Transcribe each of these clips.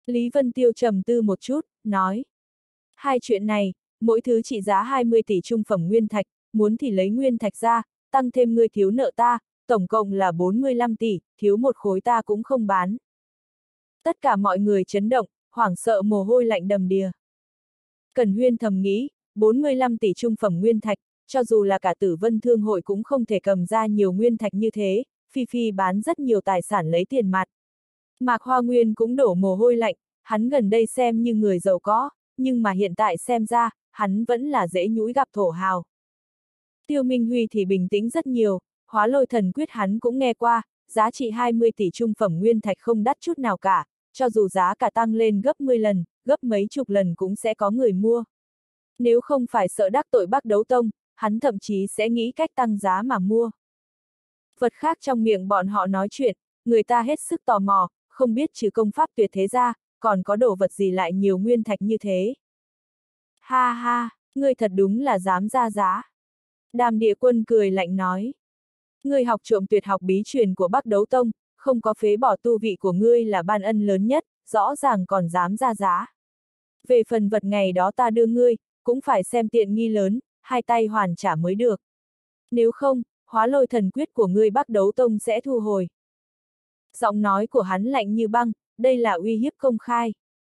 Lý Vân Tiêu trầm tư một chút, nói. Hai chuyện này, mỗi thứ trị giá 20 tỷ trung phẩm nguyên thạch, muốn thì lấy nguyên thạch ra, tăng thêm ngươi thiếu nợ ta, tổng cộng là 45 tỷ, thiếu một khối ta cũng không bán. Tất cả mọi người chấn động, hoảng sợ mồ hôi lạnh đầm đìa. Cẩn Huyên thầm nghĩ, 45 tỷ trung phẩm nguyên thạch, cho dù là cả Tử Vân Thương hội cũng không thể cầm ra nhiều nguyên thạch như thế, Phi Phi bán rất nhiều tài sản lấy tiền mặt. Mạc Hoa Nguyên cũng đổ mồ hôi lạnh, hắn gần đây xem như người giàu có, nhưng mà hiện tại xem ra, hắn vẫn là dễ nhũi gặp thổ hào. Tiêu Minh Huy thì bình tĩnh rất nhiều, Hóa Lôi Thần Quyết hắn cũng nghe qua, giá trị 20 tỷ trung phẩm nguyên thạch không đắt chút nào cả, cho dù giá cả tăng lên gấp 10 lần, gấp mấy chục lần cũng sẽ có người mua. Nếu không phải sợ đắc tội Bắc Đấu Tông, hắn thậm chí sẽ nghĩ cách tăng giá mà mua. Vật khác trong miệng bọn họ nói chuyện, người ta hết sức tò mò, không biết trừ công pháp tuyệt thế ra, còn có đồ vật gì lại nhiều nguyên thạch như thế. Ha ha, ngươi thật đúng là dám ra giá. Đàm Địa Quân cười lạnh nói. Ngươi học trộm tuyệt học bí truyền của Bắc Đấu Tông, không có phế bỏ tu vị của ngươi là ban ân lớn nhất, rõ ràng còn dám ra giá. Về phần vật ngày đó ta đưa ngươi, cũng phải xem tiện nghi lớn, hai tay hoàn trả mới được. Nếu không, Hóa Lôi Thần Quyết của ngươi Bắc Đấu Tông sẽ thu hồi. Giọng nói của hắn lạnh như băng, đây là uy hiếp công khai.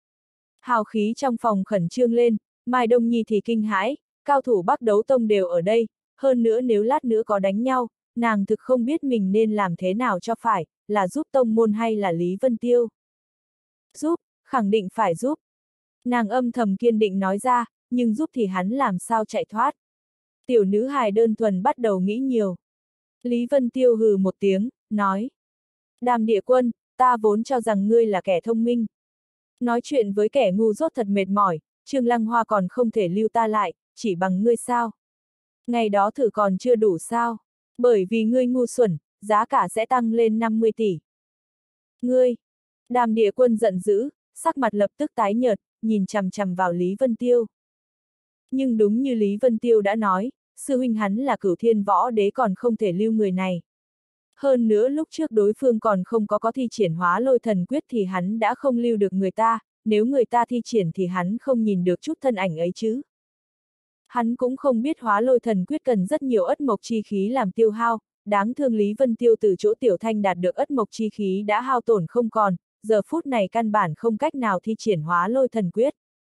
Hào khí trong phòng khẩn trương lên, Mai Đông Nhi thì kinh hãi, cao thủ Bắc Đấu Tông đều ở đây, hơn nữa nếu lát nữa có đánh nhau, nàng thực không biết mình nên làm thế nào cho phải, là giúp tông môn hay là Lý Vân Tiêu. Giúp, khẳng định phải giúp. Nàng âm thầm kiên định nói ra, nhưng giúp thì hắn làm sao chạy thoát. Tiểu nữ hài đơn thuần bắt đầu nghĩ nhiều. Lý Vân Tiêu hừ một tiếng, nói. Đàm Địa Quân, ta vốn cho rằng ngươi là kẻ thông minh. Nói chuyện với kẻ ngu dốt thật mệt mỏi, Trương Lăng Hoa còn không thể lưu ta lại, chỉ bằng ngươi sao? Ngày đó thử còn chưa đủ sao? Bởi vì ngươi ngu xuẩn, giá cả sẽ tăng lên 50 tỷ. Ngươi! Đàm Địa Quân giận dữ, sắc mặt lập tức tái nhợt, nhìn chằm chằm vào Lý Vân Tiêu. Nhưng đúng như Lý Vân Tiêu đã nói, sư huynh hắn là Cửu Thiên Võ Đế còn không thể lưu người này. Hơn nữa lúc trước đối phương còn không có thi triển Hóa Lôi Thần Quyết thì hắn đã không lưu được người ta, nếu người ta thi triển thì hắn không nhìn được chút thân ảnh ấy chứ. Hắn cũng không biết Hóa Lôi Thần Quyết cần rất nhiều ất mộc chi khí làm tiêu hao, đáng thương Lý Vân Tiêu từ chỗ Tiểu Thanh đạt được ất mộc chi khí đã hao tổn không còn, giờ phút này căn bản không cách nào thi triển Hóa Lôi Thần Quyết.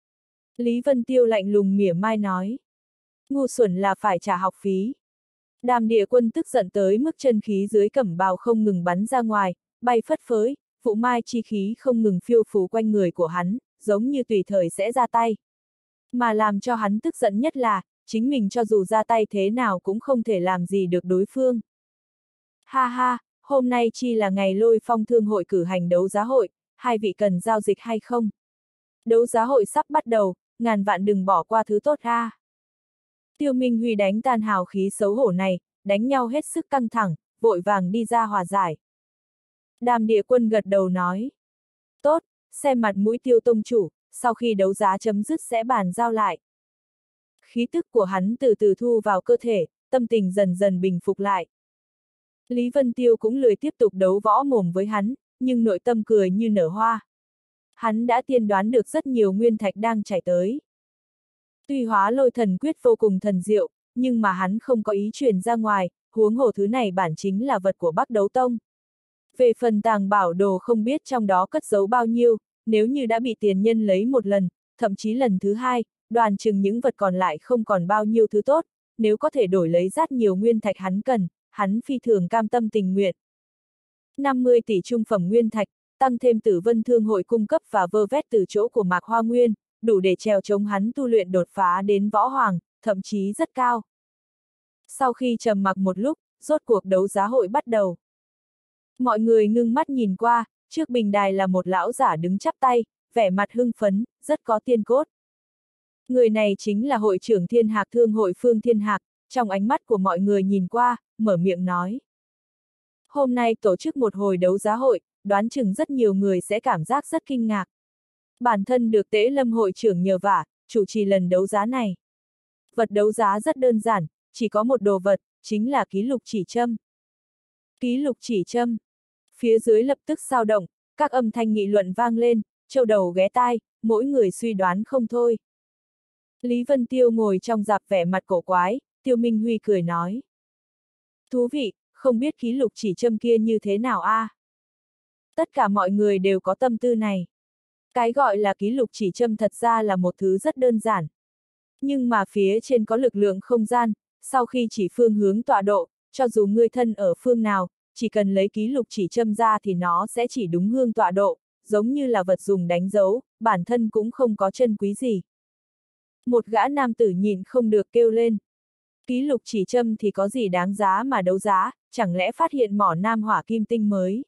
Lý Vân Tiêu lạnh lùng mỉa mai nói. Ngu xuẩn là phải trả học phí. Đàm Địa Quân tức giận tới mức chân khí dưới cẩm bào không ngừng bắn ra ngoài, bay phất phới, vụ mai chi khí không ngừng phiêu phú quanh người của hắn, giống như tùy thời sẽ ra tay. Mà làm cho hắn tức giận nhất là, chính mình cho dù ra tay thế nào cũng không thể làm gì được đối phương. Ha ha, hôm nay chi là ngày Lôi Phong Thương hội cử hành đấu giá hội, hai vị cần giao dịch hay không? Đấu giá hội sắp bắt đầu, ngàn vạn đừng bỏ qua thứ tốt ha. Tiêu Minh Huy đánh tan hào khí xấu hổ này, đánh nhau hết sức căng thẳng, vội vàng đi ra hòa giải. Đàm Địa Quân gật đầu nói. Tốt, xem mặt mũi Tiêu tông chủ, sau khi đấu giá chấm dứt sẽ bàn giao lại. Khí tức của hắn từ từ thu vào cơ thể, tâm tình dần dần bình phục lại. Lý Vân Tiêu cũng lười tiếp tục đấu võ mồm với hắn, nhưng nội tâm cười như nở hoa. Hắn đã tiên đoán được rất nhiều nguyên thạch đang chảy tới. Tuy Hóa Lôi Thần Quyết vô cùng thần diệu, nhưng mà hắn không có ý truyền ra ngoài, huống hồ thứ này bản chính là vật của Bắc Đấu Tông. Về phần tàng bảo đồ không biết trong đó cất giấu bao nhiêu, nếu như đã bị tiền nhân lấy một lần, thậm chí lần thứ hai, đoán chừng những vật còn lại không còn bao nhiêu thứ tốt, nếu có thể đổi lấy rất nhiều nguyên thạch hắn cần, hắn phi thường cam tâm tình nguyện. 50 tỷ trung phẩm nguyên thạch, tăng thêm Tử Vân Thương hội cung cấp và vơ vét từ chỗ của Mạc Hoa Nguyên, đủ để trèo chống hắn tu luyện đột phá đến võ hoàng, thậm chí rất cao. Sau khi trầm mặc một lúc, rốt cuộc đấu giá hội bắt đầu. Mọi người ngưng mắt nhìn qua, trước bình đài là một lão giả đứng chắp tay, vẻ mặt hưng phấn, rất có tiên cốt. Người này chính là hội trưởng Thiên Hạc Thương hội Phương Thiên Hạc, trong ánh mắt của mọi người nhìn qua, mở miệng nói. Hôm nay tổ chức một hồi đấu giá hội, đoán chừng rất nhiều người sẽ cảm giác rất kinh ngạc. Bản thân được Tế Lâm hội trưởng nhờ vả, chủ trì lần đấu giá này. Vật đấu giá rất đơn giản, chỉ có một đồ vật, chính là ký lục chỉ châm. Ký lục chỉ châm. Phía dưới lập tức xao động, các âm thanh nghị luận vang lên, châu đầu ghé tai, mỗi người suy đoán không thôi. Lý Vân Tiêu ngồi trong rạp vẻ mặt cổ quái, Tiêu Minh Huy cười nói. Thú vị, không biết ký lục chỉ châm kia như thế nào a? Tất cả mọi người đều có tâm tư này. Cái gọi là ký lục chỉ châm thật ra là một thứ rất đơn giản. Nhưng mà phía trên có lực lượng không gian, sau khi chỉ phương hướng tọa độ, cho dù ngươi thân ở phương nào, chỉ cần lấy ký lục chỉ châm ra thì nó sẽ chỉ đúng hương tọa độ, giống như là vật dùng đánh dấu, bản thân cũng không có chân quý gì. Một gã nam tử nhìn không được kêu lên. Ký lục chỉ châm thì có gì đáng giá mà đấu giá, chẳng lẽ phát hiện mỏ nam hỏa kim tinh mới?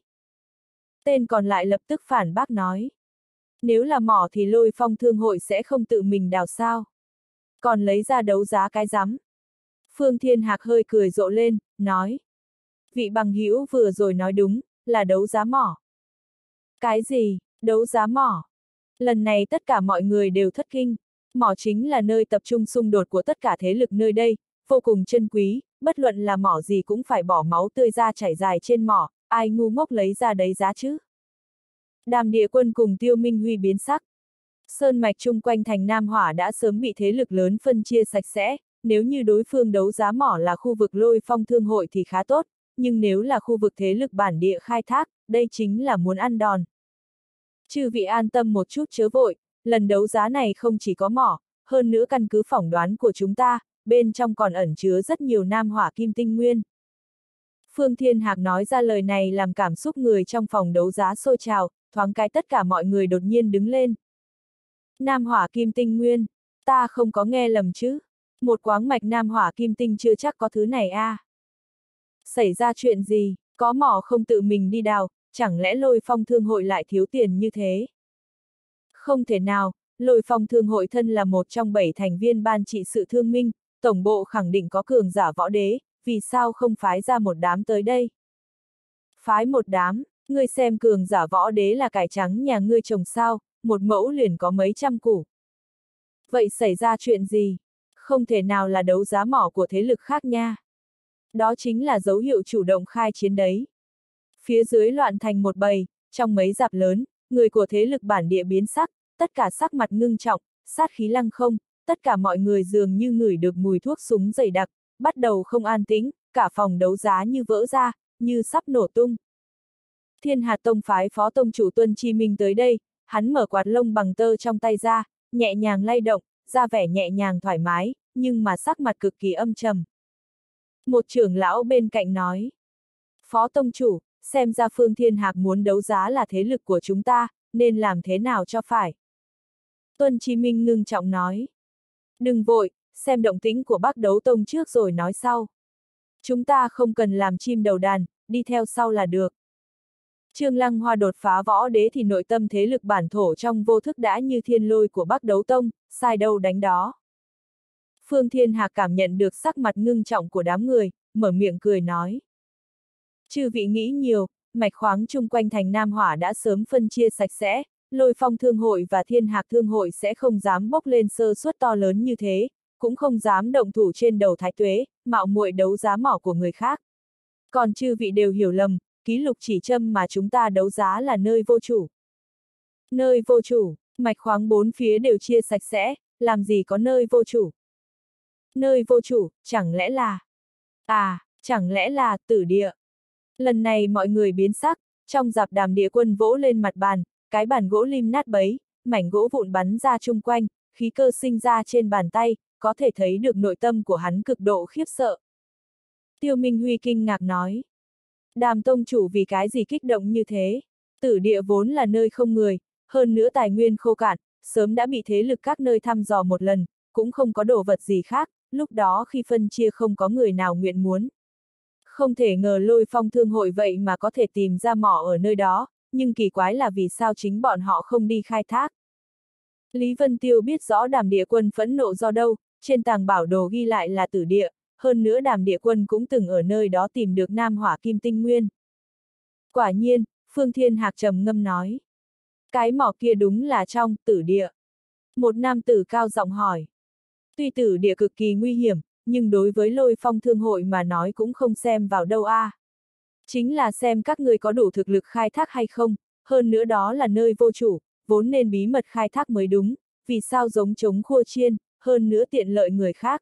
Tên còn lại lập tức phản bác nói. Nếu là mỏ thì Lôi Phong Thương hội sẽ không tự mình đào sao? Còn lấy ra đấu giá cái rắm. Phương Thiên Hạc hơi cười rộ lên, nói. Vị bằng hữu vừa rồi nói đúng, là đấu giá mỏ. Cái gì, đấu giá mỏ? Lần này tất cả mọi người đều thất kinh. Mỏ chính là nơi tập trung xung đột của tất cả thế lực nơi đây, vô cùng chân quý, bất luận là mỏ gì cũng phải bỏ máu tươi ra chảy dài trên mỏ, ai ngu ngốc lấy ra đấy giá chứ? Đàm Địa Quân cùng Tiêu Minh Huy biến sắc. Sơn mạch chung quanh thành Nam Hỏa đã sớm bị thế lực lớn phân chia sạch sẽ, nếu như đối phương đấu giá mỏ là khu vực Lôi Phong Thương hội thì khá tốt, nhưng nếu là khu vực thế lực bản địa khai thác, đây chính là muốn ăn đòn. Chư vị an tâm một chút chớ vội, lần đấu giá này không chỉ có mỏ, hơn nữa căn cứ phỏng đoán của chúng ta, bên trong còn ẩn chứa rất nhiều nam hỏa kim tinh nguyên. Phương Thiên Hạc nói ra lời này làm cảm xúc người trong phòng đấu giá sôi trào, thoáng cái tất cả mọi người đột nhiên đứng lên. Nam hỏa kim tinh nguyên, ta không có nghe lầm chứ? Một quáng mạch nam hỏa kim tinh chưa chắc có thứ này a. Xảy ra chuyện gì, có mỏ không tự mình đi đào, chẳng lẽ Lôi Phong Thương hội lại thiếu tiền như thế? Không thể nào, Lôi Phong Thương hội thân là một trong 7 thành viên ban trị sự thương minh, tổng bộ khẳng định có cường giả võ đế, vì sao không phái ra một đám tới đây? Phái một đám, ngươi xem cường giả võ đế là cải trắng nhà ngươi trồng sao, một mẫu liền có mấy trăm củ. Vậy xảy ra chuyện gì? Không thể nào là đấu giá mỏ của thế lực khác nha. Đó chính là dấu hiệu chủ động khai chiến đấy. Phía dưới loạn thành một bầy, trong mấy dạp lớn, người của thế lực bản địa biến sắc, tất cả sắc mặt ngưng trọng, sát khí lăng không, tất cả mọi người dường như ngửi được mùi thuốc súng dày đặc, bắt đầu không an tĩnh, cả phòng đấu giá như vỡ ra, như sắp nổ tung. Thiên Hạt Tông phái phó tông chủ Tuân Chi Minh tới đây, hắn mở quạt lông bằng tơ trong tay ra, nhẹ nhàng lay động, ra vẻ nhẹ nhàng thoải mái, nhưng mà sắc mặt cực kỳ âm trầm. Một trưởng lão bên cạnh nói, phó tông chủ, xem ra Phương Thiên Hạc muốn đấu giá là thế lực của chúng ta, nên làm thế nào cho phải. Tuân Chi Minh ngưng trọng nói, đừng vội, xem động tĩnh của Bắc Đấu Tông trước rồi nói sau. Chúng ta không cần làm chim đầu đàn, đi theo sau là được. Trương Lăng Hoa đột phá võ đế thì nội tâm thế lực bản thổ trong vô thức đã như thiên lôi của Bắc Đấu Tông, sai đâu đánh đó. Phương Thiên Hạc cảm nhận được sắc mặt ngưng trọng của đám người, mở miệng cười nói. Chư vị nghĩ nhiều, mạch khoáng chung quanh thành Nam Hỏa đã sớm phân chia sạch sẽ, Lôi Phong Thương hội và Thiên Hạc Thương hội sẽ không dám bốc lên sơ suất to lớn như thế, cũng không dám động thủ trên đầu Thái Tuế, mạo muội đấu giá mỏ của người khác. Còn chư vị đều hiểu lầm, ký lục chỉ châm mà chúng ta đấu giá là nơi vô chủ. Nơi vô chủ, mạch khoáng bốn phía đều chia sạch sẽ, làm gì có nơi vô chủ. Nơi vô chủ, chẳng lẽ là... chẳng lẽ là tử địa. Lần này mọi người biến sắc, trong dạp Đàm Địa Quân vỗ lên mặt bàn, cái bàn gỗ lim nát bấy, mảnh gỗ vụn bắn ra chung quanh, khí cơ sinh ra trên bàn tay, có thể thấy được nội tâm của hắn cực độ khiếp sợ. Tiêu Minh Huy kinh ngạc nói. Đàm tông chủ vì cái gì kích động như thế? Tử địa vốn là nơi không người, hơn nữa tài nguyên khô cạn, sớm đã bị thế lực các nơi thăm dò một lần, cũng không có đồ vật gì khác, lúc đó khi phân chia không có người nào nguyện muốn. Không thể ngờ Lôi Phong Thương hội vậy mà có thể tìm ra mỏ ở nơi đó, nhưng kỳ quái là vì sao chính bọn họ không đi khai thác. Lý Vân Tiêu biết rõ Đàm Địa Quân phẫn nộ do đâu, trên tàng bảo đồ ghi lại là tử địa, hơn nữa Đàm Địa Quân cũng từng ở nơi đó tìm được Nam Hỏa Kim Tinh Nguyên. Quả nhiên, Phương Thiên Hạc trầm ngâm nói. Cái mỏ kia đúng là trong tử địa. Một nam tử cao giọng hỏi. Tuy tử địa cực kỳ nguy hiểm, nhưng đối với Lôi Phong Thương hội mà nói cũng không xem vào đâu a. Chính là xem các người có đủ thực lực khai thác hay không, hơn nữa đó là nơi vô chủ, vốn nên bí mật khai thác mới đúng, vì sao giống trống khua chiên, hơn nữa tiện lợi người khác.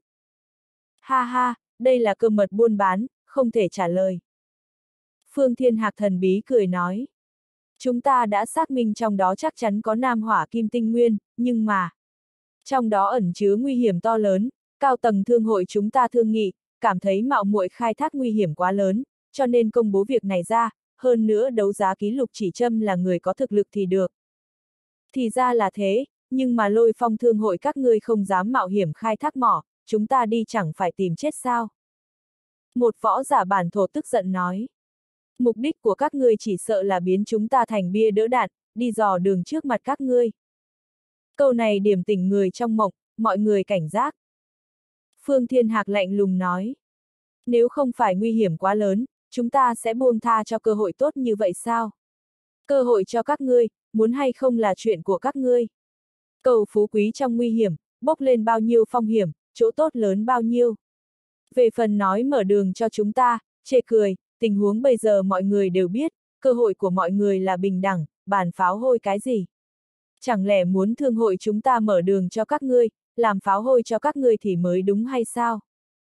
Ha ha, đây là cơ mật buôn bán, không thể trả lời. Phương Thiên Hạc thần bí cười nói. Chúng ta đã xác minh trong đó chắc chắn có nam hỏa kim tinh nguyên, nhưng mà trong đó ẩn chứa nguy hiểm to lớn, cao tầng thương hội chúng ta thương nghị, cảm thấy mạo muội khai thác nguy hiểm quá lớn, cho nên công bố việc này ra, hơn nữa đấu giá ký lục chỉ châm là người có thực lực thì được. Thì ra là thế, nhưng mà Lôi Phong thương hội các ngươi không dám mạo hiểm khai thác mỏ, chúng ta đi chẳng phải tìm chết sao? Một võ giả bản thổ tức giận nói. Mục đích của các ngươi chỉ sợ là biến chúng ta thành bia đỡ đạn, đi dò đường trước mặt các ngươi. Câu này điểm tỉnh người trong mộng, mọi người cảnh giác. Phương Thiên Hạc lạnh lùng nói. Nếu không phải nguy hiểm quá lớn, chúng ta sẽ buông tha cho cơ hội tốt như vậy sao? Cơ hội cho các ngươi, muốn hay không là chuyện của các ngươi. Cầu phú quý trong nguy hiểm, bốc lên bao nhiêu phong hiểm, chỗ tốt lớn bao nhiêu. Về phần nói mở đường cho chúng ta, chê cười, tình huống bây giờ mọi người đều biết, cơ hội của mọi người là bình đẳng, bàn pháo hôi cái gì. Chẳng lẽ muốn thương hội chúng ta mở đường cho các ngươi, làm pháo hôi cho các ngươi thì mới đúng hay sao?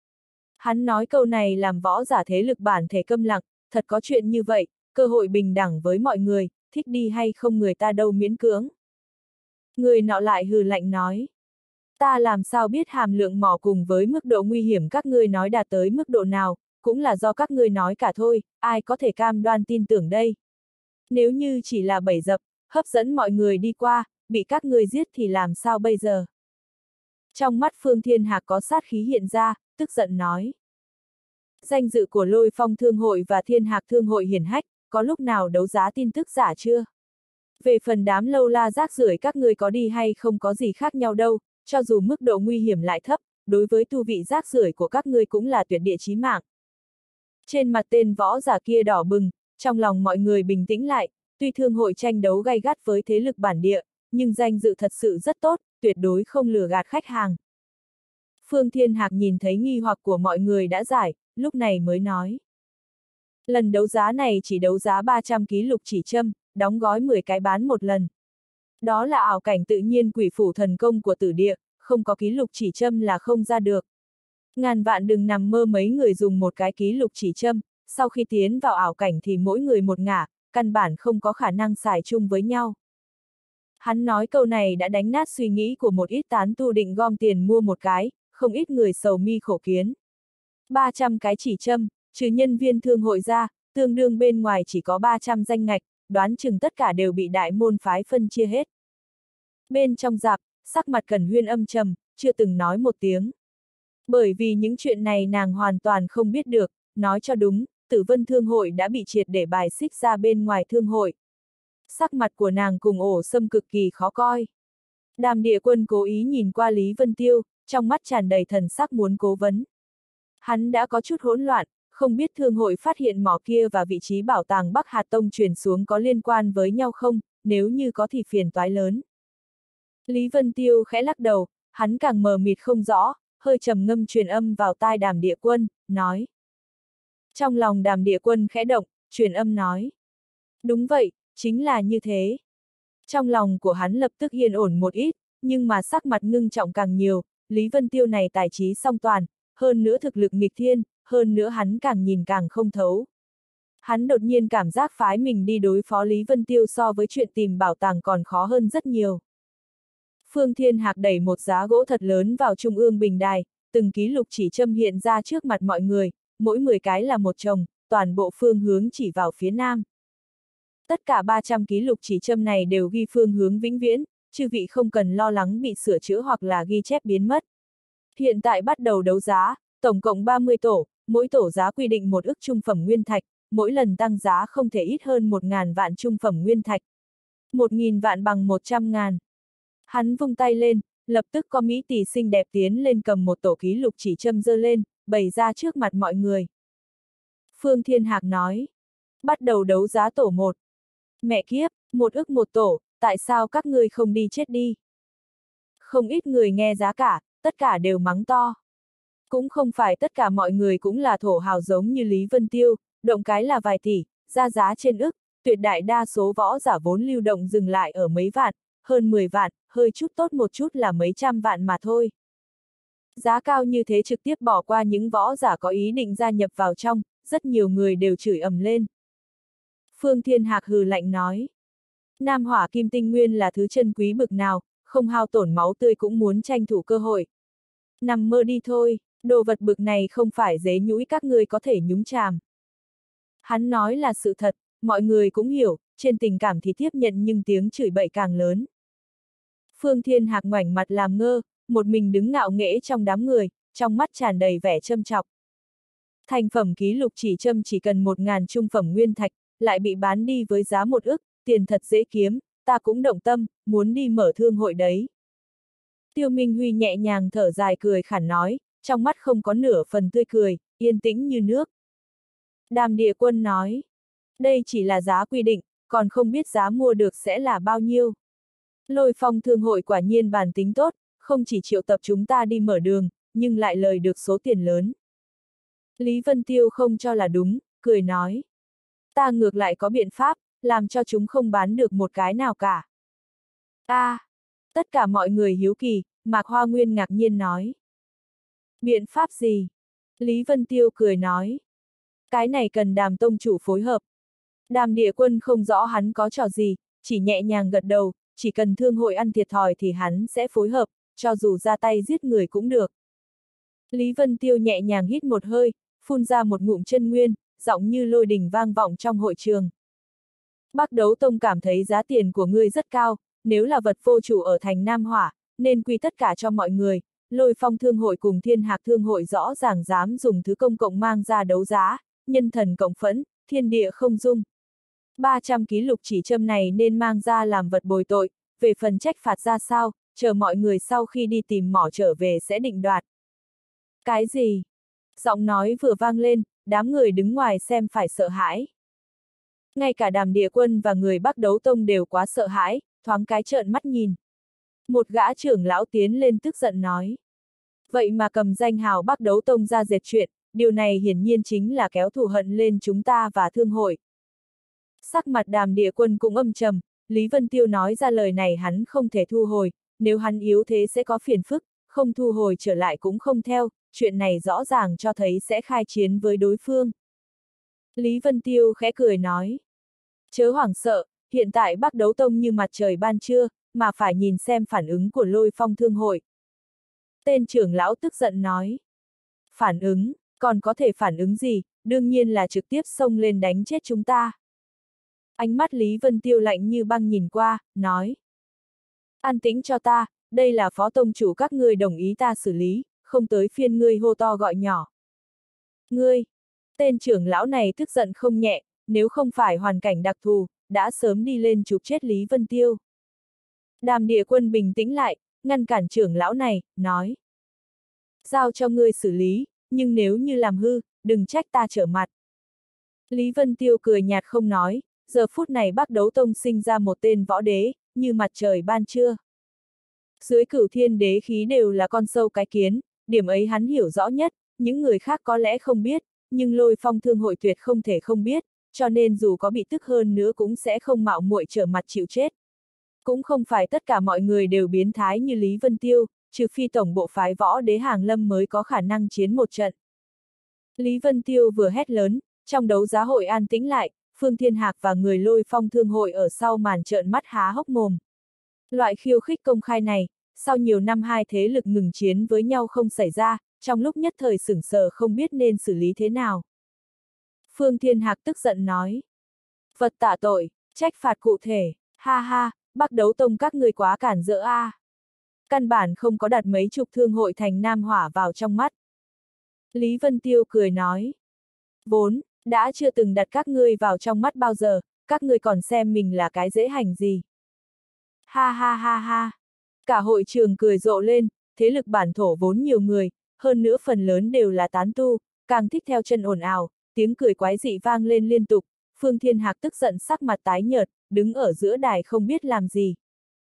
Hắn nói câu này làm võ giả thế lực bản thể câm lặng, thật có chuyện như vậy, cơ hội bình đẳng với mọi người, thích đi hay không người ta đâu miễn cưỡng. Người nọ lại hừ lạnh nói. Ta làm sao biết hàm lượng mỏ cùng với mức độ nguy hiểm các ngươi nói đạt tới mức độ nào, cũng là do các ngươi nói cả thôi, ai có thể cam đoan tin tưởng đây. Nếu như chỉ là bẫy dập, hấp dẫn mọi người đi qua, bị các ngươi giết thì làm sao bây giờ? Trong mắt Phương Thiên Hạc có sát khí hiện ra, tức giận nói. Danh dự của Lôi Phong Thương hội và Thiên Hạc Thương hội hiển hách, có lúc nào đấu giá tin tức giả chưa? Về phần đám lâu la rác rưởi các ngươi có đi hay không có gì khác nhau đâu, cho dù mức độ nguy hiểm lại thấp, đối với tu vị rác rưởi của các ngươi cũng là tuyệt địa chí mạng. Trên mặt tên võ giả kia đỏ bừng, trong lòng mọi người bình tĩnh lại, tuy thương hội tranh đấu gay gắt với thế lực bản địa, nhưng danh dự thật sự rất tốt, tuyệt đối không lừa gạt khách hàng. Phương Thiên Hạc nhìn thấy nghi hoặc của mọi người đã giải, lúc này mới nói. Lần đấu giá này chỉ đấu giá 300 ký lục chỉ châm, đóng gói 10 cái bán một lần. Đó là ảo cảnh tự nhiên quỷ phủ thần công của tử địa, không có ký lục chỉ châm là không ra được. Ngàn vạn đừng nằm mơ mấy người dùng một cái ký lục chỉ châm, sau khi tiến vào ảo cảnh thì mỗi người một ngả, căn bản không có khả năng xài chung với nhau. Hắn nói câu này đã đánh nát suy nghĩ của một ít tán tu định gom tiền mua một cái, không ít người sầu mi khổ kiến. 300 cái chỉ châm, trừ nhân viên thương hội ra, tương đương bên ngoài chỉ có 300 danh ngạch, đoán chừng tất cả đều bị đại môn phái phân chia hết. Bên trong rạp, sắc mặt Cẩn Huyên âm trầm, chưa từng nói một tiếng. Bởi vì những chuyện này nàng hoàn toàn không biết được, nói cho đúng, Tử Vân Thương hội đã bị triệt để bài xích ra bên ngoài thương hội. Sắc mặt của nàng cùng Ổ Sâm cực kỳ khó coi. Đàm Địa Quân cố ý nhìn qua Lý Vân Tiêu, trong mắt tràn đầy thần sắc muốn cố vấn. Hắn đã có chút hỗn loạn, không biết thương hội phát hiện mỏ kia và vị trí bảo tàng Bắc Hạt Tông truyền xuống có liên quan với nhau không, nếu như có thì phiền toái lớn. Lý Vân Tiêu khẽ lắc đầu, hắn càng mờ mịt không rõ, hơi trầm ngâm truyền âm vào tai Đàm Địa Quân, nói. Trong lòng Đàm Địa Quân khẽ động, truyền âm nói. Đúng vậy, chính là như thế. Trong lòng của hắn lập tức yên ổn một ít, nhưng mà sắc mặt ngưng trọng càng nhiều, Lý Vân Tiêu này tài trí song toàn, hơn nữa thực lực nghịch thiên, hơn nữa hắn càng nhìn càng không thấu. Hắn đột nhiên cảm giác phái mình đi đối phó Lý Vân Tiêu so với chuyện tìm bảo tàng còn khó hơn rất nhiều. Phương Thiên Hạc đẩy một giá gỗ thật lớn vào trung ương bình đài, từng ký lục chỉ châm hiện ra trước mặt mọi người, mỗi 10 cái là một chồng, toàn bộ phương hướng chỉ vào phía nam. Tất cả 300 ký lục chỉ châm này đều ghi phương hướng vĩnh viễn, chư vị không cần lo lắng bị sửa chữa hoặc là ghi chép biến mất. Hiện tại bắt đầu đấu giá, tổng cộng 30 tổ, mỗi tổ giá quy định 1 ức trung phẩm nguyên thạch, mỗi lần tăng giá không thể ít hơn 1.000 vạn trung phẩm nguyên thạch. 1.000 vạn bằng 100.000. Hắn vung tay lên, lập tức có mỹ tỷ xinh đẹp tiến lên cầm một tổ ký lục chỉ châm giơ lên, bày ra trước mặt mọi người. Phương Thiên Hạc nói, bắt đầu đấu giá tổ 1. Mẹ kiếp, 1 ức một tổ, tại sao các ngươi không đi chết đi? Không ít người nghe giá cả, tất cả đều mắng to. Cũng không phải tất cả mọi người cũng là thổ hào giống như Lý Vân Tiêu, động cái là vài tỷ, ra giá trên ức, tuyệt đại đa số võ giả vốn lưu động dừng lại ở mấy vạn, hơn 10 vạn, hơi chút tốt một chút là mấy trăm vạn mà thôi. Giá cao như thế trực tiếp bỏ qua những võ giả có ý định gia nhập vào trong, rất nhiều người đều chửi ầm lên. Phương Thiên Hạc hừ lạnh nói. Nam hỏa kim tinh nguyên là thứ chân quý bực nào, không hao tổn máu tươi cũng muốn tranh thủ cơ hội. Nằm mơ đi thôi, đồ vật bực này không phải dế nhũi các ngươi có thể nhúng chàm. Hắn nói là sự thật, mọi người cũng hiểu, trên tình cảm thì tiếp nhận nhưng tiếng chửi bậy càng lớn. Phương Thiên Hạc ngoảnh mặt làm ngơ, một mình đứng ngạo nghễ trong đám người, trong mắt tràn đầy vẻ châm chọc. Thành phẩm ký lục chỉ châm chỉ cần 1000 trung phẩm nguyên thạch, lại bị bán đi với giá 1 ức, tiền thật dễ kiếm, ta cũng động tâm, muốn đi mở thương hội đấy. Tiêu Minh Huy nhẹ nhàng thở dài cười khản nói, trong mắt không có nửa phần tươi cười, yên tĩnh như nước. Đàm Địa Quân nói, đây chỉ là giá quy định, còn không biết giá mua được sẽ là bao nhiêu. Lôi Phong thương hội quả nhiên bàn tính tốt, không chỉ triệu tập chúng ta đi mở đường, nhưng lại lời được số tiền lớn. Lý Vân Tiêu không cho là đúng, cười nói. Ta ngược lại có biện pháp, làm cho chúng không bán được một cái nào cả. Tất cả mọi người hiếu kỳ, Mạc Hoa Nguyên ngạc nhiên nói. Biện pháp gì? Lý Vân Tiêu cười nói. Cái này cần Đàm tông chủ phối hợp. Đàm Địa Quân không rõ hắn có trò gì, chỉ nhẹ nhàng gật đầu, chỉ cần thương hội ăn thiệt thòi thì hắn sẽ phối hợp, cho dù ra tay giết người cũng được. Lý Vân Tiêu nhẹ nhàng hít một hơi, phun ra một ngụm chân nguyên, giọng như lôi đình vang vọng trong hội trường. Bắc Đấu Tông cảm thấy giá tiền của ngươi rất cao, nếu là vật vô chủ ở thành Nam Hỏa, nên quy tất cả cho mọi người, Lôi Phong thương hội cùng Thiên Hạc thương hội rõ ràng dám dùng thứ công cộng mang ra đấu giá, nhân thần cộng phẫn, thiên địa không dung. 300 ký lục chỉ châm này nên mang ra làm vật bồi tội, về phần trách phạt ra sao, chờ mọi người sau khi đi tìm mỏ trở về sẽ định đoạt. Cái gì? Giọng nói vừa vang lên, đám người đứng ngoài xem phải sợ hãi. Ngay cả Đàm Địa Quân và người Bắc Đấu Tông đều quá sợ hãi, thoáng cái trợn mắt nhìn. Một gã trưởng lão tiến lên tức giận nói. Vậy mà cầm danh hào Bắc Đấu Tông ra dệt chuyện, điều này hiển nhiên chính là kéo thù hận lên chúng ta và thương hội. Sắc mặt Đàm Địa Quân cũng âm trầm, Lý Vân Tiêu nói ra lời này hắn không thể thu hồi, nếu hắn yếu thế sẽ có phiền phức, không thu hồi trở lại cũng không theo, chuyện này rõ ràng cho thấy sẽ khai chiến với đối phương. Lý Vân Tiêu khẽ cười nói. Chớ hoảng sợ, hiện tại Bắc Đấu Tông như mặt trời ban trưa, mà phải nhìn xem phản ứng của Lôi Phong thương hội. Tên trưởng lão tức giận nói. Phản ứng, còn có thể phản ứng gì, đương nhiên là trực tiếp xông lên đánh chết chúng ta. Ánh mắt Lý Vân Tiêu lạnh như băng nhìn qua, nói. An tĩnh cho ta, đây là phó tông chủ các ngươi đồng ý ta xử lý, không tới phiên ngươi hô to gọi nhỏ. Ngươi, tên trưởng lão này tức giận không nhẹ, nếu không phải hoàn cảnh đặc thù, đã sớm đi lên chụp chết Lý Vân Tiêu. Đàm Địa Quân bình tĩnh lại, ngăn cản trưởng lão này, nói. Giao cho ngươi xử lý, nhưng nếu như làm hư, đừng trách ta trở mặt. Lý Vân Tiêu cười nhạt không nói, giờ phút này Bắc Đấu Tông sinh ra một tên võ đế, như mặt trời ban trưa. Dưới Cửu Thiên đế khí đều là con sâu cái kiến, điểm ấy hắn hiểu rõ nhất, những người khác có lẽ không biết, nhưng Lôi Phong thương hội tuyệt không thể không biết, cho nên dù có bị tức hơn nữa cũng sẽ không mạo muội trở mặt chịu chết. Cũng không phải tất cả mọi người đều biến thái như Lý Vân Tiêu, trừ phi tổng bộ phái võ đế Hàng Lâm mới có khả năng chiến một trận. Lý Vân Tiêu vừa hét lớn, trong đấu giá hội an tĩnh lại, Phương Thiên Hạc và người Lôi Phong thương hội ở sau màn trợn mắt há hốc mồm. Loại khiêu khích công khai này, sau nhiều năm hai thế lực ngừng chiến với nhau không xảy ra, trong lúc nhất thời sửng sờ không biết nên xử lý thế nào. Phương Thiên Hạc tức giận nói. Vật tạ tội, trách phạt cụ thể, ha ha, Bắc Đấu Tông các ngươi quá cản rỡ a. Căn bản không có đặt mấy chục thương hội thành Nam Hỏa vào trong mắt. Lý Vân Tiêu cười nói. Vốn, đã chưa từng đặt các ngươi vào trong mắt bao giờ, các ngươi còn xem mình là cái dễ hành gì. Ha ha ha ha. Cả hội trường cười rộ lên, thế lực bản thổ vốn nhiều người, hơn nữa phần lớn đều là tán tu, càng thích theo chân ồn ào, tiếng cười quái dị vang lên liên tục, Phương Thiên Hạc tức giận sắc mặt tái nhợt, đứng ở giữa đài không biết làm gì.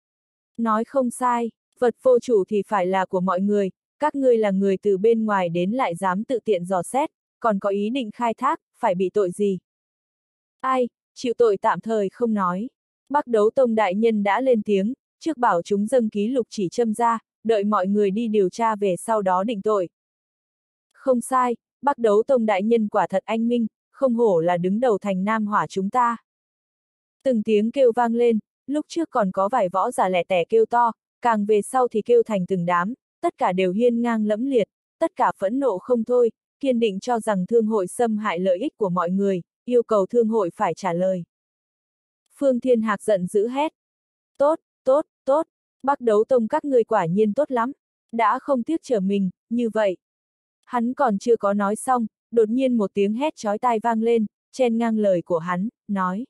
Nói không sai, vật vô chủ thì phải là của mọi người, các ngươi là người từ bên ngoài đến lại dám tự tiện dò xét, còn có ý định khai thác, phải bị tội gì? Ai, chịu tội tạm thời không nói. Bắc Đấu Tông đại nhân đã lên tiếng, trước bảo chúng dâng ký lục chỉ châm ra, đợi mọi người đi điều tra về sau đó định tội. Không sai, Bắc Đấu Tông đại nhân quả thật anh minh, không hổ là đứng đầu thành Nam Hỏa chúng ta. Từng tiếng kêu vang lên, lúc trước còn có vài võ giả lẻ tẻ kêu to, càng về sau thì kêu thành từng đám, tất cả đều hiên ngang lẫm liệt, tất cả phẫn nộ không thôi, kiên định cho rằng thương hội xâm hại lợi ích của mọi người, yêu cầu thương hội phải trả lời. Phương Thiên Hạc giận dữ hét. Tốt, tốt, tốt, Bắc Đấu Tông các ngươi quả nhiên tốt lắm, đã không tiếc trở mình, như vậy. Hắn còn chưa có nói xong, đột nhiên một tiếng hét chói tai vang lên, chen ngang lời của hắn, nói.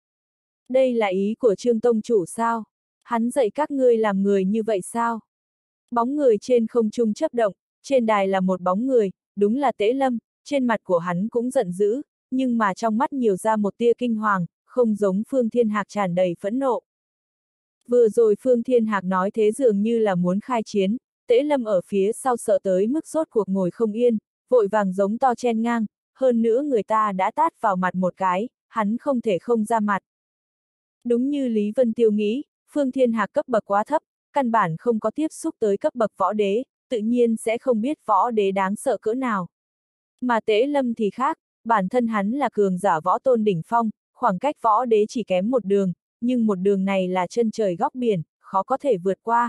Đây là ý của Trương Tông chủ sao? Hắn dạy các ngươi làm người như vậy sao? Bóng người trên không trung chớp động, trên đài là một bóng người, đúng là Tế Lâm, trên mặt của hắn cũng giận dữ, nhưng mà trong mắt nhiều ra một tia kinh hoàng, không giống Phương Thiên Hạc tràn đầy phẫn nộ. Vừa rồi Phương Thiên Hạc nói thế dường như là muốn khai chiến, Tế Lâm ở phía sau sợ tới mức rốt cuộc ngồi không yên, vội vàng giống to chen ngang, hơn nữa người ta đã tát vào mặt một cái, hắn không thể không ra mặt. Đúng như Lý Vân Tiêu nghĩ, Phương Thiên Hạc cấp bậc quá thấp, căn bản không có tiếp xúc tới cấp bậc võ đế, tự nhiên sẽ không biết võ đế đáng sợ cỡ nào. Mà Tế Lâm thì khác, bản thân hắn là cường giả võ tôn đỉnh phong, khoảng cách võ đế chỉ kém một đường, nhưng một đường này là chân trời góc biển, khó có thể vượt qua.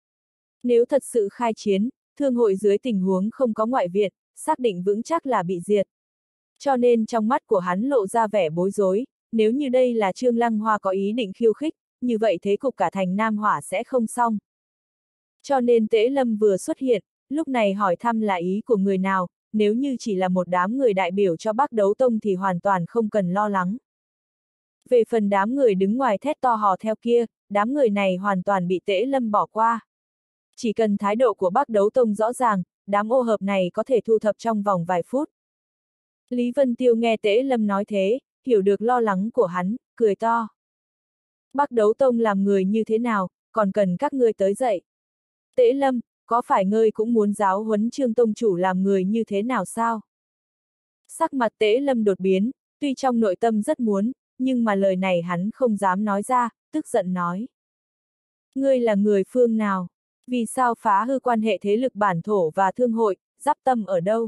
Nếu thật sự khai chiến, thương hội dưới tình huống không có ngoại viện, xác định vững chắc là bị diệt. Cho nên trong mắt của hắn lộ ra vẻ bối rối, nếu như đây là Trương Lăng Hoa có ý định khiêu khích, như vậy thế cục cả thành Nam Hỏa sẽ không xong. Cho nên Tế Lâm vừa xuất hiện, lúc này hỏi thăm là ý của người nào, nếu như chỉ là một đám người đại biểu cho Bắc Đấu Tông thì hoàn toàn không cần lo lắng. Về phần đám người đứng ngoài thét to hò theo kia, đám người này hoàn toàn bị Tế Lâm bỏ qua. Chỉ cần thái độ của Bắc Đấu Tông rõ ràng, đám ô hợp này có thể thu thập trong vòng vài phút. Lý Vân Tiêu nghe Tế Lâm nói thế, hiểu được lo lắng của hắn, cười to. Bắc Đấu Tông làm người như thế nào, còn cần các ngươi tới dậy. Tế Lâm, có phải ngươi cũng muốn giáo huấn Trương Tông chủ làm người như thế nào sao? Sắc mặt Tế Lâm đột biến, tuy trong nội tâm rất muốn, nhưng mà lời này hắn không dám nói ra, tức giận nói. Ngươi là người phương nào? Vì sao phá hư quan hệ thế lực bản thổ và thương hội, giáp tâm ở đâu?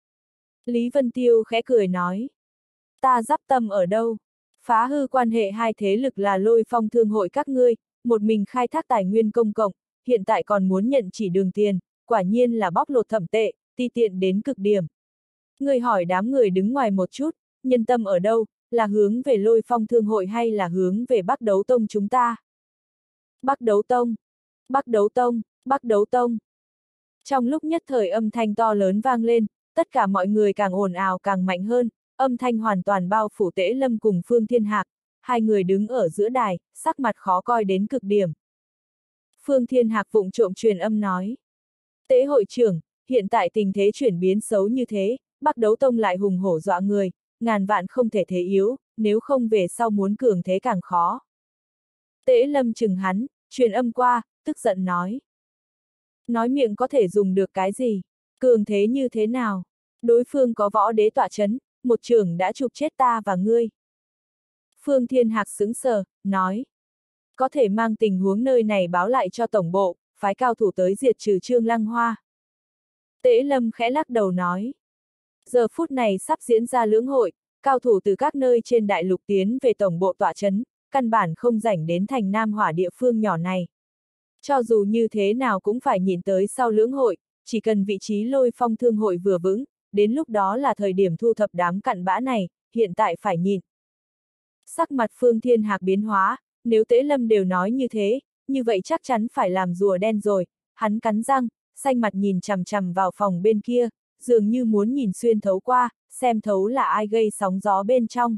Lý Vân Tiêu khẽ cười nói. Ta giáp tâm ở đâu? Phá hư quan hệ hai thế lực là Lôi Phong thương hội các ngươi, một mình khai thác tài nguyên công cộng, hiện tại còn muốn nhận chỉ đường tiền, quả nhiên là bóc lột thẩm tệ, ti tiện đến cực điểm. Ngươi hỏi đám người đứng ngoài một chút, nhân tâm ở đâu, là hướng về Lôi Phong thương hội hay là hướng về Bắc Đấu Tông chúng ta? Bắc Đấu Tông, Bắc Đấu Tông, Bắc Đấu Tông. Trong lúc nhất thời âm thanh to lớn vang lên, tất cả mọi người càng ồn ào càng mạnh hơn, âm thanh hoàn toàn bao phủ Tế Lâm cùng Phương Thiên Hạc, hai người đứng ở giữa đài, sắc mặt khó coi đến cực điểm. Phương Thiên Hạc vụng trộm truyền âm nói. Tế hội trưởng, hiện tại tình thế chuyển biến xấu như thế, Bắc Đấu Tông lại hùng hổ dọa người, ngàn vạn không thể thế yếu, nếu không về sau muốn cường thế càng khó. Tế Lâm chừng hắn, truyền âm qua, tức giận nói. Nói miệng có thể dùng được cái gì? Cường thế như thế nào? Đối phương có võ đế tọa chấn, một trưởng đã chụp chết ta và ngươi. Phương Thiên Hạc sững sờ, nói. Có thể mang tình huống nơi này báo lại cho tổng bộ, phái cao thủ tới diệt trừ Trương Lăng Hoa. Tế Lâm khẽ lắc đầu nói. Giờ phút này sắp diễn ra lưỡng hội, cao thủ từ các nơi trên đại lục tiến về tổng bộ tọa chấn, căn bản không rảnh đến thành Nam Hỏa địa phương nhỏ này. Cho dù như thế nào cũng phải nhìn tới sau lưỡng hội, chỉ cần vị trí Lôi Phong thương hội vừa vững, đến lúc đó là thời điểm thu thập đám cặn bã này, hiện tại phải nhìn. Sắc mặt Phương Thiên Hạc biến hóa, nếu Tế Lâm đều nói như thế, như vậy chắc chắn phải làm rùa đen rồi, hắn cắn răng, xanh mặt nhìn chằm chằm vào phòng bên kia, dường như muốn nhìn xuyên thấu qua, xem thấu là ai gây sóng gió bên trong.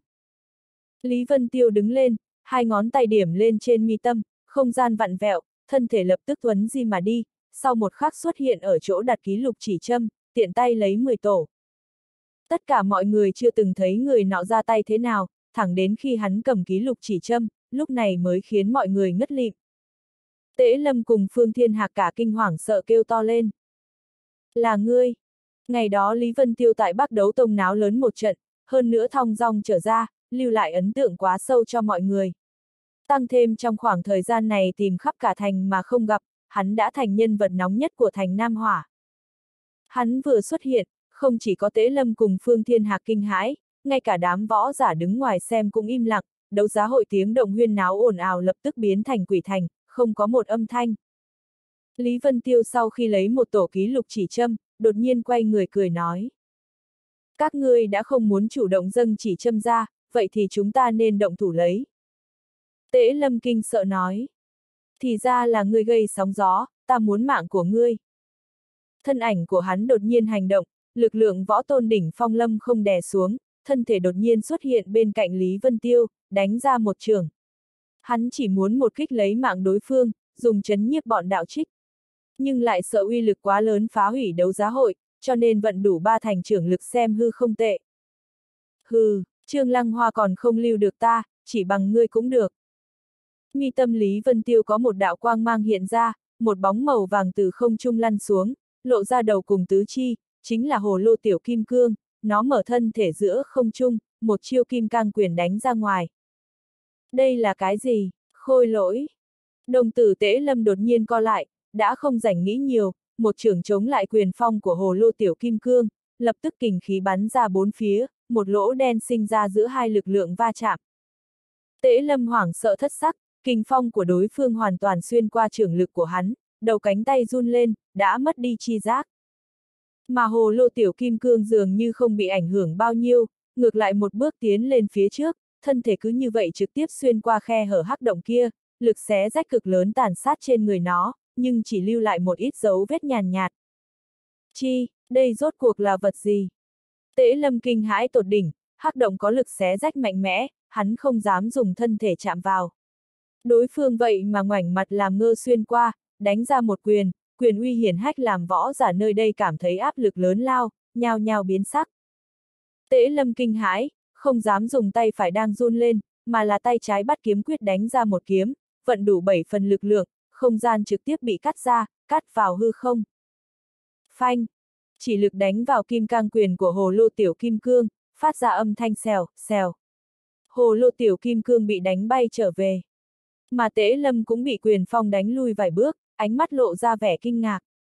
Lý Vân Tiêu đứng lên, hai ngón tay điểm lên trên mi tâm, không gian vặn vẹo, thân thể lập tức thuấn di mà đi, sau một khắc xuất hiện ở chỗ đặt ký lục chỉ châm, tiện tay lấy 10 tổ. Tất cả mọi người chưa từng thấy người nọ ra tay thế nào, thẳng đến khi hắn cầm ký lục chỉ châm, lúc này mới khiến mọi người ngất lịm. Tế Lâm cùng Phương Thiên Hạc cả kinh hoàng sợ kêu to lên. Là ngươi! Ngày đó Lý Vân Tiêu tại Bắc Đấu Tông náo lớn một trận, hơn nữa thong dong trở ra, lưu lại ấn tượng quá sâu cho mọi người. Tăng thêm trong khoảng thời gian này tìm khắp cả thành mà không gặp, hắn đã thành nhân vật nóng nhất của thành Nam Hỏa. Hắn vừa xuất hiện, không chỉ có Tế Lâm cùng Phương Thiên Hạc kinh hãi, ngay cả đám võ giả đứng ngoài xem cũng im lặng, đấu giá hội tiếng động huyên náo ồn ào lập tức biến thành quỷ thành, không có một âm thanh. Lý Vân Tiêu sau khi lấy một tổ ký lục chỉ châm, đột nhiên quay người cười nói. Các ngươi đã không muốn chủ động dâng chỉ châm ra, vậy thì chúng ta nên động thủ lấy. Tế Lâm kinh sợ nói. Thì ra là ngươi gây sóng gió, ta muốn mạng của ngươi. Thân ảnh của hắn đột nhiên hành động, lực lượng võ tôn đỉnh phong lâm không đè xuống, thân thể đột nhiên xuất hiện bên cạnh Lý Vân Tiêu, đánh ra một chưởng. Hắn chỉ muốn một kích lấy mạng đối phương, dùng chấn nhiếp bọn đạo trích. Nhưng lại sợ uy lực quá lớn phá hủy đấu giá hội, cho nên vận đủ 3 thành trưởng lực xem hư không tệ. Hừ, Trương Lăng Hoa còn không lưu được ta, chỉ bằng ngươi cũng được. Mi tâm Lý Vân Tiêu có một đạo quang mang hiện ra, một bóng màu vàng từ không trung lăn xuống, lộ ra đầu cùng tứ chi, chính là hồ lô tiểu kim cương, nó mở thân thể giữa không trung, một chiêu kim cang quyền đánh ra ngoài. Đây là cái gì? Khôi lỗi. Đồng tử Tế Lâm đột nhiên co lại, đã không rảnh nghĩ nhiều, một chưởng chống lại quyền phong của hồ lô tiểu kim cương, lập tức kình khí bắn ra bốn phía, một lỗ đen sinh ra giữa hai lực lượng va chạm. Tế Lâm hoảng sợ thất sắc, kình phong của đối phương hoàn toàn xuyên qua chưởng lực của hắn, đầu cánh tay run lên, đã mất đi chi giác. Mà hồ lô tiểu kim cương dường như không bị ảnh hưởng bao nhiêu, ngược lại một bước tiến lên phía trước, thân thể cứ như vậy trực tiếp xuyên qua khe hở hắc động kia, lực xé rách cực lớn tàn sát trên người nó, nhưng chỉ lưu lại một ít dấu vết nhàn nhạt. Chi, đây rốt cuộc là vật gì? Tế Lâm kinh hãi tột đỉnh, hắc động có lực xé rách mạnh mẽ, hắn không dám dùng thân thể chạm vào. Đối phương vậy mà ngoảnh mặt làm ngơ xuyên qua, đánh ra một quyền, quyền uy hiển hách làm võ giả nơi đây cảm thấy áp lực lớn lao, nhao nhao biến sắc. Tế Lâm kinh hãi, không dám dùng tay phải đang run lên, mà là tay trái bắt kiếm quyết đánh ra một kiếm, vận đủ 7 phần lực lượng, không gian trực tiếp bị cắt ra, cắt vào hư không. Phanh! Chỉ lực đánh vào kim cang quyền của hồ lô tiểu kim cương, phát ra âm thanh xèo, xèo. Hồ lô tiểu kim cương bị đánh bay trở về. Mà Tế Lâm cũng bị quyền phong đánh lui vài bước, ánh mắt lộ ra vẻ kinh ngạc.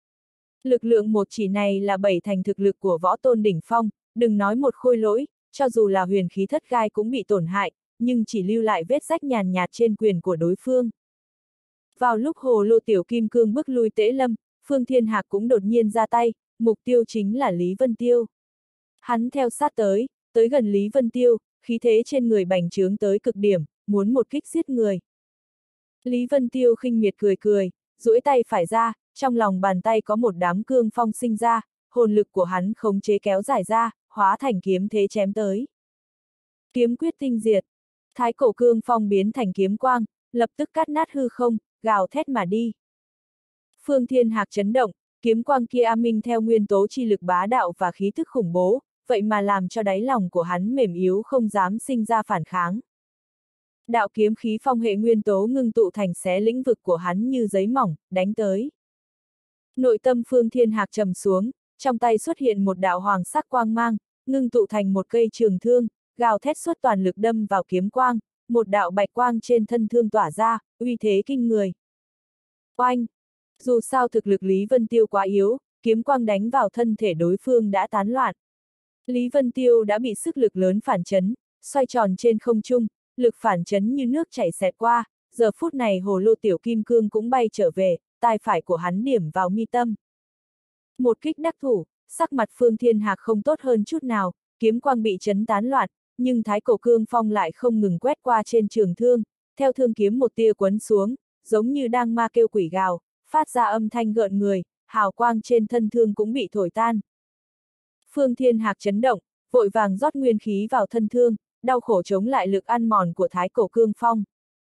Lực lượng một chỉ này là 7 thành thực lực của võ tôn đỉnh phong, đừng nói một khôi lỗi, cho dù là huyền khí thất gai cũng bị tổn hại, nhưng chỉ lưu lại vết rách nhàn nhạt trên quyền của đối phương. Vào lúc hồ lô tiểu kim cương bức lui Tế Lâm, Phương Thiên Hạc cũng đột nhiên ra tay, mục tiêu chính là Lý Vân Tiêu. Hắn theo sát tới gần Lý Vân Tiêu, khí thế trên người bành trướng tới cực điểm, muốn một kích giết người. Lý Vân Tiêu khinh miệt cười cười, duỗi tay phải ra, trong lòng bàn tay có một đám cương phong sinh ra, hồn lực của hắn khống chế kéo dài ra, hóa thành kiếm thế chém tới. Kiếm quyết tinh diệt, thái cổ cương phong biến thành kiếm quang, lập tức cắt nát hư không, gào thét mà đi. Phương Thiên Hạc chấn động, kiếm quang kia minh theo nguyên tố chi lực bá đạo và khí thức khủng bố, vậy mà làm cho đáy lòng của hắn mềm yếu không dám sinh ra phản kháng. Đạo kiếm khí phong hệ nguyên tố ngưng tụ thành xé lĩnh vực của hắn như giấy mỏng, đánh tới. Nội tâm Phương Thiên Hạc trầm xuống, trong tay xuất hiện một đạo hoàng sắc quang mang, ngưng tụ thành một cây trường thương, gào thét suốt toàn lực đâm vào kiếm quang, một đạo bạch quang trên thân thương tỏa ra, uy thế kinh người. Oanh! Dù sao thực lực Lý Vân Tiêu quá yếu, kiếm quang đánh vào thân thể đối phương đã tán loạn. Lý Vân Tiêu đã bị sức lực lớn phản chấn, xoay tròn trên không trung, lực phản chấn như nước chảy xẹt qua, giờ phút này hồ lô tiểu kim cương cũng bay trở về, tay phải của hắn điểm vào mi tâm. Một kích đắc thủ, sắc mặt Phương Thiên Hạc không tốt hơn chút nào, kiếm quang bị chấn tán loạn, nhưng thái cổ cương phong lại không ngừng quét qua trên trường thương, theo thương kiếm một tia quấn xuống, giống như đang ma kêu quỷ gào, phát ra âm thanh gợn người, hào quang trên thân thương cũng bị thổi tan. Phương Thiên Hạc chấn động, vội vàng rót nguyên khí vào thân thương, đau khổ chống lại lực ăn mòn của thái cổ cương phong.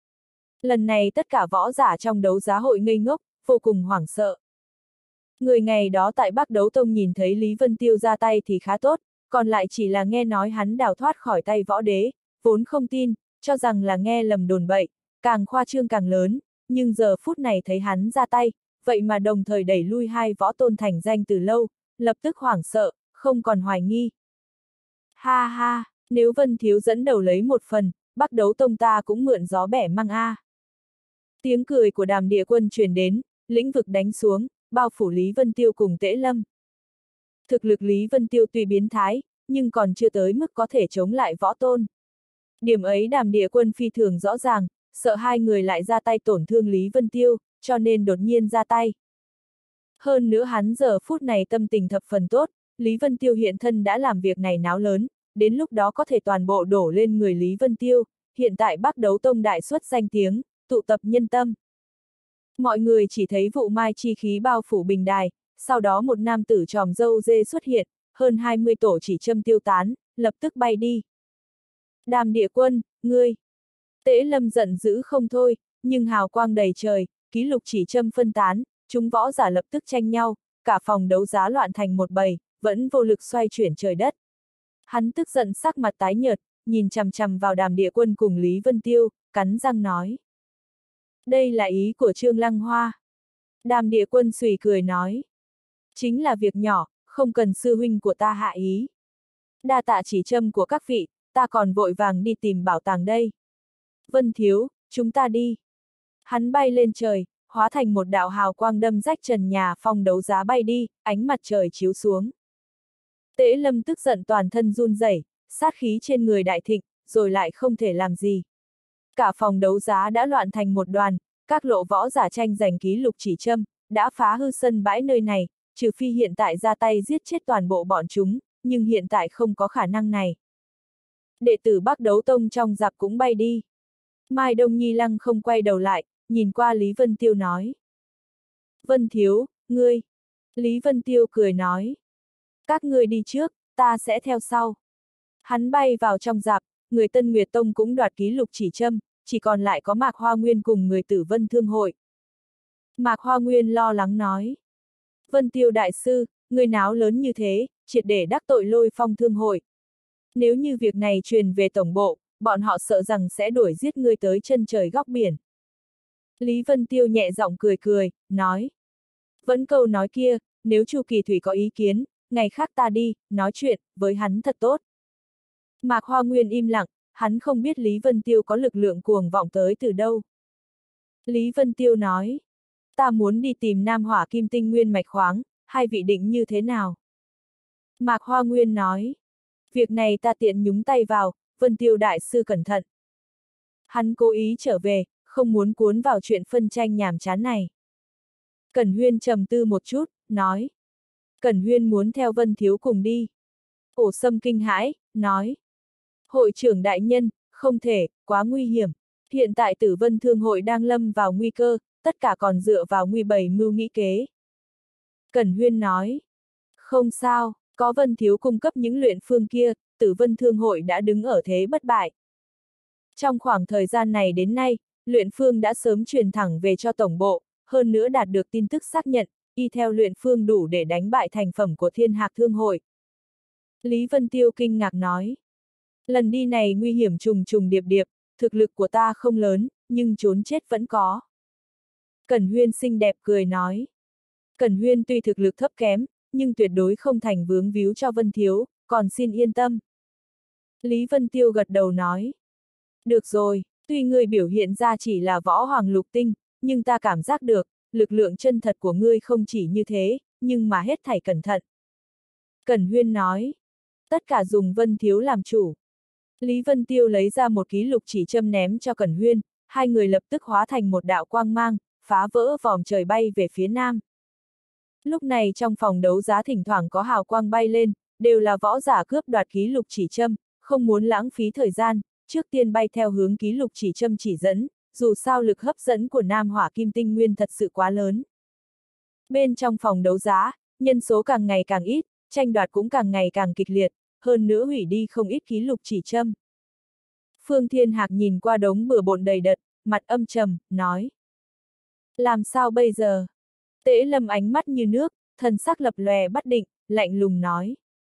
Lần này tất cả võ giả trong đấu giá hội ngây ngốc, vô cùng hoảng sợ. Người ngày đó tại Bắc Đấu Tông nhìn thấy Lý Vân Tiêu ra tay thì khá tốt, còn lại chỉ là nghe nói hắn đào thoát khỏi tay võ đế, vốn không tin, cho rằng là nghe lầm đồn bậy, càng khoa trương càng lớn, nhưng giờ phút này thấy hắn ra tay, vậy mà đồng thời đẩy lui hai võ tôn thành danh từ lâu, lập tức hoảng sợ, không còn hoài nghi. Ha ha, nếu Vân Thiếu dẫn đầu lấy một phần, Bắc Đấu Tông ta cũng mượn gió bẻ măng a. Tiếng cười của Đàm Địa Quân truyền đến, lĩnh vực đánh xuống, bao phủ Lý Vân Tiêu cùng Tễ Lâm. Thực lực Lý Vân Tiêu tuy biến thái, nhưng còn chưa tới mức có thể chống lại Võ Tôn. Điểm ấy Đàm Địa Quân phi thường rõ ràng, sợ hai người lại ra tay tổn thương Lý Vân Tiêu, cho nên đột nhiên ra tay. Hơn nữa hắn giờ phút này tâm tình thập phần tốt, Lý Vân Tiêu hiện thân đã làm việc này náo lớn, đến lúc đó có thể toàn bộ đổ lên người Lý Vân Tiêu, hiện tại Bắc Đấu Tông đại xuất danh tiếng, tụ tập nhân tâm. Mọi người chỉ thấy vụ mai chi khí bao phủ bình đài, sau đó một nam tử tròm râu dê xuất hiện, hơn 20 tổ chỉ châm tiêu tán, lập tức bay đi. Đàm Địa Quân, ngươi! Tễ Lâm giận dữ không thôi, nhưng hào quang đầy trời, ký lục chỉ châm phân tán, chúng võ giả lập tức tranh nhau, cả phòng đấu giá loạn thành một bầy, vẫn vô lực xoay chuyển trời đất. Hắn tức giận sắc mặt tái nhợt, nhìn chằm chằm vào Đàm Địa Quân cùng Lý Vân Tiêu, cắn răng nói. Đây là ý của Trương Lăng Hoa. Đàm Địa Quân xùy cười nói. Chính là việc nhỏ, không cần sư huynh của ta hạ ý. Đa tạ chỉ châm của các vị, ta còn vội vàng đi tìm bảo tàng đây. Vân Thiếu, chúng ta đi. Hắn bay lên trời, hóa thành một đạo hào quang đâm rách trần nhà phòng đấu giá bay đi, ánh mặt trời chiếu xuống. Tễ Lâm tức giận toàn thân run rẩy, sát khí trên người đại thịnh, rồi lại không thể làm gì. Cả phòng đấu giá đã loạn thành một đoàn, các lộ võ giả tranh giành ký lục chỉ châm, đã phá hư sân bãi nơi này, trừ phi hiện tại ra tay giết chết toàn bộ bọn chúng, nhưng hiện tại không có khả năng này. Đệ tử Bắc Đấu Tông trong dạp cũng bay đi. Mai Đông Nhi Lăng không quay đầu lại, nhìn qua Lý Vân Tiêu nói. Vân Thiếu, ngươi. Lý Vân Tiêu cười nói. Các ngươi đi trước, ta sẽ theo sau. Hắn bay vào trong dạp, người Tân Nguyệt Tông cũng đoạt ký lục chỉ châm, chỉ còn lại có Mạc Hoa Nguyên cùng người Tử Vân Thương hội. Mạc Hoa Nguyên lo lắng nói. Vân Tiêu đại sư, người náo lớn như thế, triệt để đắc tội Lôi Phong Thương hội. Nếu như việc này truyền về tổng bộ, bọn họ sợ rằng sẽ đuổi giết ngươi tới chân trời góc biển. Lý Vân Tiêu nhẹ giọng cười cười, nói. Vẫn câu nói kia, nếu Chu Kỳ Thủy có ý kiến, ngày khác ta đi, nói chuyện, với hắn thật tốt. Mạc Hoa Nguyên im lặng, hắn không biết Lý Vân Tiêu có lực lượng cuồng vọng tới từ đâu. Lý Vân Tiêu nói. Ta muốn đi tìm Nam Hỏa Kim Tinh Nguyên mạch khoáng, hai vị định như thế nào? Mạc Hoa Nguyên nói. Việc này ta tiện nhúng tay vào, Vân Tiêu đại sư cẩn thận. Hắn cố ý trở về, không muốn cuốn vào chuyện phân tranh nhàm chán này. Cẩn Huyên trầm tư một chút, nói. Cẩn Huyên muốn theo Vân Thiếu cùng đi. Ổ Sâm kinh hãi, nói. Hội trưởng đại nhân, không thể, quá nguy hiểm. Hiện tại Tử Vân Thương hội đang lâm vào nguy cơ, tất cả còn dựa vào nguy bày mưu nghĩ kế. Cẩn Huyên nói. Không sao, có Vân Thiếu cung cấp những luyện phương kia, Tử Vân Thương hội đã đứng ở thế bất bại. Trong khoảng thời gian này đến nay, luyện phương đã sớm truyền thẳng về cho tổng bộ, hơn nữa đạt được tin tức xác nhận, y theo luyện phương đủ để đánh bại thành phẩm của Thiên Hạc Thương hội. Lý Vân Tiêu kinh ngạc nói. Lần đi này nguy hiểm trùng trùng điệp điệp, thực lực của ta không lớn, nhưng trốn chết vẫn có. Cẩn Huyên xinh đẹp cười nói. Cẩn Huyên tuy thực lực thấp kém, nhưng tuyệt đối không thành vướng víu cho Vân Thiếu, còn xin yên tâm. Lý Vân Tiêu gật đầu nói. Được rồi, tuy ngươi biểu hiện ra chỉ là võ hoàng lục tinh, nhưng ta cảm giác được, lực lượng chân thật của ngươi không chỉ như thế, nhưng mà hết thảy cẩn thận. Cẩn Huyên nói. Tất cả dùng Vân Thiếu làm chủ. Lý Vân Tiêu lấy ra một ký lục chỉ châm ném cho Cẩn Huyên, hai người lập tức hóa thành một đạo quang mang, phá vỡ vòm trời bay về phía nam. Lúc này trong phòng đấu giá thỉnh thoảng có hào quang bay lên, đều là võ giả cướp đoạt ký lục chỉ châm, không muốn lãng phí thời gian, trước tiên bay theo hướng ký lục chỉ châm chỉ dẫn, dù sao lực hấp dẫn của Nam Hỏa Kim Tinh Nguyên thật sự quá lớn. Bên trong phòng đấu giá, nhân số càng ngày càng ít, tranh đoạt cũng càng ngày càng kịch liệt, hơn nữa hủy đi không ít ký lục chỉ châm. Phương Thiên Hạc nhìn qua đống bừa bộn đầy đật, mặt âm trầm, nói. Làm sao bây giờ? Tễ Lâm ánh mắt như nước, thần sắc lập lòe bất định, lạnh lùng nói.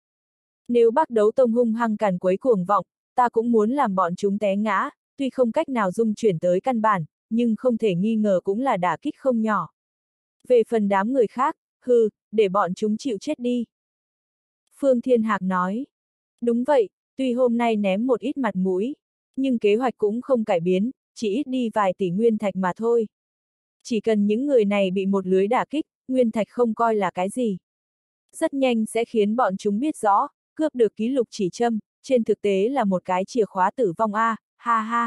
Nếu Bắc Đấu Tông hung hăng càn quấy cuồng vọng, ta cũng muốn làm bọn chúng té ngã, tuy không cách nào dung chuyển tới căn bản, nhưng không thể nghi ngờ cũng là đả kích không nhỏ. Về phần đám người khác, hừ, để bọn chúng chịu chết đi. Phương Thiên Hạc nói. Đúng vậy, tuy hôm nay ném một ít mặt mũi, Nhưng kế hoạch cũng không cải biến, chỉ ít đi vài tỷ nguyên thạch mà thôi. Chỉ cần những người này bị một lưới đả kích, nguyên thạch không coi là cái gì. Rất nhanh sẽ khiến bọn chúng biết rõ, cướp được ký lục chỉ châm, trên thực tế là một cái chìa khóa tử vong a, ha ha.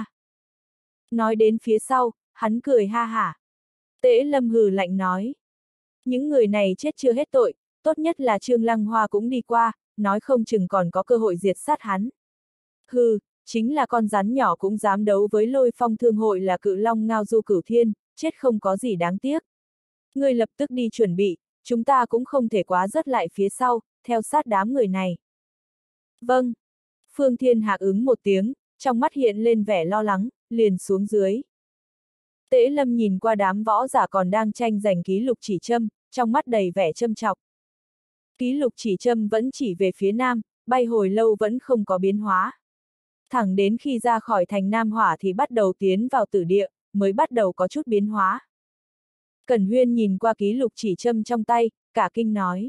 Nói đến phía sau, hắn cười ha hả. Tễ Lâm hừ lạnh nói. Những người này chết chưa hết tội, tốt nhất là Trương Lăng Hoa cũng đi qua, nói không chừng còn có cơ hội diệt sát hắn. Hừ, chính là con rắn nhỏ cũng dám đấu với Lôi Phong thương hội là Cự Long Ngao Du Cửu Thiên, chết không có gì đáng tiếc. Ngươi lập tức đi chuẩn bị, chúng ta cũng không thể quá rớt lại phía sau, theo sát đám người này. Vâng. Phương Thiên Hạc ứng một tiếng, trong mắt hiện lên vẻ lo lắng, liền xuống dưới. Tễ Lâm nhìn qua đám võ giả còn đang tranh giành ký lục chỉ châm, trong mắt đầy vẻ châm chọc. Ký lục chỉ châm vẫn chỉ về phía nam, bay hồi lâu vẫn không có biến hóa. Thẳng đến khi ra khỏi thành Nam Hỏa thì bắt đầu tiến vào tử địa, mới bắt đầu có chút biến hóa. Cẩn Huyên nhìn qua ký lục chỉ châm trong tay, cả kinh nói.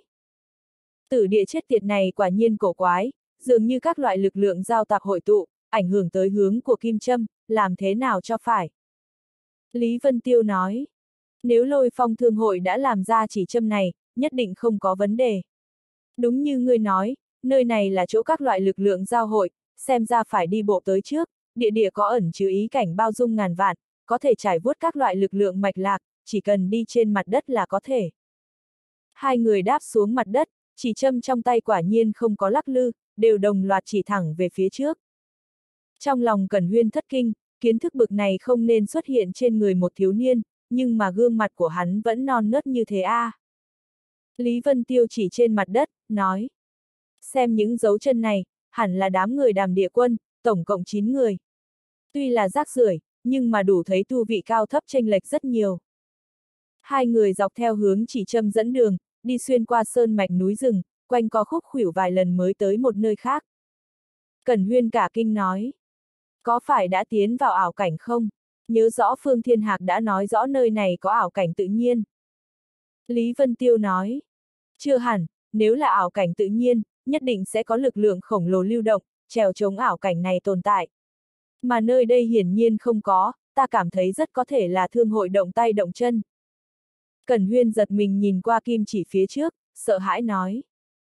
Tử địa chết tiệt này quả nhiên cổ quái, dường như các loại lực lượng giao tạp hội tụ, ảnh hưởng tới hướng của kim châm, làm thế nào cho phải. Lý Vân Tiêu nói, nếu Lôi Phong thương hội đã làm ra chỉ châm này, nhất định không có vấn đề. Đúng như ngươi nói, nơi này là chỗ các loại lực lượng giao hội, xem ra phải đi bộ tới trước, địa địa có ẩn chứa ý cảnh bao dung ngàn vạn, có thể trải vuốt các loại lực lượng mạch lạc, chỉ cần đi trên mặt đất là có thể. Hai người đáp xuống mặt đất, chỉ châm trong tay quả nhiên không có lắc lư, đều đồng loạt chỉ thẳng về phía trước. Trong lòng Cẩn Huyên thất kinh, kiến thức bực này không nên xuất hiện trên người một thiếu niên, nhưng mà gương mặt của hắn vẫn non nớt như thế a. Lý Vân Tiêu chỉ trên mặt đất, nói. Xem những dấu chân này, hẳn là đám người Đàm Địa Quân, tổng cộng 9 người. Tuy là rác rưởi, nhưng mà đủ thấy tu vị cao thấp chênh lệch rất nhiều. Hai người dọc theo hướng chỉ châm dẫn đường, đi xuyên qua sơn mạch núi rừng, quanh co khúc khuỷu vài lần mới tới một nơi khác. Cẩn Huyên cả kinh nói. Có phải đã tiến vào ảo cảnh không? Nhớ rõ Phương Thiên Hạc đã nói rõ nơi này có ảo cảnh tự nhiên. Lý Vân Tiêu nói. Chưa hẳn, nếu là ảo cảnh tự nhiên, nhất định sẽ có lực lượng khổng lồ lưu động, trèo chống ảo cảnh này tồn tại. Mà nơi đây hiển nhiên không có, ta cảm thấy rất có thể là thương hội động tay động chân. Cẩn Huyên giật mình nhìn qua kim chỉ phía trước, sợ hãi nói.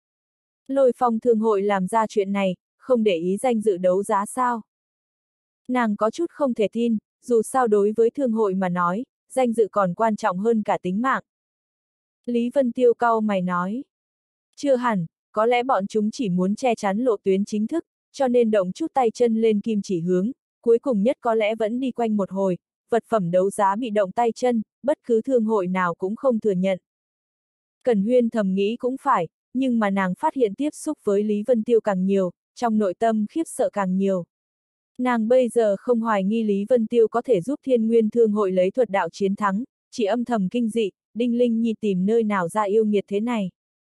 Lôi Phong thương hội làm ra chuyện này, không để ý danh dự đấu giá sao? Nàng có chút không thể tin, dù sao đối với thương hội mà nói, danh dự còn quan trọng hơn cả tính mạng. Lý Vân Tiêu cau mày nói. Chưa hẳn, có lẽ bọn chúng chỉ muốn che chắn lộ tuyến chính thức, cho nên động chút tay chân lên kim chỉ hướng, cuối cùng nhất có lẽ vẫn đi quanh một hồi, vật phẩm đấu giá bị động tay chân, bất cứ thương hội nào cũng không thừa nhận. Cẩn Huyên thầm nghĩ cũng phải, nhưng mà nàng phát hiện tiếp xúc với Lý Vân Tiêu càng nhiều, trong nội tâm khiếp sợ càng nhiều. Nàng bây giờ không hoài nghi Lý Vân Tiêu có thể giúp Thiên Nguyên thương hội lấy thuật đạo chiến thắng, chỉ âm thầm kinh dị, Đinh Linh Nhi tìm nơi nào ra yêu nghiệt thế này.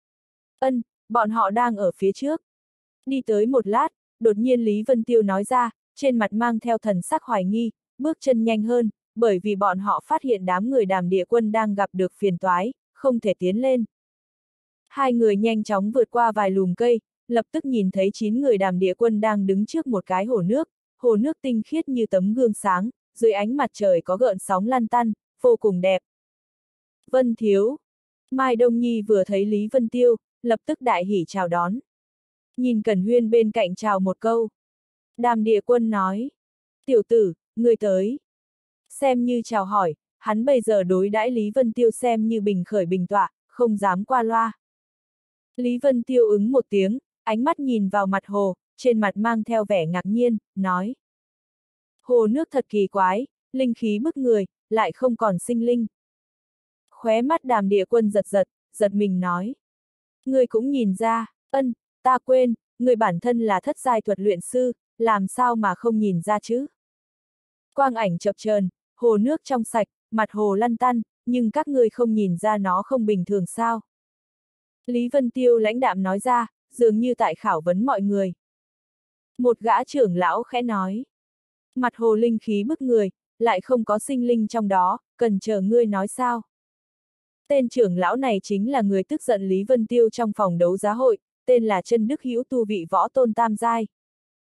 Bọn họ đang ở phía trước. Đi tới một lát, đột nhiên Lý Vân Tiêu nói ra, trên mặt mang theo thần sắc hoài nghi, bước chân nhanh hơn, bởi vì bọn họ phát hiện đám người Đàm Địa Quân đang gặp được phiền toái, không thể tiến lên. Hai người nhanh chóng vượt qua vài lùm cây, lập tức nhìn thấy 9 người Đàm Địa Quân đang đứng trước một cái hồ nước tinh khiết như tấm gương sáng, dưới ánh mặt trời có gợn sóng lăn tăn, vô cùng đẹp. Vân Thiếu. Mai Đông Nhi vừa thấy Lý Vân Tiêu, lập tức đại hỉ chào đón. Nhìn Cẩn Huyên bên cạnh chào một câu. Đàm Địa Quân nói. Tiểu tử, ngươi tới. Xem như chào hỏi, hắn bây giờ đối đãi Lý Vân Tiêu xem như bình khởi bình tọa, không dám qua loa. Lý Vân Tiêu ứng một tiếng, ánh mắt nhìn vào mặt hồ, trên mặt mang theo vẻ ngạc nhiên, nói. Hồ nước thật kỳ quái, linh khí bức người, lại không còn sinh linh. Khóe mắt Đàm Địa Quân giật mình nói. Ngươi cũng nhìn ra, ta quên, người bản thân là thất giai thuật luyện sư, làm sao mà không nhìn ra chứ? Quang ảnh chập chờn, hồ nước trong sạch, mặt hồ lăn tăn, nhưng các ngươi không nhìn ra nó không bình thường sao? Lý Vân Tiêu lãnh đạm nói ra, dường như tại khảo vấn mọi người. Một gã trưởng lão khẽ nói. Mặt hồ linh khí bức người, lại không có sinh linh trong đó, cần chờ ngươi nói sao? Tên trưởng lão này chính là người tức giận Lý Vân Tiêu trong phòng đấu giá hội, tên là Chân Đức Hữu tu vị võ tôn tam giai.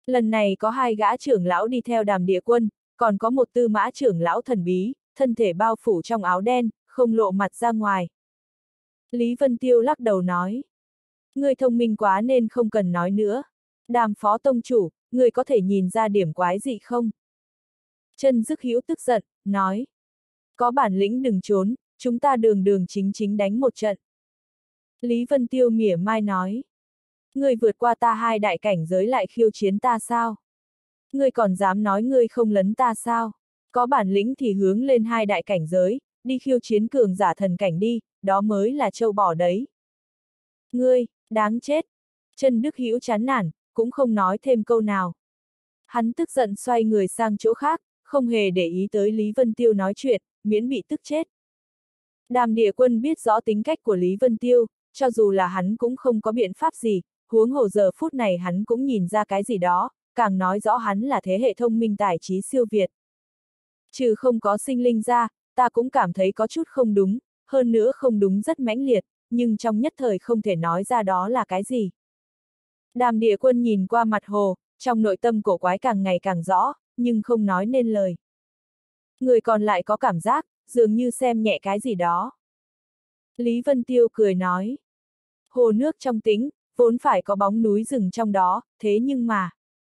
Lần này có 2 gã trưởng lão đi theo Đàm Địa Quân, còn có một tư mã trưởng lão thần bí, thân thể bao phủ trong áo đen, không lộ mặt ra ngoài. Lý Vân Tiêu lắc đầu nói. Ngươi thông minh quá nên không cần nói nữa. Đàm phó tông chủ, ngươi có thể nhìn ra điểm quái gì không? Chân Dực Hữu tức giận, nói. Có bản lĩnh đừng trốn, chúng ta đường đường chính chính đánh một trận. Lý Vân Tiêu mỉa mai nói. Ngươi vượt qua ta 2 đại cảnh giới lại khiêu chiến ta sao? Ngươi còn dám nói ngươi không lấn ta sao? Có bản lĩnh thì hướng lên 2 đại cảnh giới, đi khiêu chiến cường giả thần cảnh đi, đó mới là trâu bò đấy. Ngươi, đáng chết. Chân Đức Hữu chán nản, cũng không nói thêm câu nào. Hắn tức giận xoay người sang chỗ khác, không hề để ý tới Lý Vân Tiêu nói chuyện, miễn bị tức chết. Đàm Địa Quân biết rõ tính cách của Lý Vân Tiêu, cho dù là hắn cũng không có biện pháp gì, huống hồ giờ phút này hắn cũng nhìn ra cái gì đó, càng nói rõ hắn là thế hệ thông minh tài trí siêu việt. Trừ không có sinh linh ra, ta cũng cảm thấy có chút không đúng, hơn nữa không đúng rất mãnh liệt, nhưng trong nhất thời không thể nói ra đó là cái gì. Đàm Địa Quân nhìn qua mặt hồ, trong nội tâm cổ quái càng ngày càng rõ, nhưng không nói nên lời. Người còn lại có cảm giác, dường như xem nhẹ cái gì đó. Lý Vân Tiêu cười nói. Hồ nước trong tĩnh, vốn phải có bóng núi rừng trong đó, thế nhưng mà...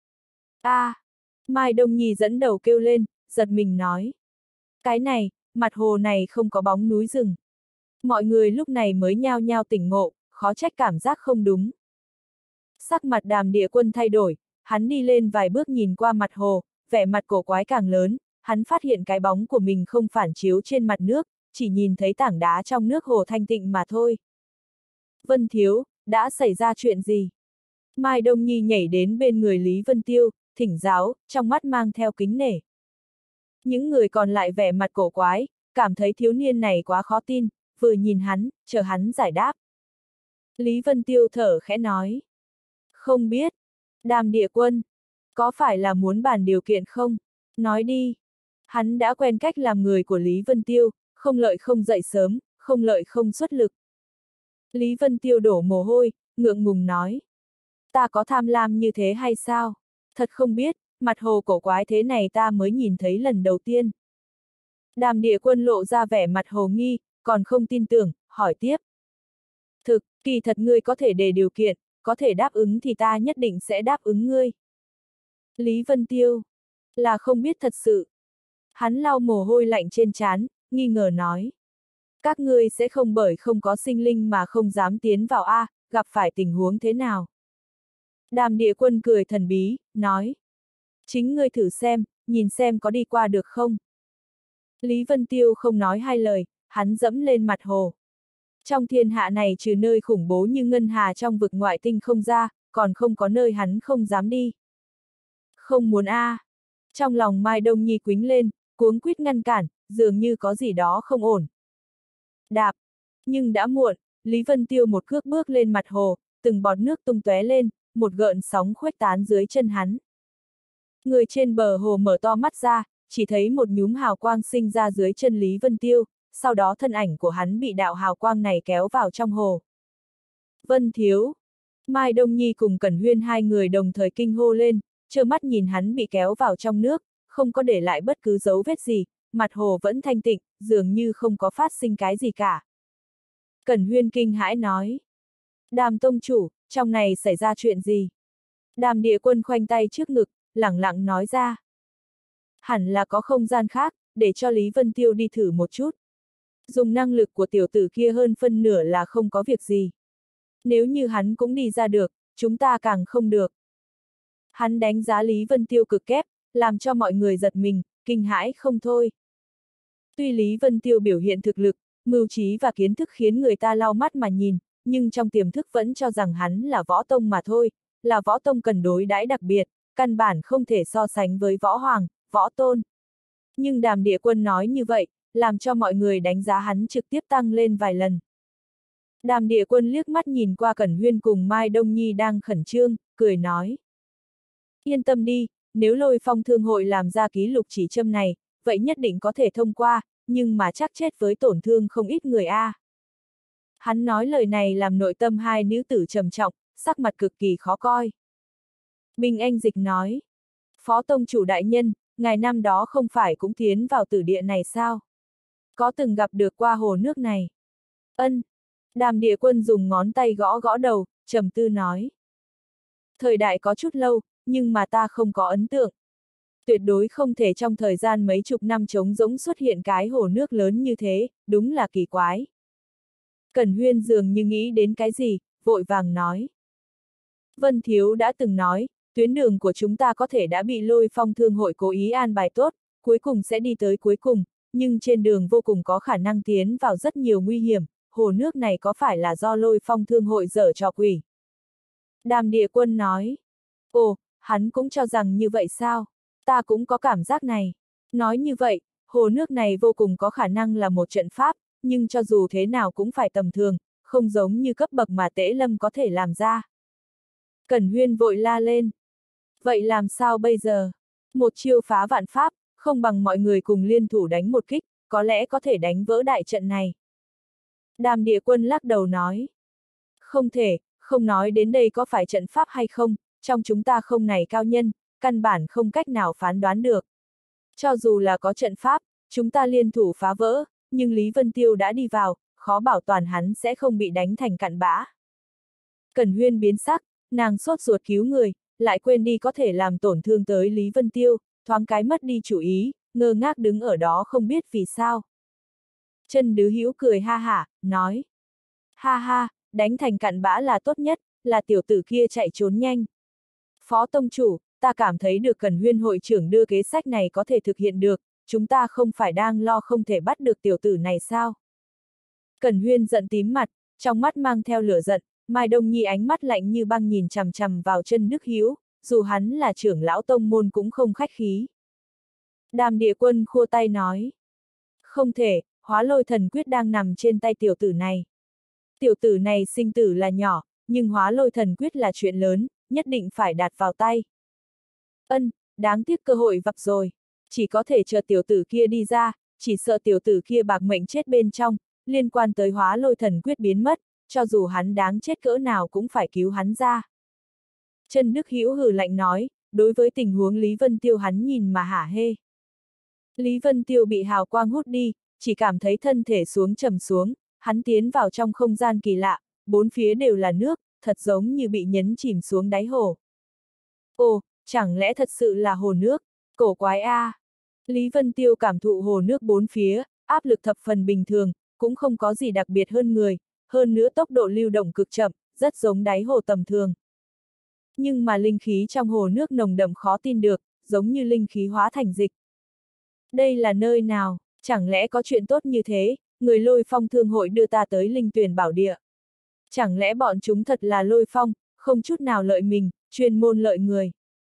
Mai Đông Nhi dẫn đầu kêu lên, giật mình nói. Cái này, mặt hồ này không có bóng núi rừng. Mọi người lúc này mới nhao nhao tỉnh ngộ, khó trách cảm giác không đúng. Sắc mặt Đàm Địa Quân thay đổi, hắn đi lên vài bước nhìn qua mặt hồ, vẻ mặt cổ quái càng lớn, hắn phát hiện cái bóng của mình không phản chiếu trên mặt nước, chỉ nhìn thấy tảng đá trong nước hồ thanh tịnh mà thôi. Vân Thiếu, đã xảy ra chuyện gì? Mai Đông Nhi nhảy đến bên người Lý Vân Tiêu, thỉnh giáo, trong mắt mang theo kính nể. Những người còn lại vẻ mặt cổ quái, cảm thấy thiếu niên này quá khó tin, vừa nhìn hắn, chờ hắn giải đáp. Lý Vân Tiêu thở khẽ nói. Không biết. Đàm Địa Quân. Có phải là muốn bàn điều kiện không? Nói đi. Hắn đã quen cách làm người của Lý Vân Tiêu, không lợi không dậy sớm, không lợi không xuất lực. Lý Vân Tiêu đổ mồ hôi, ngượng ngùng nói. Ta có tham lam như thế hay sao? Thật không biết, mặt hồ cổ quái thế này ta mới nhìn thấy lần đầu tiên. Đàm Địa Quân lộ ra vẻ mặt hồ nghi, còn không tin tưởng, hỏi tiếp. Thực, kỳ thật ngươi có thể đề điều kiện, có thể đáp ứng thì ta nhất định sẽ đáp ứng ngươi. Lý Vân Tiêu, là không biết thật sự. Hắn lau mồ hôi lạnh trên trán, nghi ngờ nói. Các ngươi sẽ không bởi không có sinh linh mà không dám tiến vào gặp phải tình huống thế nào. Đàm Địa Quân cười thần bí, nói. Chính ngươi thử xem, nhìn xem có đi qua được không. Lý Vân Tiêu không nói hai lời, hắn dẫm lên mặt hồ. Trong thiên hạ này trừ nơi khủng bố như Ngân Hà trong vực ngoại tinh không ra, còn không có nơi hắn không dám đi. Không muốn Trong lòng Mai Đông Nhi quính lên, cuống quýt ngăn cản, dường như có gì đó không ổn. Đạp! Nhưng đã muộn, Lý Vân Tiêu một cước bước lên mặt hồ, từng bọt nước tung tóe lên, một gợn sóng khuếch tán dưới chân hắn. Người trên bờ hồ mở to mắt ra, chỉ thấy một nhúm hào quang sinh ra dưới chân Lý Vân Tiêu, sau đó thân ảnh của hắn bị đạo hào quang này kéo vào trong hồ. Vân Thiếu! Mai Đông Nhi cùng Cẩn Huyên hai người đồng thời kinh hô lên, trơ mắt nhìn hắn bị kéo vào trong nước, không có để lại bất cứ dấu vết gì, mặt hồ vẫn thanh tịnh, dường như không có phát sinh cái gì cả. Cẩn Huyên kinh hãi nói. Đàm tông chủ, trong này xảy ra chuyện gì? Đàm Địa Quân khoanh tay trước ngực, lẳng lặng nói ra. Hẳn là có không gian khác, để cho Lý Vân Tiêu đi thử một chút. Dùng năng lực của tiểu tử kia hơn phân nửa là không có việc gì. Nếu như hắn cũng đi ra được, chúng ta càng không được. Hắn đánh giá Lý Vân Tiêu cực kép, làm cho mọi người giật mình, kinh hãi không thôi. Tuy Lý Vân Tiêu biểu hiện thực lực, mưu trí và kiến thức khiến người ta lau mắt mà nhìn, nhưng trong tiềm thức vẫn cho rằng hắn là võ tông mà thôi, là võ tông cần đối đãi đặc biệt, căn bản không thể so sánh với võ hoàng, võ tôn. Nhưng Đàm Địa Quân nói như vậy, làm cho mọi người đánh giá hắn trực tiếp tăng lên vài lần. Đàm Địa Quân liếc mắt nhìn qua Cẩn Huyên cùng Mai Đông Nhi đang khẩn trương, cười nói. Yên tâm đi, nếu Lôi Phong Thương hội làm ra ký lục chỉ châm này, vậy nhất định có thể thông qua, nhưng mà chắc chết với tổn thương không ít người Hắn nói lời này làm nội tâm hai nữ tử trầm trọng, sắc mặt cực kỳ khó coi. Bình Anh Dịch nói. Phó tông chủ đại nhân, ngài năm đó không phải cũng tiến vào tử địa này sao? Có từng gặp được qua hồ nước này? Ân. Đàm Địa Quân dùng ngón tay gõ gõ đầu, trầm tư nói. Thời đại có chút lâu, nhưng mà ta không có ấn tượng. Tuyệt đối không thể trong thời gian mấy chục năm trống rỗng xuất hiện cái hồ nước lớn như thế, đúng là kỳ quái. Cẩn Huyên dường như nghĩ đến cái gì, vội vàng nói. Vân Thiếu đã từng nói, tuyến đường của chúng ta có thể đã bị Lôi Phong Thương hội cố ý an bài tốt, cuối cùng sẽ đi tới cuối cùng, nhưng trên đường vô cùng có khả năng tiến vào rất nhiều nguy hiểm, hồ nước này có phải là do Lôi Phong Thương hội dở trò quỷ? Đàm Địa Quân nói. Ồ, hắn cũng cho rằng như vậy sao? Ta cũng có cảm giác này. Nói như vậy, hồ nước này vô cùng có khả năng là một trận pháp, nhưng cho dù thế nào cũng phải tầm thường, không giống như cấp bậc mà Tễ Lâm có thể làm ra. Cẩn Huyên vội la lên. Vậy làm sao bây giờ? Một chiêu phá vạn pháp, không bằng mọi người cùng liên thủ đánh một kích, có lẽ có thể đánh vỡ đại trận này. Đàm Địa Quân lắc đầu nói. Không thể, không nói đến đây có phải trận pháp hay không, trong chúng ta không này cao nhân, căn bản không cách nào phán đoán được. Cho dù là có trận pháp, chúng ta liên thủ phá vỡ, nhưng Lý Vân Tiêu đã đi vào, khó bảo toàn hắn sẽ không bị đánh thành cặn bã. Cẩn Huyên biến sắc, nàng sốt ruột cứu người, lại quên đi có thể làm tổn thương tới Lý Vân Tiêu, thoáng cái mất đi chủ ý, ngơ ngác đứng ở đó không biết vì sao. Chân Đứ Hữu cười ha hả, nói. Ha ha, đánh thành cặn bã là tốt nhất, là tiểu tử kia chạy trốn nhanh. Phó tông chủ, ta cảm thấy được Cẩn Huyên hội trưởng đưa kế sách này có thể thực hiện được, chúng ta không phải đang lo không thể bắt được tiểu tử này sao? Cẩn Huyên giận tím mặt, trong mắt mang theo lửa giận, Mai Đông Nhi ánh mắt lạnh như băng nhìn chằm chằm vào Chân Đức Hữu, dù hắn là trưởng lão tông môn cũng không khách khí. Đàm Địa Quân khua tay nói. Không thể, Hóa Lôi Thần Quyết đang nằm trên tay tiểu tử này. Tiểu tử này sinh tử là nhỏ, nhưng Hóa Lôi Thần Quyết là chuyện lớn, nhất định phải đạt vào tay. Ân, đáng tiếc cơ hội vập rồi. Chỉ có thể chờ tiểu tử kia đi ra, chỉ sợ tiểu tử kia bạc mệnh chết bên trong, liên quan tới Hóa Lôi Thần Quyết biến mất, cho dù hắn đáng chết cỡ nào cũng phải cứu hắn ra. Chân Đức Hữu hừ lạnh nói, đối với tình huống Lý Vân Tiêu hắn nhìn mà hả hê. Lý Vân Tiêu bị hào quang hút đi, chỉ cảm thấy thân thể trầm xuống, hắn tiến vào trong không gian kỳ lạ, bốn phía đều là nước, thật giống như bị nhấn chìm xuống đáy hồ. Ồ, chẳng lẽ thật sự là hồ nước? Cổ quái a! Lý Vân Tiêu cảm thụ hồ nước bốn phía, áp lực thập phần bình thường, cũng không có gì đặc biệt hơn người, hơn nữa tốc độ lưu động cực chậm, rất giống đáy hồ tầm thường. Nhưng mà linh khí trong hồ nước nồng đậm khó tin được, giống như linh khí hóa thành dịch. Đây là nơi nào? Chẳng lẽ có chuyện tốt như thế, người Lôi Phong Thương hội đưa ta tới Linh Tuyền Bảo Địa? Chẳng lẽ bọn chúng thật là Lôi Phong, không chút nào lợi mình, chuyên môn lợi người?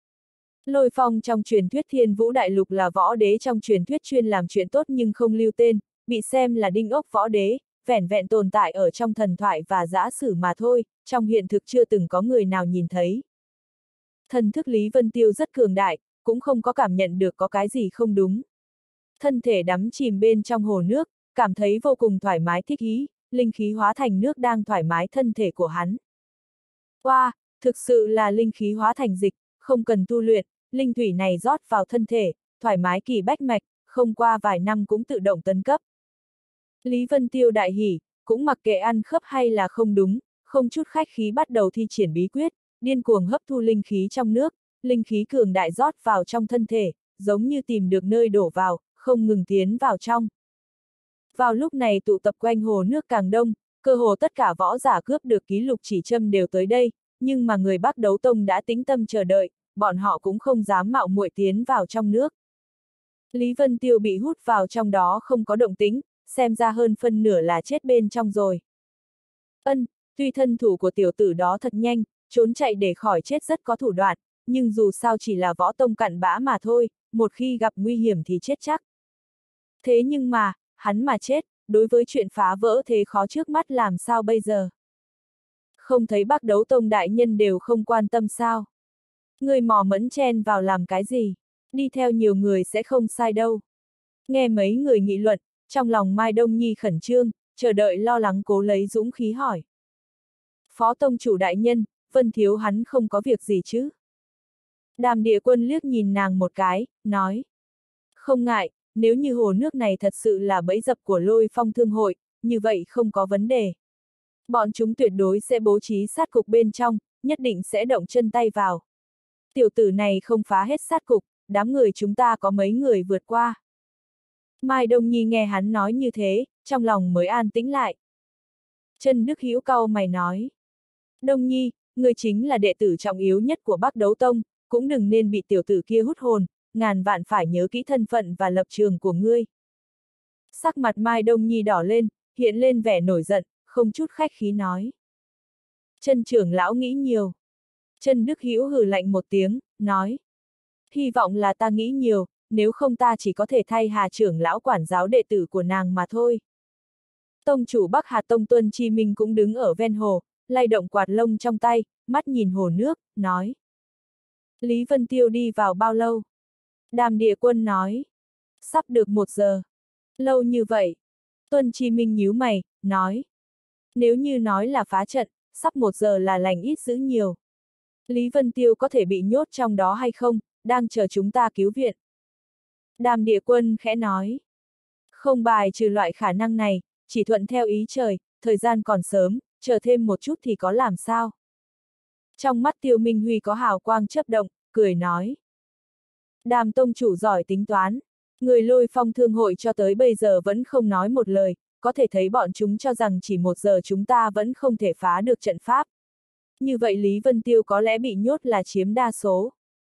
Lôi Phong trong truyền thuyết Thiên Vũ Đại Lục là võ đế trong truyền thuyết chuyên làm chuyện tốt nhưng không lưu tên, bị xem là đinh ốc võ đế, vẻn vẹn tồn tại ở trong thần thoại và dã sử mà thôi, trong hiện thực chưa từng có người nào nhìn thấy. Thần thức Lý Vân Tiêu rất cường đại, cũng không có cảm nhận được có cái gì không đúng. Thân thể đắm chìm bên trong hồ nước, cảm thấy vô cùng thoải mái thích ý, linh khí hóa thành nước đang thoải mái thân thể của hắn. Wow, thực sự là linh khí hóa thành dịch, không cần tu luyện, linh thủy này rót vào thân thể, thoải mái kỳ bách mạch, không qua vài năm cũng tự động tấn cấp. Lý Vân Tiêu đại hỉ, cũng mặc kệ ăn khớp hay là không đúng, không chút khách khí bắt đầu thi triển bí quyết, điên cuồng hấp thu linh khí trong nước, linh khí cường đại rót vào trong thân thể, giống như tìm được nơi đổ vào, không ngừng tiến vào trong. Vào lúc này tụ tập quanh hồ nước càng đông, cơ hồ tất cả võ giả cướp được ký lục chỉ châm đều tới đây, nhưng mà người Bắc Đấu Tông đã tĩnh tâm chờ đợi, bọn họ cũng không dám mạo muội tiến vào trong nước. Lý Vân Tiêu bị hút vào trong đó không có động tĩnh, xem ra hơn phân nửa là chết bên trong rồi. Ân, tuy thân thủ của tiểu tử đó thật nhanh, trốn chạy để khỏi chết rất có thủ đoạn, nhưng dù sao chỉ là võ tông cặn bã mà thôi, một khi gặp nguy hiểm thì chết chắc. Thế nhưng mà, hắn mà chết, đối với chuyện phá vỡ thế khó trước mắt làm sao bây giờ? Không thấy Bắc Đấu Tông đại nhân đều không quan tâm sao? Người mò mẫm chen vào làm cái gì? Đi theo nhiều người sẽ không sai đâu. Nghe mấy người nghị luận, trong lòng Mai Đông Nhi khẩn trương, chờ đợi lo lắng cố lấy dũng khí hỏi. Phó tông chủ đại nhân, Vân Thiếu hắn không có việc gì chứ? Đàm Địa Quân liếc nhìn nàng một cái, nói. Không ngại, nếu như hồ nước này thật sự là bẫy dập của Lôi Phong Thương hội, như vậy không có vấn đề. Bọn chúng tuyệt đối sẽ bố trí sát cục bên trong, nhất định sẽ động chân tay vào. Tiểu tử này không phá hết sát cục, đám người chúng ta có mấy người vượt qua. Mai Đông Nhi nghe hắn nói như thế, trong lòng mới an tĩnh lại. Trân Đức Hữu cau mày nói. Đông Nhi, ngươi chính là đệ tử trọng yếu nhất của Bắc Đấu Tông, cũng đừng nên bị tiểu tử kia hút hồn, ngàn vạn phải nhớ kỹ thân phận và lập trường của ngươi. Sắc mặt Mai Đông Nhi đỏ lên, hiện lên vẻ nổi giận, không chút khách khí nói. Trân trưởng lão nghĩ nhiều. Trân Đức Hữu hừ lạnh một tiếng, nói. Hy vọng là ta nghĩ nhiều, nếu không ta chỉ có thể thay Hà trưởng lão quản giáo đệ tử của nàng mà thôi. Tông chủ Bắc Hà Tông Tuân Chi Minh cũng đứng ở ven hồ, lay động quạt lông trong tay, mắt nhìn hồ nước, nói. Lý Vân Tiêu đi vào bao lâu? Đàm Địa Quân nói. Sắp được 1 giờ. Lâu như vậy. Tuân Chi Minh nhíu mày, nói. Nếu như nói là phá trận, sắp 1 giờ là lành ít dữ nhiều. Lý Vân Tiêu có thể bị nhốt trong đó hay không, đang chờ chúng ta cứu viện. Đàm Địa Quân khẽ nói. Không bài trừ loại khả năng này, chỉ thuận theo ý trời, thời gian còn sớm, chờ thêm một chút thì có làm sao. Trong mắt Tiêu Minh Huy có hào quang chớp động, cười nói. Đàm tông chủ giỏi tính toán, người Lôi Phong Thương hội cho tới bây giờ vẫn không nói một lời, có thể thấy bọn chúng cho rằng chỉ 1 giờ chúng ta vẫn không thể phá được trận pháp. Như vậy Lý Vân Tiêu có lẽ bị nhốt là chiếm đa số.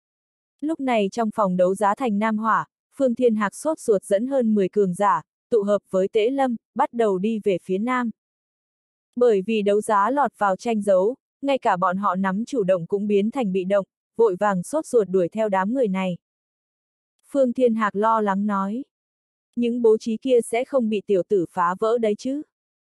Lúc này trong phòng đấu giá thành Nam Hỏa, Phương Thiên Hạc sốt ruột dẫn hơn 10 cường giả, tụ hợp với Tế Lâm, bắt đầu đi về phía Nam. Bởi vì đấu giá lọt vào tranh đấu, ngay cả bọn họ nắm chủ động cũng biến thành bị động, vội vàng sốt ruột đuổi theo đám người này. Phương Thiên Hạc lo lắng nói. Những bố trí kia sẽ không bị tiểu tử phá vỡ đấy chứ.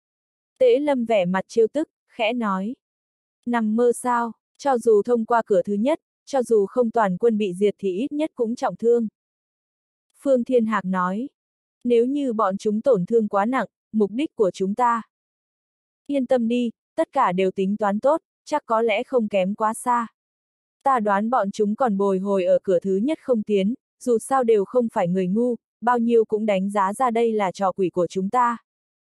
Tế Lâm vẻ mặt trêu tức, khẽ nói. Nằm mơ sao, cho dù thông qua cửa thứ nhất, cho dù không toàn quân bị diệt thì ít nhất cũng trọng thương. Phương Thiên Hạc nói. Nếu như bọn chúng tổn thương quá nặng, mục đích của chúng ta. Yên tâm đi, tất cả đều tính toán tốt, chắc có lẽ không kém quá xa. Ta đoán bọn chúng còn bồi hồi ở cửa thứ nhất không tiến, dù sao đều không phải người ngu, bao nhiêu cũng đánh giá ra đây là trò quỷ của chúng ta.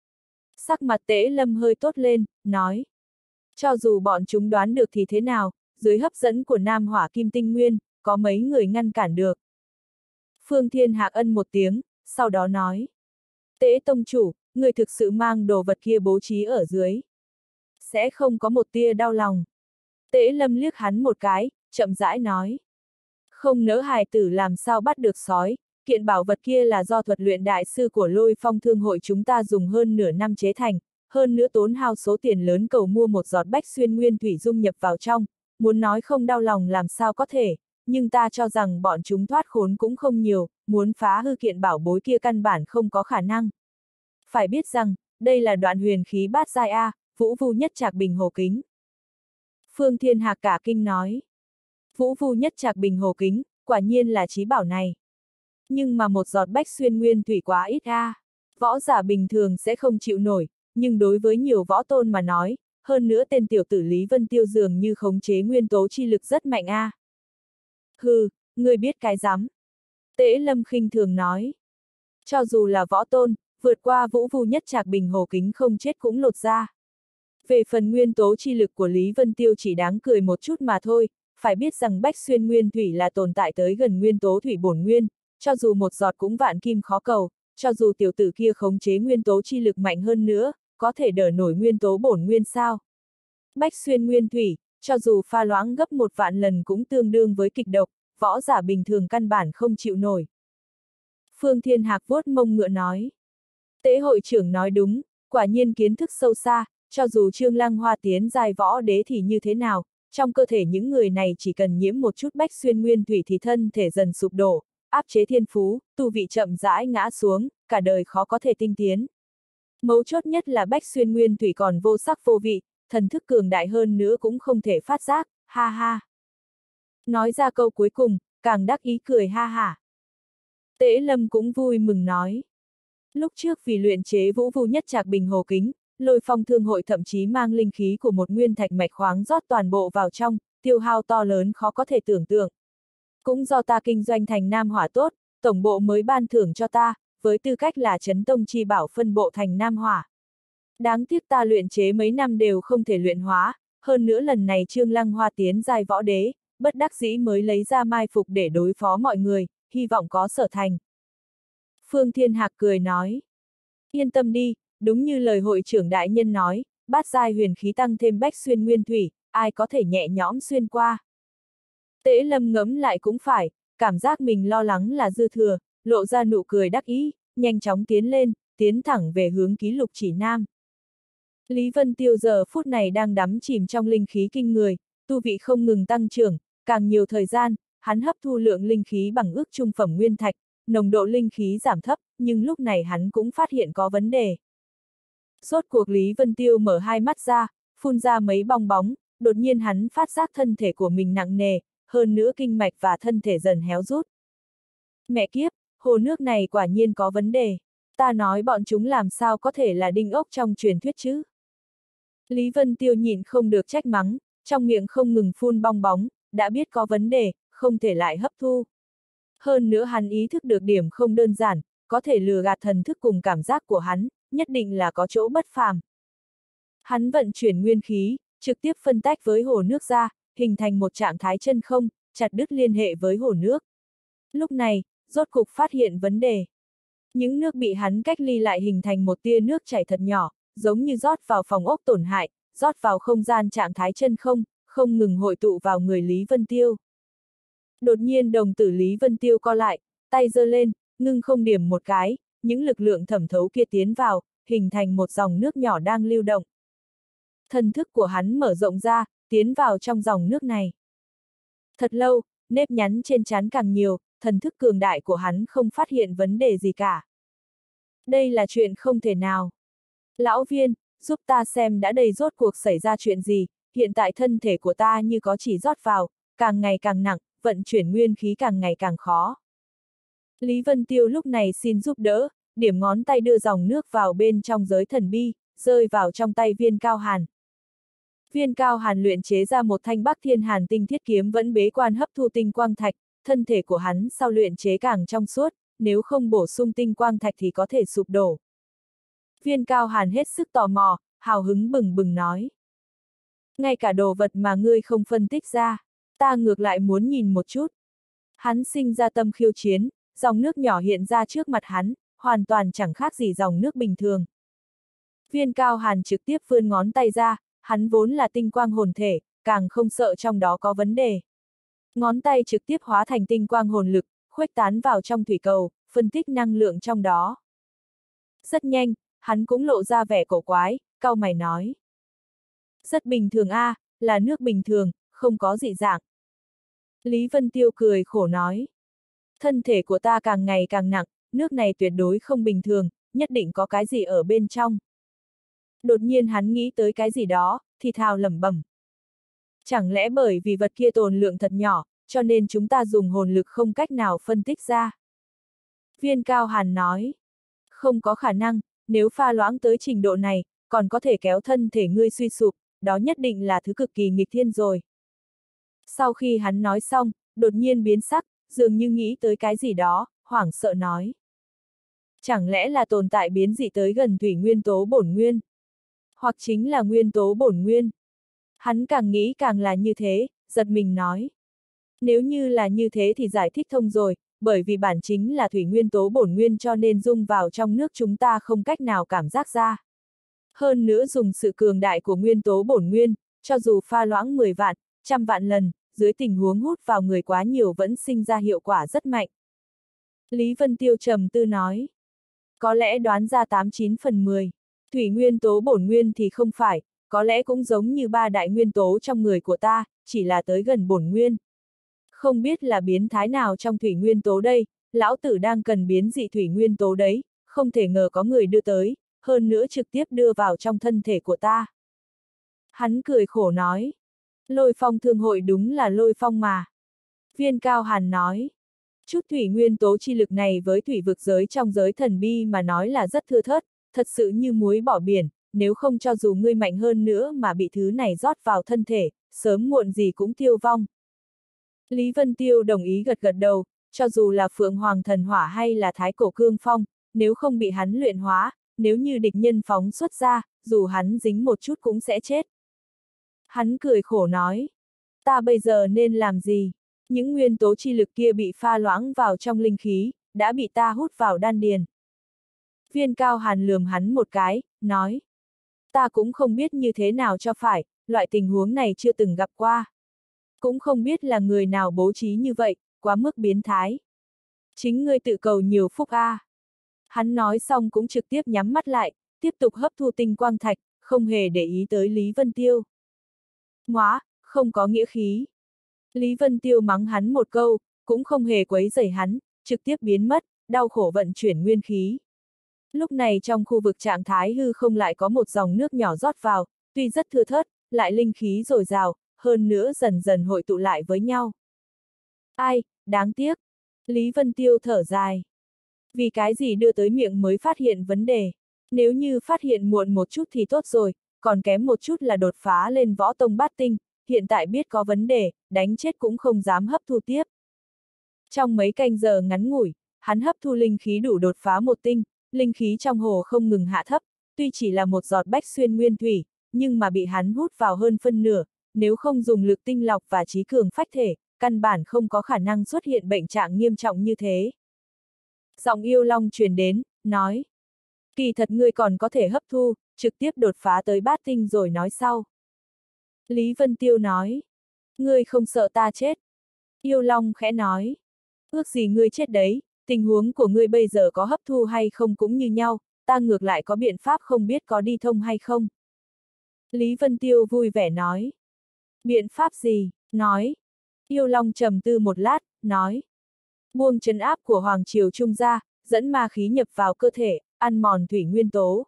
Sắc mặt Tế Lâm hơi tốt lên, nói. Cho dù bọn chúng đoán được thì thế nào, dưới hấp dẫn của Nam Hỏa Kim Tinh Nguyên, có mấy người ngăn cản được. Phương Thiên Hạc ân một tiếng, sau đó nói. Tế tông chủ, người thực sự mang đồ vật kia bố trí ở dưới. Sẽ không có một tia đau lòng. Tế Lâm liếc hắn một cái, chậm rãi nói. Không nỡ hài tử làm sao bắt được sói, kiện bảo vật kia là do thuật luyện đại sư của Lôi Phong Thương hội chúng ta dùng hơn nửa năm chế thành, hơn nữa tốn hao số tiền lớn cầu mua một giọt bách xuyên nguyên thủy dung nhập vào trong, muốn nói không đau lòng làm sao có thể, nhưng ta cho rằng bọn chúng thoát khốn cũng không nhiều, muốn phá hư kiện bảo bối kia căn bản không có khả năng. Phải biết rằng, đây là đoạn huyền khí bát giai A, Vũ Vu Nhất Trạc Bình Hồ Kính. Phương Thiên Hạc cả kinh nói. Vũ Vu Nhất Trạc Bình Hồ Kính, quả nhiên là chí bảo này. Nhưng mà một giọt bách xuyên nguyên thủy quá ít A. Võ giả bình thường sẽ không chịu nổi, nhưng đối với nhiều võ tôn mà nói, hơn nữa tên tiểu tử Lý Vân Tiêu dường như khống chế nguyên tố chi lực rất mạnh A. Hừ, ngươi biết cái rắm. Tế Lâm khinh thường nói. Cho dù là võ tôn, vượt qua Vũ Vu Nhất Trạc Bình Hồ Kính không chết cũng lột ra. Về phần nguyên tố chi lực của Lý Vân Tiêu chỉ đáng cười một chút mà thôi, phải biết rằng bách xuyên nguyên thủy là tồn tại tới gần nguyên tố thủy bổn nguyên, cho dù một giọt cũng vạn kim khó cầu, cho dù tiểu tử kia khống chế nguyên tố chi lực mạnh hơn nữa, có thể đỡ nổi nguyên tố bổn nguyên sao. Bách xuyên nguyên thủy, cho dù pha loãng gấp 1 vạn lần cũng tương đương với kịch độc, võ giả bình thường căn bản không chịu nổi. Phương Thiên Hạc vuốt mông ngựa nói. Tế hội trưởng nói đúng, quả nhiên kiến thức sâu xa, cho dù Trương Lăng Hoa tiến giai võ đế thì như thế nào, trong cơ thể những người này chỉ cần nhiễm một chút bách xuyên nguyên thủy thì thân thể dần sụp đổ, áp chế thiên phú, tu vị chậm rãi ngã xuống, cả đời khó có thể tinh tiến. Mấu chốt nhất là bách xuyên nguyên thủy còn vô sắc vô vị, thần thức cường đại hơn nữa cũng không thể phát giác, ha ha. Nói ra câu cuối cùng, càng đắc ý cười ha hả. Tế Lâm cũng vui mừng nói. Lúc trước vì luyện chế Vũ Vu Nhất Trạc Bình Hồ Kính, Lôi Phong Thương hội thậm chí mang linh khí của một nguyên thạch mạch khoáng rót toàn bộ vào trong, tiêu hao to lớn khó có thể tưởng tượng. Cũng do ta kinh doanh thành Nam Hỏa tốt, tổng bộ mới ban thưởng cho ta, với tư cách là Chấn Tông chi bảo phân bộ thành Nam Hỏa. Đáng tiếc ta luyện chế mấy năm đều không thể luyện hóa, hơn nữa lần này Trương Lăng Hoa tiến giai võ đế, bất đắc dĩ mới lấy ra mai phục để đối phó mọi người, hy vọng có sở thành. Phương Thiên Hạc cười nói. Yên tâm đi, đúng như lời hội trưởng đại nhân nói, bát giai huyền khí tăng thêm bách xuyên nguyên thủy, ai có thể nhẹ nhõm xuyên qua. Tế Lâm ngẫm lại cũng phải, cảm giác mình lo lắng là dư thừa, lộ ra nụ cười đắc ý, nhanh chóng tiến lên, tiến thẳng về hướng ký lục chỉ nam. Lý Vân Tiêu giờ phút này đang đắm chìm trong linh khí kinh người, tu vị không ngừng tăng trưởng, càng nhiều thời gian, hắn hấp thu lượng linh khí bằng ước trung phẩm nguyên thạch, nồng độ linh khí giảm thấp, nhưng lúc này hắn cũng phát hiện có vấn đề. Rốt cuộc Lý Vân Tiêu mở hai mắt ra, phun ra mấy bong bóng, đột nhiên hắn phát giác thân thể của mình nặng nề, hơn nữa kinh mạch và thân thể dần héo rút. Mẹ kiếp, hồ nước này quả nhiên có vấn đề. Ta nói bọn chúng làm sao có thể là đinh ốc trong truyền thuyết chứ? Lý Vân Tiêu nhịn không được trách mắng, trong miệng không ngừng phun bong bóng, đã biết có vấn đề, không thể lại hấp thu. Hơn nữa hắn ý thức được điểm không đơn giản, có thể lừa gạt thần thức cùng cảm giác của hắn, nhất định là có chỗ bất phàm. Hắn vận chuyển nguyên khí, trực tiếp phân tách với hồ nước ra, hình thành một trạng thái chân không, chặt đứt liên hệ với hồ nước. Lúc này, rốt cục phát hiện vấn đề. Những nước bị hắn cách ly lại hình thành một tia nước chảy thật nhỏ, giống như rót vào phòng ốc tổn hại, rót vào không gian trạng thái chân không, không ngừng hội tụ vào người Lý Vân Tiêu. Đột nhiên đồng tử Lý Vân Tiêu co lại, tay giơ lên, ngưng không điểm một cái, những lực lượng thẩm thấu kia tiến vào, hình thành một dòng nước nhỏ đang lưu động. Thần thức của hắn mở rộng ra, tiến vào trong dòng nước này. Thật lâu, nếp nhắn trên trán càng nhiều, thần thức cường đại của hắn không phát hiện vấn đề gì cả. Đây là chuyện không thể nào. Lão Viên, giúp ta xem đã đây rốt cuộc xảy ra chuyện gì, hiện tại thân thể của ta như có chỉ rót vào, càng ngày càng nặng, vận chuyển nguyên khí càng ngày càng khó. Lý Vân Tiêu lúc này xin giúp đỡ, điểm ngón tay đưa dòng nước vào bên trong giới thần bi, rơi vào trong tay Viên Cao Hàn. Viên Cao Hàn luyện chế ra một thanh Bắc Thiên Hàn tinh thiết kiếm vẫn bế quan hấp thu tinh quang thạch, thân thể của hắn sau luyện chế càng trong suốt, nếu không bổ sung tinh quang thạch thì có thể sụp đổ. Viên Cao Hàn hết sức tò mò, hào hứng bừng bừng nói. Ngay cả đồ vật mà ngươi không phân tích ra, ta ngược lại muốn nhìn một chút. Hắn sinh ra tâm khiêu chiến, dòng nước nhỏ hiện ra trước mặt hắn, hoàn toàn chẳng khác gì dòng nước bình thường. Viên Cao Hàn trực tiếp vươn ngón tay ra, hắn vốn là tinh quang hồn thể, càng không sợ trong đó có vấn đề. Ngón tay trực tiếp hóa thành tinh quang hồn lực, khuếch tán vào trong thủy cầu, phân tích năng lượng trong đó. Rất nhanh, hắn cũng lộ ra vẻ cổ quái, cau mày nói. Rất bình thường a, là nước bình thường, không có dị dạng. Lý Vân Tiêu cười khổ nói. Thân thể của ta càng ngày càng nặng, nước này tuyệt đối không bình thường, nhất định có cái gì ở bên trong. Đột nhiên hắn nghĩ tới cái gì đó, thì thào lẩm bẩm. Chẳng lẽ bởi vì vật kia tồn lượng thật nhỏ, cho nên chúng ta dùng hồn lực không cách nào phân tích ra. Viên Cao Hàn nói. Không có khả năng, nếu pha loãng tới trình độ này, còn có thể kéo thân thể ngươi suy sụp, đó nhất định là thứ cực kỳ nghịch thiên rồi. Sau khi hắn nói xong, đột nhiên biến sắc, dường như nghĩ tới cái gì đó, hoảng sợ nói. Chẳng lẽ là tồn tại biến dị tới gần thủy nguyên tố bổn nguyên? Hoặc chính là nguyên tố bổn nguyên? Hắn càng nghĩ càng là như thế, giật mình nói. Nếu như là như thế thì giải thích thông rồi, bởi vì bản chính là thủy nguyên tố bổn nguyên cho nên dung vào trong nước chúng ta không cách nào cảm giác ra. Hơn nữa dùng sự cường đại của nguyên tố bổn nguyên, cho dù pha loãng 10 vạn, 100 vạn lần, dưới tình huống hút vào người quá nhiều vẫn sinh ra hiệu quả rất mạnh. Lý Vân Tiêu trầm tư nói. Có lẽ đoán ra 89 phần 10. Thủy nguyên tố bổn nguyên thì không phải, có lẽ cũng giống như ba đại nguyên tố trong người của ta, chỉ là tới gần bổn nguyên. Không biết là biến thái nào trong thủy nguyên tố đây, lão tử đang cần biến dị thủy nguyên tố đấy, không thể ngờ có người đưa tới, hơn nữa trực tiếp đưa vào trong thân thể của ta. Hắn cười khổ nói. Lôi phong thương hội đúng là lôi phong mà. Viên Cao Hàn nói. Chút thủy nguyên tố chi lực này với thủy vực giới trong giới thần bi mà nói là rất thưa thớt, thật sự như muối bỏ biển, nếu không cho dù ngươi mạnh hơn nữa mà bị thứ này rót vào thân thể, sớm muộn gì cũng tiêu vong. Lý Vân Tiêu đồng ý gật gật đầu, cho dù là Phượng Hoàng Thần Hỏa hay là Thái Cổ Cương Phong, nếu không bị hắn luyện hóa, nếu như địch nhân phóng xuất ra, dù hắn dính một chút cũng sẽ chết. Hắn cười khổ nói, ta bây giờ nên làm gì? Những nguyên tố chi lực kia bị pha loãng vào trong linh khí, đã bị ta hút vào đan điền. Viên Cao Hàn lườm hắn một cái, nói, ta cũng không biết như thế nào cho phải, loại tình huống này chưa từng gặp qua. Cũng không biết là người nào bố trí như vậy, quá mức biến thái. Chính ngươi tự cầu nhiều phúc a. Hắn nói xong cũng trực tiếp nhắm mắt lại, tiếp tục hấp thu tinh quang thạch, không hề để ý tới Lý Vân Tiêu. Ngoá, không có nghĩa khí. Lý Vân Tiêu mắng hắn một câu, cũng không hề quấy rầy hắn, trực tiếp biến mất, đau khổ vận chuyển nguyên khí. Lúc này trong khu vực trạng thái hư không lại có một dòng nước nhỏ rót vào, tuy rất thưa thớt, lại linh khí dồi dào, hơn nữa dần dần hội tụ lại với nhau. Ai, đáng tiếc. Lý Vân Tiêu thở dài. Vì cái gì đưa tới miệng mới phát hiện vấn đề. Nếu như phát hiện muộn một chút thì tốt rồi, còn kém một chút là đột phá lên võ tông bát tinh, hiện tại biết có vấn đề, đánh chết cũng không dám hấp thu tiếp. Trong mấy canh giờ ngắn ngủi, hắn hấp thu linh khí đủ đột phá một tinh, linh khí trong hồ không ngừng hạ thấp, tuy chỉ là một giọt bách xuyên nguyên thủy, nhưng mà bị hắn hút vào hơn phân nửa, nếu không dùng lực tinh lọc và trí cường phách thể, căn bản không có khả năng xuất hiện bệnh trạng nghiêm trọng như thế. Giọng yêu long truyền đến, nói, kỳ thật ngươi còn có thể hấp thu, trực tiếp đột phá tới bát tinh rồi nói sau. Lý Vân Tiêu nói, ngươi không sợ ta chết. Yêu long khẽ nói, ước gì ngươi chết đấy, tình huống của ngươi bây giờ có hấp thu hay không cũng như nhau, ta ngược lại có biện pháp không biết có đi thông hay không. Lý Vân Tiêu vui vẻ nói, biện pháp gì, nói. Yêu long trầm tư một lát, nói, buông trấn áp của Hoàng Triều Trung ra, dẫn ma khí nhập vào cơ thể, ăn mòn thủy nguyên tố.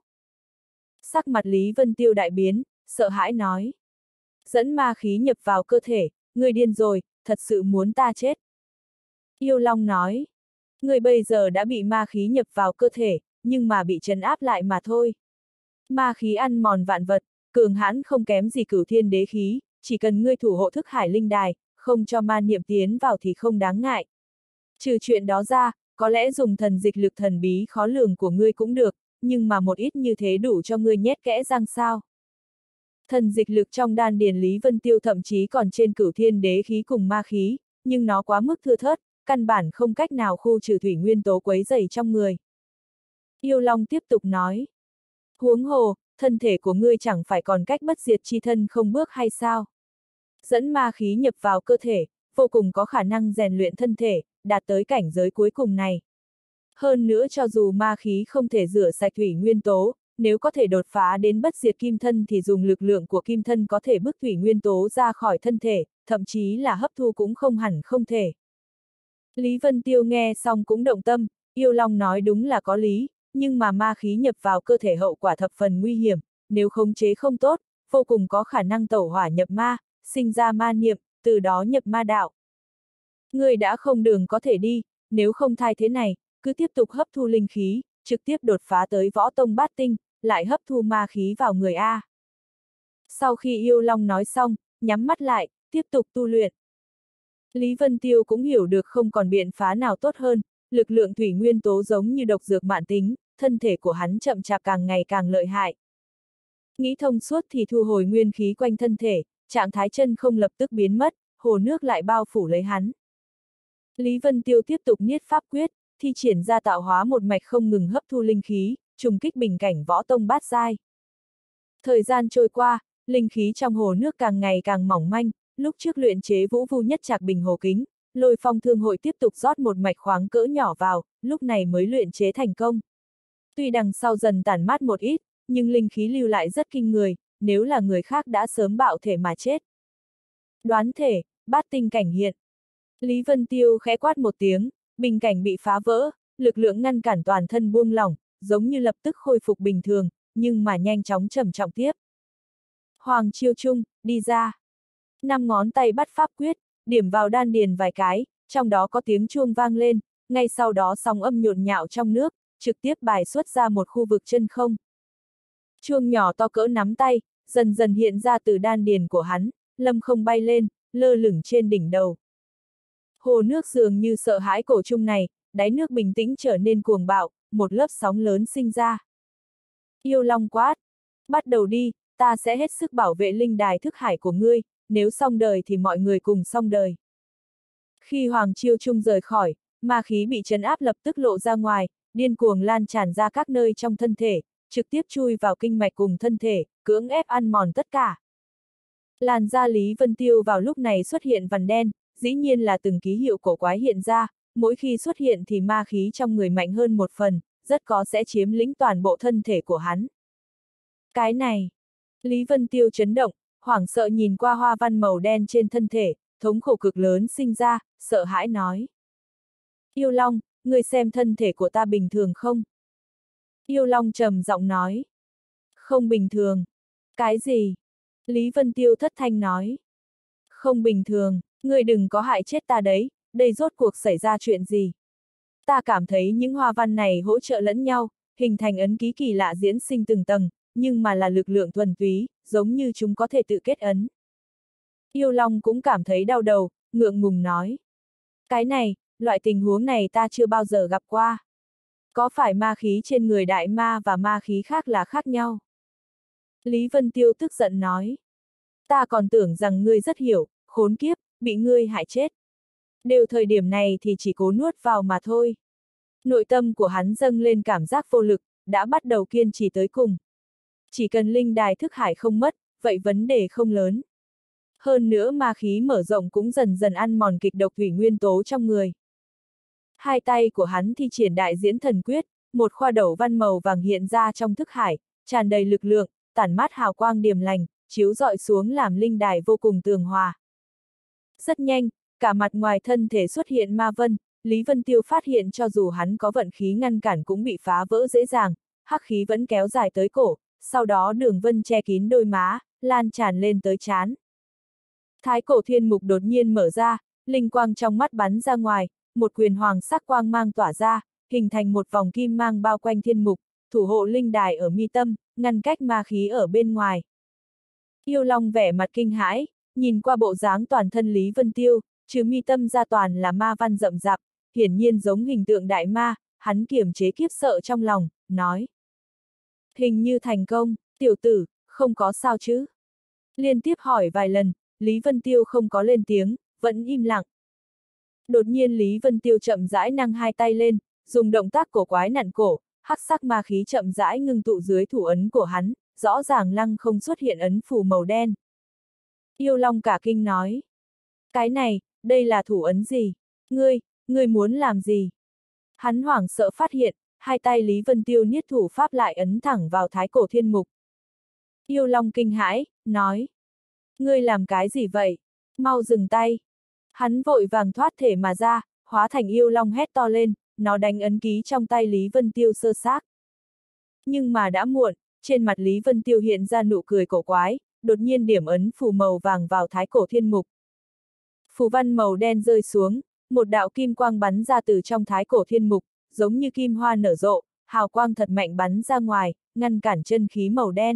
Sắc mặt Lý Vân Tiêu đại biến, sợ hãi nói, dẫn ma khí nhập vào cơ thể, ngươi điên rồi, thật sự muốn ta chết. Yêu long nói, ngươi bây giờ đã bị ma khí nhập vào cơ thể, nhưng mà bị trấn áp lại mà thôi. Ma khí ăn mòn vạn vật, cường hãn không kém gì Cửu Thiên Đế khí, chỉ cần ngươi thủ hộ thức hải linh đài, không cho ma niệm tiến vào thì không đáng ngại. Trừ chuyện đó ra, có lẽ dùng thần dịch lực thần bí khó lường của ngươi cũng được, nhưng mà một ít như thế đủ cho ngươi nhét kẽ răng sao. Thần dịch lực trong đan điền Lý Vân Tiêu thậm chí còn trên Cửu Thiên Đế khí cùng ma khí, nhưng nó quá mức thưa thớt, căn bản không cách nào khu trừ thủy nguyên tố quấy rầy trong người. Yêu Long tiếp tục nói, huống hồ, thân thể của ngươi chẳng phải còn cách bất diệt chi thân không bước hay sao? Dẫn ma khí nhập vào cơ thể, vô cùng có khả năng rèn luyện thân thể, đạt tới cảnh giới cuối cùng này. Hơn nữa cho dù ma khí không thể rửa sạch thủy nguyên tố, nếu có thể đột phá đến bất diệt kim thân thì dùng lực lượng của kim thân có thể bức thủy nguyên tố ra khỏi thân thể, thậm chí là hấp thu cũng không hẳn không thể. Lý Vân Tiêu nghe xong cũng động tâm, Yêu Long nói đúng là có lý, nhưng mà ma khí nhập vào cơ thể hậu quả thập phần nguy hiểm, nếu khống chế không tốt, vô cùng có khả năng tẩu hỏa nhập ma, sinh ra ma niệm, từ đó nhập ma đạo. Ngươi đã không đường có thể đi, nếu không thay thế này, cứ tiếp tục hấp thu linh khí, trực tiếp đột phá tới võ tông bát tinh, lại hấp thu ma khí vào người A. Sau khi Yêu Long nói xong, nhắm mắt lại, tiếp tục tu luyện. Lý Vân Tiêu cũng hiểu được không còn biện phá nào tốt hơn, lực lượng thủy nguyên tố giống như độc dược mãn tính, thân thể của hắn chậm chạp càng ngày càng lợi hại. Nghĩ thông suốt thì thu hồi nguyên khí quanh thân thể, trạng thái chân không lập tức biến mất, hồ nước lại bao phủ lấy hắn. Lý Vân Tiêu tiếp tục niết pháp quyết, thi triển ra tạo hóa một mạch không ngừng hấp thu linh khí, trùng kích bình cảnh võ tông bát giai. Thời gian trôi qua, linh khí trong hồ nước càng ngày càng mỏng manh, lúc trước luyện chế Vũ Vu Nhất Trạc Bình Hồ Kính, Lôi Phong Thương Hội tiếp tục rót một mạch khoáng cỡ nhỏ vào, lúc này mới luyện chế thành công. Tuy đằng sau dần tản mát một ít, nhưng linh khí lưu lại rất kinh người, nếu là người khác đã sớm bạo thể mà chết. Đoán thể, bát tinh cảnh hiện. Lý Vân Tiêu khẽ quát một tiếng, bình cảnh bị phá vỡ, lực lượng ngăn cản toàn thân buông lỏng, giống như lập tức khôi phục bình thường, nhưng mà nhanh chóng trầm trọng tiếp. Hoàng Chiêu Trung, đi ra. 5 ngón tay bắt pháp quyết, điểm vào đan điền vài cái, trong đó có tiếng chuông vang lên, ngay sau đó sóng âm nhộn nhạo trong nước, trực tiếp bài xuất ra một khu vực chân không. Chuông nhỏ to cỡ nắm tay, dần dần hiện ra từ đan điền của hắn, lâm không bay lên, lơ lửng trên đỉnh đầu. Hồ nước dường như sợ hãi cổ trung này, đáy nước bình tĩnh trở nên cuồng bạo, một lớp sóng lớn sinh ra. Yêu Long quát, bắt đầu đi, ta sẽ hết sức bảo vệ linh đài thức hải của ngươi, nếu xong đời thì mọi người cùng xong đời. Khi Hoàng Chiêu Trung rời khỏi, ma khí bị trấn áp lập tức lộ ra ngoài, điên cuồng lan tràn ra các nơi trong thân thể, trực tiếp chui vào kinh mạch cùng thân thể, cưỡng ép ăn mòn tất cả. Làn da Lý Vân Tiêu vào lúc này xuất hiện vằn đen, dĩ nhiên là từng ký hiệu cổ quái hiện ra, mỗi khi xuất hiện thì ma khí trong người mạnh hơn một phần, rất có sẽ chiếm lĩnh toàn bộ thân thể của hắn. Cái này, Lý Vân Tiêu chấn động, hoảng sợ nhìn qua hoa văn màu đen trên thân thể, thống khổ cực lớn sinh ra, sợ hãi nói. Yêu Long, ngươi xem thân thể của ta bình thường không? Yêu Long trầm giọng nói. Không bình thường. Cái gì? Lý Vân Tiêu thất thanh nói. Không bình thường, ngươi đừng có hại chết ta đấy, đây rốt cuộc xảy ra chuyện gì? Ta cảm thấy những hoa văn này hỗ trợ lẫn nhau, hình thành ấn ký kỳ lạ diễn sinh từng tầng, nhưng mà là lực lượng thuần túy, giống như chúng có thể tự kết ấn. Yêu Long cũng cảm thấy đau đầu, ngượng ngùng nói. Cái này, loại tình huống này ta chưa bao giờ gặp qua. Có phải ma khí trên người đại ma và ma khí khác là khác nhau? Lý Vân Tiêu tức giận nói. Ta còn tưởng rằng ngươi rất hiểu, khốn kiếp, bị ngươi hại chết. Đều thời điểm này thì chỉ cố nuốt vào mà thôi. Nội tâm của hắn dâng lên cảm giác vô lực, đã bắt đầu kiên trì tới cùng. Chỉ cần linh đài thức hải không mất, vậy vấn đề không lớn. Hơn nữa ma khí mở rộng cũng dần dần ăn mòn kịch độc thủy nguyên tố trong người. Hai tay của hắn thi triển đại diễn thần quyết, một khoa đầu văn màu vàng hiện ra trong thức hải, tràn đầy lực lượng, tản mát hào quang điềm lành, chiếu rọi xuống làm linh đài vô cùng tường hòa. Rất nhanh, cả mặt ngoài thân thể xuất hiện ma vân, Lý Vân Tiêu phát hiện cho dù hắn có vận khí ngăn cản cũng bị phá vỡ dễ dàng, hắc khí vẫn kéo dài tới cổ, sau đó đường vân che kín đôi má, lan tràn lên tới trán. Thái cổ thiên mục đột nhiên mở ra, linh quang trong mắt bắn ra ngoài, một quyền hoàng sắc quang mang tỏa ra, hình thành một vòng kim mang bao quanh thiên mục, thủ hộ linh đài ở mi tâm, ngăn cách ma khí ở bên ngoài. Yêu Long vẻ mặt kinh hãi, nhìn qua bộ dáng toàn thân Lý Vân Tiêu, trừ mi tâm ra toàn là ma văn rậm rạp, hiển nhiên giống hình tượng đại ma, hắn kiềm chế kiếp sợ trong lòng, nói. Hình như thành công, tiểu tử, không có sao chứ? Liên tiếp hỏi vài lần, Lý Vân Tiêu không có lên tiếng, vẫn im lặng. Đột nhiên Lý Vân Tiêu chậm rãi nâng hai tay lên, dùng động tác cổ quái nặn cổ, hắc sắc ma khí chậm rãi ngưng tụ dưới thủ ấn của hắn, rõ ràng lăng không xuất hiện ấn phù màu đen. Yêu Long cả kinh nói. Cái này, đây là thủ ấn gì? Ngươi muốn làm gì? Hắn hoảng sợ phát hiện, hai tay Lý Vân Tiêu niết thủ pháp lại ấn thẳng vào thái cổ thiên mục. Yêu Long kinh hãi, nói. Ngươi làm cái gì vậy? Mau dừng tay. Hắn vội vàng thoát thể mà ra, hóa thành yêu long hét to lên, nó đánh ấn ký trong tay Lý Vân Tiêu sơ xác. Nhưng mà đã muộn, trên mặt Lý Vân Tiêu hiện ra nụ cười cổ quái, đột nhiên điểm ấn phù màu vàng vào thái cổ thiên mục. Phù văn màu đen rơi xuống, một đạo kim quang bắn ra từ trong thái cổ thiên mục, giống như kim hoa nở rộ, hào quang thật mạnh bắn ra ngoài, ngăn cản chân khí màu đen.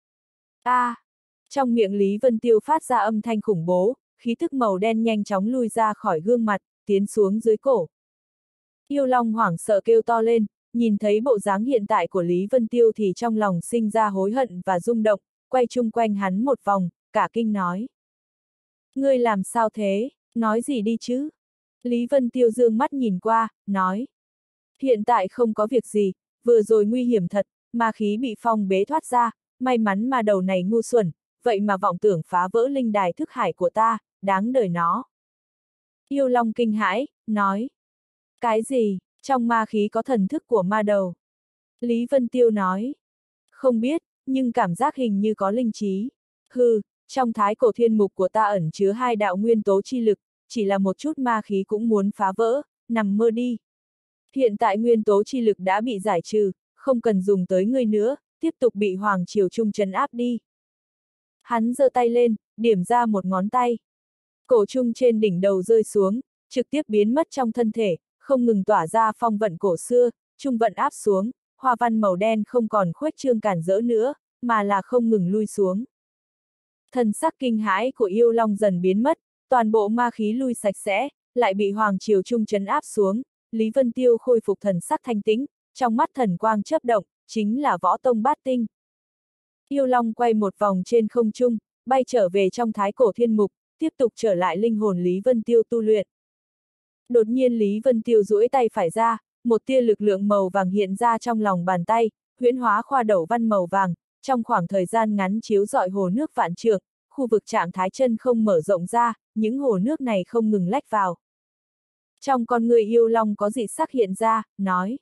Trong miệng Lý Vân Tiêu phát ra âm thanh khủng bố, khí thức màu đen nhanh chóng lui ra khỏi gương mặt, tiến xuống dưới cổ. Yêu Long hoảng sợ kêu to lên, nhìn thấy bộ dáng hiện tại của Lý Vân Tiêu thì trong lòng sinh ra hối hận và rung động, quay chung quanh hắn một vòng, cả kinh nói. Ngươi làm sao thế, nói gì đi chứ? Lý Vân Tiêu dương mắt nhìn qua, nói. Hiện tại không có việc gì, vừa rồi nguy hiểm thật, ma khí bị phong bế thoát ra, may mắn mà đầu này ngu xuẩn, vậy mà vọng tưởng phá vỡ linh đài thức hải của ta, đáng đời nó. Yêu Long kinh hãi, nói. Cái gì, trong ma khí có thần thức của ma đầu? Lý Vân Tiêu nói. Không biết, nhưng cảm giác hình như có linh trí. Hừ, trong thái cổ thiên mục của ta ẩn chứa hai đạo nguyên tố chi lực, chỉ là một chút ma khí cũng muốn phá vỡ, nằm mơ đi. Hiện tại nguyên tố chi lực đã bị giải trừ, không cần dùng tới ngươi nữa, tiếp tục bị Hoàng Triều Trung trấn áp đi. Hắn giơ tay lên, điểm ra một ngón tay. Cổ trung trên đỉnh đầu rơi xuống, trực tiếp biến mất trong thân thể, không ngừng tỏa ra phong vận cổ xưa, trung vận áp xuống, hoa văn màu đen không còn khuếch trương cản rỡ nữa, mà là không ngừng lui xuống. Thần sắc kinh hãi của yêu long dần biến mất, toàn bộ ma khí lui sạch sẽ, lại bị Hoàng Triều Trung trấn áp xuống, Lý Vân Tiêu khôi phục thần sắc thanh tĩnh, trong mắt thần quang chớp động, chính là võ tông bát tinh. Yêu Long quay một vòng trên không trung, bay trở về trong thái cổ thiên mục, tiếp tục trở lại linh hồn Lý Vân Tiêu tu luyện. Đột nhiên Lý Vân Tiêu duỗi tay phải ra, một tia lực lượng màu vàng hiện ra trong lòng bàn tay, huyễn hóa khoa đẩu văn màu vàng, trong khoảng thời gian ngắn chiếu rọi hồ nước vạn trượng, khu vực trạng thái chân không mở rộng ra, những hồ nước này không ngừng lách vào. Trong con người Yêu Long có dị sắc hiện ra, nói.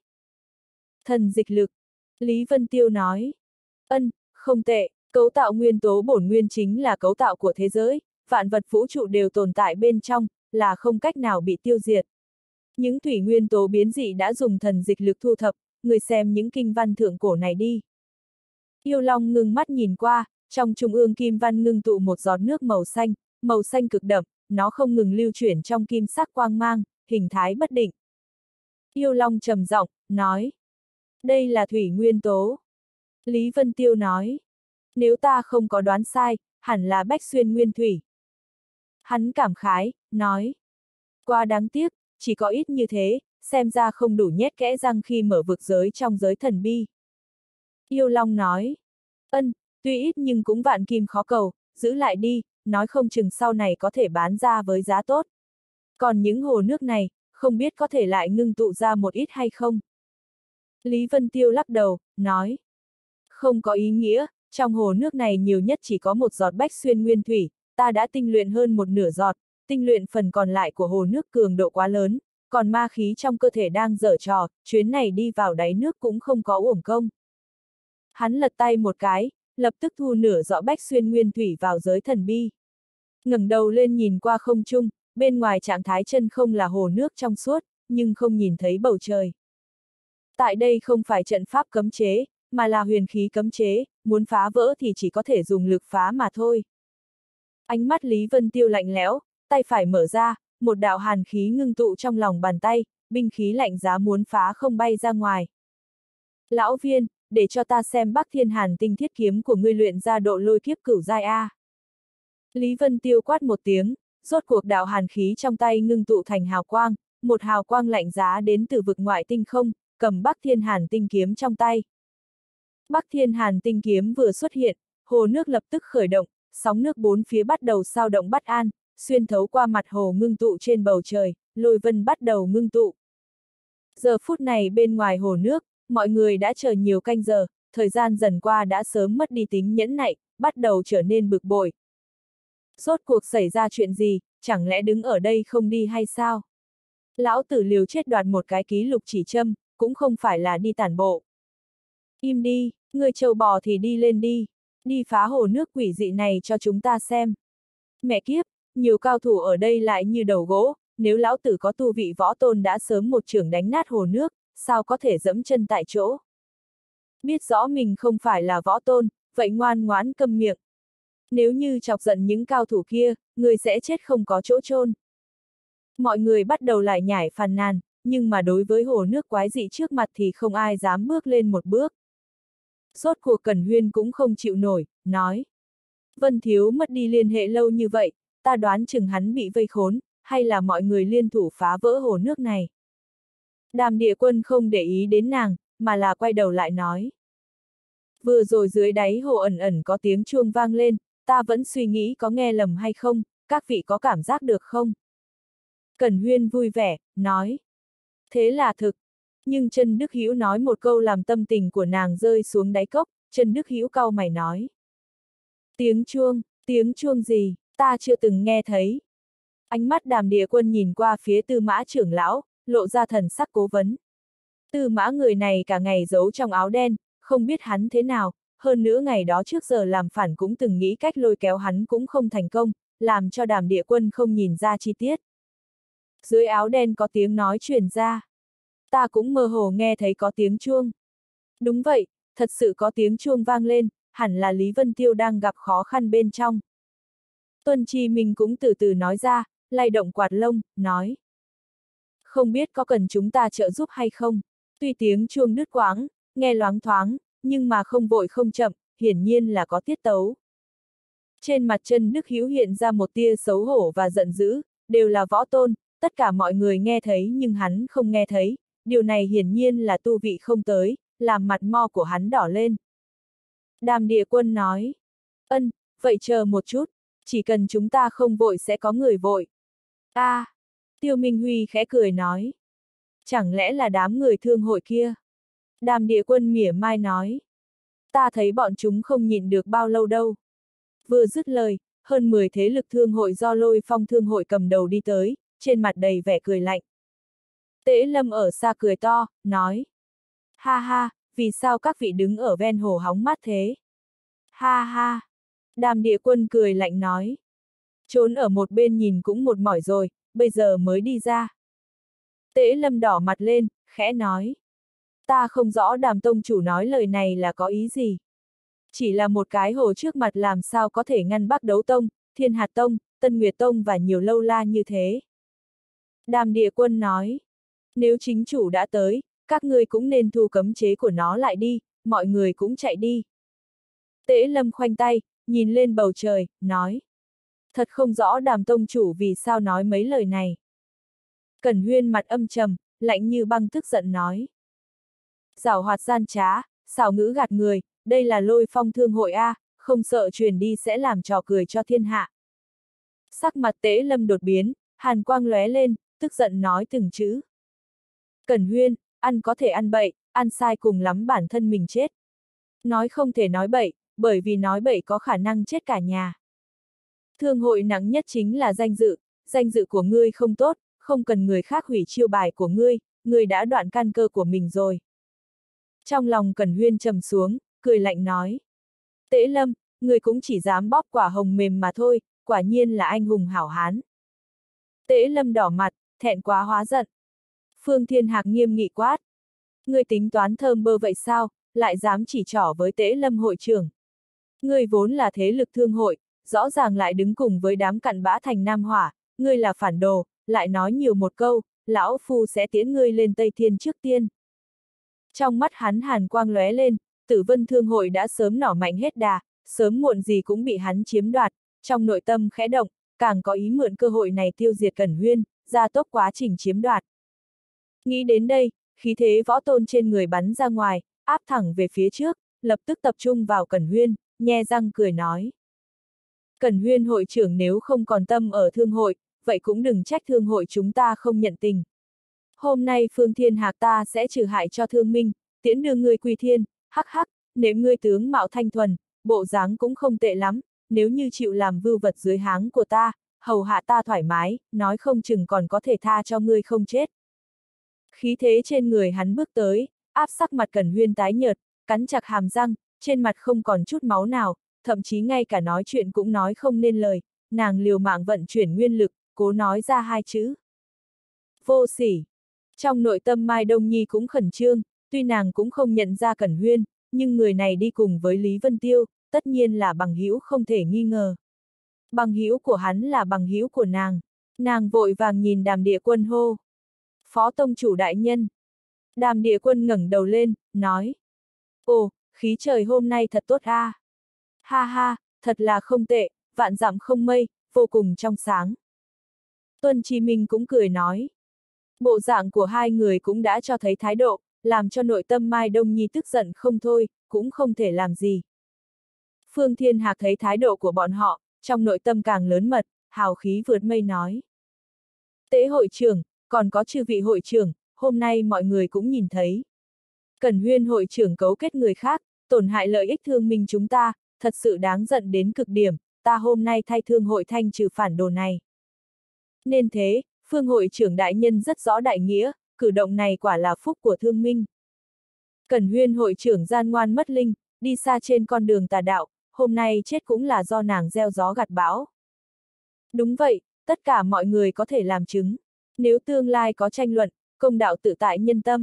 Thần dịch lực. Lý Vân Tiêu nói. Không tệ, cấu tạo nguyên tố bổn nguyên chính là cấu tạo của thế giới, vạn vật vũ trụ đều tồn tại bên trong, là không cách nào bị tiêu diệt. Những thủy nguyên tố biến dị đã dùng thần dịch lực thu thập, người xem những kinh văn thượng cổ này đi. Yêu Long ngưng mắt nhìn qua, trong trung ương kim văn ngưng tụ một giọt nước màu xanh cực đậm, nó không ngừng lưu chuyển trong kim sắc quang mang, hình thái bất định. Yêu Long trầm giọng, nói. Đây là thủy nguyên tố. Lý Vân Tiêu nói. Nếu ta không có đoán sai, hẳn là bách xuyên nguyên thủy. Hắn cảm khái, nói. Quá đáng tiếc, chỉ có ít như thế, xem ra không đủ nhét kẽ răng khi mở vực giới trong giới thần bi. Yêu Long nói. Tuy ít nhưng cũng vạn kim khó cầu, giữ lại đi, nói không chừng sau này có thể bán ra với giá tốt. Còn những hồ nước này, không biết có thể lại ngưng tụ ra một ít hay không? Lý Vân Tiêu lắc đầu, nói. Không có ý nghĩa, trong hồ nước này nhiều nhất chỉ có một giọt bách xuyên nguyên thủy, ta đã tinh luyện hơn một nửa giọt, tinh luyện phần còn lại của hồ nước cường độ quá lớn, còn ma khí trong cơ thể đang giở trò, chuyến này đi vào đáy nước cũng không có uổng công. Hắn lật tay một cái, lập tức thu nửa giọt bách xuyên nguyên thủy vào giới thần bi. Ngẩng đầu lên nhìn qua không trung, bên ngoài trạng thái chân không là hồ nước trong suốt, nhưng không nhìn thấy bầu trời. Tại đây không phải trận pháp cấm chế, mà là huyền khí cấm chế, muốn phá vỡ thì chỉ có thể dùng lực phá mà thôi. Ánh mắt Lý Vân Tiêu lạnh lẽo, tay phải mở ra, một đạo hàn khí ngưng tụ trong lòng bàn tay, binh khí lạnh giá muốn phá không bay ra ngoài. Lão Viên, để cho ta xem Bắc Thiên Hàn Tinh thiết kiếm của ngươi luyện ra độ lôi kiếp cửu giai A. Lý Vân Tiêu quát một tiếng, rốt cuộc đạo hàn khí trong tay ngưng tụ thành hào quang, một hào quang lạnh giá đến từ vực ngoại tinh không, cầm Bắc Thiên Hàn Tinh kiếm trong tay. Bắc Thiên Hàn Tinh kiếm vừa xuất hiện, hồ nước lập tức khởi động, sóng nước bốn phía bắt đầu sao động bất an, xuyên thấu qua mặt hồ ngưng tụ trên bầu trời, lôi vân bắt đầu ngưng tụ. Giờ phút này bên ngoài hồ nước, mọi người đã chờ nhiều canh giờ, thời gian dần qua đã sớm mất đi tính nhẫn nại, bắt đầu trở nên bực bội. Rốt cuộc xảy ra chuyện gì, chẳng lẽ đứng ở đây không đi hay sao? Lão tử liều chết đoạt một cái ký lục chỉ châm, cũng không phải là đi tản bộ. Im đi, người trâu bò thì đi lên đi, đi phá hồ nước quỷ dị này cho chúng ta xem. Mẹ kiếp, nhiều cao thủ ở đây lại như đầu gỗ, nếu lão tử có tu vị võ tôn đã sớm một chưởng đánh nát hồ nước, sao có thể dẫm chân tại chỗ. Biết rõ mình không phải là võ tôn, vậy ngoan ngoãn câm miệng. Nếu như chọc giận những cao thủ kia, người sẽ chết không có chỗ chôn. Mọi người bắt đầu lại nhảy phàn nàn, nhưng mà đối với hồ nước quái dị trước mặt thì không ai dám bước lên một bước. Rốt cuộc Cẩn Huyên cũng không chịu nổi, nói. Vân Thiếu mất đi liên hệ lâu như vậy, ta đoán chừng hắn bị vây khốn, hay là mọi người liên thủ phá vỡ hồ nước này. Đàm Địa Quân không để ý đến nàng, mà là quay đầu lại nói. Vừa rồi dưới đáy hồ ẩn ẩn có tiếng chuông vang lên, ta vẫn suy nghĩ có nghe lầm hay không, các vị có cảm giác được không? Cẩn Huyên vui vẻ, nói. Thế là thực. Nhưng Trân Đức Hữu nói một câu làm tâm tình của nàng rơi xuống đáy cốc, Trân Đức Hữu cau mày nói. Tiếng chuông gì, ta chưa từng nghe thấy. Ánh mắt Đàm Địa Quân nhìn qua phía Tư Mã trưởng lão, lộ ra thần sắc cố vấn. Tư Mã người này cả ngày giấu trong áo đen, không biết hắn thế nào, hơn nữa ngày đó trước giờ làm phản cũng từng nghĩ cách lôi kéo hắn cũng không thành công, làm cho Đàm Địa Quân không nhìn ra chi tiết. Dưới áo đen có tiếng nói truyền ra. Ta cũng mơ hồ nghe thấy có tiếng chuông. Đúng vậy, thật sự có tiếng chuông vang lên, hẳn là Lý Vân Tiêu đang gặp khó khăn bên trong. Tuân Chi Minh cũng từ từ nói ra, lay động quạt lông, nói. Không biết có cần chúng ta trợ giúp hay không? Tuy tiếng chuông đứt quãng, nghe loáng thoáng, nhưng mà không vội không chậm, hiển nhiên là có tiết tấu. Trên mặt Trân Đức Hữu hiện ra một tia xấu hổ và giận dữ, đều là võ tôn, tất cả mọi người nghe thấy nhưng hắn không nghe thấy, điều này hiển nhiên là tu vị không tới, làm mặt mo của hắn đỏ lên. Đàm Địa Quân nói, ân, vậy chờ một chút, chỉ cần chúng ta không vội sẽ có người vội. Tiêu Minh Huy khẽ cười nói, chẳng lẽ là đám người thương hội kia? Đàm Địa Quân mỉa mai nói, ta thấy bọn chúng không nhịn được bao lâu đâu. Vừa dứt lời, hơn 10 thế lực thương hội do Lôi Phong thương hội cầm đầu đi tới, trên mặt đầy vẻ cười lạnh. Tế Lâm ở xa cười to, nói, ha ha, vì sao các vị đứng ở ven hồ hóng mát thế? Ha ha! Đàm Địa Quân cười lạnh nói, trốn ở một bên nhìn cũng một mỏi rồi, bây giờ mới đi ra. Tế Lâm đỏ mặt lên, khẽ nói, ta không rõ Đàm tông chủ nói lời này là có ý gì. Chỉ là một cái hồ trước mặt làm sao có thể ngăn Bắc Đấu Tông, Thiên Hạt Tông, Tân Nguyệt Tông và nhiều lâu la như thế. Đàm Địa Quân nói, nếu chính chủ đã tới, các ngươi cũng nên thu cấm chế của nó lại đi, mọi người cũng chạy đi. Tế Lâm khoanh tay, nhìn lên bầu trời, nói, thật không rõ Đàm tông chủ vì sao nói mấy lời này. Cẩn Huyên mặt âm trầm, lạnh như băng tức giận nói, giảo hoạt gian trá, xảo ngữ gạt người, đây là Lôi Phong thương hội a, không sợ truyền đi sẽ làm trò cười cho thiên hạ. Sắc mặt Tế Lâm đột biến, hàn quang lóe lên, tức giận nói từng chữ. Cẩn Huyên, ăn có thể ăn bậy, ăn sai cùng lắm bản thân mình chết. Nói không thể nói bậy, bởi vì nói bậy có khả năng chết cả nhà. Thương hội nặng nhất chính là danh dự của ngươi không tốt, không cần người khác hủy chiêu bài của ngươi đã đoạn căn cơ của mình rồi. Trong lòng Cẩn Huyên trầm xuống, cười lạnh nói. Tế Lâm, ngươi cũng chỉ dám bóp quả hồng mềm mà thôi, quả nhiên là anh hùng hảo hán. Tế Lâm đỏ mặt, thẹn quá hóa giận. Phương Thiên Hạc nghiêm nghị quát. Ngươi tính toán thơm bơ vậy sao, lại dám chỉ trỏ với Tế Lâm hội trưởng. Ngươi vốn là thế lực thương hội, rõ ràng lại đứng cùng với đám cặn bã thành Nam Hỏa, ngươi là phản đồ, lại nói nhiều một câu, lão phu sẽ tiễn ngươi lên Tây Thiên trước tiên. Trong mắt hắn hàn quang lóe lên, Tử Vân thương hội đã sớm nỏ mạnh hết đà, sớm muộn gì cũng bị hắn chiếm đoạt, trong nội tâm khẽ động, càng có ý mượn cơ hội này tiêu diệt Cẩn Huyên, gia tốc quá trình chiếm đoạt. Nghĩ đến đây, khí thế võ tôn trên người bắn ra ngoài, áp thẳng về phía trước, lập tức tập trung vào Cẩn Huyên, nhe răng cười nói. Cẩn Huyên hội trưởng nếu không còn tâm ở thương hội, vậy cũng đừng trách thương hội chúng ta không nhận tình. Hôm nay Phương Thiên Hạc ta sẽ trừ hại cho thương minh, tiễn đưa ngươi quy thiên, hắc hắc, nếu ngươi tướng mạo thanh thuần, bộ dáng cũng không tệ lắm, nếu như chịu làm vưu vật dưới háng của ta, hầu hạ ta thoải mái, nói không chừng còn có thể tha cho ngươi không chết. Khí thế trên người hắn bước tới, áp sắc mặt Cẩn Huyên tái nhợt, cắn chặt hàm răng, trên mặt không còn chút máu nào, thậm chí ngay cả nói chuyện cũng nói không nên lời, nàng liều mạng vận chuyển nguyên lực, cố nói ra hai chữ. Vô sỉ. Trong nội tâm Mai Đông Nhi cũng khẩn trương, tuy nàng cũng không nhận ra Cẩn Huyên, nhưng người này đi cùng với Lý Vân Tiêu, tất nhiên là bằng hữu không thể nghi ngờ. Bằng hữu của hắn là bằng hữu của nàng vội vàng nhìn Đàm Địa Quân hô. Phó tông chủ đại nhân. Đàm Địa Quân ngẩng đầu lên, nói. Ồ, khí trời hôm nay thật tốt a. Ha ha, thật là không tệ, vạn dặm không mây, vô cùng trong sáng. Tuân Chi Minh cũng cười nói. Bộ dạng của hai người cũng đã cho thấy thái độ, làm cho nội tâm Mai Đông Nhi tức giận không thôi, cũng không thể làm gì. Phương Thiên Hạc thấy thái độ của bọn họ, trong nội tâm càng lớn mật, hào khí vượt mây nói. Tế hội trưởng, còn có chư vị hội trưởng, hôm nay mọi người cũng nhìn thấy. Cẩn Huyên hội trưởng cấu kết người khác, tổn hại lợi ích thương minh chúng ta, thật sự đáng giận đến cực điểm, ta hôm nay thay thương hội thanh trừ phản đồ này. Nên thế, Phương hội trưởng đại nhân rất rõ đại nghĩa, cử động này quả là phúc của thương minh. Cẩn Huyên hội trưởng gian ngoan mất linh, đi xa trên con đường tà đạo, hôm nay chết cũng là do nàng gieo gió gặt bão. Đúng vậy, tất cả mọi người có thể làm chứng. Nếu tương lai có tranh luận, công đạo tự tại nhân tâm.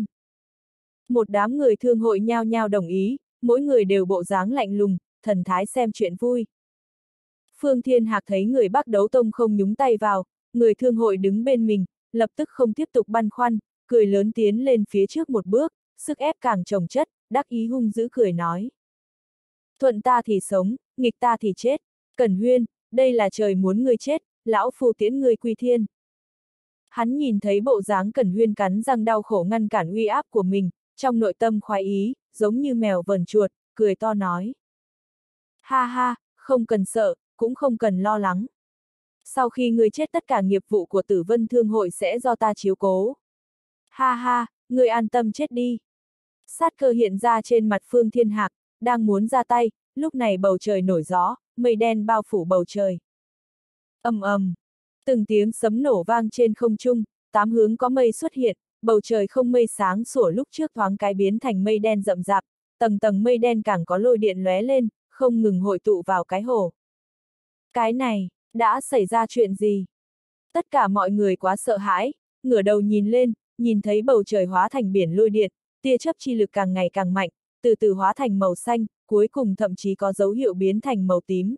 Một đám người thương hội nhao nhao đồng ý, mỗi người đều bộ dáng lạnh lùng, thần thái xem chuyện vui. Phương Thiên Hạc thấy người Bắc Đấu Tông không nhúng tay vào, người thương hội đứng bên mình, lập tức không tiếp tục băn khoăn, cười lớn tiến lên phía trước một bước, sức ép càng chồng chất, đắc ý hung dữ cười nói. Thuận ta thì sống, nghịch ta thì chết. Cẩn Huyên, đây là trời muốn ngươi chết, lão phu tiễn ngươi quy thiên. Hắn nhìn thấy bộ dáng Cẩn Huyên cắn răng đau khổ ngăn cản uy áp của mình, trong nội tâm khoái ý, giống như mèo vờn chuột, cười to nói. Ha ha, không cần sợ, cũng không cần lo lắng. Sau khi ngươi chết tất cả nghiệp vụ của Tử Vân Thương hội sẽ do ta chiếu cố. Ha ha, ngươi an tâm chết đi. Sát cơ hiện ra trên mặt Phương Thiên Hạc, đang muốn ra tay, lúc này bầu trời nổi gió, mây đen bao phủ bầu trời. Ầm ầm, từng tiếng sấm nổ vang trên không trung, 8 hướng có mây xuất hiện, bầu trời không mây sáng sủa lúc trước thoáng cái biến thành mây đen rậm rạp, tầng tầng mây đen càng có lôi điện lóe lên, không ngừng hội tụ vào cái hồ. Cái này, đã xảy ra chuyện gì? Tất cả mọi người quá sợ hãi, ngửa đầu nhìn lên, nhìn thấy bầu trời hóa thành biển lôi điện, tia chớp chi lực càng ngày càng mạnh, từ từ hóa thành màu xanh, cuối cùng thậm chí có dấu hiệu biến thành màu tím.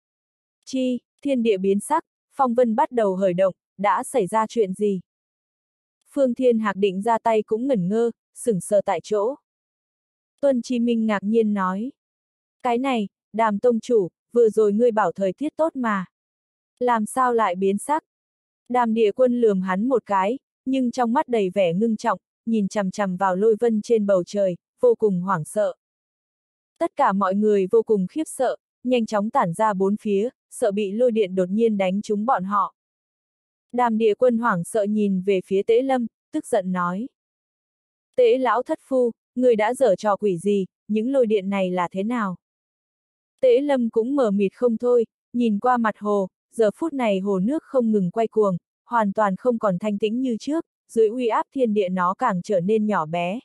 Thiên địa biến sắc, phong vân bắt đầu khởi động, đã xảy ra chuyện gì? Phương Thiên Hạc định ra tay cũng ngẩn ngơ, sững sờ tại chỗ. Tuân Chi Minh ngạc nhiên nói. Cái này, Đàm tông chủ, vừa rồi ngươi bảo thời tiết tốt mà. Làm sao lại biến sắc? Đàm Địa Quân lườm hắn một cái, nhưng trong mắt đầy vẻ ngưng trọng, nhìn chằm chằm vào lôi vân trên bầu trời, vô cùng hoảng sợ. Tất cả mọi người vô cùng khiếp sợ, nhanh chóng tản ra bốn phía, sợ bị lôi điện đột nhiên đánh trúng bọn họ. Đàm Địa Quân hoảng sợ nhìn về phía Tế Lâm, tức giận nói. Tế lão thất phu, người đã giở trò quỷ gì, những lôi điện này là thế nào? Tế Lâm cũng mờ mịt không thôi, nhìn qua mặt hồ, giờ phút này hồ nước không ngừng quay cuồng, hoàn toàn không còn thanh tĩnh như trước, dưới uy áp thiên địa nó càng trở nên nhỏ bé.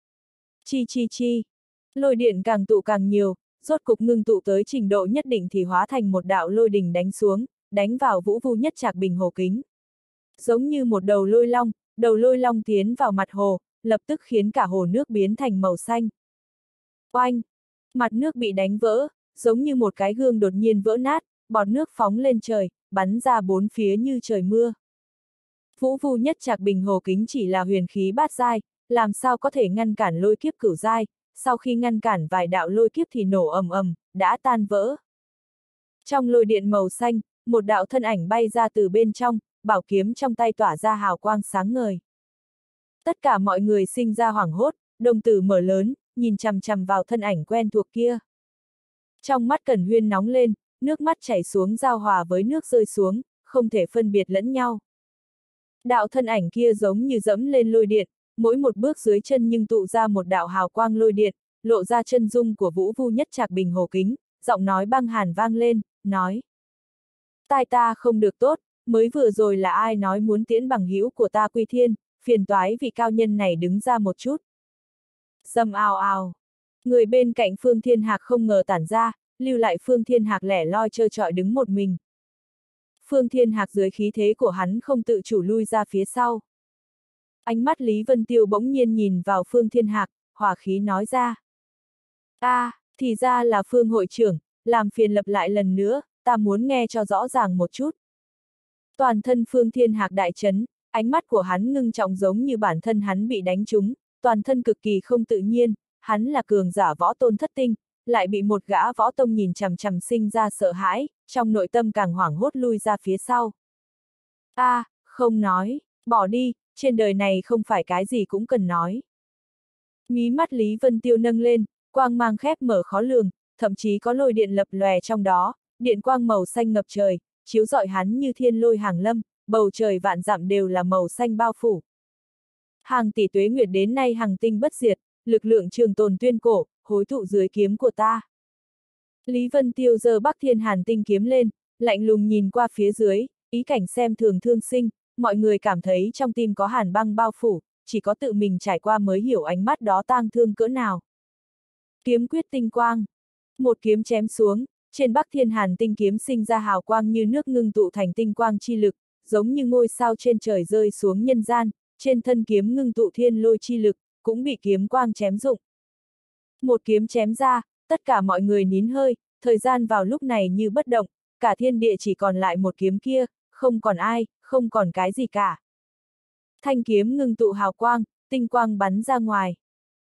Chi, lôi điện càng tụ càng nhiều, rốt cục ngưng tụ tới trình độ nhất định thì hóa thành một đạo lôi đình đánh xuống, đánh vào Vũ Vu Nhất Trạc Bình hồ kính. Giống như một đầu lôi long tiến vào mặt hồ, lập tức khiến cả hồ nước biến thành màu xanh. Oanh! Mặt nước bị đánh vỡ, giống như một cái gương đột nhiên vỡ nát, bọt nước phóng lên trời, bắn ra bốn phía như trời mưa. Vũ Vu Nhất Trạc Bình hồ kính chỉ là huyền khí bát giai, làm sao có thể ngăn cản lôi kiếp cửu giai, sau khi ngăn cản vài đạo lôi kiếp thì nổ ầm ầm, đã tan vỡ. Trong lôi điện màu xanh, một đạo thân ảnh bay ra từ bên trong, bảo kiếm trong tay tỏa ra hào quang sáng ngời. Tất cả mọi người sinh ra hoảng hốt, đồng tử mở lớn, nhìn chằm chằm vào thân ảnh quen thuộc kia. Trong mắt Cẩn Huyên nóng lên, nước mắt chảy xuống giao hòa với nước rơi xuống, không thể phân biệt lẫn nhau. Đạo thân ảnh kia giống như dẫm lên lôi điện, mỗi một bước dưới chân nhưng tụ ra một đạo hào quang lôi điện, lộ ra chân dung của Vũ Vu Nhất Trạc Bình hồ kính, giọng nói băng hàn vang lên, nói. Tai ta không được tốt, mới vừa rồi là ai nói muốn tiễn bằng hữu của ta quy thiên, phiền toái vị cao nhân này đứng ra một chút. Dầm ào ào. Người bên cạnh Phương Thiên Hạc không ngờ tản ra, lưu lại Phương Thiên Hạc lẻ loi trơ trọi đứng một mình. Phương Thiên Hạc dưới khí thế của hắn không tự chủ lui ra phía sau. Ánh mắt Lý Vân Tiêu bỗng nhiên nhìn vào Phương Thiên Hạc, hỏa khí nói ra. Thì ra là Phương hội trưởng, làm phiền lặp lại lần nữa, ta muốn nghe cho rõ ràng một chút. Toàn thân Phương Thiên Hạc đại chấn, ánh mắt của hắn ngưng trọng giống như bản thân hắn bị đánh trúng, toàn thân cực kỳ không tự nhiên, hắn là cường giả võ tôn thất tinh, lại bị một gã võ tông nhìn chằm chằm sinh ra sợ hãi, trong nội tâm càng hoảng hốt lui ra phía sau. Không nói, bỏ đi, trên đời này không phải cái gì cũng cần nói. Mí mắt Lý Vân Tiêu nâng lên, quang mang khép mở khó lường, thậm chí có lôi điện lập lòe trong đó, điện quang màu xanh ngập trời, chiếu rọi hắn như thiên lôi hàng lâm, bầu trời vạn dặm đều là màu xanh bao phủ. Hàng tỷ tuế nguyệt đến nay hằng tinh bất diệt, lực lượng trường tồn tuyên cổ, hối tụ dưới kiếm của ta. Lý Vân Tiêu giơ Bắc Thiên Hàn tinh kiếm lên, lạnh lùng nhìn qua phía dưới, ý cảnh xem thường thương sinh, mọi người cảm thấy trong tim có hàn băng bao phủ, chỉ có tự mình trải qua mới hiểu ánh mắt đó tang thương cỡ nào. Kiếm quyết tinh quang. Một kiếm chém xuống, trên Bắc Thiên Hàn tinh kiếm sinh ra hào quang như nước ngưng tụ thành tinh quang chi lực, giống như ngôi sao trên trời rơi xuống nhân gian, trên thân kiếm ngưng tụ thiên lôi chi lực, cũng bị kiếm quang chém rụng. Một kiếm chém ra, tất cả mọi người nín hơi, thời gian vào lúc này như bất động, cả thiên địa chỉ còn lại một kiếm kia, không còn ai, không còn cái gì cả. Thanh kiếm ngưng tụ hào quang, tinh quang bắn ra ngoài.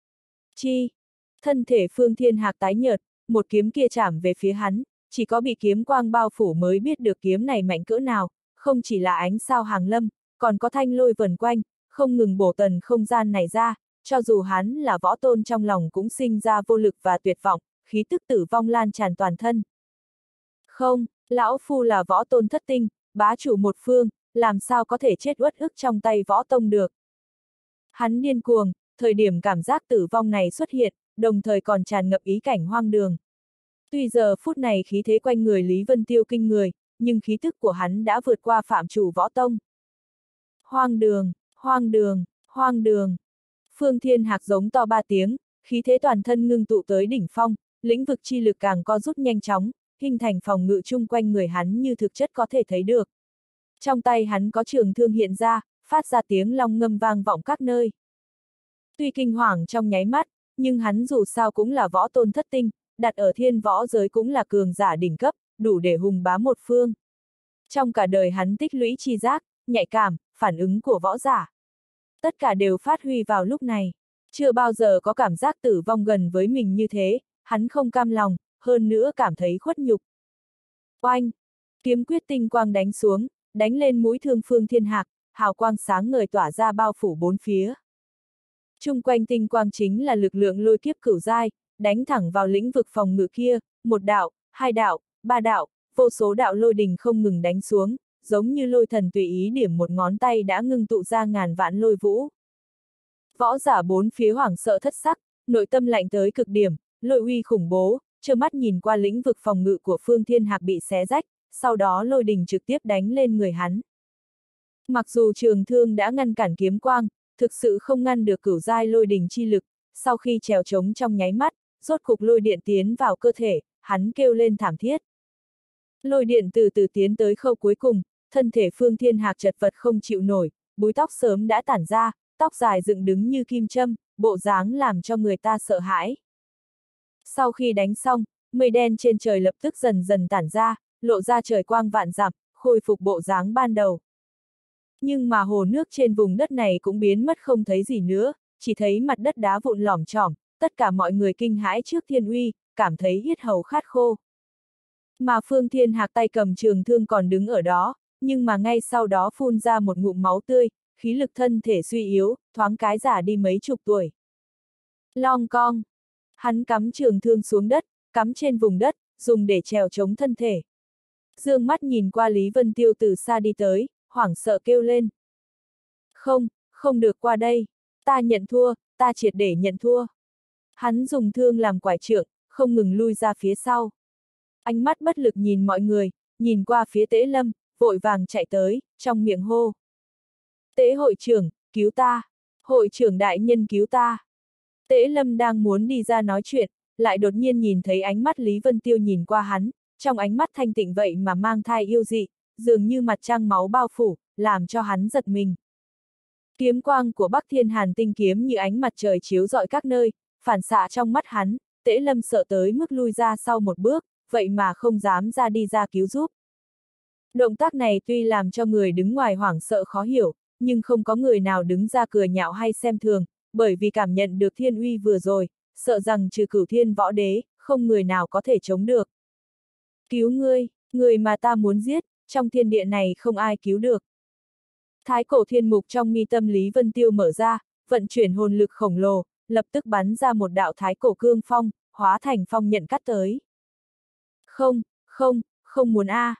Thân thể Phương Thiên Hạc tái nhợt, một kiếm kia chạm về phía hắn, chỉ có bị kiếm quang bao phủ mới biết được kiếm này mạnh cỡ nào, không chỉ là ánh sao hàng lâm, còn có thanh lôi vần quanh, không ngừng bổ tần không gian này ra, cho dù hắn là võ tôn trong lòng cũng sinh ra vô lực và tuyệt vọng, khí tức tử vong lan tràn toàn thân. Không, lão phu là võ tôn thất tinh, bá chủ một phương, làm sao có thể chết uất ức trong tay võ tông được. Hắn điên cuồng, thời điểm cảm giác tử vong này xuất hiện, đồng thời còn tràn ngập ý cảnh hoang đường. Tuy giờ phút này khí thế quanh người Lý Vân Tiêu kinh người, nhưng khí thức của hắn đã vượt qua phạm chủ võ tông. Hoang đường, hoang đường, hoang đường. Phương Thiên Hạc giống to 3 tiếng, khí thế toàn thân ngưng tụ tới đỉnh phong, lĩnh vực chi lực càng co rút nhanh chóng, hình thành phòng ngự chung quanh người hắn như thực chất có thể thấy được. Trong tay hắn có trường thương hiện ra, phát ra tiếng long ngâm vang vọng các nơi. Tuy kinh hoàng trong nháy mắt, nhưng hắn dù sao cũng là võ tôn thất tinh, đặt ở thiên võ giới cũng là cường giả đỉnh cấp, đủ để hùng bá một phương. Trong cả đời hắn tích lũy chi giác, nhạy cảm, phản ứng của võ giả. Tất cả đều phát huy vào lúc này. Chưa bao giờ có cảm giác tử vong gần với mình như thế, hắn không cam lòng, hơn nữa cảm thấy khuất nhục. Oanh! Kiếm quyết tinh quang đánh xuống, đánh lên mũi thương Phương Thiên Hạc, hào quang sáng ngời tỏa ra bao phủ bốn phía. Chung quanh tinh quang chính là lực lượng lôi kiếp cửu giai, đánh thẳng vào lĩnh vực phòng ngự kia, một đạo, hai đạo, ba đạo, vô số đạo lôi đình không ngừng đánh xuống, giống như lôi thần tùy ý điểm một ngón tay đã ngưng tụ ra ngàn vạn lôi vũ. Võ giả bốn phía hoảng sợ thất sắc, nội tâm lạnh tới cực điểm, lôi uy khủng bố, trơ mắt nhìn qua lĩnh vực phòng ngự của Phương Thiên Hạc bị xé rách, sau đó lôi đình trực tiếp đánh lên người hắn. Mặc dù trường thương đã ngăn cản kiếm quang, thực sự không ngăn được cửu giai lôi đình chi lực, sau khi trèo trống trong nháy mắt, rốt cục lôi điện tiến vào cơ thể, hắn kêu lên thảm thiết. Lôi điện từ từ tiến tới khâu cuối cùng, thân thể Phương Thiên Hạc chật vật không chịu nổi, búi tóc sớm đã tản ra, tóc dài dựng đứng như kim châm, bộ dáng làm cho người ta sợ hãi. Sau khi đánh xong, mây đen trên trời lập tức dần dần tản ra, lộ ra trời quang vạn dặm, khôi phục bộ dáng ban đầu. Nhưng mà hồ nước trên vùng đất này cũng biến mất không thấy gì nữa, chỉ thấy mặt đất đá vụn lỏm chỏm, tất cả mọi người kinh hãi trước thiên uy, cảm thấy yết hầu khát khô. Mà Phương Thiên Hạc tay cầm trường thương còn đứng ở đó, nhưng mà ngay sau đó phun ra một ngụm máu tươi, khí lực thân thể suy yếu, thoáng cái già đi mấy chục tuổi. Long cong. Hắn cắm trường thương xuống đất, cắm trên vùng đất, dùng để trèo chống thân thể. Dương mắt nhìn qua Lý Vân Tiêu từ xa đi tới, hoảng sợ kêu lên. Không, không được qua đây. Ta nhận thua, ta triệt để nhận thua. Hắn dùng thương làm quải trượng, không ngừng lui ra phía sau. Ánh mắt bất lực nhìn mọi người, nhìn qua phía Tế Lâm, vội vàng chạy tới, trong miệng hô. Tế hội trưởng, cứu ta! Hội trưởng đại nhân cứu ta! Tế Lâm đang muốn đi ra nói chuyện, lại đột nhiên nhìn thấy ánh mắt Lý Vân Tiêu nhìn qua hắn, trong ánh mắt thanh tịnh vậy mà mang thai yêu dị, dường như mặt trăng máu bao phủ, làm cho hắn giật mình. Kiếm quang của Bắc Thiên Hàn tinh kiếm như ánh mặt trời chiếu rọi các nơi, phản xạ trong mắt hắn, Tế Lâm sợ tới mức lui ra sau một bước, vậy mà không dám ra đi ra cứu giúp. Động tác này tuy làm cho người đứng ngoài hoảng sợ khó hiểu, nhưng không có người nào đứng ra cười nhạo hay xem thường, bởi vì cảm nhận được thiên uy vừa rồi, sợ rằng trừ Cửu Thiên Võ Đế, không người nào có thể chống được. Cứu ngươi, người mà ta muốn giết, trong thiên địa này không ai cứu được. Thái cổ thiên mục trong mi tâm Lý Vân Tiêu mở ra, vận chuyển hồn lực khổng lồ, lập tức bắn ra một đạo thái cổ cương phong, hóa thành phong nhận cắt tới. Không, không, không muốn a,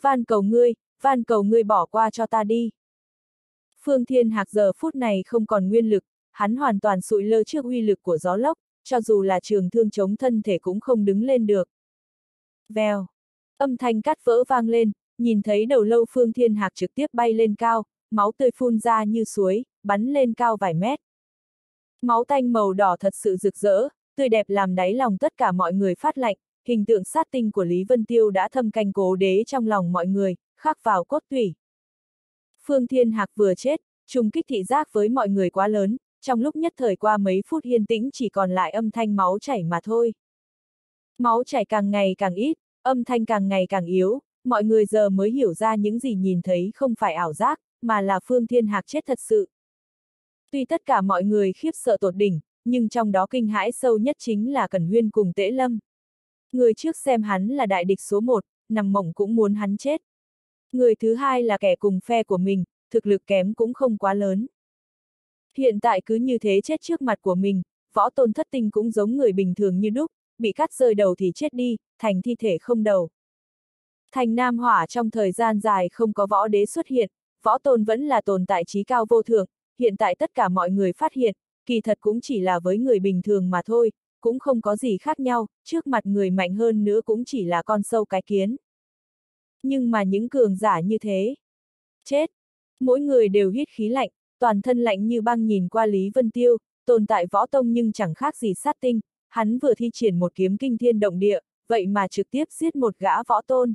van cầu ngươi bỏ qua cho ta đi. Phương Thiên Hạc giờ phút này không còn nguyên lực, hắn hoàn toàn sụi lơ trước uy lực của gió lốc, cho dù là trường thương chống thân thể cũng không đứng lên được. Vèo, âm thanh cắt vỡ vang lên, nhìn thấy đầu lâu Phương Thiên Hạc trực tiếp bay lên cao, máu tươi phun ra như suối, bắn lên cao vài mét. Máu tanh màu đỏ thật sự rực rỡ, tươi đẹp làm đáy lòng tất cả mọi người phát lạnh, hình tượng sát tinh của Lý Vân Tiêu đã thâm canh cố đế trong lòng mọi người, khắc vào cốt tủy. Phương Thiên Hạc vừa chết, trùng kích thị giác với mọi người quá lớn, trong lúc nhất thời qua mấy phút yên tĩnh chỉ còn lại âm thanh máu chảy mà thôi. Máu chảy càng ngày càng ít, âm thanh càng ngày càng yếu, mọi người giờ mới hiểu ra những gì nhìn thấy không phải ảo giác, mà là Phương Thiên Hạc chết thật sự. Tuy tất cả mọi người khiếp sợ tột đỉnh, nhưng trong đó kinh hãi sâu nhất chính là Cẩn Huyên cùng Tế Lâm. Người trước xem hắn là đại địch số 1, nằm mộng cũng muốn hắn chết. Người thứ hai là kẻ cùng phe của mình, thực lực kém cũng không quá lớn. Hiện tại cứ như thế chết trước mặt của mình, võ tôn thất tinh cũng giống người bình thường như đúc, bị cắt rơi đầu thì chết đi, thành thi thể không đầu. Thành Nam Hỏa trong thời gian dài không có võ đế xuất hiện, võ tôn vẫn là tồn tại trí cao vô thượng, hiện tại tất cả mọi người phát hiện, kỳ thật cũng chỉ là với người bình thường mà thôi, cũng không có gì khác nhau, trước mặt người mạnh hơn nữa cũng chỉ là con sâu cái kiến. Nhưng mà những cường giả như thế, chết, mỗi người đều hít khí lạnh, toàn thân lạnh như băng nhìn qua Lý Vân Tiêu, tồn tại võ tông nhưng chẳng khác gì sát tinh, hắn vừa thi triển một kiếm kinh thiên động địa, vậy mà trực tiếp giết một gã võ tôn.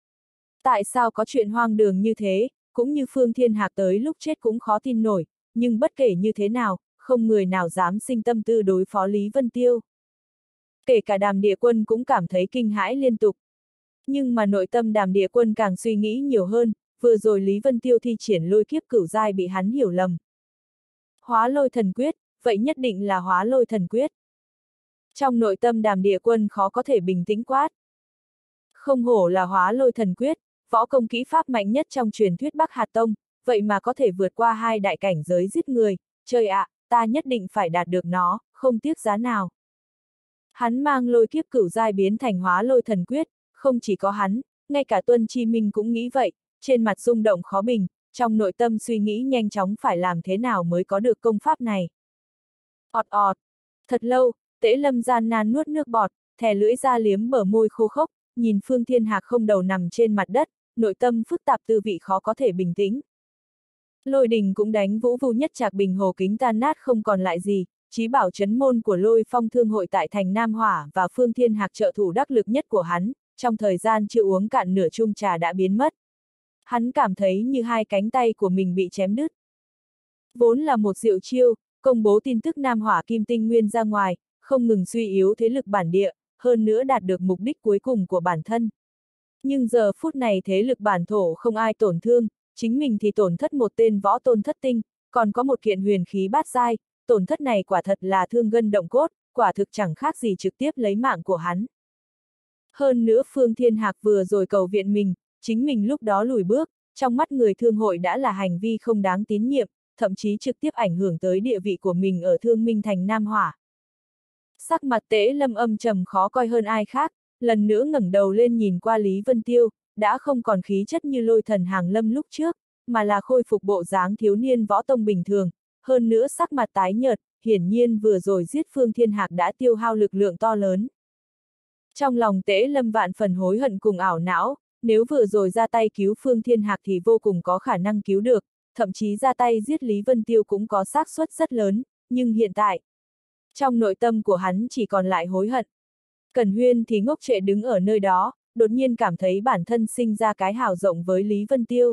Tại sao có chuyện hoang đường như thế, cũng như Phương Thiên Hạc tới lúc chết cũng khó tin nổi, nhưng bất kể như thế nào, không người nào dám sinh tâm tư đối phó Lý Vân Tiêu. Kể cả Đàm Địa Quân cũng cảm thấy kinh hãi liên tục. Nhưng mà nội tâm Đàm Địa Quân càng suy nghĩ nhiều hơn, vừa rồi Lý Vân Tiêu thi triển lôi kiếp cửu giai bị hắn hiểu lầm. Hóa lôi thần quyết, vậy nhất định là hóa lôi thần quyết. Trong nội tâm Đàm Địa Quân khó có thể bình tĩnh quát. Không hổ là hóa lôi thần quyết, võ công kỹ pháp mạnh nhất trong truyền thuyết Bắc Hạt Tông, vậy mà có thể vượt qua 2 đại cảnh giới giết người, trời ạ, ta nhất định phải đạt được nó, không tiếc giá nào. Hắn mang lôi kiếp cửu giai biến thành hóa lôi thần quyết, không chỉ có hắn, ngay cả Tuân Chi Minh cũng nghĩ vậy, trên mặt rung động khó bình, trong nội tâm suy nghĩ nhanh chóng phải làm thế nào mới có được công pháp này. Ọt ọt, thật lâu, Tễ Lâm gian nan nuốt nước bọt, thè lưỡi ra liếm bờ môi khô khốc, nhìn Phương Thiên Hạc không đầu nằm trên mặt đất, nội tâm phức tạp tư vị khó có thể bình tĩnh. Lôi đình cũng đánh Vũ Vu Nhất Trạc Bình Hồ Kính tan nát không còn lại gì, chí bảo chấn môn của Lôi Phong Thương hội tại thành Nam Hỏa và Phương Thiên Hạc trợ thủ đắc lực nhất của hắn, trong thời gian chưa uống cạn nửa chung trà đã biến mất. Hắn cảm thấy như 2 cánh tay của mình bị chém đứt. Vốn là một diệu chiêu, công bố tin tức Nam Hỏa Kim Tinh Nguyên ra ngoài, không ngừng suy yếu thế lực bản địa, hơn nữa đạt được mục đích cuối cùng của bản thân. Nhưng giờ phút này thế lực bản thổ không ai tổn thương, chính mình thì tổn thất một tên võ tôn thất tinh, còn có một kiện huyền khí bát giai, tổn thất này quả thật là thương gân động cốt, quả thực chẳng khác gì trực tiếp lấy mạng của hắn. Hơn nữa Phương Thiên Hạc vừa rồi cầu viện mình, chính mình lúc đó lùi bước, trong mắt người thương hội đã là hành vi không đáng tín nhiệm, thậm chí trực tiếp ảnh hưởng tới địa vị của mình ở Thương Minh thành Nam Hỏa. Sắc mặt Tễ Lâm âm trầm khó coi hơn ai khác, lần nữa ngẩng đầu lên nhìn qua Lý Vân Tiêu, đã không còn khí chất như Lôi Thần Hàng Lâm lúc trước, mà là khôi phục bộ dáng thiếu niên võ tông bình thường, hơn nữa sắc mặt tái nhợt, hiển nhiên vừa rồi giết Phương Thiên Hạc đã tiêu hao lực lượng to lớn. Trong lòng Tễ Lâm vạn phần hối hận cùng ảo não, nếu vừa rồi ra tay cứu Phương Thiên Hạc thì vô cùng có khả năng cứu được, thậm chí ra tay giết Lý Vân Tiêu cũng có xác suất rất lớn, nhưng hiện tại, trong nội tâm của hắn chỉ còn lại hối hận. Cẩn Huyên thì ngốc trệ đứng ở nơi đó, đột nhiên cảm thấy bản thân sinh ra cái hào rộng với Lý Vân Tiêu.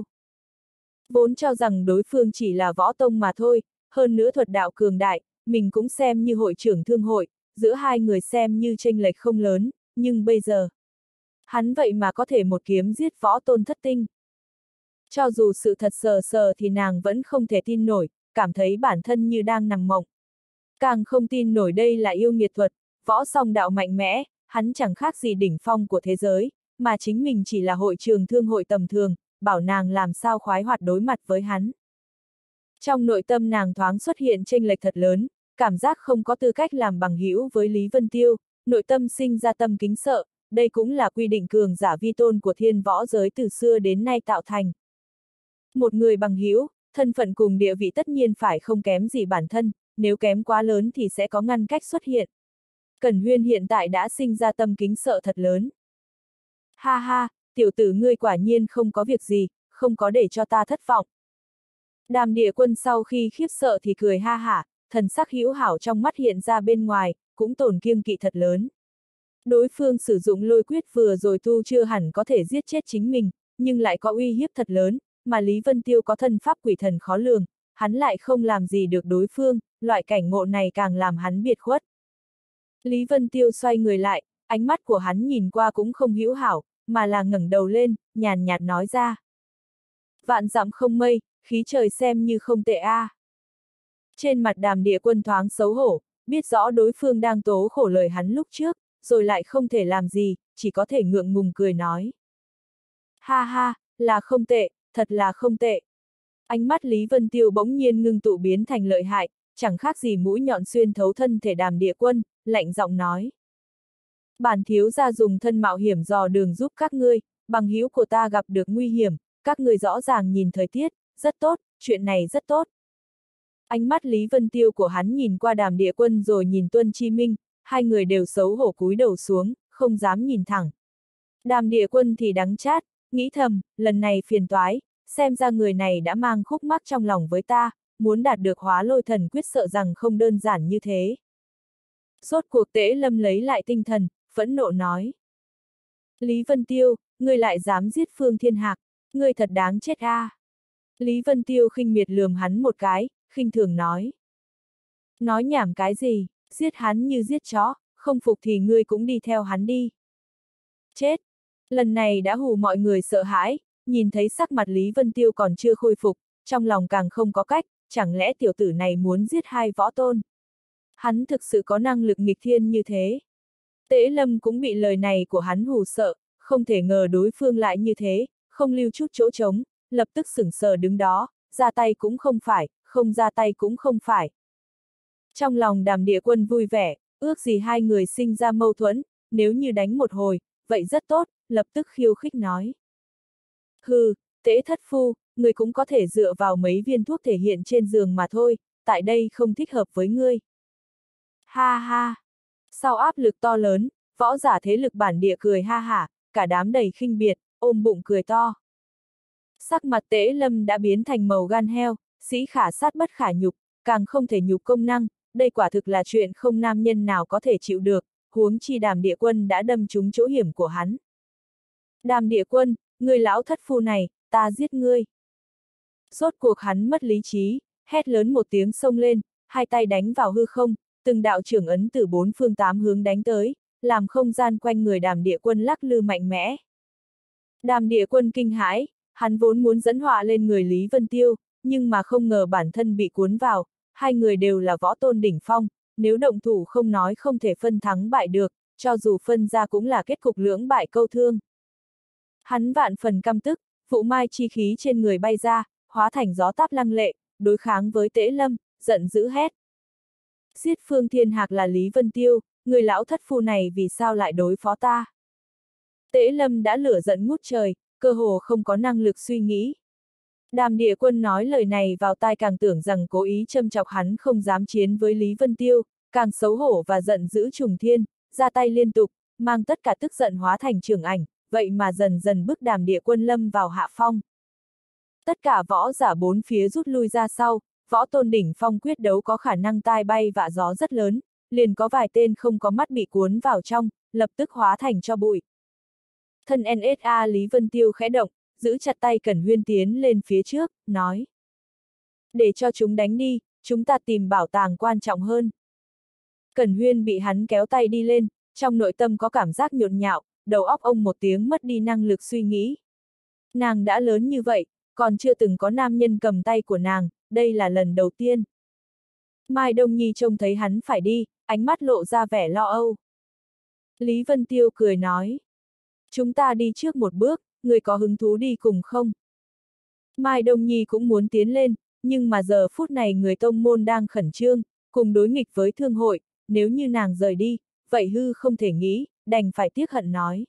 Vốn cho rằng đối phương chỉ là võ tông mà thôi, hơn nữa thuật đạo cường đại, mình cũng xem như hội trưởng thương hội, giữa hai người xem như chênh lệch không lớn, nhưng bây giờ, hắn vậy mà có thể một kiếm giết võ tôn thất tinh. Cho dù sự thật sờ sờ thì nàng vẫn không thể tin nổi, cảm thấy bản thân như đang nằm mộng. Càng không tin nổi đây là yêu nghiệt thuật, võ song đạo mạnh mẽ, hắn chẳng khác gì đỉnh phong của thế giới, mà chính mình chỉ là hội trường thương hội tầm thường, bảo nàng làm sao khoái hoạt đối mặt với hắn. Trong nội tâm nàng thoáng xuất hiện chênh lệch thật lớn, cảm giác không có tư cách làm bằng hữu với Lý Vân Tiêu, nội tâm sinh ra tâm kính sợ, đây cũng là quy định cường giả vi tôn của thiên võ giới từ xưa đến nay tạo thành. Một người bằng hữu, thân phận cùng địa vị tất nhiên phải không kém gì bản thân, nếu kém quá lớn thì sẽ có ngăn cách xuất hiện. Cẩn Huyên hiện tại đã sinh ra tâm kính sợ thật lớn. Ha ha, tiểu tử ngươi quả nhiên không có việc gì, không có để cho ta thất vọng. Đàm Địa Quân sau khi khiếp sợ thì cười ha hả, thần sắc hữu hảo trong mắt hiện ra bên ngoài, cũng tổn kiêng kỵ thật lớn. Đối phương sử dụng lôi quyết vừa rồi tu chưa hẳn có thể giết chết chính mình, nhưng lại có uy hiếp thật lớn, mà Lý Vân Tiêu có thân pháp quỷ thần khó lường, hắn lại không làm gì được đối phương, loại cảnh ngộ này càng làm hắn biệt khuất. Lý Vân Tiêu xoay người lại, ánh mắt của hắn nhìn qua cũng không hữu hảo, mà là ngẩng đầu lên, nhàn nhạt nói ra. Vạn dặm không mây, khí trời xem như không tệ a. Trên mặt Đàm Địa Quân thoáng xấu hổ, biết rõ đối phương đang tố khổ lời hắn lúc trước, rồi lại không thể làm gì, chỉ có thể ngượng ngùng cười nói. Ha ha, là không tệ, thật là không tệ. Ánh mắt Lý Vân Tiêu bỗng nhiên ngưng tụ biến thành lợi hại, chẳng khác gì mũi nhọn xuyên thấu thân thể Đàm Địa Quân, lạnh giọng nói. Bản thiếu gia dùng thân mạo hiểm dò đường giúp các ngươi, bằng hữu của ta gặp được nguy hiểm, các ngươi rõ ràng nhìn thời tiết, rất tốt, chuyện này rất tốt. Ánh mắt Lý Vân Tiêu của hắn nhìn qua Đàm Địa Quân rồi nhìn Tuân Chi Minh, hai người đều xấu hổ cúi đầu xuống, không dám nhìn thẳng. Đàm Địa Quân thì đắng chát, nghĩ thầm, lần này phiền toái, xem ra người này đã mang khúc mắc trong lòng với ta, muốn đạt được Hóa Lôi Thần Quyết sợ rằng không đơn giản như thế. Rốt cuộc Tễ Lâm lấy lại tinh thần, phẫn nộ nói. Lý Vân Tiêu, ngươi lại dám giết Phương Thiên Hạc, ngươi thật đáng chết a. Lý Vân Tiêu khinh miệt lườm hắn một cái, khinh thường nói. Nói nhảm cái gì, giết hắn như giết chó, không phục thì ngươi cũng đi theo hắn đi. Chết! Lần này đã hù mọi người sợ hãi, nhìn thấy sắc mặt Lý Vân Tiêu còn chưa khôi phục, trong lòng càng không có cách, chẳng lẽ tiểu tử này muốn giết hai võ tôn? Hắn thực sự có năng lực nghịch thiên như thế. Tễ Lâm cũng bị lời này của hắn hù sợ, không thể ngờ đối phương lại như thế, không lưu chút chỗ trống, lập tức sững sờ đứng đó, ra tay cũng không phải, không ra tay cũng không phải. Trong lòng Đàm Địa Quân vui vẻ, ước gì hai người sinh ra mâu thuẫn, nếu như đánh một hồi, vậy rất tốt, lập tức khiêu khích nói. Hừ, Tễ thất phu, người cũng có thể dựa vào mấy viên thuốc thể hiện trên giường mà thôi, tại đây không thích hợp với ngươi. Ha ha! Sau áp lực to lớn, võ giả thế lực bản địa cười ha hả, cả đám đầy khinh biệt, ôm bụng cười to. Sắc mặt Tễ Lâm đã biến thành màu gan heo, sĩ khả sát bất khả nhục, càng không thể nhục công năng, đây quả thực là chuyện không nam nhân nào có thể chịu được, huống chi Đàm Địa Quân đã đâm trúng chỗ hiểm của hắn. Đàm Địa Quân, người lão thất phu này, ta giết ngươi. Rốt cuộc hắn mất lý trí, hét lớn một tiếng xông lên, hai tay đánh vào hư không, từng đạo trưởng ấn từ bốn phương tám hướng đánh tới, làm không gian quanh người Đàm Địa Quân lắc lư mạnh mẽ. Đàm Địa Quân kinh hãi, hắn vốn muốn dẫn họa lên người Lý Vân Tiêu, nhưng mà không ngờ bản thân bị cuốn vào, hai người đều là võ tôn đỉnh phong, nếu động thủ không nói không thể phân thắng bại được, cho dù phân ra cũng là kết cục lưỡng bại câu thương. Hắn vạn phần căm tức, vụ mai chi khí trên người bay ra, hóa thành gió táp lăng lệ, đối kháng với Tễ Lâm, giận dữ hét. Giết Phương Thiên Hạc là Lý Vân Tiêu, người lão thất phu này vì sao lại đối phó ta? Tễ Lâm đã lửa giận ngút trời, cơ hồ không có năng lực suy nghĩ. Đàm Địa Quân nói lời này vào tai càng tưởng rằng cố ý châm chọc hắn không dám chiến với Lý Vân Tiêu, càng xấu hổ và giận dữ trùng thiên, ra tay liên tục, mang tất cả tức giận hóa thành trường ảnh, vậy mà dần dần bức Đàm Địa Quân lâm vào hạ phong. Tất cả võ giả bốn phía rút lui ra sau, võ tôn đỉnh phong quyết đấu có khả năng tai bay vạ gió rất lớn, liền có vài tên không có mắt bị cuốn vào trong, lập tức hóa thành cho bụi. Thân NSA Lý Vân Tiêu khẽ động, giữ chặt tay Cẩn Huyên tiến lên phía trước, nói. Để cho chúng đánh đi, chúng ta tìm bảo tàng quan trọng hơn. Cẩn Huyên bị hắn kéo tay đi lên, trong nội tâm có cảm giác nhộn nhạo, đầu óc ông một tiếng mất đi năng lực suy nghĩ. Nàng đã lớn như vậy, còn chưa từng có nam nhân cầm tay của nàng, đây là lần đầu tiên. Mai Đông Nhi trông thấy hắn phải đi, ánh mắt lộ ra vẻ lo âu. Lý Vân Tiêu cười nói. Chúng ta đi trước một bước, người có hứng thú đi cùng không? Mai Đông Nhi cũng muốn tiến lên, nhưng mà giờ phút này người tông môn đang khẩn trương, cùng đối nghịch với thương hội, nếu như nàng rời đi, vậy hư không thể nghĩ, đành phải tiếc hận nói.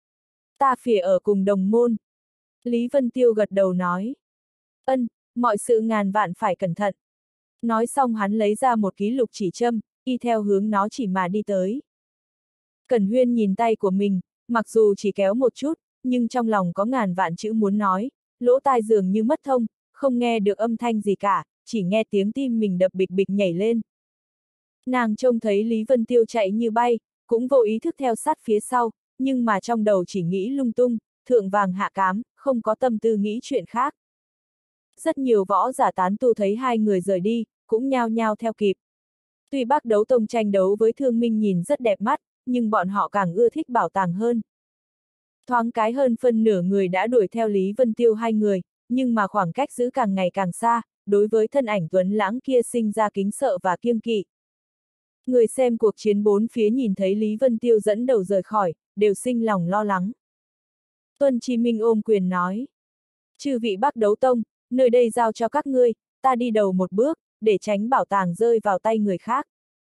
Ta phìa ở cùng đồng môn. Lý Vân Tiêu gật đầu nói. Ân, mọi sự ngàn vạn phải cẩn thận. Nói xong hắn lấy ra một ký lục chỉ châm, y theo hướng nó chỉ mà đi tới. Cẩn Huyên nhìn tay của mình, mặc dù chỉ kéo một chút, nhưng trong lòng có ngàn vạn chữ muốn nói, lỗ tai dường như mất thông, không nghe được âm thanh gì cả, chỉ nghe tiếng tim mình đập bịch bịch nhảy lên. Nàng trông thấy Lý Vân Tiêu chạy như bay, cũng vô ý thức theo sát phía sau, nhưng mà trong đầu chỉ nghĩ lung tung, thượng vàng hạ cám, không có tâm tư nghĩ chuyện khác. Rất nhiều võ giả tán tu thấy hai người rời đi, cũng nhao nhao theo kịp. Tuy Bắc Đấu Tông tranh đấu với Thương Minh nhìn rất đẹp mắt, nhưng bọn họ càng ưa thích bảo tàng hơn. Thoáng cái hơn phân nửa người đã đuổi theo Lý Vân Tiêu hai người, nhưng mà khoảng cách giữ càng ngày càng xa, đối với thân ảnh tuấn lãng kia sinh ra kính sợ và kiêng kỵ. Người xem cuộc chiến bốn phía nhìn thấy Lý Vân Tiêu dẫn đầu rời khỏi, đều sinh lòng lo lắng. Tuân Chi Minh ôm quyền nói. Chư vị Bắc Đấu Tông, nơi đây giao cho các ngươi, ta đi đầu một bước, để tránh bảo tàng rơi vào tay người khác.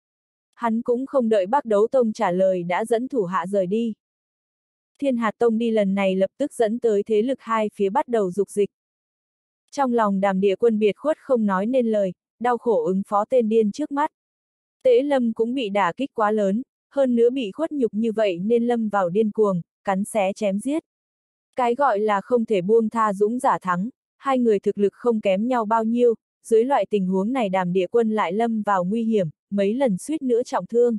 Hắn cũng không đợi Bắc Đấu Tông trả lời đã dẫn thủ hạ rời đi. Thiên Hạt Tông đi lần này lập tức dẫn tới thế lực hai phía bắt đầu dục dịch. Trong lòng Đàm Địa Quân biệt khuất không nói nên lời, đau khổ ứng phó tên điên trước mắt. Tế Lâm cũng bị đả kích quá lớn, hơn nữa bị khuất nhục như vậy nên lâm vào điên cuồng, cắn xé chém giết. Cái gọi là không thể buông tha dũng giả thắng, hai người thực lực không kém nhau bao nhiêu, dưới loại tình huống này Đàm Địa Quân lại lâm vào nguy hiểm, mấy lần suýt nữa trọng thương.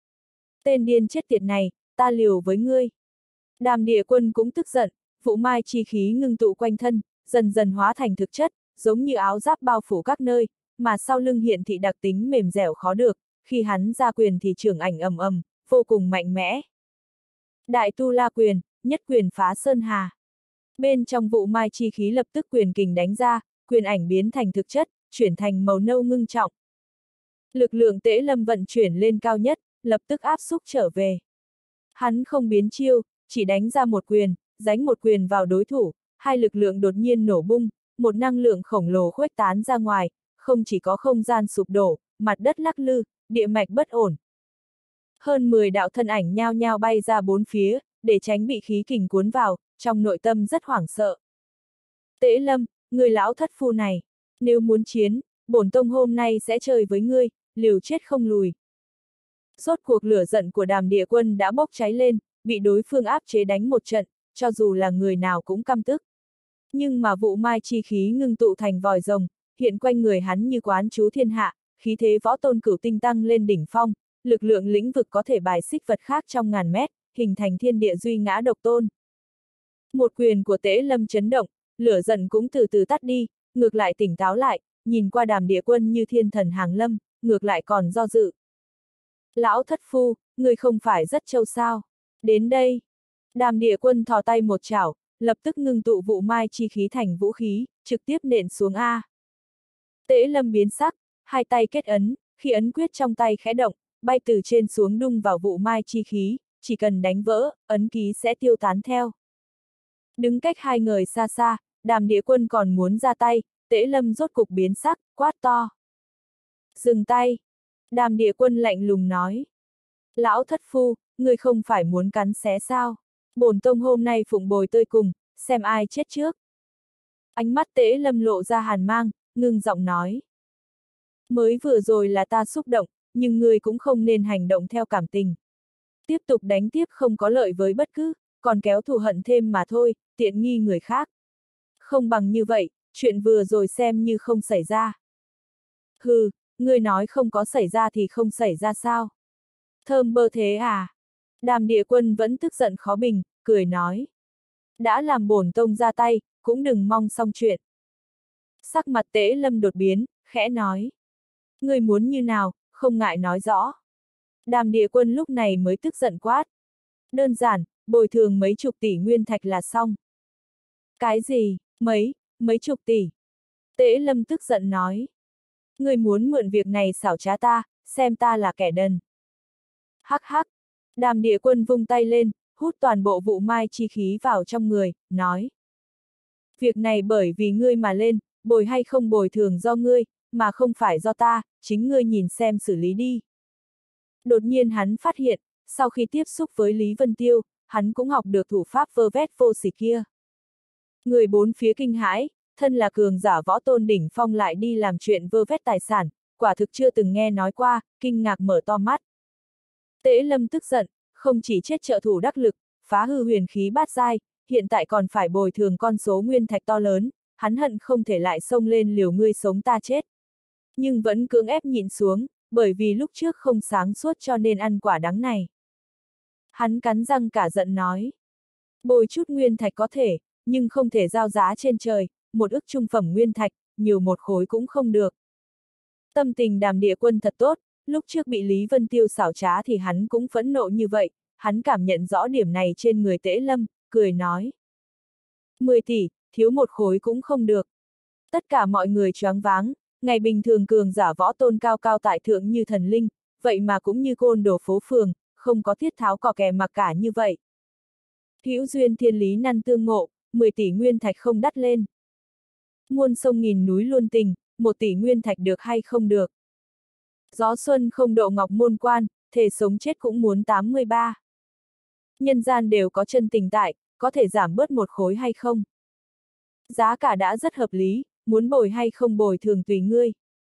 Tên điên chết tiệt này, ta liều với ngươi. Đàm Địa Quân cũng tức giận, vụ mai chi khí ngưng tụ quanh thân, dần dần hóa thành thực chất, giống như áo giáp bao phủ các nơi, mà sau lưng hiện thị đặc tính mềm dẻo khó được, khi hắn ra quyền thì trưởng ảnh ầm ầm, vô cùng mạnh mẽ. Đại Tu La quyền, nhất quyền phá sơn hà. Bên trong vụ mai chi khí lập tức quyền kình đánh ra, quyền ảnh biến thành thực chất, chuyển thành màu nâu ngưng trọng. Lực lượng Tế Lâm vận chuyển lên cao nhất, lập tức áp xúc trở về. Hắn không biến chiêu, chỉ đánh ra một quyền, đánh một quyền vào đối thủ, hai lực lượng đột nhiên nổ bung, một năng lượng khổng lồ khuếch tán ra ngoài, không chỉ có không gian sụp đổ, mặt đất lắc lư, địa mạch bất ổn. Hơn 10 đạo thân ảnh nhao nhao bay ra bốn phía, để tránh bị khí kình cuốn vào, trong nội tâm rất hoảng sợ. Tế Lâm, người lão thất phu này, nếu muốn chiến, bổn tông hôm nay sẽ chơi với ngươi, liều chết không lùi. Rốt cuộc lửa giận của Đàm Địa Quân đã bốc cháy lên, bị đối phương áp chế đánh một trận, cho dù là người nào cũng căm tức. Nhưng mà vụ mai chi khí ngưng tụ thành vòi rồng, hiện quanh người hắn như quán chú thiên hạ, khí thế võ tôn cửu tinh tăng lên đỉnh phong, lực lượng lĩnh vực có thể bài xích vật khác trong ngàn mét, hình thành thiên địa duy ngã độc tôn. Một quyền của Tế Lâm chấn động, lửa giận cũng từ từ tắt đi, ngược lại tỉnh táo lại, nhìn qua Đàm Địa Quân như thiên thần hàng lâm, ngược lại còn do dự. Lão thất phu, người không phải rất trâu sao? Đến đây. Đàm Địa Quân thò tay một chảo, lập tức ngưng tụ vụ mai chi khí thành vũ khí, trực tiếp nện xuống A. Tế Lâm biến sắc, hai tay kết ấn, khi ấn quyết trong tay khẽ động, bay từ trên xuống đung vào vụ mai chi khí, chỉ cần đánh vỡ, ấn ký sẽ tiêu tán theo. Đứng cách hai người xa xa, Đàm Địa Quân còn muốn ra tay, Tế Lâm rốt cục biến sắc, quát to. Dừng tay. Đàm Địa Quân lạnh lùng nói. Lão thất phu, người không phải muốn cắn xé sao? Bổn tông hôm nay phụng bồi tơi cùng, xem ai chết trước. Ánh mắt Tế Lâm lộ ra hàn mang, ngưng giọng nói. Mới vừa rồi là ta xúc động, nhưng người cũng không nên hành động theo cảm tình. Tiếp tục đánh tiếp không có lợi với bất cứ, còn kéo thù hận thêm mà thôi, tiện nghi người khác. Không bằng như vậy, chuyện vừa rồi xem như không xảy ra. Hừ, ngươi nói không có xảy ra thì không xảy ra sao? Thơm bơ thế à? Đàm Địa Quân vẫn tức giận khó bình, cười nói. Đã làm bổn tông ra tay, cũng đừng mong xong chuyện. Sắc mặt Tế Lâm đột biến, khẽ nói. Ngươi muốn như nào, không ngại nói rõ. Đàm Địa Quân lúc này mới tức giận quát. Đơn giản, bồi thường mấy chục tỷ nguyên thạch là xong. Cái gì, mấy chục tỷ? Tế Lâm tức giận nói. Ngươi muốn mượn việc này xảo trá ta, xem ta là kẻ đần. Hắc hắc. Đàm Địa Quân vung tay lên, hút toàn bộ vụ mai chi khí vào trong người, nói. Việc này bởi vì ngươi mà lên, bồi hay không bồi thường do ngươi, mà không phải do ta, chính ngươi nhìn xem xử lý đi. Đột nhiên hắn phát hiện, sau khi tiếp xúc với Lý Vân Tiêu, hắn cũng học được thủ pháp vơ vét vô sỉ kia. Người bốn phía kinh hãi, thân là cường giả võ tôn đỉnh phong lại đi làm chuyện vơ vét tài sản, quả thực chưa từng nghe nói qua, kinh ngạc mở to mắt. Tế Lâm tức giận, không chỉ chết trợ thủ đắc lực, phá hư huyền khí bát giai, hiện tại còn phải bồi thường con số nguyên thạch to lớn, hắn hận không thể lại xông lên liều ngươi sống ta chết. Nhưng vẫn cưỡng ép nhịn xuống, bởi vì lúc trước không sáng suốt cho nên ăn quả đắng này. Hắn cắn răng cả giận nói. Bồi chút nguyên thạch có thể, nhưng không thể giao giá trên trời, một ức trung phẩm nguyên thạch, nhiều một khối cũng không được. Tâm tình Đàm Địa Quân thật tốt, lúc trước bị Lý Vân Tiêu xảo trá thì hắn cũng phẫn nộ như vậy, hắn cảm nhận rõ điểm này trên người Tế Lâm, cười nói. 10 tỷ, thiếu một khối cũng không được. Tất cả mọi người choáng váng, ngày bình thường cường giả võ tôn cao cao tại thượng như thần linh, vậy mà cũng như côn đồ phố phường, không có thiết tháo cò kè mặc cả như vậy. Hữu duyên thiên lý năn tương ngộ, 10 tỷ nguyên thạch không đắt lên. Muôn sông nghìn núi luôn tình, 1 tỷ nguyên thạch được hay không được. Gió xuân không độ ngọc môn quan, thề sống chết cũng muốn 83. Nhân gian đều có chân tình tại, có thể giảm bớt 1 khối hay không? Giá cả đã rất hợp lý, muốn bồi hay không bồi thường tùy ngươi.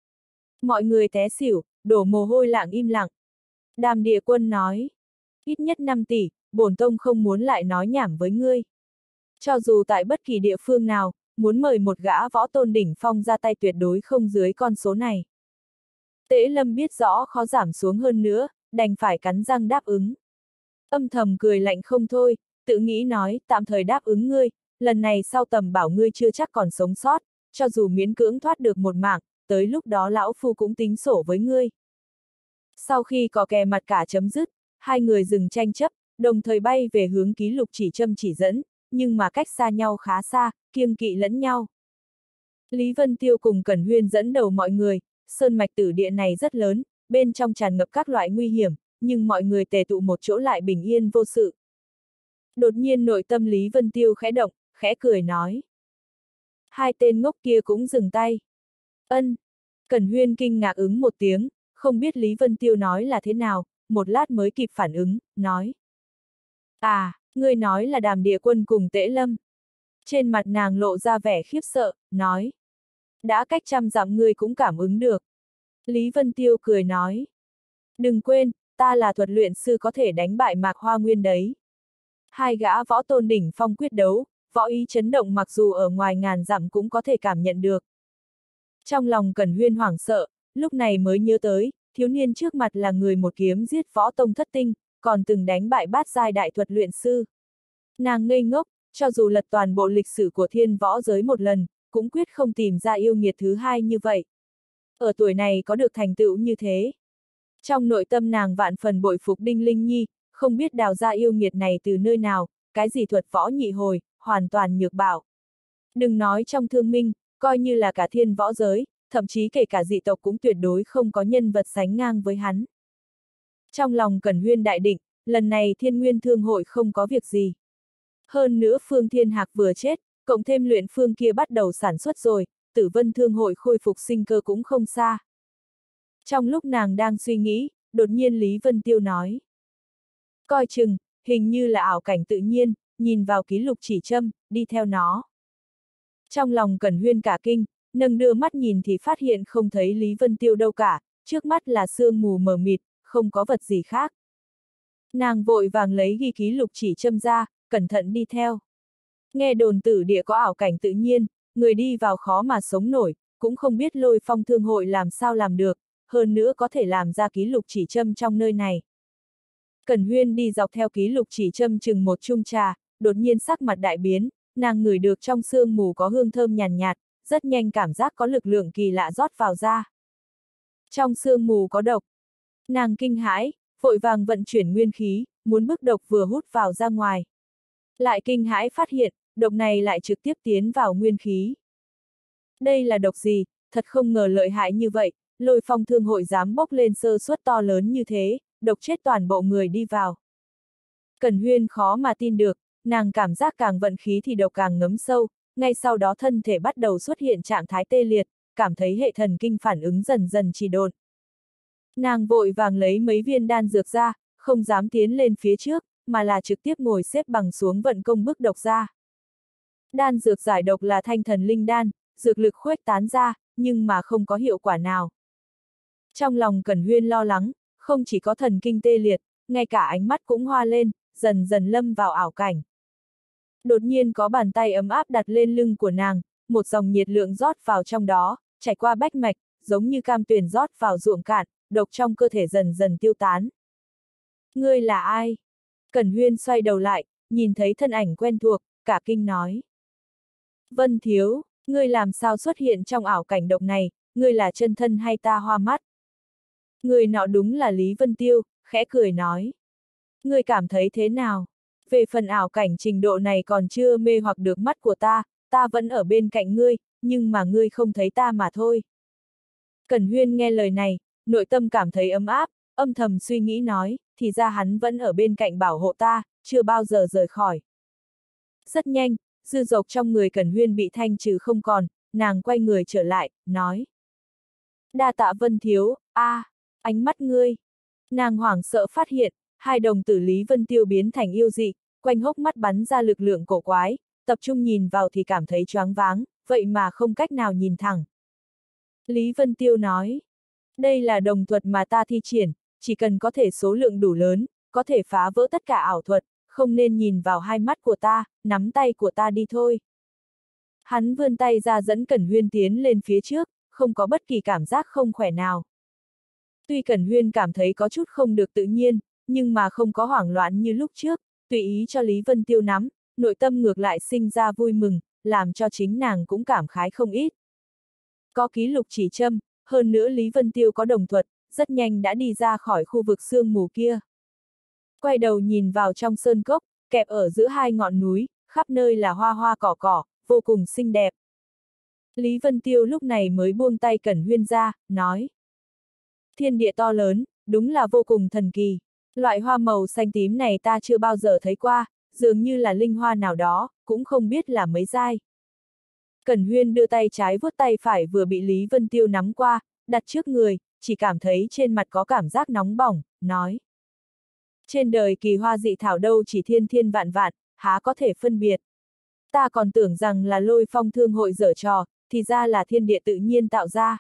Mọi người té xỉu, đổ mồ hôi lặng im lặng. Đàm Địa Quân nói, ít nhất 5 tỷ, bổn tông không muốn lại nói nhảm với ngươi. Cho dù tại bất kỳ địa phương nào, muốn mời một gã võ tôn đỉnh phong ra tay tuyệt đối không dưới con số này. Tế Lâm biết rõ khó giảm xuống hơn nữa, đành phải cắn răng đáp ứng. Âm thầm cười lạnh không thôi, tự nghĩ nói, tạm thời đáp ứng ngươi, lần này sau tầm bảo ngươi chưa chắc còn sống sót, cho dù miễn cưỡng thoát được một mạng, tới lúc đó lão phu cũng tính sổ với ngươi. Sau khi có kè mặt cả chấm dứt, hai người dừng tranh chấp, đồng thời bay về hướng ký lục chỉ châm chỉ dẫn, nhưng mà cách xa nhau khá xa, kiêng kỵ lẫn nhau. Lý Vân Tiêu cùng Cẩn Huyên dẫn đầu mọi người, sơn mạch tử địa này rất lớn, bên trong tràn ngập các loại nguy hiểm, nhưng mọi người tề tụ một chỗ lại bình yên vô sự. Đột nhiên nội tâm Lý Vân Tiêu khẽ động, khẽ cười nói. Hai tên ngốc kia cũng dừng tay. Ân. Cẩn Huyên kinh ngạc ứng một tiếng, không biết Lý Vân Tiêu nói là thế nào, một lát mới kịp phản ứng, nói. À, ngươi nói là Đàm Địa Quân cùng Tễ Lâm. Trên mặt nàng lộ ra vẻ khiếp sợ, nói. Đã cách 100 dặm ngươi cũng cảm ứng được. Lý Vân Tiêu cười nói. Đừng quên, ta là thuật luyện sư có thể đánh bại Mạc Hoa Nguyên đấy. Hai gã võ tôn đỉnh phong quyết đấu, võ ý chấn động mặc dù ở ngoài ngàn dặm cũng có thể cảm nhận được. Trong lòng Cẩn Huyên hoảng sợ, lúc này mới nhớ tới, thiếu niên trước mặt là người một kiếm giết võ tông thất tinh, còn từng đánh bại bát giai đại thuật luyện sư. Nàng ngây ngốc, cho dù lật toàn bộ lịch sử của thiên võ giới một lần, cũng quyết không tìm ra yêu nghiệt thứ hai như vậy. Ở tuổi này có được thành tựu như thế. Trong nội tâm nàng vạn phần bội phục Đinh Linh Nhi, không biết đào ra yêu nghiệt này từ nơi nào, cái gì thuật võ nhị hồi, hoàn toàn nhược bảo. Đừng nói trong thương minh, coi như là cả thiên võ giới, thậm chí kể cả dị tộc cũng tuyệt đối không có nhân vật sánh ngang với hắn. Trong lòng Cẩn Huyên đại định, lần này Thiên Nguyên Thương hội không có việc gì. Hơn nữa Phương Thiên Hạc vừa chết, cộng thêm luyện phương kia bắt đầu sản xuất rồi, Tử Vân Thương hội khôi phục sinh cơ cũng không xa. Trong lúc nàng đang suy nghĩ, đột nhiên Lý Vân Tiêu nói. Coi chừng, hình như là ảo cảnh tự nhiên, nhìn vào ký lục chỉ châm, đi theo nó. Trong lòng Cẩn Huyên cả kinh, nâng đưa mắt nhìn thì phát hiện không thấy Lý Vân Tiêu đâu cả, trước mắt là sương mù mờ mịt, không có vật gì khác. Nàng vội vàng lấy ghi ký lục chỉ châm ra, cẩn thận đi theo. Nghe đồn tử địa có ảo cảnh tự nhiên, người đi vào khó mà sống nổi, cũng không biết Lôi Phong Thương hội làm sao làm được, hơn nữa có thể làm ra ký lục chỉ châm trong nơi này. Cẩn Huyên đi dọc theo ký lục chỉ châm chừng một chung trà, đột nhiên sắc mặt đại biến, nàng ngửi được trong sương mù có hương thơm nhàn nhạt, rất nhanh cảm giác có lực lượng kỳ lạ rót vào da. Trong sương mù có độc. Nàng kinh hãi, vội vàng vận chuyển nguyên khí, muốn bức độc vừa hút vào ra ngoài. Lại kinh hãi phát hiện, độc này lại trực tiếp tiến vào nguyên khí. Đây là độc gì, thật không ngờ lợi hại như vậy, Lôi Phong Thương hội dám bốc lên sơ suất to lớn như thế, độc chết toàn bộ người đi vào. Cẩn Huyên khó mà tin được, nàng cảm giác càng vận khí thì độc càng ngấm sâu, ngay sau đó thân thể bắt đầu xuất hiện trạng thái tê liệt, cảm thấy hệ thần kinh phản ứng dần dần trì độn. Nàng vội vàng lấy mấy viên đan dược ra, không dám tiến lên phía trước, mà là trực tiếp ngồi xếp bằng xuống vận công bức độc ra. Đan dược giải độc là thanh thần linh đan, dược lực khuếch tán ra, nhưng mà không có hiệu quả nào. Trong lòng Cẩn Huyên lo lắng, không chỉ có thần kinh tê liệt, ngay cả ánh mắt cũng hoa lên, dần dần lâm vào ảo cảnh. Đột nhiên có bàn tay ấm áp đặt lên lưng của nàng, một dòng nhiệt lượng rót vào trong đó, chảy qua bách mạch, giống như cam tuyền rót vào ruộng cạn, độc trong cơ thể dần dần tiêu tán. Ngươi là ai? Cẩn Huyên xoay đầu lại, nhìn thấy thân ảnh quen thuộc, cả kinh nói. Vân Thiếu, ngươi làm sao xuất hiện trong ảo cảnh độc này, ngươi là chân thân hay ta hoa mắt? Người nọ đúng là Lý Vân Tiêu, khẽ cười nói. Ngươi cảm thấy thế nào? Về phần ảo cảnh trình độ này còn chưa mê hoặc được mắt của ta vẫn ở bên cạnh ngươi, nhưng mà ngươi không thấy ta mà thôi. Cẩn Huyên nghe lời này, nội tâm cảm thấy ấm áp, âm thầm suy nghĩ nói, thì ra hắn vẫn ở bên cạnh bảo hộ ta, chưa bao giờ rời khỏi. Rất nhanh, dư dộc trong người Cẩn Huyên bị thanh trừ không còn, nàng quay người trở lại, nói. Đa tạ Vân Thiếu, ánh mắt ngươi. Nàng hoảng sợ phát hiện, hai đồng tử Lý Vân Tiêu biến thành yêu dị, quanh hốc mắt bắn ra lực lượng cổ quái, tập trung nhìn vào thì cảm thấy choáng váng, vậy mà không cách nào nhìn thẳng. Lý Vân Tiêu nói, đây là đồng thuật mà ta thi triển, chỉ cần có thể số lượng đủ lớn, có thể phá vỡ tất cả ảo thuật, không nên nhìn vào hai mắt của ta, nắm tay của ta đi thôi. Hắn vươn tay ra dẫn Cẩn Huyên tiến lên phía trước, không có bất kỳ cảm giác không khỏe nào. Tuy Cẩn Huyên cảm thấy có chút không được tự nhiên, nhưng mà không có hoảng loạn như lúc trước, tùy ý cho Lý Vân Tiêu nắm, nội tâm ngược lại sinh ra vui mừng, làm cho chính nàng cũng cảm khái không ít. Có ký lục chỉ châm, hơn nữa Lý Vân Tiêu có đồng thuật, rất nhanh đã đi ra khỏi khu vực sương mù kia. Quay đầu nhìn vào trong sơn cốc, kẹp ở giữa hai ngọn núi, khắp nơi là hoa hoa cỏ cỏ, vô cùng xinh đẹp. Lý Vân Tiêu lúc này mới buông tay Cẩn Huyên ra, nói. Thiên địa to lớn, đúng là vô cùng thần kỳ. Loại hoa màu xanh tím này ta chưa bao giờ thấy qua, dường như là linh hoa nào đó, cũng không biết là mấy giai. Cẩn Huyên đưa tay trái vuốt tay phải vừa bị Lý Vân Tiêu nắm qua, đặt trước người, chỉ cảm thấy trên mặt có cảm giác nóng bỏng, nói. Trên đời kỳ hoa dị thảo đâu chỉ thiên thiên vạn vạn, há có thể phân biệt. Ta còn tưởng rằng là Lôi Phong Thương hội giở trò, thì ra là thiên địa tự nhiên tạo ra.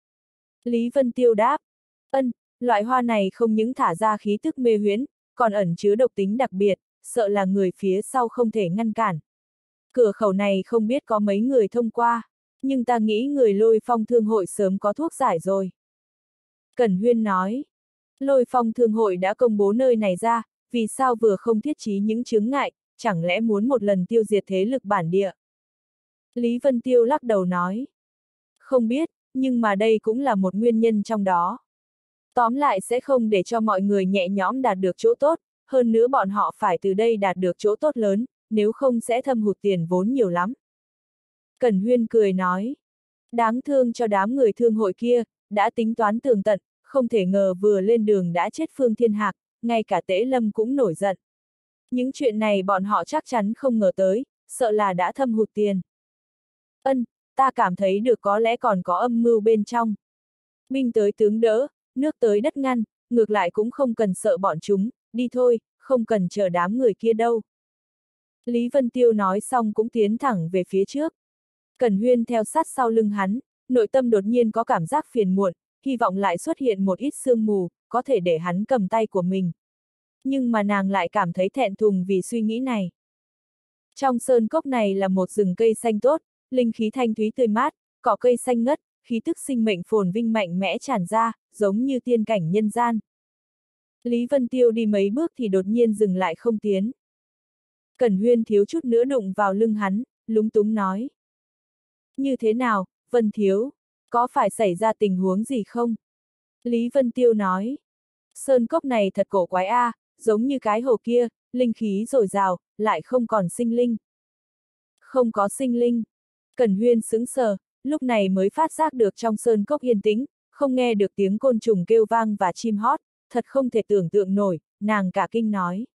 Lý Vân Tiêu đáp, loại hoa này không những thả ra khí tức mê huyễn, còn ẩn chứa độc tính đặc biệt, sợ là người phía sau không thể ngăn cản. Cửa khẩu này không biết có mấy người thông qua, nhưng ta nghĩ người Lôi Phong Thương hội sớm có thuốc giải rồi. Cẩn Huyên nói, Lôi Phong Thương hội đã công bố nơi này ra, vì sao vừa không thiết trí những chướng ngại, chẳng lẽ muốn một lần tiêu diệt thế lực bản địa? Lý Vân Tiêu lắc đầu nói, không biết, nhưng mà đây cũng là một nguyên nhân trong đó. Tóm lại sẽ không để cho mọi người nhẹ nhõm đạt được chỗ tốt, hơn nữa bọn họ phải từ đây đạt được chỗ tốt lớn, nếu không sẽ thâm hụt tiền vốn nhiều lắm. Cẩn Huyên cười nói, đáng thương cho đám người thương hội kia, đã tính toán tường tận, không thể ngờ vừa lên đường đã chết Phương Thiên Hạc, ngay cả Tế Lâm cũng nổi giận. Những chuyện này bọn họ chắc chắn không ngờ tới, sợ là đã thâm hụt tiền. Ta cảm thấy được có lẽ còn có âm mưu bên trong. Binh tới tướng đỡ, nước tới đất ngăn, ngược lại cũng không cần sợ bọn chúng, đi thôi, không cần chờ đám người kia đâu. Lý Vân Tiêu nói xong cũng tiến thẳng về phía trước. Cẩn Huyên theo sát sau lưng hắn, nội tâm đột nhiên có cảm giác phiền muộn, hy vọng lại xuất hiện một ít sương mù, có thể để hắn cầm tay của mình. Nhưng mà nàng lại cảm thấy thẹn thùng vì suy nghĩ này. Trong sơn cốc này là một rừng cây xanh tốt, linh khí thanh thúy tươi mát, cỏ cây xanh ngất, khí tức sinh mệnh phồn vinh mạnh mẽ tràn ra, giống như tiên cảnh nhân gian. Lý Vân Tiêu đi mấy bước thì đột nhiên dừng lại không tiến. Cẩn Huyên thiếu chút nữa đụng vào lưng hắn, lúng túng nói. Như thế nào, Vân Thiếu, có phải xảy ra tình huống gì không? Lý Vân Tiêu nói. Sơn cốc này thật cổ quái a, giống như cái hồ kia, linh khí dồi dào, lại không còn sinh linh. Không có sinh linh. Cẩn Huyên sững sờ, lúc này mới phát giác được trong sơn cốc yên tĩnh, không nghe được tiếng côn trùng kêu vang và chim hót, thật không thể tưởng tượng nổi, nàng cả kinh nói.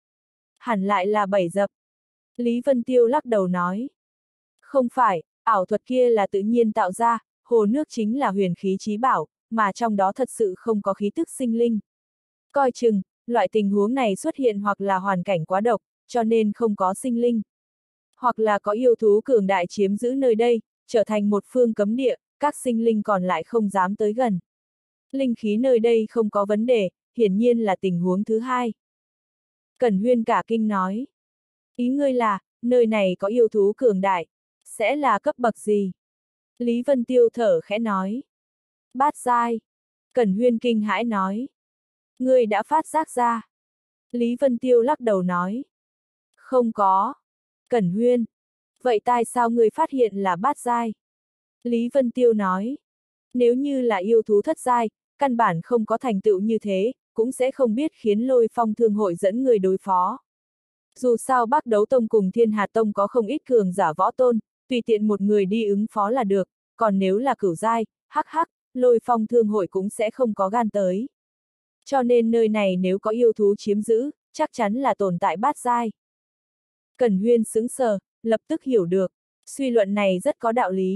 Hẳn lại là bẫy dập. Lý Vân Tiêu lắc đầu nói. Không phải, ảo thuật kia là tự nhiên tạo ra, hồ nước chính là huyền khí chí bảo, mà trong đó thật sự không có khí tức sinh linh. Coi chừng, loại tình huống này xuất hiện hoặc là hoàn cảnh quá độc, cho nên không có sinh linh. Hoặc là có yêu thú cường đại chiếm giữ nơi đây, trở thành một phương cấm địa, các sinh linh còn lại không dám tới gần. Linh khí nơi đây không có vấn đề, hiển nhiên là tình huống thứ hai. Cẩn Huyên cả kinh nói. Ý ngươi là, nơi này có yêu thú cường đại, sẽ là cấp bậc gì? Lý Vân Tiêu thở khẽ nói. Bát giai. Cẩn Huyên kinh hãi nói. Ngươi đã phát giác ra. Lý Vân Tiêu lắc đầu nói. Không có. Cẩn Huyên. Vậy tại sao ngươi phát hiện là bát giai? Lý Vân Tiêu nói. Nếu như là yêu thú thất giai, căn bản không có thành tựu như thế, cũng sẽ không biết khiến Lôi Phong Thương hội dẫn người đối phó. Dù sao Bắc Đấu Tông cùng Thiên Hạt Tông có không ít cường giả võ tôn, tùy tiện một người đi ứng phó là được, còn nếu là cửu giai, Lôi Phong Thương hội cũng sẽ không có gan tới. Cho nên nơi này nếu có yêu thú chiếm giữ, chắc chắn là tồn tại bát giai. Cẩn Huyên sững sờ, lập tức hiểu được, suy luận này rất có đạo lý.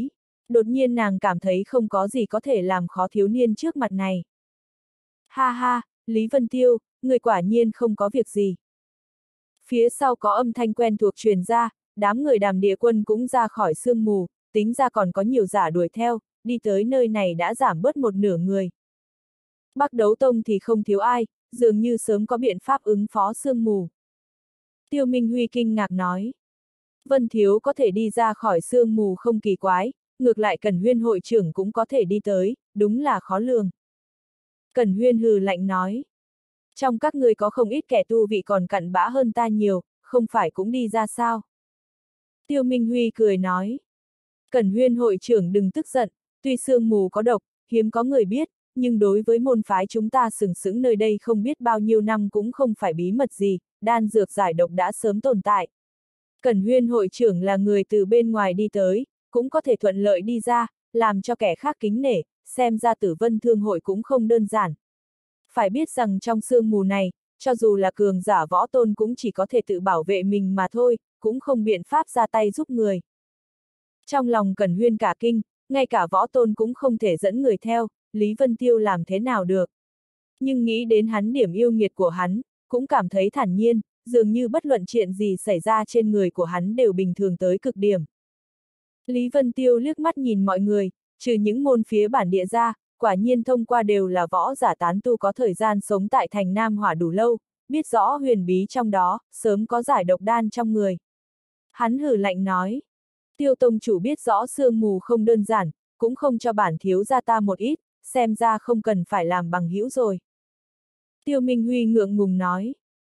Đột nhiên nàng cảm thấy không có gì có thể làm khó thiếu niên trước mặt này. Ha ha, Lý Vân Tiêu, người quả nhiên không có việc gì. Phía sau có âm thanh quen thuộc truyền ra, đám người Đàm Địa Quân cũng ra khỏi sương mù, tính ra còn có nhiều giả đuổi theo, đi tới nơi này đã giảm bớt một nửa người. Bắc Đấu Tông thì không thiếu ai, dường như sớm có biện pháp ứng phó sương mù. Tiêu Minh Huy kinh ngạc nói. Vân Thiếu có thể đi ra khỏi sương mù không kỳ quái, ngược lại Cẩn Huyên hội trưởng cũng có thể đi tới, đúng là khó lường. Cẩn Huyên hừ lạnh nói. Trong các người có không ít kẻ tu vị còn cặn bã hơn ta nhiều, không phải cũng đi ra sao? Tiêu Minh Huy cười nói. Cẩn Huyên hội trưởng đừng tức giận, tuy sương mù có độc, hiếm có người biết, nhưng đối với môn phái chúng ta sừng sững nơi đây không biết bao nhiêu năm cũng không phải bí mật gì, đan dược giải độc đã sớm tồn tại. Cẩn Huyên hội trưởng là người từ bên ngoài đi tới, cũng có thể thuận lợi đi ra, làm cho kẻ khác kính nể, xem ra Tử Vân Thương hội cũng không đơn giản. Phải biết rằng trong sương mù này, cho dù là cường giả võ tôn cũng chỉ có thể tự bảo vệ mình mà thôi, cũng không biện pháp ra tay giúp người. Trong lòng Cẩn Huyên cả kinh, ngay cả võ tôn cũng không thể dẫn người theo, Lý Vân Tiêu làm thế nào được. Nhưng nghĩ đến hắn điểm yêu nghiệt của hắn, cũng cảm thấy thản nhiên, dường như bất luận chuyện gì xảy ra trên người của hắn đều bình thường tới cực điểm. Lý Vân Tiêu liếc mắt nhìn mọi người, trừ những môn phía bản địa ra, quả nhiên thông qua đều là võ giả tán tu có thời gian sống tại thành Nam Hỏa đủ lâu, biết rõ huyền bí trong đó, sớm có giải độc đan trong người. Hắn hừ lạnh nói, Tiêu tông chủ biết rõ sương mù không đơn giản, cũng không cho bản thiếu gia ta một ít, xem ra không cần phải làm bằng hữu rồi. Tiêu Minh Huy ngượng ngùng nói,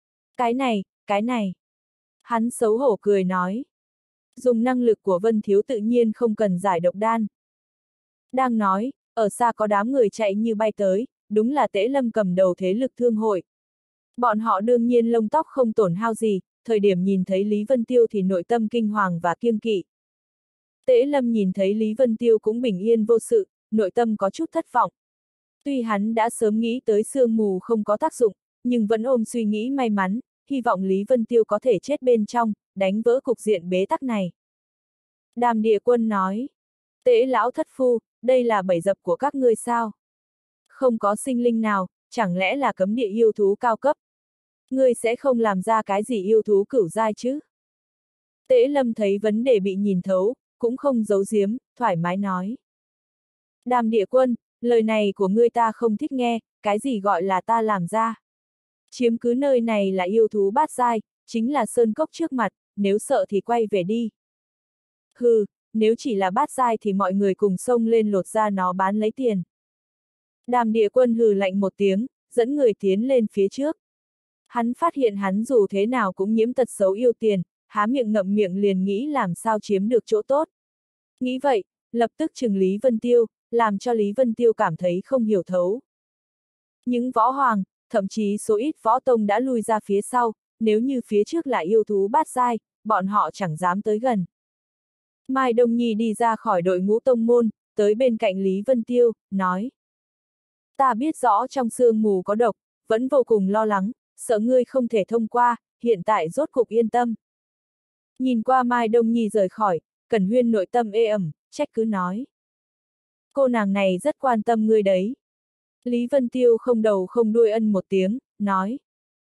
cái này. Hắn xấu hổ cười nói, dùng năng lực của Vân Thiếu tự nhiên không cần giải độc đan. Đang nói, ở xa có đám người chạy như bay tới, đúng là Tễ Lâm cầm đầu thế lực thương hội. Bọn họ đương nhiên lông tóc không tổn hao gì, thời điểm nhìn thấy Lý Vân Tiêu thì nội tâm kinh hoàng và kiêng kỵ. Tễ Lâm nhìn thấy Lý Vân Tiêu cũng bình yên vô sự, nội tâm có chút thất vọng. Tuy hắn đã sớm nghĩ tới sương mù không có tác dụng, nhưng vẫn ôm suy nghĩ may mắn, hy vọng Lý Vân Tiêu có thể chết bên trong, đánh vỡ cục diện bế tắc này. Đàm Địa Quân nói, Tễ lão thất phu, đây là bẫy dập của các ngươi sao? Không có sinh linh nào, chẳng lẽ là cấm địa yêu thú cao cấp? Ngươi sẽ không làm ra cái gì yêu thú cửu giai chứ? Tễ Lâm thấy vấn đề bị nhìn thấu, cũng không giấu giếm, thoải mái nói. Đàm Địa Quân, lời này của ngươi ta không thích nghe, cái gì gọi là ta làm ra? Chiếm cứ nơi này là yêu thú bát giai, chính là sơn cốc trước mặt, nếu sợ thì quay về đi. Hừ, nếu chỉ là bát giai thì mọi người cùng xông lên lột ra nó bán lấy tiền. Đàm Địa Quân hừ lạnh một tiếng, dẫn người tiến lên phía trước. Hắn phát hiện hắn dù thế nào cũng nhiễm tật xấu yêu tiền, há miệng ngậm miệng liền nghĩ làm sao chiếm được chỗ tốt. Nghĩ vậy, lập tức trừng Lý Vân Tiêu, làm cho Lý Vân Tiêu cảm thấy không hiểu thấu. Những võ hoàng, thậm chí số ít võ tông đã lui ra phía sau, nếu như phía trước là yêu thú bát giai, bọn họ chẳng dám tới gần. Mai Đông Nhi đi ra khỏi đội ngũ tông môn, tới bên cạnh Lý Vân Tiêu, nói. Ta biết rõ trong sương mù có độc, vẫn vô cùng lo lắng, sợ ngươi không thể thông qua, hiện tại rốt cục yên tâm. Nhìn qua Mai Đông Nhi rời khỏi, Cẩn Huyên nội tâm ê ẩm, trách cứ nói. Cô nàng này rất quan tâm ngươi đấy. Lý Vân Tiêu không đầu không đuôi ân một tiếng, nói.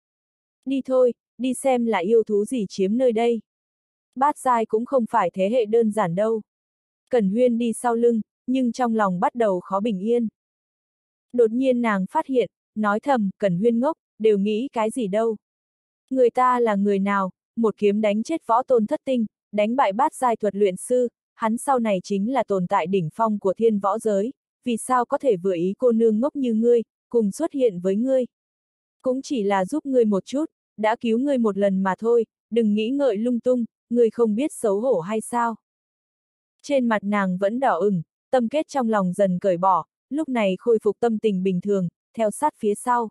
Đi thôi, đi xem là yêu thú gì chiếm nơi đây. Bát giai cũng không phải thế hệ đơn giản đâu. Cẩn Huyên đi sau lưng, nhưng trong lòng bắt đầu khó bình yên. Đột nhiên nàng phát hiện, nói thầm, Cẩn Huyên ngốc, đều nghĩ cái gì đâu. Người ta là người nào, một kiếm đánh chết võ tôn thất tinh, đánh bại bát giai thuật luyện sư, hắn sau này chính là tồn tại đỉnh phong của thiên võ giới, vì sao có thể vừa ý cô nương ngốc như ngươi, cùng xuất hiện với ngươi. Cũng chỉ là giúp ngươi một chút, đã cứu ngươi một lần mà thôi, đừng nghĩ ngợi lung tung, ngươi không biết xấu hổ hay sao. Trên mặt nàng vẫn đỏ ửng, tâm kết trong lòng dần cởi bỏ, lúc này khôi phục tâm tình bình thường, theo sát phía sau.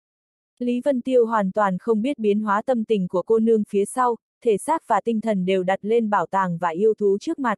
Lý Vân Tiêu hoàn toàn không biết biến hóa tâm tình của cô nương phía sau, thể xác và tinh thần đều đặt lên bảo tàng và yêu thú trước mặt.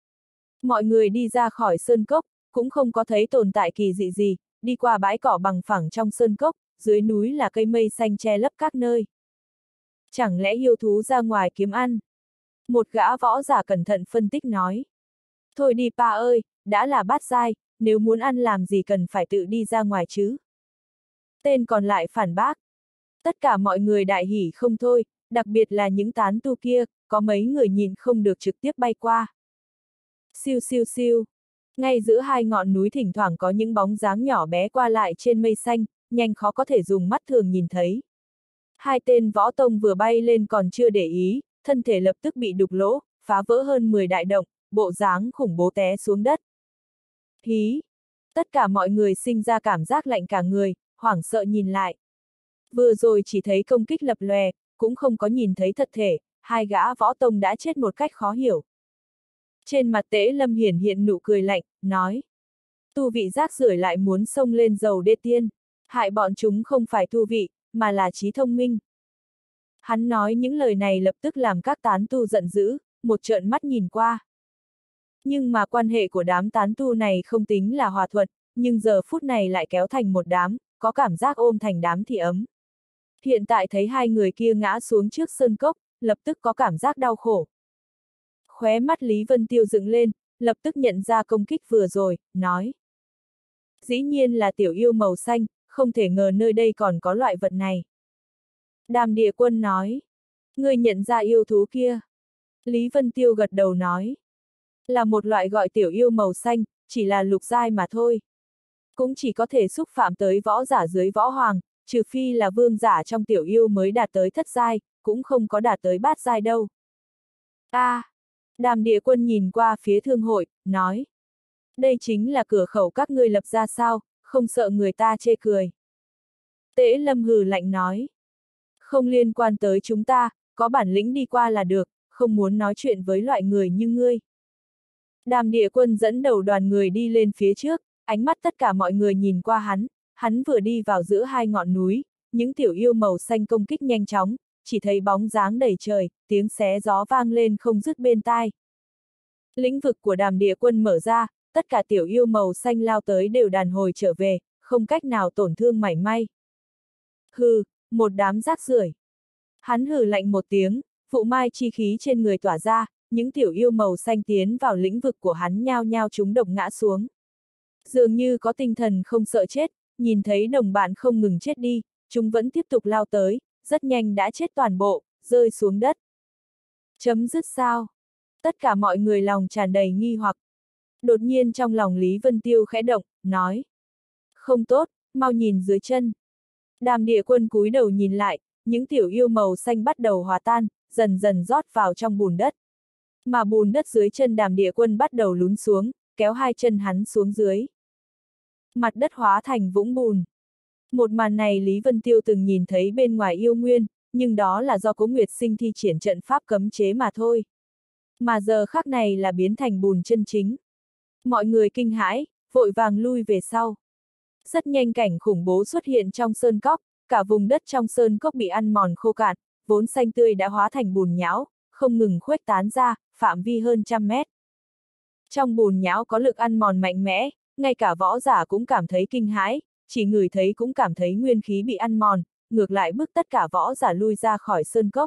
Mọi người đi ra khỏi sơn cốc, cũng không có thấy tồn tại kỳ dị gì, đi qua bãi cỏ bằng phẳng trong sơn cốc, dưới núi là cây mây xanh che lấp các nơi. Chẳng lẽ yêu thú ra ngoài kiếm ăn? Một gã võ giả cẩn thận phân tích nói. Thôi đi pa ơi, đã là bát giai, nếu muốn ăn làm gì cần phải tự đi ra ngoài chứ. Tên còn lại phản bác. Tất cả mọi người đại hỉ không thôi, đặc biệt là những tán tu kia, có mấy người nhìn không được trực tiếp bay qua. Siêu siêu siêu. Ngay giữa hai ngọn núi thỉnh thoảng có những bóng dáng nhỏ bé qua lại trên mây xanh, nhanh khó có thể dùng mắt thường nhìn thấy. Hai tên võ tông vừa bay lên còn chưa để ý, thân thể lập tức bị đục lỗ, phá vỡ hơn 10 đại động, bộ dáng khủng bố té xuống đất. Hí! Tất cả mọi người sinh ra cảm giác lạnh cả người, hoảng sợ nhìn lại. Vừa rồi chỉ thấy công kích lập lòe, cũng không có nhìn thấy thật thể, hai gã võ tông đã chết một cách khó hiểu. Trên mặt Tế Lâm hiển hiện nụ cười lạnh, nói. Tu vị rác rưởi lại muốn xông lên dầu đê tiên, hại bọn chúng không phải tu vị, mà là trí thông minh. Hắn nói những lời này lập tức làm các tán tu giận dữ, một trợn mắt nhìn qua. Nhưng mà quan hệ của đám tán tu này không tính là hòa thuận, nhưng giờ phút này lại kéo thành một đám, có cảm giác ôm thành đám thì ấm. Hiện tại thấy hai người kia ngã xuống trước sơn cốc, lập tức có cảm giác đau khổ. Khóe mắt Lý Vân Tiêu dựng lên, lập tức nhận ra công kích vừa rồi, nói. Dĩ nhiên là tiểu yêu màu xanh, không thể ngờ nơi đây còn có loại vật này. Đàm Địa Quân nói. Người nhận ra yêu thú kia. Lý Vân Tiêu gật đầu nói. Là một loại gọi tiểu yêu màu xanh, chỉ là lục giai mà thôi. Cũng chỉ có thể xúc phạm tới võ giả dưới võ hoàng, trừ phi là vương giả trong tiểu yêu mới đạt tới thất giai, cũng không có đạt tới bát giai đâu. Đàm Địa Quân nhìn qua phía thương hội, nói. Đây chính là cửa khẩu các ngươi lập ra sao, không sợ người ta chê cười. Tế Lâm hừ lạnh nói. Không liên quan tới chúng ta, có bản lĩnh đi qua là được, không muốn nói chuyện với loại người như ngươi. Đàm Địa Quân dẫn đầu đoàn người đi lên phía trước, ánh mắt tất cả mọi người nhìn qua hắn vừa đi vào giữa hai ngọn núi, những tiểu yêu màu xanh công kích nhanh chóng, chỉ thấy bóng dáng đầy trời, tiếng xé gió vang lên không dứt bên tai. Lĩnh vực của Đàm Địa Quân mở ra, tất cả tiểu yêu màu xanh lao tới đều đàn hồi trở về, không cách nào tổn thương mảy may. Hừ, một đám rác rưởi. Hắn hừ lạnh một tiếng, vụ mai chi khí trên người tỏa ra, những tiểu yêu màu xanh tiến vào lĩnh vực của hắn nhao nhao chúng độc ngã xuống. Dường như có tinh thần không sợ chết, nhìn thấy đồng bạn không ngừng chết đi, chúng vẫn tiếp tục lao tới, rất nhanh đã chết toàn bộ, rơi xuống đất. Chấm dứt sao? Tất cả mọi người lòng tràn đầy nghi hoặc. Đột nhiên trong lòng Lý Vân Tiêu khẽ động, nói. Không tốt, mau nhìn dưới chân. Đàm Địa Quân cúi đầu nhìn lại, những tiểu yêu màu xanh bắt đầu hòa tan, dần dần rót vào trong bùn đất. Mà bùn đất dưới chân Đàm Địa Quân bắt đầu lún xuống, kéo hai chân hắn xuống dưới. Mặt đất hóa thành vũng bùn. Một màn này Lý Vân Tiêu từng nhìn thấy bên ngoài yêu nguyên, nhưng đó là do Cố Nguyệt Sinh thi triển trận pháp cấm chế mà thôi. Mà giờ khắc này là biến thành bùn chân chính. Mọi người kinh hãi, vội vàng lui về sau. Rất nhanh cảnh khủng bố xuất hiện trong sơn cốc, cả vùng đất trong sơn cốc bị ăn mòn khô cạn, vốn xanh tươi đã hóa thành bùn nhão, không ngừng khuếch tán ra, phạm vi hơn 100 mét. Trong bùn nhão có lực ăn mòn mạnh mẽ, ngay cả võ giả cũng cảm thấy kinh hãi, chỉ ngửi thấy cũng cảm thấy nguyên khí bị ăn mòn, ngược lại bức tất cả võ giả lui ra khỏi sơn cốc.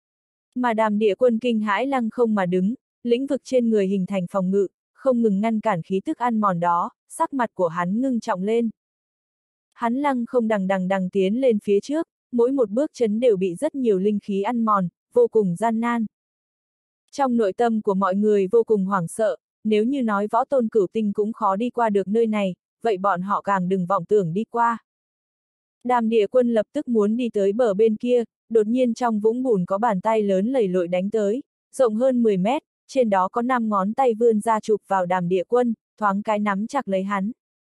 Mà Đàm Địa Quân kinh hãi lăng không mà đứng, lĩnh vực trên người hình thành phòng ngự, không ngừng ngăn cản khí tức ăn mòn đó, sắc mặt của hắn ngưng trọng lên. Hắn lăng không đằng tiến lên phía trước, mỗi một bước chân đều bị rất nhiều linh khí ăn mòn, vô cùng gian nan. Trong nội tâm của mọi người vô cùng hoảng sợ, nếu như nói võ tôn cửu tinh cũng khó đi qua được nơi này, vậy bọn họ càng đừng vọng tưởng đi qua. Đàm Địa Quân lập tức muốn đi tới bờ bên kia, đột nhiên trong vũng bùn có bàn tay lớn lầy lội đánh tới, rộng hơn 10 mét, trên đó có 5 ngón tay vươn ra chụp vào Đàm Địa Quân, thoáng cái nắm chặt lấy hắn.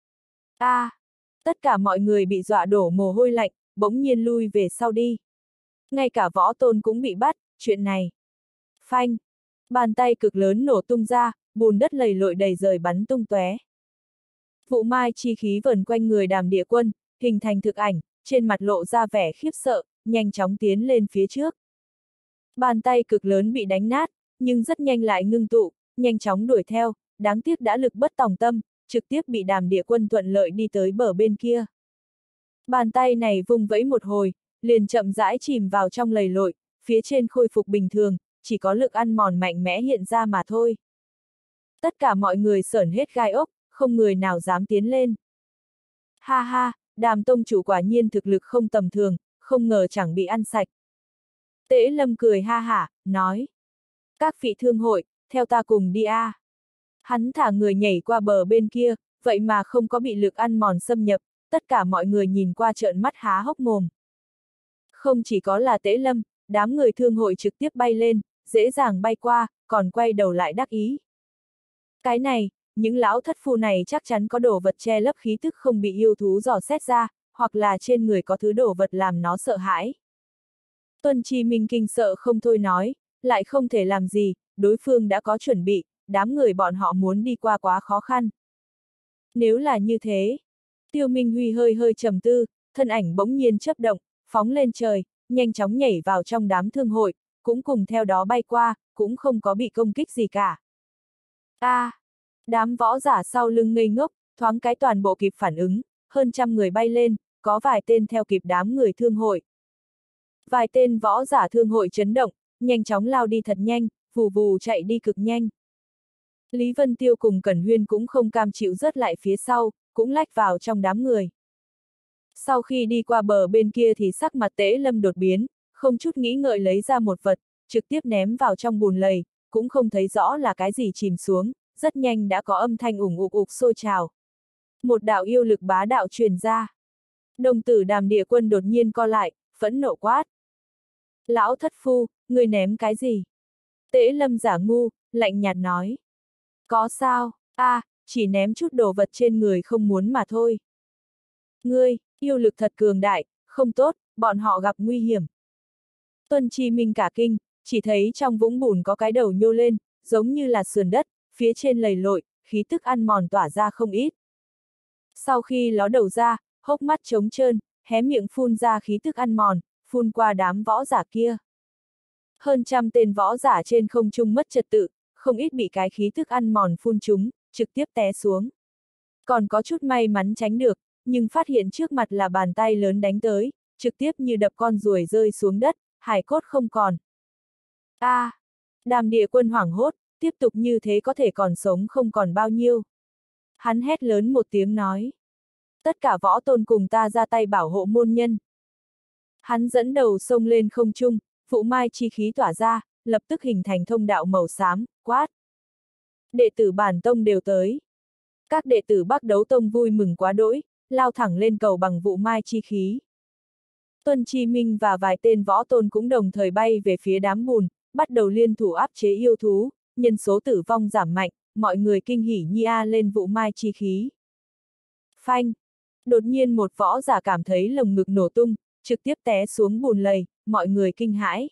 Tất cả mọi người bị dọa đổ mồ hôi lạnh, bỗng nhiên lui về sau đi. Ngay cả võ tôn cũng bị bắt, chuyện này. Phanh! Bàn tay cực lớn nổ tung ra, bùn đất lầy lội đầy rời bắn tung tóe. Vụ mai chi khí vần quanh người Đàm Địa Quân, hình thành thực ảnh, trên mặt lộ ra vẻ khiếp sợ, nhanh chóng tiến lên phía trước. Bàn tay cực lớn bị đánh nát, nhưng rất nhanh lại ngưng tụ, nhanh chóng đuổi theo, đáng tiếc đã lực bất tòng tâm, trực tiếp bị Đàm Địa Quân thuận lợi đi tới bờ bên kia. Bàn tay này vung vẫy một hồi, liền chậm rãi chìm vào trong lầy lội, phía trên khôi phục bình thường, chỉ có lực ăn mòn mạnh mẽ hiện ra mà thôi. Tất cả mọi người sởn hết gai ốc, không người nào dám tiến lên. Ha ha, Đàm tông chủ quả nhiên thực lực không tầm thường, không ngờ chẳng bị ăn sạch. Tế Lâm cười ha hả, nói. Các vị thương hội, theo ta cùng đi a. Hắn thả người nhảy qua bờ bên kia, vậy mà không có bị lực ăn mòn xâm nhập, tất cả mọi người nhìn qua trợn mắt há hốc mồm. Không chỉ có là Tế Lâm, đám người thương hội trực tiếp bay lên, dễ dàng bay qua, còn quay đầu lại đắc ý. Cái này, những lão thất phu này chắc chắn có đồ vật che lấp khí tức không bị yêu thú dò xét ra, hoặc là trên người có thứ đồ vật làm nó sợ hãi. Tuân Chi Minh kinh sợ không thôi nói, lại không thể làm gì, đối phương đã có chuẩn bị, đám người bọn họ muốn đi qua quá khó khăn. Nếu là như thế, Tiêu Minh Huy hơi hơi trầm tư, thân ảnh bỗng nhiên chớp động, phóng lên trời, nhanh chóng nhảy vào trong đám thương hội, cũng cùng theo đó bay qua, cũng không có bị công kích gì cả. Đám võ giả sau lưng ngây ngốc, thoáng cái toàn bộ kịp phản ứng, hơn trăm người bay lên, có vài tên theo kịp đám người thương hội. Vài tên võ giả thương hội chấn động, nhanh chóng lao đi thật nhanh, vù vù chạy đi cực nhanh. Lý Vân Tiêu cùng Cẩn Huyên cũng không cam chịu rớt lại phía sau, cũng lách vào trong đám người. Sau khi đi qua bờ bên kia thì sắc mặt Tế Lâm đột biến, không chút nghĩ ngợi lấy ra một vật, trực tiếp ném vào trong bùn lầy, cũng không thấy rõ là cái gì chìm xuống, rất nhanh đã có âm thanh ủng ục ục sôi trào. Một đạo yêu lực bá đạo truyền ra. Đồng tử Đàm Địa Quân đột nhiên co lại, phẫn nộ quát. Lão thất phu, người ném cái gì? Tế Lâm giả ngu, lạnh nhạt nói. Có sao, chỉ ném chút đồ vật trên người không muốn mà thôi. Ngươi, yêu lực thật cường đại, không tốt, bọn họ gặp nguy hiểm. Tuân Chi Minh cả kinh, chỉ thấy trong vũng bùn có cái đầu nhô lên, giống như là sườn đất, phía trên lầy lội, khí tức ăn mòn tỏa ra không ít. Sau khi ló đầu ra, hốc mắt trống trơn, hé miệng phun ra khí tức ăn mòn, phun qua đám võ giả kia. Hơn trăm tên võ giả trên không trung mất trật tự, không ít bị cái khí tức ăn mòn phun trúng, trực tiếp té xuống. Còn có chút may mắn tránh được, nhưng phát hiện trước mặt là bàn tay lớn đánh tới, trực tiếp như đập con ruồi rơi xuống đất, hải cốt không còn. Đàm Địa Quân hoảng hốt, tiếp tục như thế có thể còn sống không còn bao nhiêu. Hắn hét lớn một tiếng nói. Tất cả võ tôn cùng ta ra tay bảo hộ môn nhân. Hắn dẫn đầu xông lên không trung, vụ mai chi khí tỏa ra, lập tức hình thành thông đạo màu xám, quát. Đệ tử Bản Tông đều tới. Các đệ tử Bắc Đấu Tông vui mừng quá đỗi, lao thẳng lên cầu bằng vụ mai chi khí. Tuân Chi Minh và vài tên võ tôn cũng đồng thời bay về phía đám bùn, bắt đầu liên thủ áp chế yêu thú, nhân số tử vong giảm mạnh, mọi người kinh hỉ nhi lên vụ mai chi khí. Phanh! Đột nhiên một võ giả cảm thấy lồng ngực nổ tung, trực tiếp té xuống bùn lầy, mọi người kinh hãi.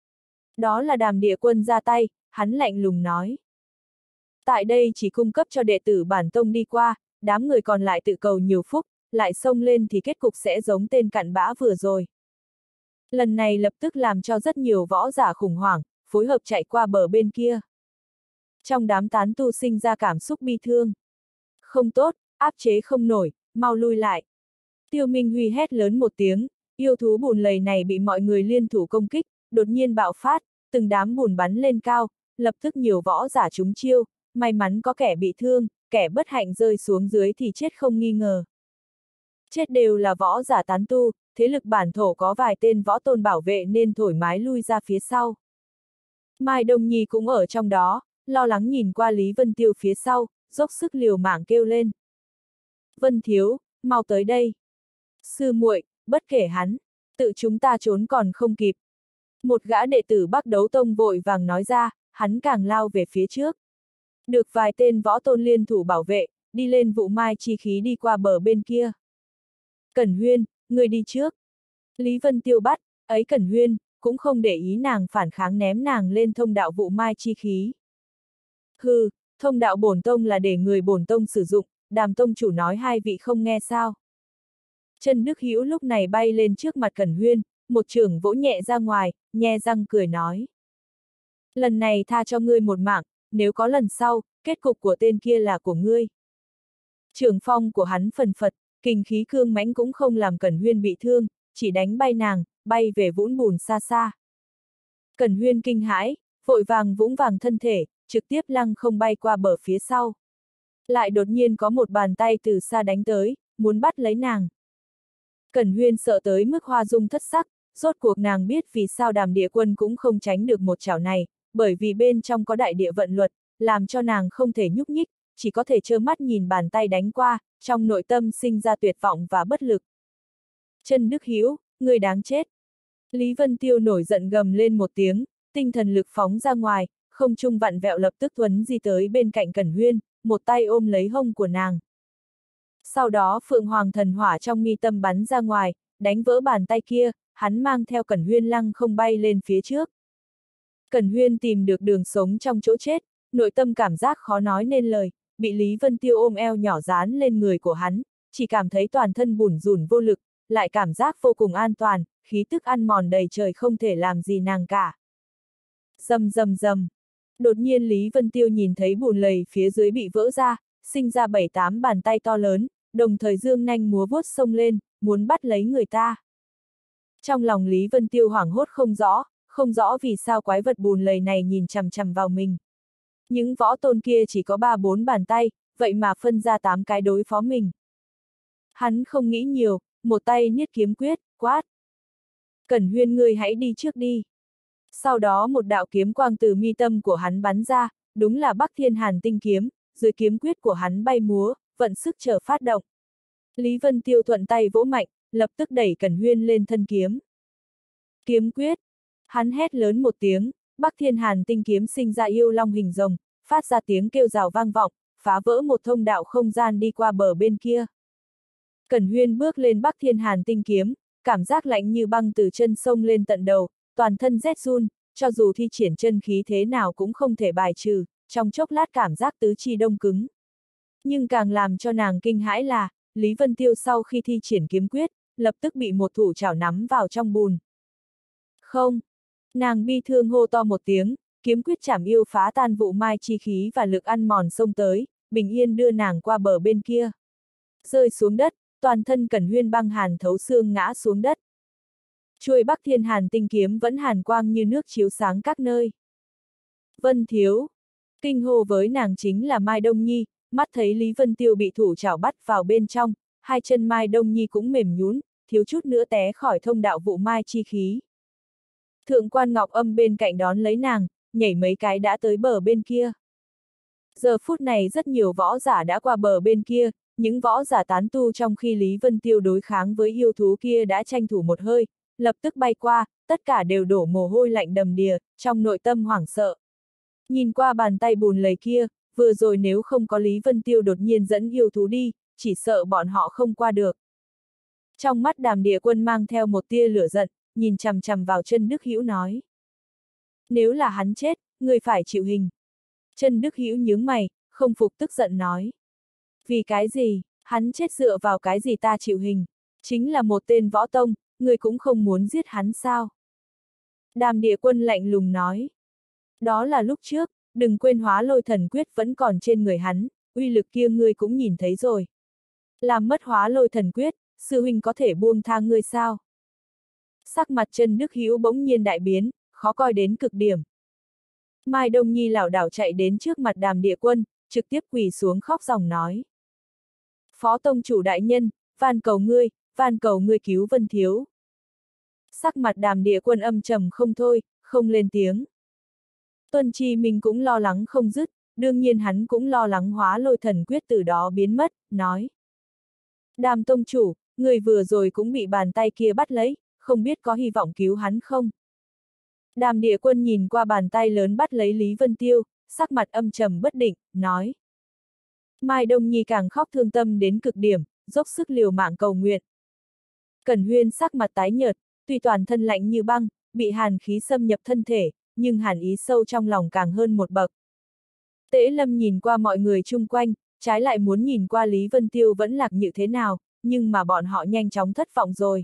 Đó là Đàm Địa Quân ra tay, hắn lạnh lùng nói. Tại đây chỉ cung cấp cho đệ tử Bản Tông đi qua, đám người còn lại tự cầu nhiều phúc, lại xông lên thì kết cục sẽ giống tên cặn bã vừa rồi. Lần này lập tức làm cho rất nhiều võ giả khủng hoảng, phối hợp chạy qua bờ bên kia. Trong đám tán tu sinh ra cảm xúc bi thương. Không tốt, áp chế không nổi, mau lui lại. Tiêu Minh Huy hét lớn một tiếng, yêu thú bùn lầy này bị mọi người liên thủ công kích, đột nhiên bạo phát, từng đám bùn bắn lên cao, lập tức nhiều võ giả trúng chiêu, may mắn có kẻ bị thương, kẻ bất hạnh rơi xuống dưới thì chết không nghi ngờ. Chết đều là võ giả tán tu, thế lực bản thổ có vài tên võ tôn bảo vệ nên thoải mái lui ra phía sau. Mai Đông Nhi cũng ở trong đó, lo lắng nhìn qua Lý Vân Tiêu phía sau, dốc sức liều mạng kêu lên. Vân Thiếu, mau tới đây. Sư muội, bất kể hắn, tự chúng ta trốn còn không kịp. Một gã đệ tử Bắc Đấu Tông vội vàng nói ra, hắn càng lao về phía trước. Được vài tên võ tôn liên thủ bảo vệ, đi lên vụ mai chi khí đi qua bờ bên kia. Cẩn Huyên, người đi trước. Lý Vân Tiêu bắt, ấy Cẩn Huyên, cũng không để ý nàng phản kháng ném nàng lên thông đạo vụ mai chi khí. Hừ, thông đạo bổn tông là để người bổn tông sử dụng, Đàm tông chủ nói hai vị không nghe sao. Trần Đức Hữu lúc này bay lên trước mặt Cẩn Huyên, một chưởng vỗ nhẹ ra ngoài, nhe răng cười nói. Lần này tha cho ngươi một mạng, nếu có lần sau, kết cục của tên kia là của ngươi. Trường phong của hắn phần phật, kình khí cương mãnh cũng không làm Cẩn Huyên bị thương, chỉ đánh bay nàng, bay về vũng bùn xa xa. Cẩn Huyên kinh hãi, vội vàng vũng vàng thân thể, trực tiếp lăng không bay qua bờ phía sau. Lại đột nhiên có một bàn tay từ xa đánh tới, muốn bắt lấy nàng. Cẩn Huyên sợ tới mức hoa dung thất sắc, rốt cuộc nàng biết vì sao Đàm Địa Quân cũng không tránh được một chảo này, bởi vì bên trong có đại địa vận luật, làm cho nàng không thể nhúc nhích, chỉ có thể trơ mắt nhìn bàn tay đánh qua, trong nội tâm sinh ra tuyệt vọng và bất lực. Trân Đức Hữu, người đáng chết. Lý Vân Tiêu nổi giận gầm lên một tiếng, tinh thần lực phóng ra ngoài, không trung vặn vẹo lập tức thuấn di tới bên cạnh Cẩn Huyên, một tay ôm lấy hông của nàng. Sau đó Phượng Hoàng thần hỏa trong mi tâm bắn ra ngoài, đánh vỡ bàn tay kia, hắn mang theo Cẩn Huyên lăng không bay lên phía trước. Cẩn Huyên tìm được đường sống trong chỗ chết, nội tâm cảm giác khó nói nên lời, bị Lý Vân Tiêu ôm eo nhỏ dán lên người của hắn, chỉ cảm thấy toàn thân bủn rủn vô lực, lại cảm giác vô cùng an toàn, khí tức ăn mòn đầy trời không thể làm gì nàng cả. Rầm rầm rầm. Đột nhiên Lý Vân Tiêu nhìn thấy bùn lầy phía dưới bị vỡ ra, sinh ra 7-8 bàn tay to lớn, đồng thời dương nanh múa vuốt xông lên, muốn bắt lấy người ta. Trong lòng Lý Vân Tiêu hoảng hốt không rõ vì sao quái vật bùn lầy này nhìn chằm chằm vào mình. Những võ tôn kia chỉ có 3-4 bàn tay, vậy mà phân ra 8 cái đối phó mình. Hắn không nghĩ nhiều, một tay niết kiếm quyết, quát. Cẩn Huyên ngươi hãy đi trước đi. Sau đó một đạo kiếm quang từ mi tâm của hắn bắn ra, đúng là Bắc Thiên Hàn Tinh kiếm, dưới kiếm quyết của hắn bay múa, vận sức chờ phát động. Lý Vân Tiêu thuận tay vỗ mạnh, lập tức đẩy Cẩn Huyên lên thân kiếm. Kiếm quyết. Hắn hét lớn một tiếng, Bắc Thiên Hàn Tinh kiếm sinh ra yêu long hình rồng, phát ra tiếng kêu rào vang vọng, phá vỡ một thông đạo không gian đi qua bờ bên kia. Cẩn Huyên bước lên Bắc Thiên Hàn Tinh kiếm, cảm giác lạnh như băng từ chân sông lên tận đầu, toàn thân rét run, cho dù thi triển chân khí thế nào cũng không thể bài trừ, trong chốc lát cảm giác tứ chi đông cứng. Nhưng càng làm cho nàng kinh hãi là, Lý Vân Tiêu sau khi thi triển kiếm quyết, lập tức bị một thủ chảo nắm vào trong bùn. Không! Nàng bi thương hô to một tiếng, kiếm quyết chảm yêu phá tan vụ mai chi khí và lực ăn mòn xông tới, bình yên đưa nàng qua bờ bên kia. Rơi xuống đất, toàn thân Cẩn Huyên băng hàn thấu xương ngã xuống đất. Chuôi Bắc Thiên Hàn Tinh kiếm vẫn hàn quang như nước chiếu sáng các nơi. Vân Thiếu! Kinh hô với nàng chính là Mai Đông Nhi, mắt thấy Lý Vân Tiêu bị thủ chảo bắt vào bên trong, hai chân Mai Đông Nhi cũng mềm nhũn, thiếu chút nữa té khỏi thông đạo vụ mai chi khí. Thượng quan Ngọc Âm bên cạnh đón lấy nàng, nhảy mấy cái đã tới bờ bên kia. Giờ phút này rất nhiều võ giả đã qua bờ bên kia, những võ giả tán tu trong khi Lý Vân Tiêu đối kháng với yêu thú kia đã tranh thủ một hơi, lập tức bay qua, tất cả đều đổ mồ hôi lạnh đầm đìa, trong nội tâm hoảng sợ. Nhìn qua bàn tay bùn lầy kia, vừa rồi nếu không có Lý Vân Tiêu đột nhiên dẫn yêu thú đi, chỉ sợ bọn họ không qua được. Trong mắt Đàm Địa Quân mang theo một tia lửa giận, nhìn chằm chằm vào Trân Đức Hữu nói. Nếu là hắn chết, người phải chịu hình. Trân Đức Hữu nhướng mày, không phục tức giận nói. Vì cái gì, hắn chết dựa vào cái gì ta chịu hình? Chính là một tên võ tông, người cũng không muốn giết hắn sao? Đàm Địa Quân lạnh lùng nói. Đó là lúc trước, đừng quên Hóa Lôi Thần Quyết vẫn còn trên người hắn, uy lực kia ngươi cũng nhìn thấy rồi. Làm mất Hóa Lôi Thần Quyết, sư huynh có thể buông tha ngươi sao? Sắc mặt Trân Đức Hữu bỗng nhiên đại biến, khó coi đến cực điểm. Mai Đông Nhi lảo đảo chạy đến trước mặt Đàm Địa Quân, trực tiếp quỳ xuống khóc ròng nói. Phó tông chủ đại nhân, van cầu ngươi cứu Vân Thiếu. Sắc mặt Đàm Địa Quân âm trầm không thôi, không lên tiếng. Tuân Chi Minh cũng lo lắng không dứt, đương nhiên hắn cũng lo lắng Hóa Lôi Thần Quyết từ đó biến mất, nói. Đàm tông chủ, người vừa rồi cũng bị bàn tay kia bắt lấy, không biết có hy vọng cứu hắn không? Đàm Địa Quân nhìn qua bàn tay lớn bắt lấy Lý Vân Tiêu, sắc mặt âm trầm bất định, nói. Mai Đông Nhi càng khóc thương tâm đến cực điểm, dốc sức liều mạng cầu nguyện. Cẩn Huyên sắc mặt tái nhợt, tuy toàn thân lạnh như băng, bị hàn khí xâm nhập thân thể, nhưng hàn ý sâu trong lòng càng hơn một bậc. Tế Lâm nhìn qua mọi người chung quanh, trái lại muốn nhìn qua Lý Vân Tiêu vẫn lạc như thế nào, nhưng mà bọn họ nhanh chóng thất vọng rồi.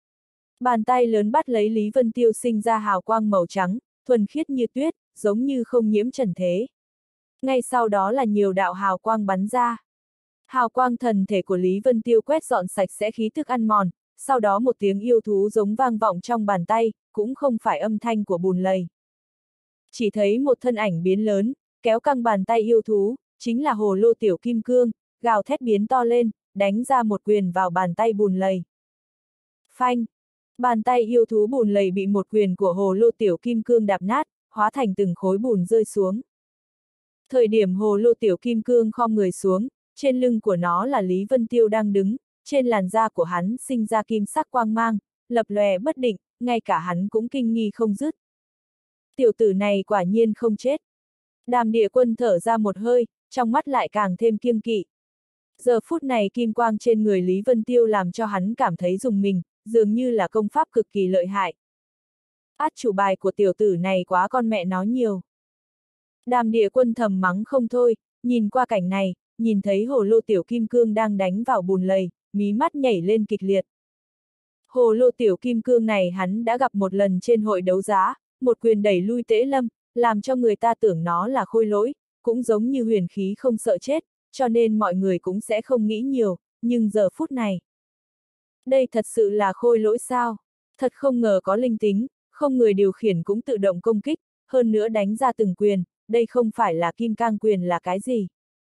Bàn tay lớn bắt lấy Lý Vân Tiêu sinh ra hào quang màu trắng, thuần khiết như tuyết, giống như không nhiễm trần thế. Ngay sau đó là nhiều đạo hào quang bắn ra. Hào quang thần thể của Lý Vân Tiêu quét dọn sạch sẽ khí thức ăn mòn, sau đó một tiếng yêu thú giống vang vọng trong bàn tay, cũng không phải âm thanh của bùn lầy. Chỉ thấy một thân ảnh biến lớn, kéo căng bàn tay yêu thú, chính là hồ lô tiểu kim cương, gào thét biến to lên, đánh ra một quyền vào bàn tay bùn lầy. Phanh! Bàn tay yêu thú bùn lầy bị một quyền của hồ lô tiểu kim cương đạp nát, hóa thành từng khối bùn rơi xuống. Thời điểm hồ lô tiểu kim cương khom người xuống, trên lưng của nó là Lý Vân Tiêu đang đứng, trên làn da của hắn sinh ra kim sắc quang mang, lập lòe bất định, ngay cả hắn cũng kinh nghi không dứt. Tiểu tử này quả nhiên không chết. Đàm Địa Quân thở ra một hơi, trong mắt lại càng thêm kiêng kỵ. Giờ phút này kim quang trên người Lý Vân Tiêu làm cho hắn cảm thấy rùng mình, dường như là công pháp cực kỳ lợi hại. Át chủ bài của tiểu tử này quá con mẹ nó nhiều. Đàm Địa Quân thầm mắng không thôi, nhìn qua cảnh này, nhìn thấy hồ lô tiểu kim cương đang đánh vào bùn lầy, mí mắt nhảy lên kịch liệt. Hồ lô tiểu kim cương này hắn đã gặp một lần trên hội đấu giá, một quyền đẩy lui Tễ Lâm, làm cho người ta tưởng nó là khôi lỗi, cũng giống như huyền khí không sợ chết, cho nên mọi người cũng sẽ không nghĩ nhiều, nhưng giờ phút này. Đây thật sự là khôi lỗi sao? Thật không ngờ có linh tính, không người điều khiển cũng tự động công kích, hơn nữa đánh ra từng quyền, đây không phải là kim cang quyền là cái gì?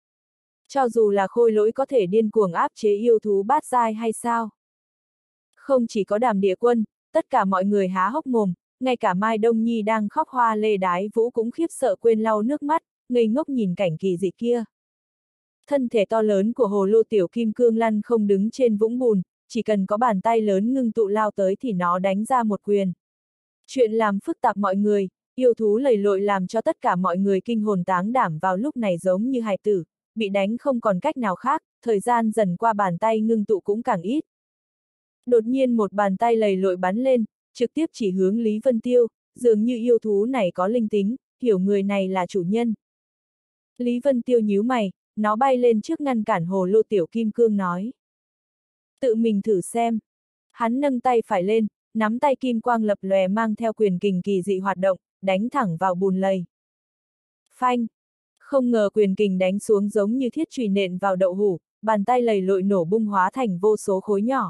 Cho dù là khôi lỗi có thể điên cuồng áp chế yêu thú bát giai hay sao? Không chỉ có Đàm Địa Quân, tất cả mọi người há hốc mồm, ngay cả Mai Đông Nhi đang khóc hoa lê đái vũ cũng khiếp sợ quên lau nước mắt, ngây ngốc nhìn cảnh kỳ dị kia. Thân thể to lớn của hồ lô tiểu kim cương lăn không đứng trên vũng bùn, chỉ cần có bàn tay lớn ngưng tụ lao tới thì nó đánh ra một quyền. Chuyện làm phức tạp mọi người, yêu thú lầy lội làm cho tất cả mọi người kinh hồn táng đảm vào lúc này giống như hài tử, bị đánh không còn cách nào khác, thời gian dần qua bàn tay ngưng tụ cũng càng ít. Đột nhiên một bàn tay lầy lội bắn lên, trực tiếp chỉ hướng Lý Vân Tiêu, dường như yêu thú này có linh tính, hiểu người này là chủ nhân. Lý Vân Tiêu nhíu mày, nó bay lên trước ngăn cản hồ lô tiểu kim cương nói. Tự mình thử xem. Hắn nâng tay phải lên, nắm tay kim quang lập lòe mang theo quyền kình kỳ dị hoạt động, đánh thẳng vào bùn lầy. Phanh! Không ngờ quyền kình đánh xuống giống như thiết chùy nện vào đậu hũ, bàn tay lầy lội nổ bung hóa thành vô số khối nhỏ.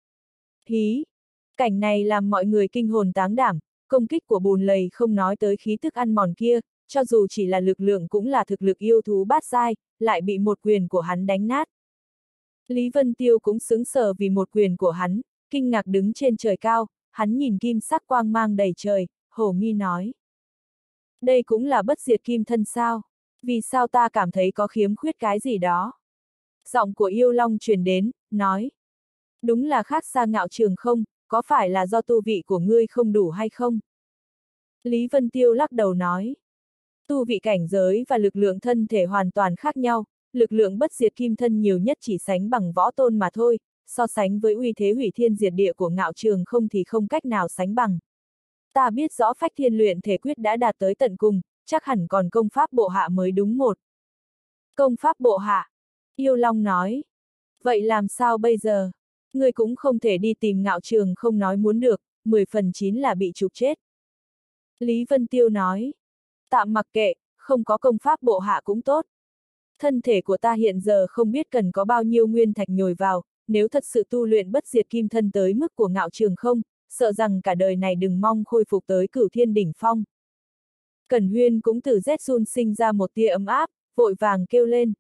Hí! Cảnh này làm mọi người kinh hồn táng đảm, công kích của bùn lầy không nói tới khí tức ăn mòn kia, cho dù chỉ là lực lượng cũng là thực lực yêu thú bát giai, lại bị một quyền của hắn đánh nát. Lý Vân Tiêu cũng sững sờ vì một quyền của hắn, kinh ngạc đứng trên trời cao, hắn nhìn kim sắc quang mang đầy trời, hổ nghi nói. Đây cũng là bất diệt kim thân sao? Vì sao ta cảm thấy có khiếm khuyết cái gì đó? Giọng của yêu long truyền đến, nói. Đúng là khác xa Ngạo Trường không, có phải là do tu vị của ngươi không đủ hay không? Lý Vân Tiêu lắc đầu nói. Tu vị cảnh giới và lực lượng thân thể hoàn toàn khác nhau, lực lượng bất diệt kim thân nhiều nhất chỉ sánh bằng võ tôn mà thôi, so sánh với uy thế hủy thiên diệt địa của Ngạo Trường không thì không cách nào sánh bằng. Ta biết rõ phách thiên luyện thể quyết đã đạt tới tận cùng, chắc hẳn còn công pháp bộ hạ mới đúng một. Công pháp bộ hạ? Yêu Long nói. Vậy làm sao bây giờ? Ngươi cũng không thể đi tìm Ngạo Trường không nói muốn được, 10/9 là bị chụp chết. Lý Vân Tiêu nói. Tạm mặc kệ, không có công pháp bộ hạ cũng tốt. Thân thể của ta hiện giờ không biết cần có bao nhiêu nguyên thạch nhồi vào, nếu thật sự tu luyện bất diệt kim thân tới mức của Ngạo Trường không, sợ rằng cả đời này đừng mong khôi phục tới Cửu Thiên đỉnh phong. Cẩn Huyên cũng từ rét run sinh ra một tia ấm áp, vội vàng kêu lên.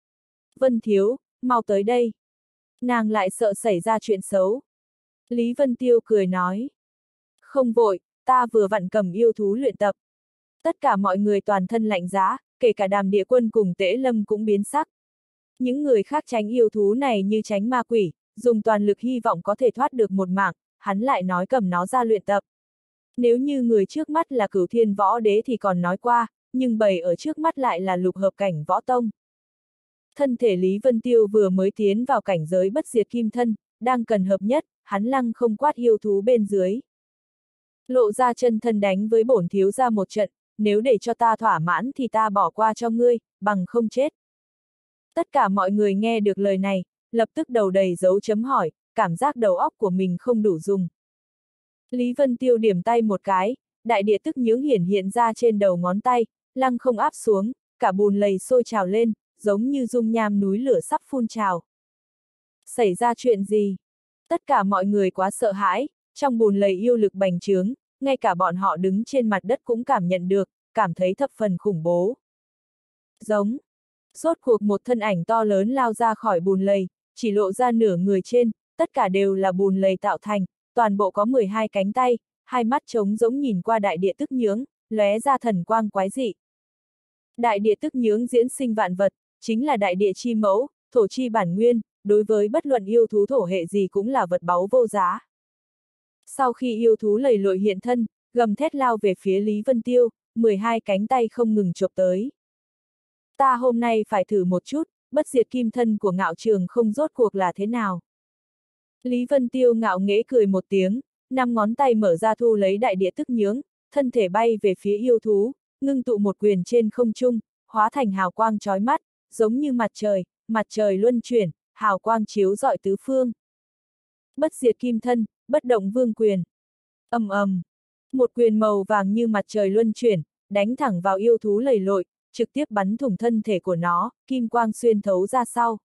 Vân Thiếu, mau tới đây. Nàng lại sợ xảy ra chuyện xấu. Lý Vân Tiêu cười nói. Không vội, ta vừa vặn cầm yêu thú luyện tập. Tất cả mọi người toàn thân lạnh giá, kể cả Đàm Địa Quân cùng Tễ Lâm cũng biến sắc. Những người khác tránh yêu thú này như tránh ma quỷ, dùng toàn lực hy vọng có thể thoát được một mạng, hắn lại nói cầm nó ra luyện tập. Nếu như người trước mắt là Cửu Thiên võ đế thì còn nói qua, nhưng bầy ở trước mắt lại là lục hợp cảnh võ tông. Thân thể Lý Vân Tiêu vừa mới tiến vào cảnh giới bất diệt kim thân, đang cần hợp nhất, hắn lăng không quát yêu thú bên dưới. Lộ ra chân thân đánh với bổn thiếu ra một trận, nếu để cho ta thỏa mãn thì ta bỏ qua cho ngươi, bằng không chết. Tất cả mọi người nghe được lời này, lập tức đầu đầy dấu chấm hỏi, cảm giác đầu óc của mình không đủ dùng. Lý Vân Tiêu điểm tay một cái, đại địa tức nhưỡng hiển hiện ra trên đầu ngón tay, lăng không áp xuống, cả bùn lầy sôi trào lên, giống như dung nham núi lửa sắp phun trào. Xảy ra chuyện gì? Tất cả mọi người quá sợ hãi, trong bùn lầy yêu lực bành trướng, ngay cả bọn họ đứng trên mặt đất cũng cảm nhận được, cảm thấy thập phần khủng bố. Giống. Rốt cuộc một thân ảnh to lớn lao ra khỏi bùn lầy, chỉ lộ ra nửa người trên, tất cả đều là bùn lầy tạo thành, toàn bộ có 12 cánh tay, hai mắt trống rỗng nhìn qua đại địa tức nhướng, lóe ra thần quang quái dị. Đại địa tức nhướng diễn sinh vạn vật, chính là đại địa chi mẫu, thổ chi bản nguyên, đối với bất luận yêu thú thổ hệ gì cũng là vật báu vô giá. Sau khi yêu thú lầy lội hiện thân, gầm thét lao về phía Lý Vân Tiêu, 12 cánh tay không ngừng chộp tới. Ta hôm nay phải thử một chút, bất diệt kim thân của Ngạo Trường không rốt cuộc là thế nào. Lý Vân Tiêu ngạo nghễ cười một tiếng, 5 ngón tay mở ra thu lấy đại địa tức nhướng, thân thể bay về phía yêu thú, ngưng tụ một quyền trên không trung, hóa thành hào quang chói mắt, giống như mặt trời luân chuyển, hào quang chiếu rọi tứ phương. Bất diệt kim thân, bất động vương quyền. Ầm ầm, một quyền màu vàng như mặt trời luân chuyển, đánh thẳng vào yêu thú lầy lội, trực tiếp bắn thủng thân thể của nó, kim quang xuyên thấu ra sau.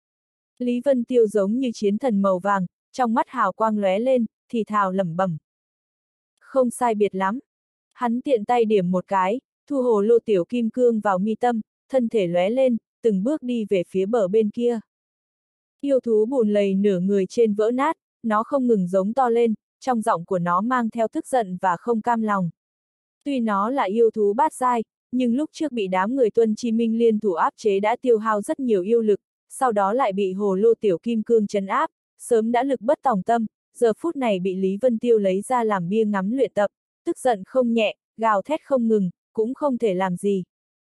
Lý Vân Tiêu giống như chiến thần màu vàng, trong mắt hào quang lóe lên, thì thào lẩm bẩm. Không sai biệt lắm. Hắn tiện tay điểm một cái, thu hồ lô tiểu kim cương vào mi tâm, thân thể lóe lên, từng bước đi về phía bờ bên kia. Yêu thú bùn lầy nửa người trên vỡ nát, nó không ngừng giống to lên, trong giọng của nó mang theo tức giận và không cam lòng. Tuy nó là yêu thú bát giai, nhưng lúc trước bị đám người Tuân Chi Minh liên thủ áp chế đã tiêu hao rất nhiều yêu lực, sau đó lại bị hồ lô tiểu kim cương trấn áp, sớm đã lực bất tòng tâm, giờ phút này bị Lý Vân Tiêu lấy ra làm bia ngắm luyện tập, tức giận không nhẹ, gào thét không ngừng, cũng không thể làm gì.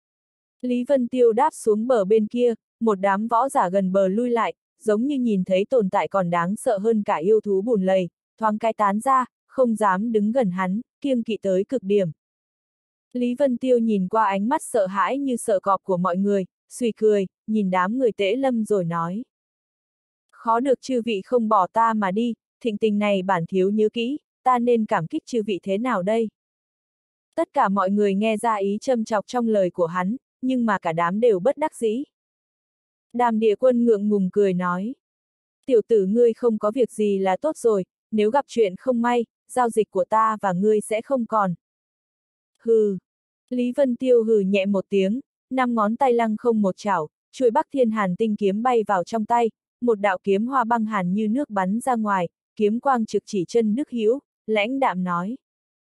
Lý Vân Tiêu đáp xuống bờ bên kia, một đám võ giả gần bờ lui lại, giống như nhìn thấy tồn tại còn đáng sợ hơn cả yêu thú bùn lầy, thoáng cái tán ra, không dám đứng gần hắn, kiêng kỵ tới cực điểm. Lý Vân Tiêu nhìn qua ánh mắt sợ hãi như sợ cọp của mọi người, suy cười, nhìn đám người Tễ Lâm rồi nói. Khó được chư vị không bỏ ta mà đi, thịnh tình này bản thiếu nhớ kỹ, ta nên cảm kích chư vị thế nào đây? Tất cả mọi người nghe ra ý châm chọc trong lời của hắn, nhưng mà cả đám đều bất đắc dĩ. Đàm Địa Quân ngượng ngùng cười nói. Tiểu tử ngươi không có việc gì là tốt rồi, nếu gặp chuyện không may, giao dịch của ta và ngươi sẽ không còn. Hừ. Lý Vân Tiêu hừ nhẹ một tiếng, 5 ngón tay lăng không một chảo, chuôi Bắc Thiên Hàn tinh kiếm bay vào trong tay, một đạo kiếm hoa băng hàn như nước bắn ra ngoài, kiếm quang trực chỉ chân Đức Hữu, lãnh đạm nói.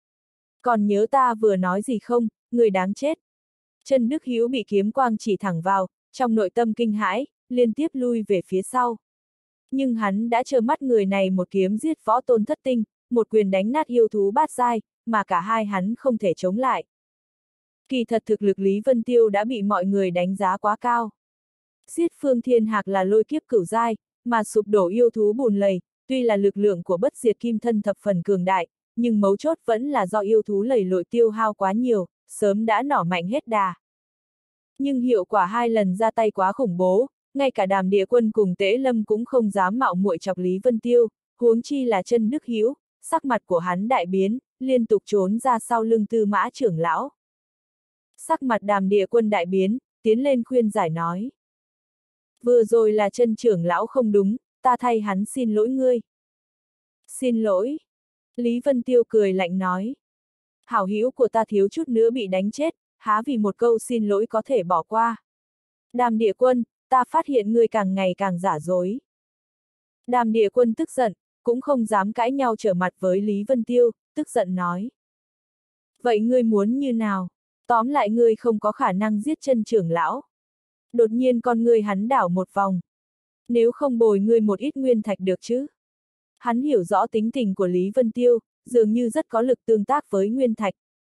Còn nhớ ta vừa nói gì không, người đáng chết. Chân Đức Hữu bị kiếm quang chỉ thẳng vào, trong nội tâm kinh hãi, liên tiếp lui về phía sau. Nhưng hắn đã trơ mắt người này một kiếm giết võ tôn thất tinh, một quyền đánh nát yêu thú bát giai, mà cả hai hắn không thể chống lại. Kỳ thật thực lực Lý Vân Tiêu đã bị mọi người đánh giá quá cao. Giết Phương Thiên Hạc là lôi kiếp cửu giai, mà sụp đổ yêu thú bùn lầy, tuy là lực lượng của bất diệt kim thân thập phần cường đại, nhưng mấu chốt vẫn là do yêu thú lầy lội tiêu hao quá nhiều, sớm đã nỏ mạnh hết đà. Nhưng hiệu quả 2 lần ra tay quá khủng bố, ngay cả Đàm Địa Quân cùng Tễ Lâm cũng không dám mạo muội chọc Lý Vân Tiêu, huống chi là chân Đức Hữu, sắc mặt của hắn đại biến, liên tục trốn ra sau lưng Tư Mã trưởng lão. Sắc mặt Đàm Địa Quân đại biến, tiến lên khuyên giải nói. Vừa rồi là chân trưởng lão không đúng, ta thay hắn xin lỗi ngươi. Xin lỗi. Lý Vân Tiêu cười lạnh nói. Hảo hữu của ta thiếu chút nữa bị đánh chết, há vì một câu xin lỗi có thể bỏ qua. Đàm Địa Quân, ta phát hiện ngươi càng ngày càng giả dối. Đàm Địa Quân tức giận, cũng không dám cãi nhau trở mặt với Lý Vân Tiêu, tức giận nói. Vậy ngươi muốn như nào? Tóm lại ngươi không có khả năng giết chân trưởng lão. Đột nhiên con ngươi hắn đảo một vòng. Nếu không bồi ngươi một ít nguyên thạch được chứ? Hắn hiểu rõ tính tình của Lý Vân Tiêu, dường như rất có lực tương tác với nguyên thạch.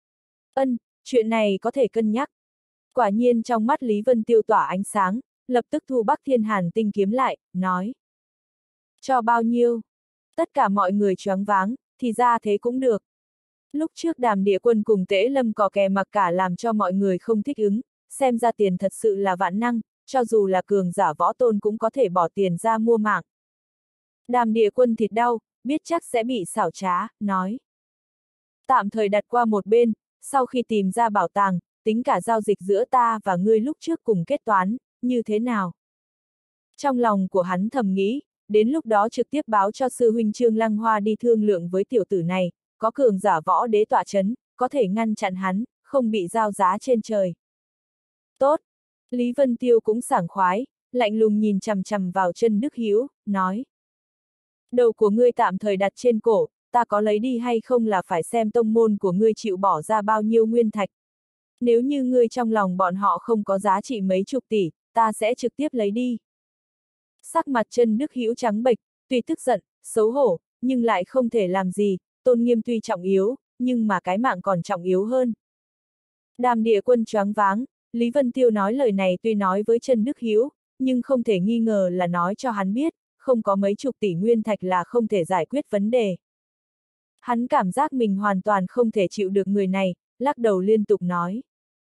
Chuyện này có thể cân nhắc. Quả nhiên trong mắt Lý Vân Tiêu tỏa ánh sáng, lập tức thu Bắc Thiên Hàn tinh kiếm lại, nói. Cho bao nhiêu? Tất cả mọi người choáng váng, thì ra thế cũng được. Lúc trước Đàm Địa Quân cùng Tễ Lâm cò kè mặc cả làm cho mọi người không thích ứng, xem ra tiền thật sự là vạn năng, cho dù là cường giả võ tôn cũng có thể bỏ tiền ra mua mạng. Đàm Địa Quân thịt đau, biết chắc sẽ bị xảo trá, nói. Tạm thời đặt qua một bên, sau khi tìm ra bảo tàng, tính cả giao dịch giữa ta và ngươi lúc trước cùng kết toán, như thế nào? Trong lòng của hắn thầm nghĩ, đến lúc đó trực tiếp báo cho sư huynh Trương Lăng Hoa đi thương lượng với tiểu tử này, có cường giả võ đế tọa chấn, có thể ngăn chặn hắn, không bị giao giá trên trời. Tốt! Lý Vân Tiêu cũng sảng khoái, lạnh lùng nhìn chằm chằm vào chân Đức Hữu, nói. Đầu của ngươi tạm thời đặt trên cổ, ta có lấy đi hay không là phải xem tông môn của ngươi chịu bỏ ra bao nhiêu nguyên thạch. Nếu như ngươi trong lòng bọn họ không có giá trị mấy chục tỷ, ta sẽ trực tiếp lấy đi. Sắc mặt chân Đức Hữu trắng bệch, tuy tức giận, xấu hổ, nhưng lại không thể làm gì, tôn nghiêm tuy trọng yếu, nhưng mà cái mạng còn trọng yếu hơn. Đàm Địa Quân choáng váng, Lý Vân Tiêu nói lời này tuy nói với chân Đức Hữu, nhưng không thể nghi ngờ là nói cho hắn biết, không có mấy chục tỷ nguyên thạch là không thể giải quyết vấn đề. Hắn cảm giác mình hoàn toàn không thể chịu được người này, lắc đầu liên tục nói.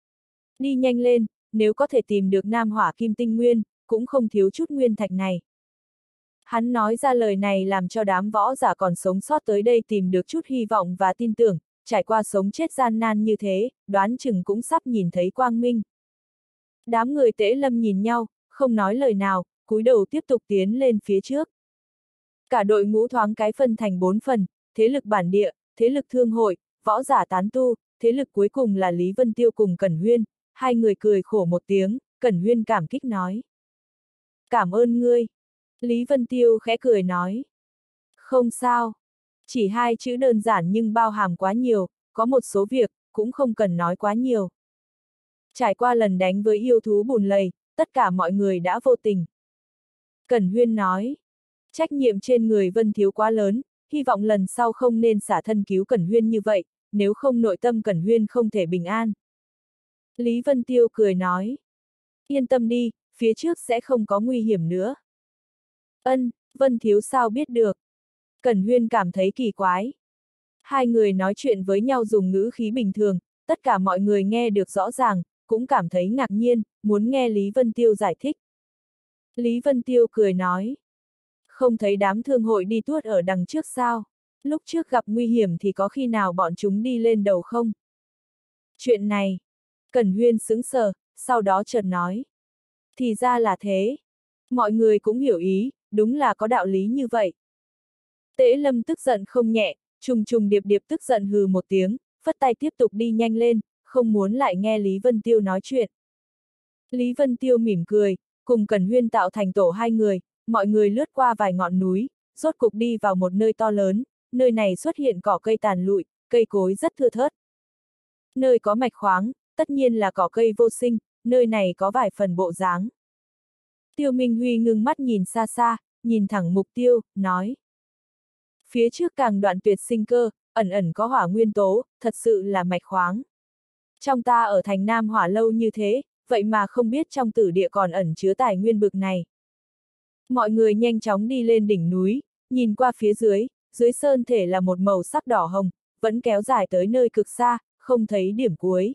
Đi nhanh lên, nếu có thể tìm được Nam Hỏa Kim Tinh Nguyên, cũng không thiếu chút nguyên thạch này. Hắn nói ra lời này làm cho đám võ giả còn sống sót tới đây tìm được chút hy vọng và tin tưởng, trải qua sống chết gian nan như thế, đoán chừng cũng sắp nhìn thấy quang minh. Đám người Tế Lâm nhìn nhau, không nói lời nào, cúi đầu tiếp tục tiến lên phía trước. Cả đội ngũ thoáng cái phân thành 4 phần, thế lực bản địa, thế lực thương hội, võ giả tán tu, thế lực cuối cùng là Lý Vân Tiêu cùng Cẩn Huyên, hai người cười khổ một tiếng, Cẩn Huyên cảm kích nói. Cảm ơn ngươi. Lý Vân Tiêu khẽ cười nói. Không sao. Chỉ hai chữ đơn giản nhưng bao hàm quá nhiều, có một số việc, cũng không cần nói quá nhiều. Trải qua lần đánh với yêu thú bùn lầy, tất cả mọi người đã vô tình. Cẩn Huyên nói. Trách nhiệm trên người Vân Thiếu quá lớn, hy vọng lần sau không nên xả thân cứu Cẩn Huyên như vậy, nếu không nội tâm Cẩn Huyên không thể bình an. Lý Vân Tiêu cười nói. Yên tâm đi, phía trước sẽ không có nguy hiểm nữa. Ân, Vân Thiếu sao biết được? Cẩn Huyên cảm thấy kỳ quái. Hai người nói chuyện với nhau dùng ngữ khí bình thường, tất cả mọi người nghe được rõ ràng, cũng cảm thấy ngạc nhiên, muốn nghe Lý Vân Tiêu giải thích. Lý Vân Tiêu cười nói. Không thấy đám thương hội đi tuốt ở đằng trước sao? Lúc trước gặp nguy hiểm thì có khi nào bọn chúng đi lên đầu không? Chuyện này. Cẩn Huyên sững sờ, sau đó chợt nói. Thì ra là thế. Mọi người cũng hiểu ý, đúng là có đạo lý như vậy. Tế Lâm tức giận không nhẹ, trùng trùng điệp điệp tức giận hừ một tiếng, phất tay tiếp tục đi nhanh lên, không muốn lại nghe Lý Vân Tiêu nói chuyện. Lý Vân Tiêu mỉm cười, cùng Cẩn Huyên tạo thành tổ hai người, mọi người lướt qua vài ngọn núi, rốt cục đi vào một nơi to lớn, nơi này xuất hiện cỏ cây tàn lụi, cây cối rất thưa thớt. Nơi có mạch khoáng, tất nhiên là cỏ cây vô sinh, nơi này có vài phần bộ dáng. Tiêu Minh Huy ngưng mắt nhìn xa xa, nhìn thẳng mục tiêu, nói. Phía trước càng đoạn tuyệt sinh cơ, ẩn ẩn có hỏa nguyên tố, thật sự là mạch khoáng. Trong ta ở thành Nam Hỏa lâu như thế, vậy mà không biết trong tử địa còn ẩn chứa tài nguyên bực này. Mọi người nhanh chóng đi lên đỉnh núi, nhìn qua phía dưới, dưới sơn thể là một màu sắc đỏ hồng, vẫn kéo dài tới nơi cực xa, không thấy điểm cuối.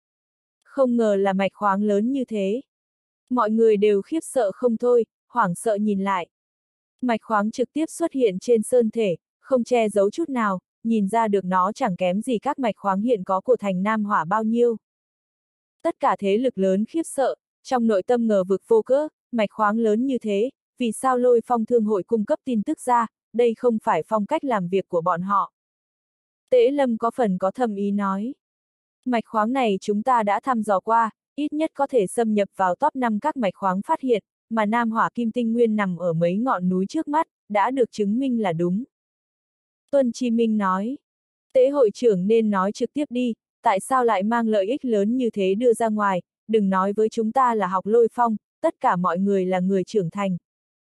Không ngờ là mạch khoáng lớn như thế. Mọi người đều khiếp sợ không thôi, hoảng sợ nhìn lại. Mạch khoáng trực tiếp xuất hiện trên sơn thể, không che giấu chút nào, nhìn ra được nó chẳng kém gì các mạch khoáng hiện có của thành Nam Hỏa bao nhiêu. Tất cả thế lực lớn khiếp sợ, trong nội tâm ngờ vực vô cớ, mạch khoáng lớn như thế, vì sao Lôi Phong Thương hội cung cấp tin tức ra, đây không phải phong cách làm việc của bọn họ. Tế Lâm có phần có thầm ý nói. Mạch khoáng này chúng ta đã thăm dò qua, ít nhất có thể xâm nhập vào top 5 các mạch khoáng phát hiện, mà Nam Hỏa Kim Tinh Nguyên nằm ở mấy ngọn núi trước mắt, đã được chứng minh là đúng. Tuân Chi Minh nói. Tế hội trưởng nên nói trực tiếp đi, tại sao lại mang lợi ích lớn như thế đưa ra ngoài, đừng nói với chúng ta là học Lôi Phong, tất cả mọi người là người trưởng thành.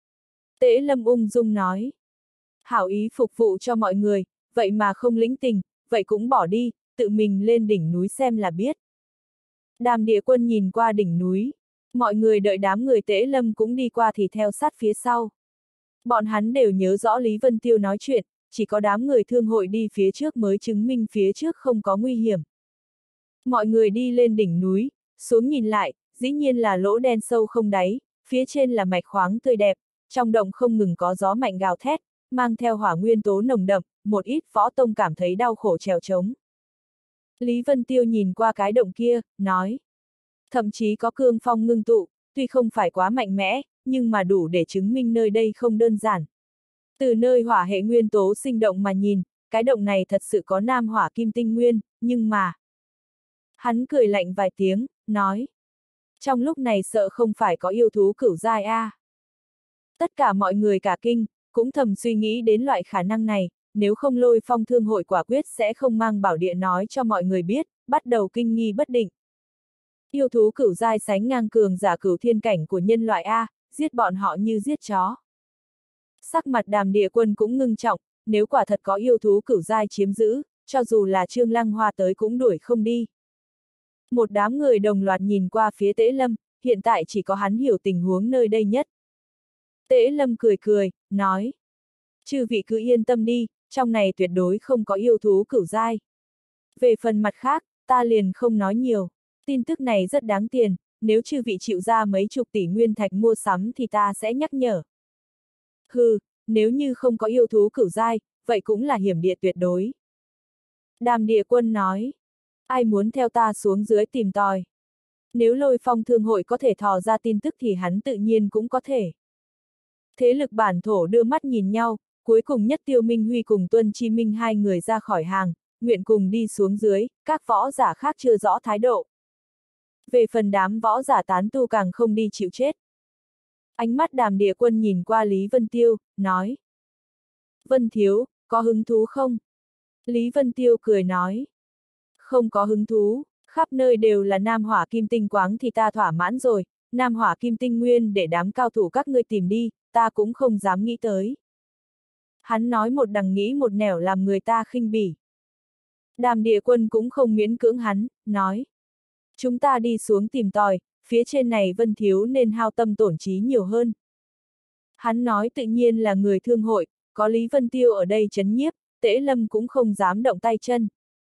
Tế Lâm ung dung nói. Hảo ý phục vụ cho mọi người, vậy mà không lĩnh tình, vậy cũng bỏ đi, tự mình lên đỉnh núi xem là biết. Đàm Địa Quân nhìn qua đỉnh núi, mọi người đợi đám người Tế Lâm cũng đi qua thì theo sát phía sau. Bọn hắn đều nhớ rõ Lý Vân Tiêu nói chuyện, chỉ có đám người thương hội đi phía trước mới chứng minh phía trước không có nguy hiểm. Mọi người đi lên đỉnh núi, xuống nhìn lại, dĩ nhiên là lỗ đen sâu không đáy, phía trên là mạch khoáng tươi đẹp, trong động không ngừng có gió mạnh gào thét, mang theo hỏa nguyên tố nồng đậm, một ít võ tông cảm thấy đau khổ trèo trống. Lý Vân Tiêu nhìn qua cái động kia, nói. Thậm chí có cương phong ngưng tụ, tuy không phải quá mạnh mẽ, nhưng mà đủ để chứng minh nơi đây không đơn giản. Từ nơi hỏa hệ nguyên tố sinh động mà nhìn, cái động này thật sự có Nam Hỏa Kim Tinh Nguyên, nhưng mà... Hắn cười lạnh vài tiếng, nói. Trong lúc này sợ không phải có yêu thú cửu giai a. Tất cả mọi người cả kinh, cũng thầm suy nghĩ đến loại khả năng này, nếu không Lôi Phong Thương hội quả quyết sẽ không mang bảo địa nói cho mọi người biết, bắt đầu kinh nghi bất định. Yêu thú cửu giai sánh ngang cường giả cửu thiên cảnh của nhân loại A, giết bọn họ như giết chó. Sắc mặt Đàm Địa Quân cũng ngưng trọng, nếu quả thật có yêu thú cửu giai chiếm giữ, cho dù là Trương Lăng Hoa tới cũng đuổi không đi. Một đám người đồng loạt nhìn qua phía Tế Lâm, hiện tại chỉ có hắn hiểu tình huống nơi đây nhất. Tế Lâm cười cười, nói. Chư vị cứ yên tâm đi, trong này tuyệt đối không có yêu thú cửu giai. Về phần mặt khác, ta liền không nói nhiều. Tin tức này rất đáng tiền, nếu chư vị chịu ra mấy chục tỷ nguyên thạch mua sắm thì ta sẽ nhắc nhở. Hừ, nếu như không có yêu thú cửu giai, vậy cũng là hiểm địa tuyệt đối. Đàm Địa Quân nói. Ai muốn theo ta xuống dưới tìm tòi? Nếu Lôi Phong Thương hội có thể thò ra tin tức thì hắn tự nhiên cũng có thể. Thế lực bản thổ đưa mắt nhìn nhau, cuối cùng nhất Tiêu Minh Huy cùng Tuân Chi Minh hai người ra khỏi hàng, nguyện cùng đi xuống dưới, các võ giả khác chưa rõ thái độ. Về phần đám võ giả tán tu càng không đi chịu chết. Ánh mắt Đàm Địa Quân nhìn qua Lý Vân Tiêu, nói. Vân Thiếu, có hứng thú không? Lý Vân Tiêu cười nói. Không có hứng thú, khắp nơi đều là Nam Hỏa Kim Tinh Quáng thì ta thỏa mãn rồi, Nam Hỏa Kim Tinh Nguyên để đám cao thủ các ngươi tìm đi, ta cũng không dám nghĩ tới. Hắn nói một đằng nghĩ một nẻo làm người ta khinh bỉ. Đàm Địa Quân cũng không miễn cưỡng hắn, nói. Chúng ta đi xuống tìm tòi, phía trên này Vân Thiếu nên hao tâm tổn trí nhiều hơn. Hắn nói tự nhiên là người thương hội, có Lý Vân Tiêu ở đây trấn nhiếp, Tế Lâm cũng không dám động tay chân.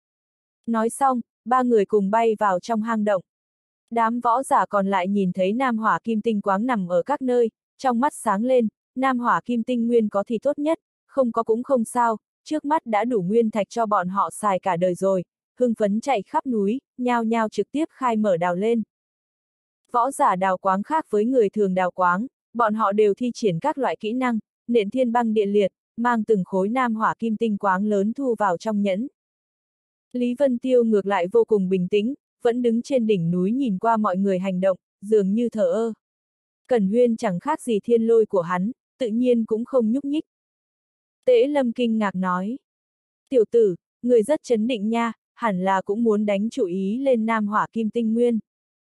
Nói xong, ba người cùng bay vào trong hang động. Đám võ giả còn lại nhìn thấy Nam Hỏa Kim Tinh Quáng nằm ở các nơi, trong mắt sáng lên, Nam Hỏa Kim Tinh Nguyên có thì tốt nhất, không có cũng không sao, trước mắt đã đủ nguyên thạch cho bọn họ xài cả đời rồi, hưng phấn chạy khắp núi, nhao nhao trực tiếp khai mở đào lên. Võ giả đào quáng khác với người thường đào quáng, bọn họ đều thi triển các loại kỹ năng, nện thiên băng địa liệt, mang từng khối Nam Hỏa Kim Tinh Quáng lớn thu vào trong nhẫn. Lý Vân Tiêu ngược lại vô cùng bình tĩnh, vẫn đứng trên đỉnh núi nhìn qua mọi người hành động, dường như thờ ơ. Cẩn Huyên chẳng khác gì thiên lôi của hắn, tự nhiên cũng không nhúc nhích. Tế Lâm kinh ngạc nói. Tiểu tử, người rất chấn định nha, hẳn là cũng muốn đánh chủ ý lên Nam Hỏa Kim Tinh Nguyên.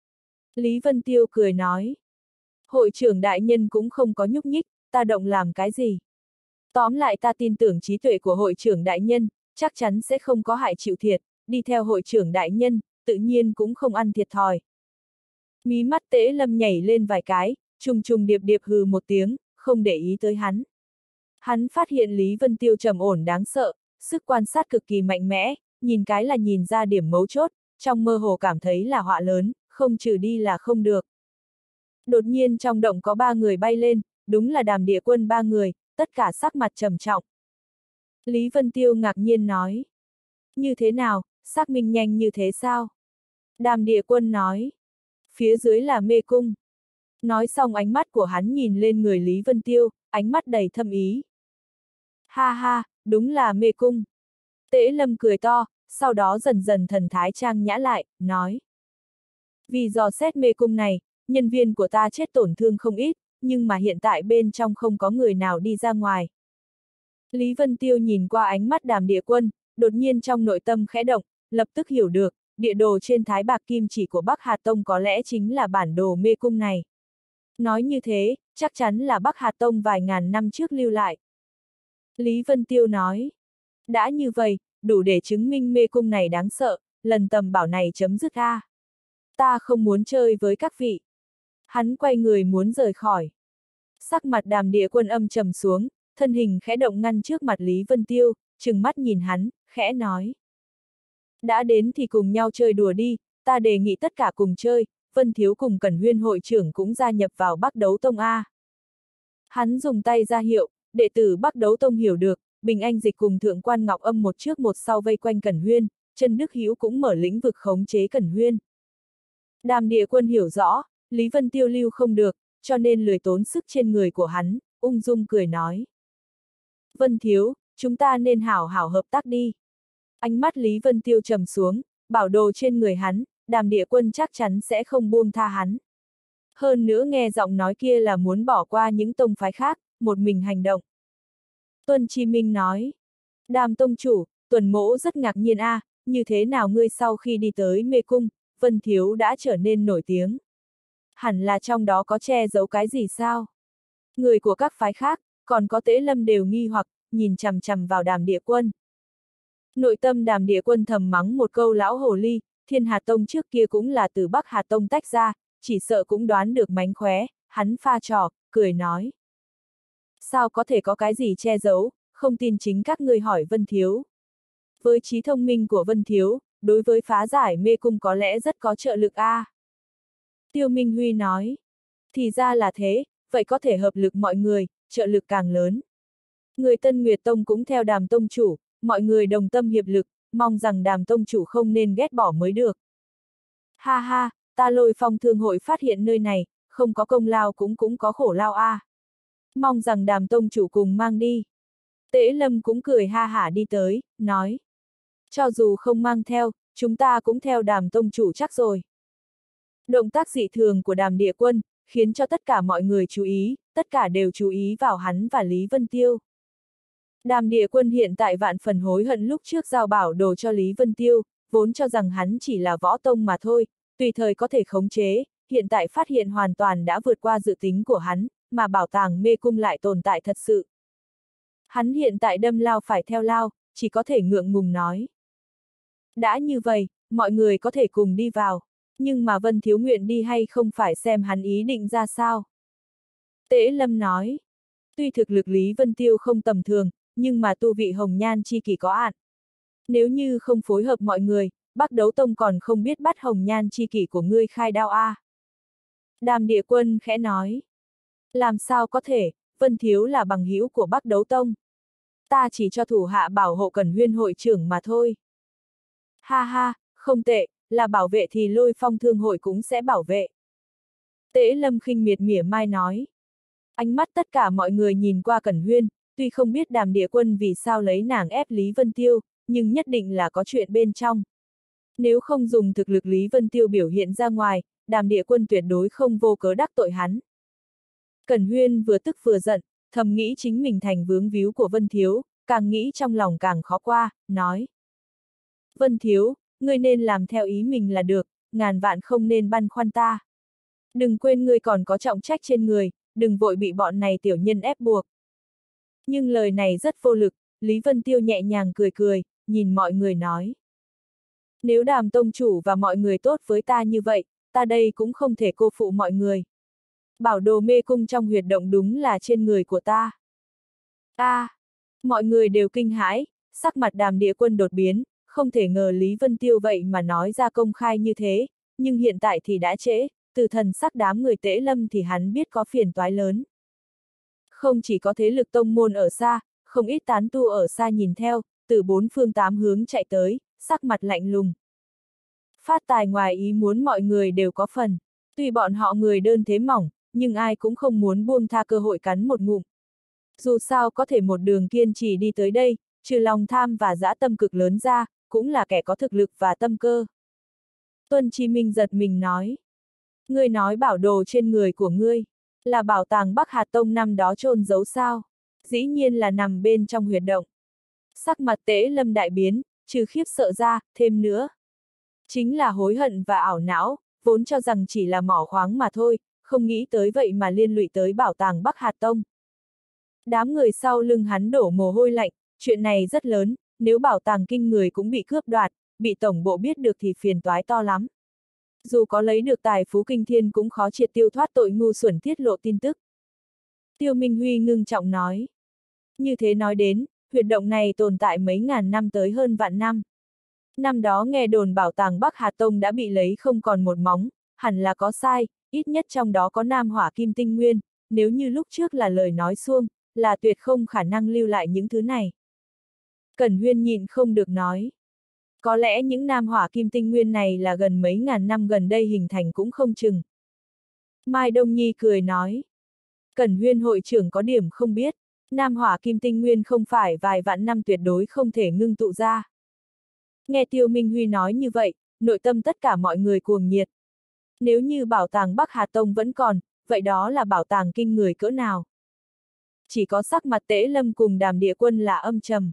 Lý Vân Tiêu cười nói. Hội trưởng đại nhân cũng không có nhúc nhích, ta động làm cái gì? Tóm lại ta tin tưởng trí tuệ của hội trưởng đại nhân, chắc chắn sẽ không có hại chịu thiệt, đi theo hội trưởng đại nhân, tự nhiên cũng không ăn thiệt thòi. Mí mắt Tế Lâm nhảy lên vài cái, trùng trùng điệp điệp hừ một tiếng, không để ý tới hắn. Hắn phát hiện Lý Vân Tiêu trầm ổn đáng sợ, sức quan sát cực kỳ mạnh mẽ, nhìn cái là nhìn ra điểm mấu chốt, trong mơ hồ cảm thấy là họa lớn, không trừ đi là không được. Đột nhiên trong động có ba người bay lên, đúng là Đàm Địa Quân ba người, tất cả sắc mặt trầm trọng. Lý Vân Tiêu ngạc nhiên nói. Như thế nào, xác minh nhanh như thế sao? Đàm Địa Quân nói. Phía dưới là mê cung. Nói xong ánh mắt của hắn nhìn lên người Lý Vân Tiêu, ánh mắt đầy thâm ý. Ha ha, đúng là mê cung. Tế Lâm cười to, sau đó dần dần thần thái trang nhã lại, nói. Vì dò xét mê cung này, nhân viên của ta chết tổn thương không ít, nhưng mà hiện tại bên trong không có người nào đi ra ngoài. Lý Vân Tiêu nhìn qua ánh mắt Đàm Địa Quân, đột nhiên trong nội tâm khẽ động, lập tức hiểu được, địa đồ trên thái bạc kim chỉ của Bắc Hà Tông có lẽ chính là bản đồ mê cung này. Nói như thế, chắc chắn là Bắc Hà Tông vài ngàn năm trước lưu lại. Lý Vân Tiêu nói, đã như vậy, đủ để chứng minh mê cung này đáng sợ, lần tầm bảo này chấm dứt a. Ta không muốn chơi với các vị. Hắn quay người muốn rời khỏi. Sắc mặt Đàm Địa Quân âm trầm xuống, thân hình khẽ động ngăn trước mặt Lý Vân Tiêu, trừng mắt nhìn hắn, khẽ nói. Đã đến thì cùng nhau chơi đùa đi, ta đề nghị tất cả cùng chơi, Vân Thiếu cùng Cẩn Huyên hội trưởng cũng gia nhập vào Bắc Đấu Tông A. Hắn dùng tay ra hiệu, đệ tử Bắc Đấu Tông hiểu được, Bình Anh Dịch cùng Thượng quan Ngọc Âm một trước một sau vây quanh Cẩn Huyên, Trần Đức Hữu cũng mở lĩnh vực khống chế Cẩn Huyên. Đàm Địa Quân hiểu rõ, Lý Vân Tiêu lưu không được, cho nên lười tốn sức trên người của hắn, ung dung cười nói. Vân Thiếu, chúng ta nên hảo hảo hợp tác đi. Ánh mắt Lý Vân Tiêu trầm xuống, bảo đồ trên người hắn, Đàm Địa Quân chắc chắn sẽ không buông tha hắn. Hơn nữa nghe giọng nói kia là muốn bỏ qua những tông phái khác, một mình hành động. Tuân Chi Minh nói, Đàm tông chủ, Tuần Mỗ rất ngạc nhiên như thế nào ngươi sau khi đi tới mê cung, Vân Thiếu đã trở nên nổi tiếng. Hẳn là trong đó có che giấu cái gì sao? Người của các phái khác, còn có Tế Lâm đều nghi hoặc, nhìn chằm chằm vào Đàm Địa Quân. Nội tâm Đàm Địa Quân thầm mắng một câu lão hồ ly, Thiên Hà Tông trước kia cũng là từ Bắc Hà Tông tách ra, chỉ sợ cũng đoán được mánh khóe, hắn pha trò, cười nói. Sao có thể có cái gì che giấu, không tin chính các ngươi hỏi Vân Thiếu. Với trí thông minh của Vân Thiếu, đối với phá giải mê cung có lẽ rất có trợ lực Tiêu Minh Huy nói. Thì ra là thế, vậy có thể hợp lực mọi người, trợ lực càng lớn. Người Tân Nguyệt Tông cũng theo Đàm tông chủ, mọi người đồng tâm hiệp lực, mong rằng Đàm tông chủ không nên ghét bỏ mới được. Ha ha, ta Lôi Phong Thương hội phát hiện nơi này, không có công lao cũng có khổ lao Mong rằng Đàm tông chủ cùng mang đi. Tế Lâm cũng cười ha hả đi tới, nói. Cho dù không mang theo, chúng ta cũng theo Đàm tông chủ chắc rồi. Động tác dị thường của Đàm Địa Quân, khiến cho tất cả mọi người chú ý, tất cả đều chú ý vào hắn và Lý Vân Tiêu. Đàm Địa Quân hiện tại vạn phần hối hận lúc trước giao bảo đồ cho Lý Vân Tiêu, vốn cho rằng hắn chỉ là võ tông mà thôi, tùy thời có thể khống chế, hiện tại phát hiện hoàn toàn đã vượt qua dự tính của hắn, mà bảo tàng mê cung lại tồn tại thật sự. Hắn hiện tại đâm lao phải theo lao, chỉ có thể ngượng ngùng nói. Đã như vậy, mọi người có thể cùng đi vào, nhưng mà Vân Thiếu nguyện đi hay không phải xem hắn ý định ra sao. Tế Lâm nói, tuy thực lực Lý Vân Tiêu không tầm thường, nhưng mà tu vị hồng nhan chi kỷ có hạn. Nếu như không phối hợp mọi người, Bắc Đấu Tông còn không biết bắt hồng nhan chi kỷ của ngươi khai đao Đàm Địa Quân khẽ nói. Làm sao có thể, Vân Thiếu là bằng hữu của Bắc Đấu Tông. Ta chỉ cho thủ hạ bảo hộ Cẩn Huyên hội trưởng mà thôi. Ha ha, không tệ, là bảo vệ thì Lôi Phong Thương hội cũng sẽ bảo vệ. Tế Lâm khinh miệt mỉa mai nói. Ánh mắt tất cả mọi người nhìn qua Cẩn Huyên, tuy không biết Đàm Địa Quân vì sao lấy nàng ép Lý Vân Tiêu, nhưng nhất định là có chuyện bên trong. Nếu không dùng thực lực Lý Vân Tiêu biểu hiện ra ngoài, Đàm Địa Quân tuyệt đối không vô cớ đắc tội hắn. Cẩn Huyên vừa tức vừa giận, thầm nghĩ chính mình thành vướng víu của Vân Thiếu, càng nghĩ trong lòng càng khó qua, nói. Vân Thiếu, ngươi nên làm theo ý mình là được, ngàn vạn không nên băn khoăn ta. Đừng quên ngươi còn có trọng trách trên người, đừng vội bị bọn này tiểu nhân ép buộc. Nhưng lời này rất vô lực, Lý Vân Tiêu nhẹ nhàng cười cười, nhìn mọi người nói. Nếu Đàm tông chủ và mọi người tốt với ta như vậy, ta đây cũng không thể cô phụ mọi người. Bảo đồ mê cung trong huyệt động đúng là trên người của ta. Mọi người đều kinh hãi, sắc mặt Đàm Địa Quân đột biến, không thể ngờ Lý Vân Tiêu vậy mà nói ra công khai như thế, nhưng hiện tại thì đã trễ, từ thần sắc đám người Tế Lâm thì hắn biết có phiền toái lớn. Không chỉ có thế lực tông môn ở xa, không ít tán tu ở xa nhìn theo, từ bốn phương tám hướng chạy tới, sắc mặt lạnh lùng. Phát tài ngoài ý muốn mọi người đều có phần, tuy bọn họ người đơn thế mỏng, nhưng ai cũng không muốn buông tha cơ hội cắn một ngụm. Dù sao có thể một đường kiên trì đi tới đây, trừ lòng tham và dã tâm cực lớn ra, cũng là kẻ có thực lực và tâm cơ. Tuân Chi Minh giật mình nói. Ngươi nói bảo đồ trên người của ngươi, là bảo tàng Bắc Hà Tông năm đó chôn giấu sao? Dĩ nhiên là nằm bên trong huyệt động. Sắc mặt Tế Lâm đại biến, trừ khiếp sợ ra, thêm nữa. Chính là hối hận và ảo não, vốn cho rằng chỉ là mỏ khoáng mà thôi, không nghĩ tới vậy mà liên lụy tới bảo tàng Bắc Hà Tông. Đám người sau lưng hắn đổ mồ hôi lạnh, chuyện này rất lớn, nếu bảo tàng kinh người cũng bị cướp đoạt, bị tổng bộ biết được thì phiền toái to lắm. Dù có lấy được tài phú kinh thiên cũng khó triệt tiêu thoát tội ngu xuẩn tiết lộ tin tức. Tiêu Minh Huy ngưng trọng nói. Như thế nói đến, huyệt động này tồn tại mấy ngàn năm tới hơn vạn năm. Năm đó nghe đồn bảo tàng Bắc Hà Tông đã bị lấy không còn một móng, hẳn là có sai, ít nhất trong đó có nam hỏa kim tinh nguyên, nếu như lúc trước là lời nói suông, là tuyệt không khả năng lưu lại những thứ này. Cẩn Huyên nhịn không được nói. Có lẽ những nam hỏa kim tinh nguyên này là gần mấy ngàn năm gần đây hình thành cũng không chừng. Mai Đông Nhi cười nói. Cẩn Huyên hội trưởng có điểm không biết, nam hỏa kim tinh nguyên không phải vài vạn năm tuyệt đối không thể ngưng tụ ra. Nghe Tiêu Minh Huy nói như vậy, nội tâm tất cả mọi người cuồng nhiệt. Nếu như bảo tàng Bắc Hà Tông vẫn còn, vậy đó là bảo tàng kinh người cỡ nào? Chỉ có sắc mặt Tễ Lâm cùng Đàm Địa Quân là âm trầm.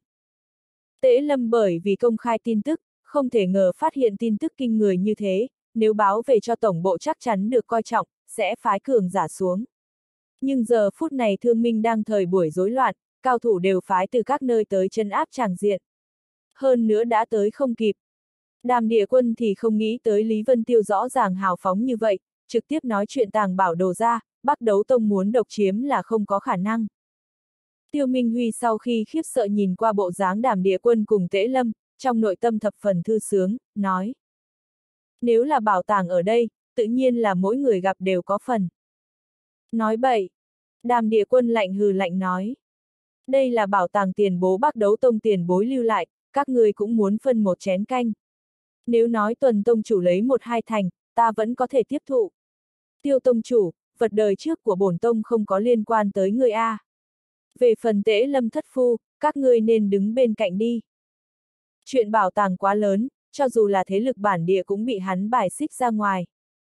Tễ Lâm bởi vì công khai tin tức, không thể ngờ phát hiện tin tức kinh người như thế, nếu báo về cho tổng bộ chắc chắn được coi trọng, sẽ phái cường giả xuống. Nhưng giờ phút này Thương Minh đang thời buổi rối loạn, cao thủ đều phái từ các nơi tới trấn áp tràng diện. Hơn nữa đã tới không kịp. Đàm Địa Quân thì không nghĩ tới Lý Vân Tiêu rõ ràng hào phóng như vậy, trực tiếp nói chuyện tàng bảo đồ ra, Bắc Đấu Tông muốn độc chiếm là không có khả năng. Tiêu Minh Huy sau khi khiếp sợ nhìn qua bộ dáng Đàm Địa Quân cùng Tễ Lâm, trong nội tâm thập phần thư sướng, nói. Nếu là bảo tàng ở đây, tự nhiên là mỗi người gặp đều có phần. Nói bậy. Đàm Địa Quân lạnh hừ lạnh nói. Đây là bảo tàng tiền bố Bắc Đấu Tông tiền bối lưu lại, các người cũng muốn phân một chén canh. Nếu nói Tuần Tông chủ lấy một hai thành, ta vẫn có thể tiếp thụ. Tiêu Tông chủ, vật đời trước của bổn tông không có liên quan tới người A. Về phần Tễ Lâm thất phu, các ngươi nên đứng bên cạnh đi. Chuyện bảo tàng quá lớn, cho dù là thế lực bản địa cũng bị hắn bài xích ra ngoài.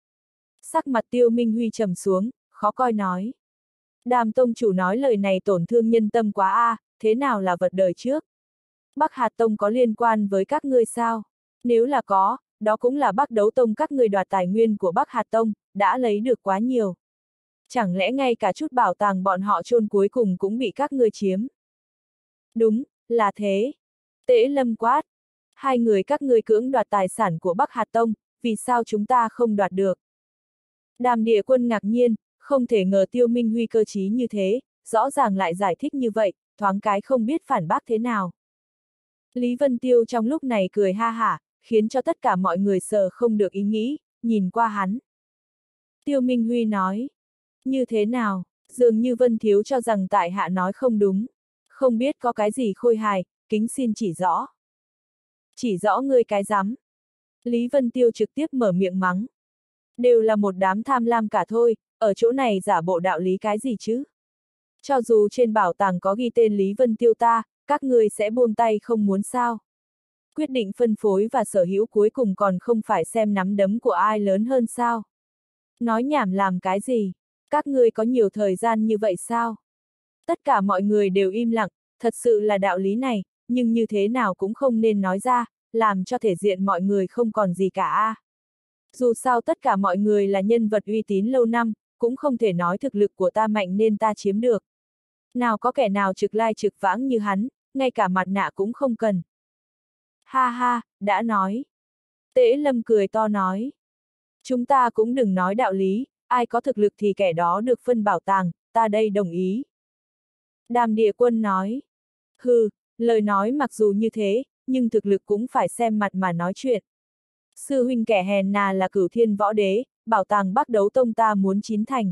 Sắc mặt Tiêu Minh Huy trầm xuống, khó coi nói. Đàm Tông chủ nói lời này tổn thương nhân tâm quá a, thế nào là vật đời trước? Bắc Hạt Tông có liên quan với các ngươi sao? Nếu là có, đó cũng là Bắc Đấu Tông các ngươi đoạt tài nguyên của Bắc Hạt Tông, đã lấy được quá nhiều. Chẳng lẽ ngay cả chút bảo tàng bọn họ chôn cuối cùng cũng bị các ngươi chiếm? Đúng, là thế. Tễ Lâm quát. Hai người các ngươi cưỡng đoạt tài sản của Bắc Hạt Tông, vì sao chúng ta không đoạt được? Đàm Địa Quân ngạc nhiên, không thể ngờ Tiêu Minh Huy cơ trí như thế, rõ ràng lại giải thích như vậy, thoáng cái không biết phản bác thế nào. Lý Vân Tiêu trong lúc này cười ha hả, khiến cho tất cả mọi người sợ không được ý nghĩ, nhìn qua hắn. Tiêu Minh Huy nói, như thế nào, dường như Vân Thiếu cho rằng tại hạ nói không đúng, không biết có cái gì khôi hài, kính xin chỉ rõ. Chỉ rõ ngươi cái rắm. Lý Vân Tiêu trực tiếp mở miệng mắng. Đều là một đám tham lam cả thôi, ở chỗ này giả bộ đạo lý cái gì chứ? Cho dù trên bảo tàng có ghi tên Lý Vân Tiêu ta, các ngươi sẽ buông tay không muốn sao? Quyết định phân phối và sở hữu cuối cùng còn không phải xem nắm đấm của ai lớn hơn sao? Nói nhảm làm cái gì? Các ngươi có nhiều thời gian như vậy sao? Tất cả mọi người đều im lặng, thật sự là đạo lý này, nhưng như thế nào cũng không nên nói ra, làm cho thể diện mọi người không còn gì cả a. Dù sao tất cả mọi người là nhân vật uy tín lâu năm, cũng không thể nói thực lực của ta mạnh nên ta chiếm được. Nào có kẻ nào trực lai trực vãng như hắn, ngay cả mặt nạ cũng không cần. Ha ha, đã nói. Tễ Lâm cười to nói. Chúng ta cũng đừng nói đạo lý, ai có thực lực thì kẻ đó được phân bảo tàng, ta đây đồng ý. Đàm Địa Quân nói. Hừ, lời nói mặc dù như thế, nhưng thực lực cũng phải xem mặt mà nói chuyện. Sư huynh kẻ hèn nà là Cửu Thiên Võ Đế, bảo tàng Bắc Đấu Tông ta muốn chín thành.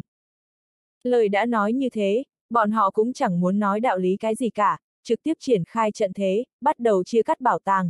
Lời đã nói như thế, bọn họ cũng chẳng muốn nói đạo lý cái gì cả, trực tiếp triển khai trận thế, bắt đầu chia cắt bảo tàng.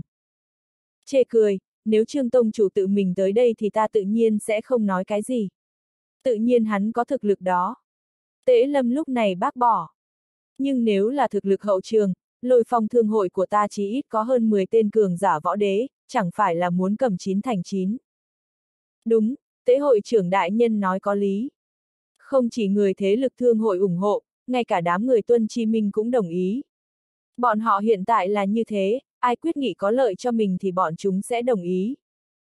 Chê cười, nếu Trương Tông chủ tự mình tới đây thì ta tự nhiên sẽ không nói cái gì. Tự nhiên hắn có thực lực đó. Tễ Lâm lúc này bác bỏ. Nhưng nếu là thực lực hậu trường, Lôi Phong thương hội của ta chỉ ít có hơn 10 tên cường giả võ đế, chẳng phải là muốn cầm 9 thành 9. Đúng, Tế hội trưởng đại nhân nói có lý. Không chỉ người thế lực thương hội ủng hộ, ngay cả đám người Tuân Chi Minh cũng đồng ý. Bọn họ hiện tại là như thế, ai quyết nghị có lợi cho mình thì bọn chúng sẽ đồng ý.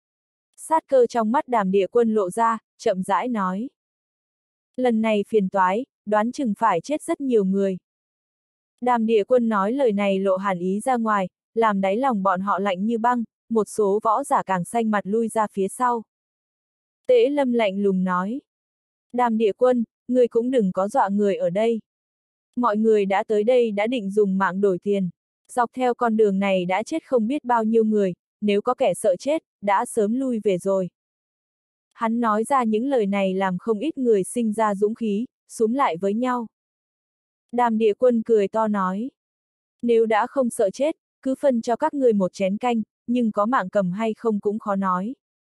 Sát cơ trong mắt Đàm Địa Quân lộ ra, chậm rãi nói. Lần này phiền toái, đoán chừng phải chết rất nhiều người. Đàm Địa Quân nói lời này lộ hàn ý ra ngoài, làm đáy lòng bọn họ lạnh như băng, một số võ giả càng xanh mặt lui ra phía sau. Tễ Lâm lạnh lùng nói. Đàm Địa Quân, người cũng đừng có dọa người ở đây. Mọi người đã tới đây đã định dùng mạng đổi tiền. Dọc theo con đường này đã chết không biết bao nhiêu người, nếu có kẻ sợ chết, đã sớm lui về rồi. Hắn nói ra những lời này làm không ít người sinh ra dũng khí, xúm lại với nhau. Đàm Địa Quân cười to nói. Nếu đã không sợ chết, cứ phân cho các người một chén canh, nhưng có mạng cầm hay không cũng khó nói.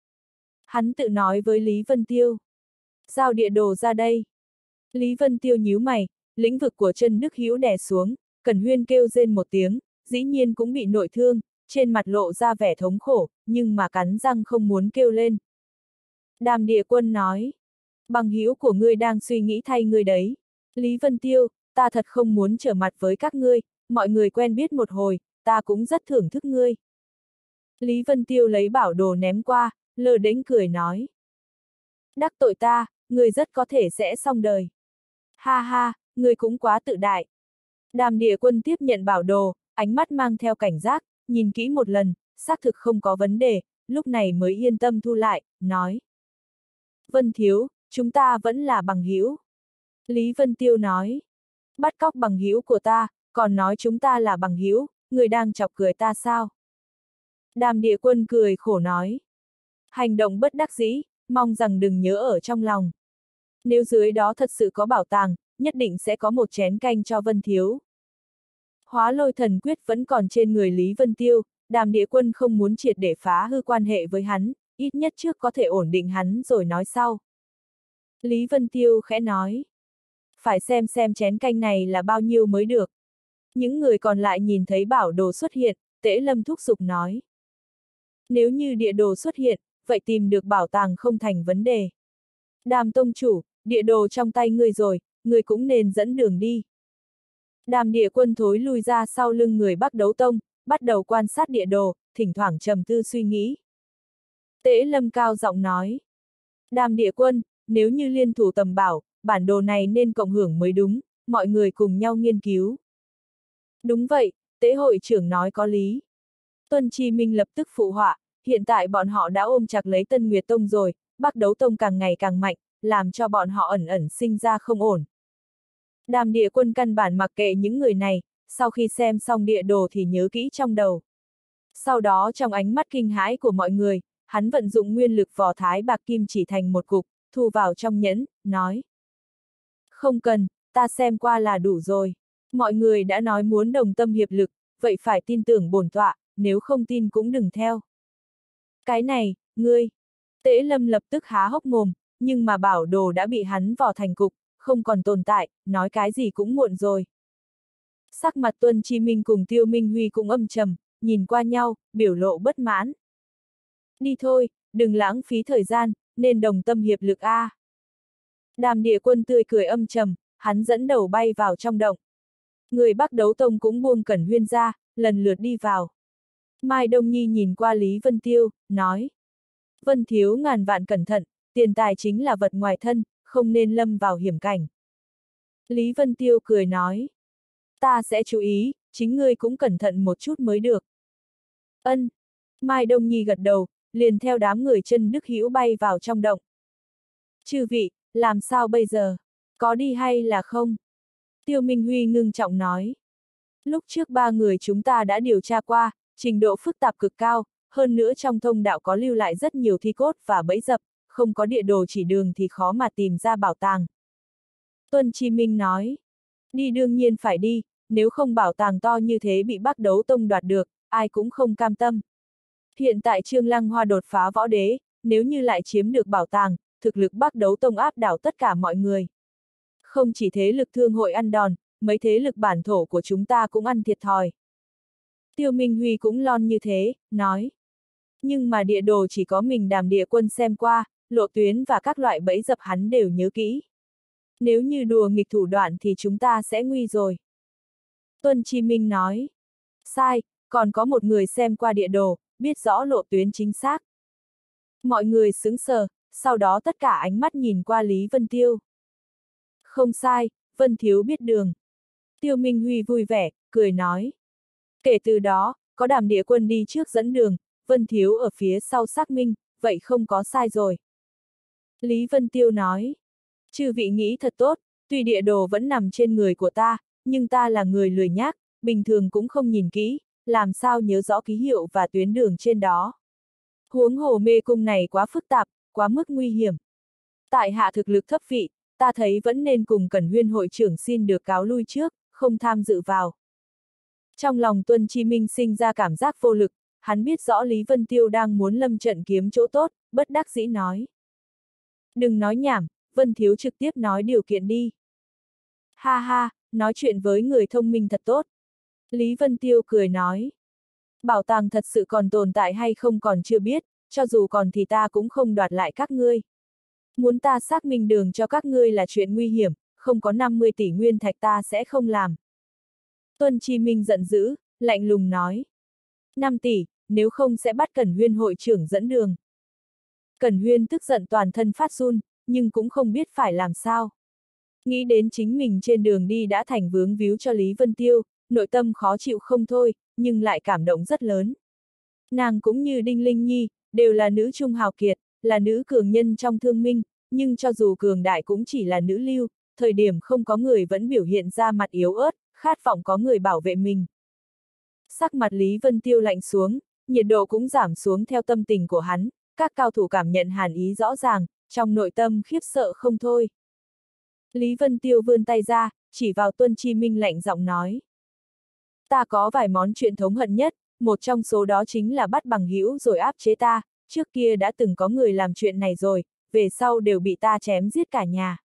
Hắn tự nói với Lý Vân Tiêu. Giao địa đồ ra đây. Lý Vân Tiêu nhíu mày, lĩnh vực của chân Đức Hữu đè xuống, Cẩn Huyên kêu rên một tiếng, dĩ nhiên cũng bị nội thương, trên mặt lộ ra vẻ thống khổ, nhưng mà cắn răng không muốn kêu lên. Đàm Địa Quân nói. Bằng hữu của ngươi đang suy nghĩ thay ngươi đấy. Lý Vân Tiêu, ta thật không muốn trở mặt với các ngươi, mọi người quen biết một hồi, ta cũng rất thưởng thức ngươi. Lý Vân Tiêu lấy bảo đồ ném qua, lơ đễnh cười nói. Đắc tội ta, ngươi rất có thể sẽ xong đời. Ha ha, ngươi cũng quá tự đại. Đàm Địa Quân tiếp nhận bảo đồ, ánh mắt mang theo cảnh giác, nhìn kỹ một lần, xác thực không có vấn đề, lúc này mới yên tâm thu lại, nói. Vân Thiếu, chúng ta vẫn là bằng hữu. Lý Vân Tiêu nói. Bắt cóc bằng hữu của ta, còn nói chúng ta là bằng hữu, người đang chọc cười ta sao? Đàm Địa Quân cười khổ nói. Hành động bất đắc dĩ, mong rằng đừng nhớ ở trong lòng. Nếu dưới đó thật sự có bảo tàng, nhất định sẽ có một chén canh cho Vân Thiếu. Hóa lôi thần quyết vẫn còn trên người Lý Vân Tiêu, Đàm Địa Quân không muốn triệt để phá hư quan hệ với hắn, ít nhất trước có thể ổn định hắn rồi nói sau. Lý Vân Tiêu khẽ nói. Phải xem chén canh này là bao nhiêu mới được. Những người còn lại nhìn thấy bảo đồ xuất hiện, Tễ Lâm thúc giục nói. Nếu như địa đồ xuất hiện, vậy tìm được bảo tàng không thành vấn đề. Đàm tông chủ, địa đồ trong tay ngươi rồi, ngươi cũng nên dẫn đường đi. Đàm Địa Quân thối lui ra sau lưng người Bắc Đấu Tông, bắt đầu quan sát địa đồ, thỉnh thoảng trầm tư suy nghĩ. Tễ Lâm cao giọng nói. Đàm Địa Quân, nếu như liên thủ tầm bảo, bản đồ này nên cộng hưởng mới đúng, mọi người cùng nhau nghiên cứu. Đúng vậy, Tế hội trưởng nói có lý. Tuân Chi Minh lập tức phụ họa, hiện tại bọn họ đã ôm chặt lấy Tân Nguyệt Tông rồi, Bắc Đấu Tông càng ngày càng mạnh, làm cho bọn họ ẩn ẩn sinh ra không ổn. Đàm Địa Quân căn bản mặc kệ những người này, sau khi xem xong địa đồ thì nhớ kỹ trong đầu. Sau đó trong ánh mắt kinh hãi của mọi người, hắn vận dụng nguyên lực vỏ thái bạc kim chỉ thành một cục, thu vào trong nhẫn, nói. Không cần, ta xem qua là đủ rồi. Mọi người đã nói muốn đồng tâm hiệp lực, vậy phải tin tưởng bổn tọa, nếu không tin cũng đừng theo. Cái này, ngươi. Tễ Lâm lập tức há hốc mồm, nhưng mà bảo đồ đã bị hắn vò thành cục, không còn tồn tại, nói cái gì cũng muộn rồi. Sắc mặt Tuân Chi Minh cùng Tiêu Minh Huy cũng âm trầm, nhìn qua nhau, biểu lộ bất mãn. Đi thôi, đừng lãng phí thời gian, nên đồng tâm hiệp lực a. Đàm Địa Quân tươi cười âm trầm, hắn dẫn đầu bay vào trong động. Người Bắc Đấu Tông cũng buông Cẩn Huyên ra, lần lượt đi vào. Mai Đông Nhi nhìn qua Lý Vân Tiêu, nói. Vân Thiếu ngàn vạn cẩn thận, tiền tài chính là vật ngoài thân, không nên lâm vào hiểm cảnh. Lý Vân Tiêu cười nói. Ta sẽ chú ý, chính ngươi cũng cẩn thận một chút mới được. Ân. Mai Đông Nhi gật đầu, liền theo đám người chân Đức Hữu bay vào trong động. Chư vị, làm sao bây giờ? Có đi hay là không? Tiêu Minh Huy ngưng trọng nói. Lúc trước 3 người chúng ta đã điều tra qua, trình độ phức tạp cực cao, hơn nữa trong thông đạo có lưu lại rất nhiều thi cốt và bẫy dập, không có địa đồ chỉ đường thì khó mà tìm ra bảo tàng. Tuân Chi Minh nói. Đi đương nhiên phải đi, nếu không bảo tàng to như thế bị Bắc Đấu Tông đoạt được, ai cũng không cam tâm. Hiện tại Trương Lăng Hoa đột phá võ đế, nếu như lại chiếm được bảo tàng, thực lực Bắc Đấu Tông áp đảo tất cả mọi người. Không chỉ thế lực thương hội ăn đòn, mấy thế lực bản thổ của chúng ta cũng ăn thiệt thòi. Tiêu Minh Huy cũng lon như thế, nói. Nhưng mà địa đồ chỉ có mình Đàm Địa Quân xem qua, lộ tuyến và các loại bẫy dập hắn đều nhớ kỹ. Nếu như đùa nghịch thủ đoạn thì chúng ta sẽ nguy rồi. Tuân Chi Minh nói. Sai, còn có một người xem qua địa đồ, biết rõ lộ tuyến chính xác. Mọi người sững sờ, sau đó tất cả ánh mắt nhìn qua Lý Vân Tiêu. Không sai, Vân Thiếu biết đường. Tiêu Minh Huy vui vẻ, cười nói. Kể từ đó, có Đàm Địa Quân đi trước dẫn đường, Vân Thiếu ở phía sau xác minh, vậy không có sai rồi. Lý Vân Tiêu nói. Chư vị nghĩ thật tốt, tuy địa đồ vẫn nằm trên người của ta, nhưng ta là người lười nhác, bình thường cũng không nhìn kỹ, làm sao nhớ rõ ký hiệu và tuyến đường trên đó. Huống hồ mê cung này quá phức tạp, quá mức nguy hiểm. Tại hạ thực lực thấp vị, ta thấy vẫn nên cùng Cẩn Huyên hội trưởng xin được cáo lui trước, không tham dự vào. Trong lòng Tuân Chi Minh sinh ra cảm giác vô lực, hắn biết rõ Lý Vân Tiêu đang muốn lâm trận kiếm chỗ tốt, bất đắc dĩ nói. Đừng nói nhảm, Vân Thiếu trực tiếp nói điều kiện đi. Ha ha, nói chuyện với người thông minh thật tốt. Lý Vân Tiêu cười nói. Bảo tàng thật sự còn tồn tại hay không còn chưa biết, cho dù còn thì ta cũng không đoạt lại các ngươi. Muốn ta xác minh đường cho các ngươi là chuyện nguy hiểm, không có 50 tỷ nguyên thạch ta sẽ không làm. Tuân Chi Minh giận dữ, lạnh lùng nói. 5 tỷ, nếu không sẽ bắt Cẩn Huyên hội trưởng dẫn đường. Cẩn Huyên tức giận toàn thân phát run, nhưng cũng không biết phải làm sao. Nghĩ đến chính mình trên đường đi đã thành vướng víu cho Lý Vân Tiêu, nội tâm khó chịu không thôi, nhưng lại cảm động rất lớn. Nàng cũng như Đinh Linh Nhi, đều là nữ trung hào kiệt, là nữ cường nhân trong thương minh, nhưng cho dù cường đại cũng chỉ là nữ lưu, thời điểm không có người vẫn biểu hiện ra mặt yếu ớt, khát vọng có người bảo vệ mình. Sắc mặt Lý Vân Tiêu lạnh xuống, nhiệt độ cũng giảm xuống theo tâm tình của hắn, các cao thủ cảm nhận hàn ý rõ ràng, trong nội tâm khiếp sợ không thôi. Lý Vân Tiêu vươn tay ra, chỉ vào Tuân Chi Minh lạnh giọng nói. Ta có vài món chuyện thống hận nhất, một trong số đó chính là bắt bằng hữu rồi áp chế ta, trước kia đã từng có người làm chuyện này rồi, về sau đều bị ta chém giết cả nhà.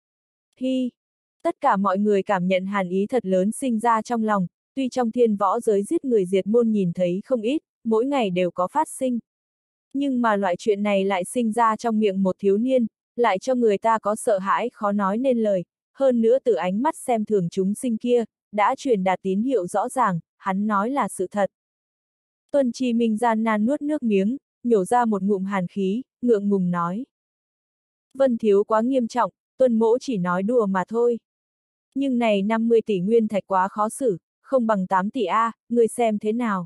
Hi! Tất cả mọi người cảm nhận hàn ý thật lớn sinh ra trong lòng, tuy trong thiên võ giới giết người diệt môn nhìn thấy không ít, mỗi ngày đều có phát sinh. Nhưng mà loại chuyện này lại sinh ra trong miệng một thiếu niên, lại cho người ta có sợ hãi khó nói nên lời, hơn nữa từ ánh mắt xem thường chúng sinh kia, đã truyền đạt tín hiệu rõ ràng, hắn nói là sự thật. Tuân Chi Minh gian nan nuốt nước miếng, nhổ ra một ngụm hàn khí, ngượng ngùng nói. Vân thiếu quá nghiêm trọng, Tuân mỗ chỉ nói đùa mà thôi. Nhưng này 50 tỷ nguyên thạch quá khó xử, không bằng 8 tỷ A, người xem thế nào.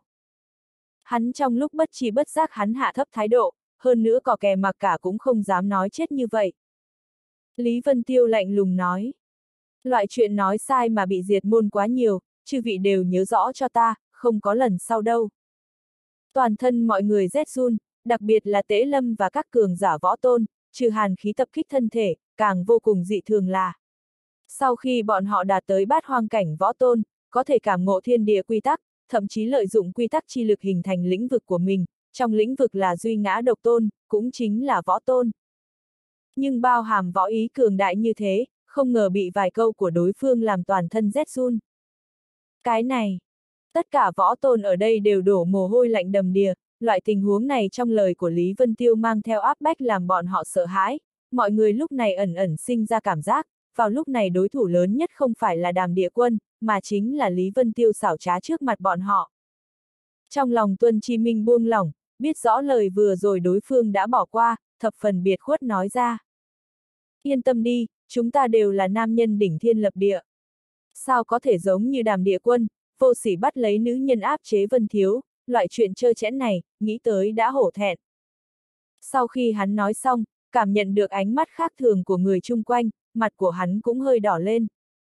Hắn trong lúc bất tri bất giác hắn hạ thấp thái độ, hơn nữa cò kè mặc cả cũng không dám nói chết như vậy. Lý Vân Tiêu lạnh lùng nói. Loại chuyện nói sai mà bị diệt môn quá nhiều, chư vị đều nhớ rõ cho ta, không có lần sau đâu. Toàn thân mọi người rét run, đặc biệt là Tế Lâm và các cường giả võ tôn, trừ hàn khí tập kích thân thể, càng vô cùng dị thường là. Sau khi bọn họ đạt tới bát hoang cảnh võ tôn, có thể cảm ngộ thiên địa quy tắc, thậm chí lợi dụng quy tắc chi lực hình thành lĩnh vực của mình, trong lĩnh vực là duy ngã độc tôn, cũng chính là võ tôn. Nhưng bao hàm võ ý cường đại như thế, không ngờ bị vài câu của đối phương làm toàn thân rét run. Cái này, tất cả võ tôn ở đây đều đổ mồ hôi lạnh đầm đìa, loại tình huống này trong lời của Lý Vân Tiêu mang theo áp bách làm bọn họ sợ hãi, mọi người lúc này ẩn ẩn sinh ra cảm giác, vào lúc này đối thủ lớn nhất không phải là Đàm Địa Quân, mà chính là Lý Vân Tiêu xảo trá trước mặt bọn họ. Trong lòng Tuân Chi Minh buông lỏng, biết rõ lời vừa rồi đối phương đã bỏ qua, thập phần biệt khuất nói ra. Yên tâm đi, chúng ta đều là nam nhân đỉnh thiên lập địa. Sao có thể giống như Đàm Địa Quân, vô sỉ bắt lấy nữ nhân áp chế Vân Thiếu, loại chuyện trơ trẽn này, nghĩ tới đã hổ thẹn. Sau khi hắn nói xong, cảm nhận được ánh mắt khác thường của người chung quanh, mặt của hắn cũng hơi đỏ lên.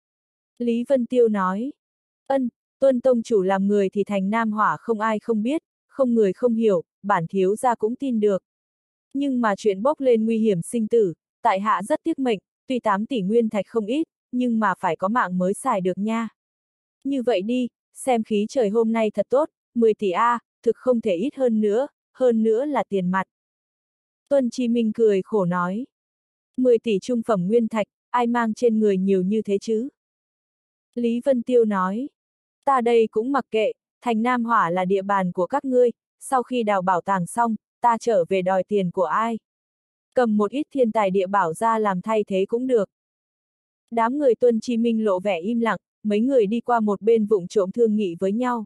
Lý Vân Tiêu nói, Tuân tông chủ làm người thì thành nam hỏa không ai không biết, không người không hiểu, bản thiếu gia cũng tin được. Nhưng mà chuyện bốc lên nguy hiểm sinh tử, tại hạ rất tiếc mệnh, tuy 8 tỷ nguyên thạch không ít, nhưng mà phải có mạng mới xài được nha. Như vậy đi, xem khí trời hôm nay thật tốt, 10 tỷ A, thực không thể ít hơn nữa là tiền mặt. Tuân Chi Minh cười khổ nói. 10 tỷ trung phẩm nguyên thạch, ai mang trên người nhiều như thế chứ? Lý Vân Tiêu nói. Ta đây cũng mặc kệ, thành Nam Hỏa là địa bàn của các ngươi, sau khi đào bảo tàng xong, ta trở về đòi tiền của ai? Cầm một ít thiên tài địa bảo ra làm thay thế cũng được. Đám người Tuân Chi Minh lộ vẻ im lặng, mấy người đi qua một bên vụng trộm thương nghị với nhau.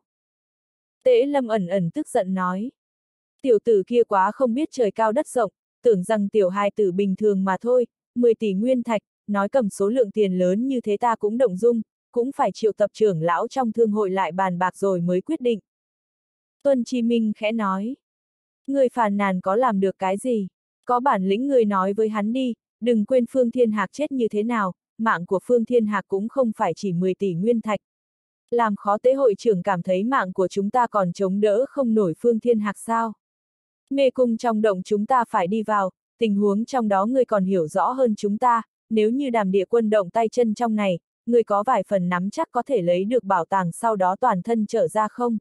Tế Lâm ẩn ẩn tức giận nói. Tiểu tử kia quá không biết trời cao đất rộng, tưởng rằng tiểu hài tử bình thường mà thôi, 10 tỷ nguyên thạch, nói cầm số lượng tiền lớn như thế ta cũng động dung, cũng phải triệu tập trưởng lão trong thương hội lại bàn bạc rồi mới quyết định. Tuân Chi Minh khẽ nói. Người phàn nàn có làm được cái gì? Có bản lĩnh người nói với hắn đi, đừng quên Phương Thiên Hạc chết như thế nào, mạng của Phương Thiên Hạc cũng không phải chỉ 10 tỷ nguyên thạch. Làm khó Tế hội trưởng cảm thấy mạng của chúng ta còn chống đỡ không nổi Phương Thiên Hạc sao? Mê cung trong động chúng ta phải đi vào, tình huống trong đó ngươi còn hiểu rõ hơn chúng ta, nếu như Đàm Địa Quân động tay chân trong này, ngươi có vài phần nắm chắc có thể lấy được bảo tàng sau đó toàn thân trở ra không?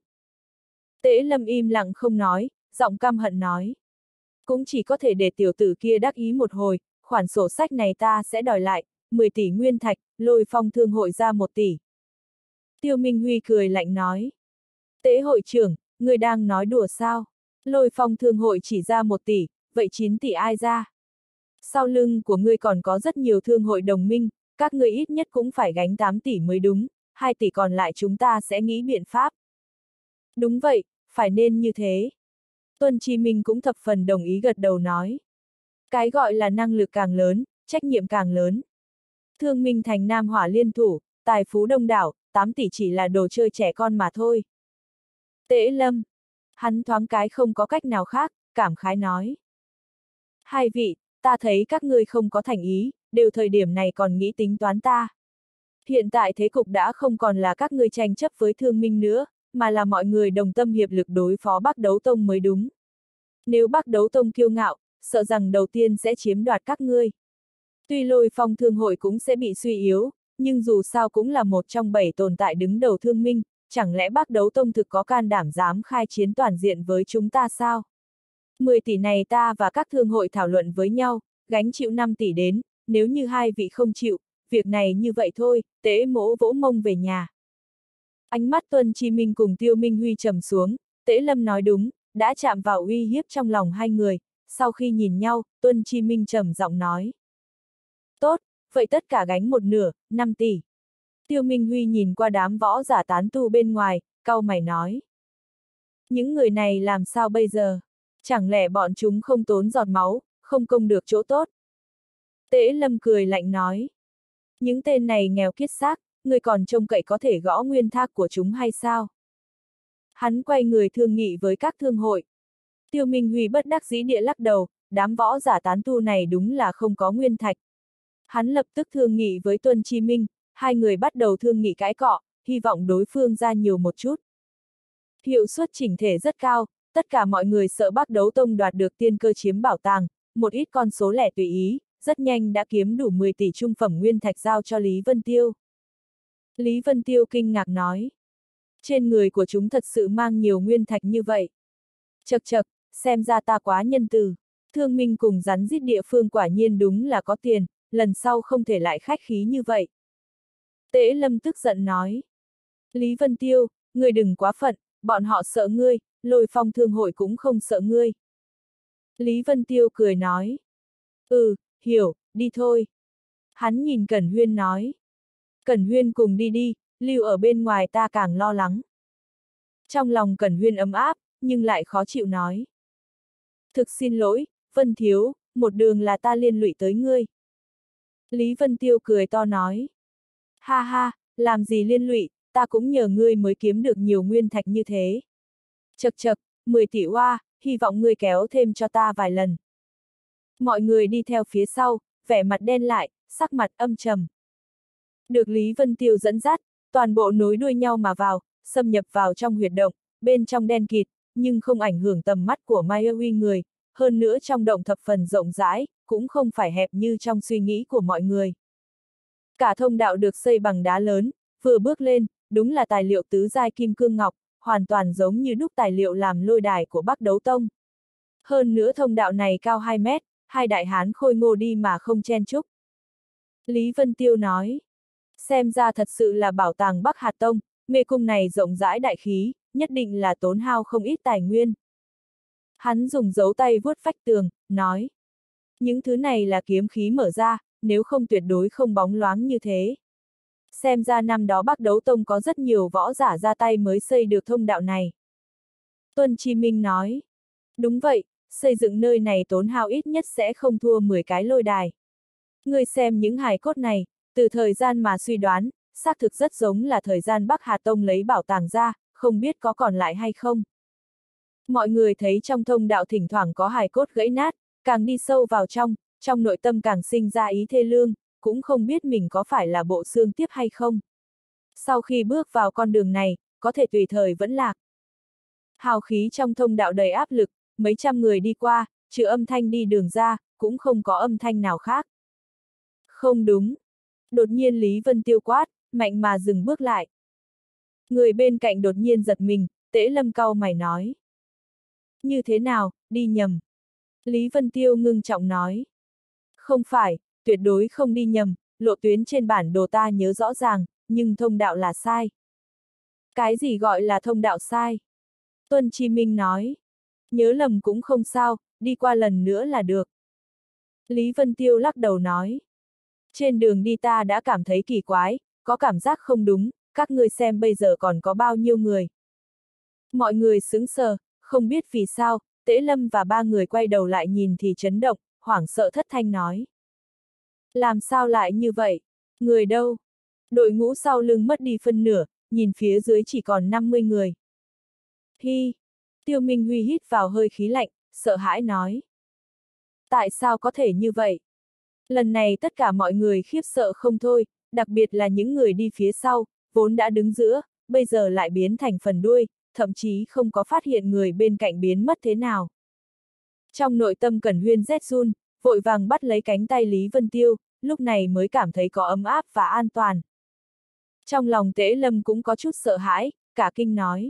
Tế Lâm im lặng không nói, giọng căm hận nói. Cũng chỉ có thể để tiểu tử kia đắc ý một hồi, khoản sổ sách này ta sẽ đòi lại, 10 tỷ nguyên thạch, Lôi Phong thương hội ra 1 tỷ. Tiêu Minh Huy cười lạnh nói. Tế hội trưởng, người đang nói đùa sao? Lôi Phong thương hội chỉ ra 1 tỷ, vậy 9 tỷ ai ra? Sau lưng của ngươi còn có rất nhiều thương hội đồng minh, các ngươi ít nhất cũng phải gánh 8 tỷ mới đúng, 2 tỷ còn lại chúng ta sẽ nghĩ biện pháp. Đúng vậy, phải nên như thế. Tuân Chi Minh cũng thập phần đồng ý gật đầu nói. Cái gọi là năng lực càng lớn, trách nhiệm càng lớn. Thương Minh thành Nam Hỏa liên thủ, tài phú đông đảo, 8 tỷ chỉ là đồ chơi trẻ con mà thôi. Tễ Lâm. Hắn thoáng cái không có cách nào khác, cảm khái nói. Hai vị, ta thấy các ngươi không có thành ý, đều thời điểm này còn nghĩ tính toán ta. Hiện tại thế cục đã không còn là các ngươi tranh chấp với Thương Minh nữa, mà là mọi người đồng tâm hiệp lực đối phó Bắc Đấu Tông mới đúng. Nếu Bắc Đấu Tông kiêu ngạo, sợ rằng đầu tiên sẽ chiếm đoạt các ngươi. Tuy Lôi Phong thương hội cũng sẽ bị suy yếu, nhưng dù sao cũng là một trong 7 tồn tại đứng đầu Thương Minh, chẳng lẽ Bắc Đấu Tông thực có can đảm dám khai chiến toàn diện với chúng ta sao? 10 tỷ này ta và các thương hội thảo luận với nhau, gánh chịu 5 tỷ đến, nếu như hai vị không chịu, việc này như vậy thôi, Tế Mỗ vỗ mông về nhà. Ánh mắt Tuân Chi Minh cùng Tiêu Minh Huy trầm xuống, Tế Lâm nói đúng, đã chạm vào uy hiếp trong lòng hai người, sau khi nhìn nhau, Tuân Chi Minh trầm giọng nói. Tốt, vậy tất cả gánh 1/2, 5 tỷ. Tiêu Minh Huy nhìn qua đám võ giả tán tu bên ngoài, cau mày nói. Những người này làm sao bây giờ? Chẳng lẽ bọn chúng không tốn giọt máu, không công được chỗ tốt? Tế Lâm cười lạnh nói. Những tên này nghèo kiết xác, người còn trông cậy có thể gõ nguyên thác của chúng hay sao? Hắn quay người thương nghị với các thương hội. Tiêu Minh Huy bất đắc dĩ địa lắc đầu, đám võ giả tán tu này đúng là không có nguyên thạch. Hắn lập tức thương nghị với Tuân Chi Minh, hai người bắt đầu thương nghị cãi cọ, hy vọng đối phương ra nhiều một chút. Hiệu suất chỉnh thể rất cao, tất cả mọi người sợ Bắc Đấu Tông đoạt được tiên cơ chiếm bảo tàng, một ít con số lẻ tùy ý, rất nhanh đã kiếm đủ 10 tỷ trung phẩm nguyên thạch giao cho Lý Vân Tiêu. Lý Vân Tiêu kinh ngạc nói. Trên người của chúng thật sự mang nhiều nguyên thạch như vậy. Chậc chậc, xem ra ta quá nhân từ. Thương Minh cùng rắn rít địa phương quả nhiên đúng là có tiền, lần sau không thể lại khách khí như vậy. Tế Lâm tức giận nói. Lý Vân Tiêu, ngươi đừng quá phận, bọn họ sợ ngươi, Lôi Phong thương hội cũng không sợ ngươi. Lý Vân Tiêu cười nói. Hiểu, đi thôi. Hắn nhìn Cẩn Huyên nói. Cẩn Huyên cùng đi đi, lưu ở bên ngoài ta càng lo lắng. Trong lòng Cẩn Huyên ấm áp, nhưng lại khó chịu nói. Thực xin lỗi, Vân Thiếu, một đường là ta liên lụy tới ngươi. Lý Vân Tiêu cười to nói. Ha ha, làm gì liên lụy, ta cũng nhờ ngươi mới kiếm được nhiều nguyên thạch như thế. Chậc chậc, 10 tỷ oa, hy vọng ngươi kéo thêm cho ta vài lần. Mọi người đi theo phía sau, vẻ mặt đen lại, sắc mặt âm trầm. Được Lý Vân Tiêu dẫn dắt, toàn bộ nối đuôi nhau mà vào, xâm nhập vào trong huyệt động, bên trong đen kịt, nhưng không ảnh hưởng tầm mắt của Mai Huy người, hơn nữa trong động thập phần rộng rãi, cũng không phải hẹp như trong suy nghĩ của mọi người. Cả thông đạo được xây bằng đá lớn, vừa bước lên, đúng là tài liệu tứ giai kim cương ngọc, hoàn toàn giống như đúc tài liệu làm lôi đài của Bắc Đấu Tông. Hơn nữa thông đạo này cao 2 mét, hai đại hán khôi ngô đi mà không chen chúc. Lý Vân Tiêu nói, xem ra thật sự là bảo tàng Bắc Hà Tông, mê cung này rộng rãi đại khí, nhất định là tốn hao không ít tài nguyên. Hắn dùng dấu tay vuốt vách tường, nói, những thứ này là kiếm khí mở ra, nếu không tuyệt đối không bóng loáng như thế. Xem ra năm đó Bắc Đấu Tông có rất nhiều võ giả ra tay mới xây được thông đạo này. Tuân Chi Minh nói, đúng vậy, xây dựng nơi này tốn hao ít nhất sẽ không thua 10 cái lôi đài. Ngươi xem những hài cốt này, từ thời gian mà suy đoán, xác thực rất giống là thời gian Bắc Hà Tông lấy bảo tàng ra, không biết có còn lại hay không. Mọi người thấy trong thông đạo thỉnh thoảng có hài cốt gãy nát, càng đi sâu vào trong nội tâm càng sinh ra ý thê lương, cũng không biết mình có phải là bộ xương tiếp hay không. Sau khi bước vào con đường này, có thể tùy thời vẫn lạc. Hào khí trong thông đạo đầy áp lực, mấy trăm người đi qua, trừ âm thanh đi đường ra, cũng không có âm thanh nào khác. Không đúng. Đột nhiên Lý Vân Tiêu quát, mạnh mà dừng bước lại. Người bên cạnh đột nhiên giật mình, Tế Lâm cau mày nói. Như thế nào, đi nhầm. Lý Vân Tiêu ngưng trọng nói. Không phải, tuyệt đối không đi nhầm, lộ tuyến trên bản đồ ta nhớ rõ ràng, nhưng thông đạo là sai. Cái gì gọi là thông đạo sai? Tuân Chi Minh nói. Nhớ lầm cũng không sao, đi qua lần nữa là được. Lý Vân Tiêu lắc đầu nói. Trên đường đi ta đã cảm thấy kỳ quái, có cảm giác không đúng, các ngươi xem bây giờ còn có bao nhiêu người. Mọi người sững sờ, không biết vì sao, Tễ Lâm và ba người quay đầu lại nhìn thì chấn động, hoảng sợ thất thanh nói. Làm sao lại như vậy? Người đâu? Đội ngũ sau lưng mất đi phân nửa, nhìn phía dưới chỉ còn 50 người. Hi! Tiêu Minh Huy hít vào hơi khí lạnh, sợ hãi nói. Tại sao có thể như vậy? Lần này tất cả mọi người khiếp sợ không thôi, đặc biệt là những người đi phía sau, vốn đã đứng giữa, bây giờ lại biến thành phần đuôi, thậm chí không có phát hiện người bên cạnh biến mất thế nào. Trong nội tâm Cẩn Huyên rét run, vội vàng bắt lấy cánh tay Lý Vân Tiêu, lúc này mới cảm thấy có ấm áp và an toàn. Trong lòng Tễ Lâm cũng có chút sợ hãi, cả kinh nói.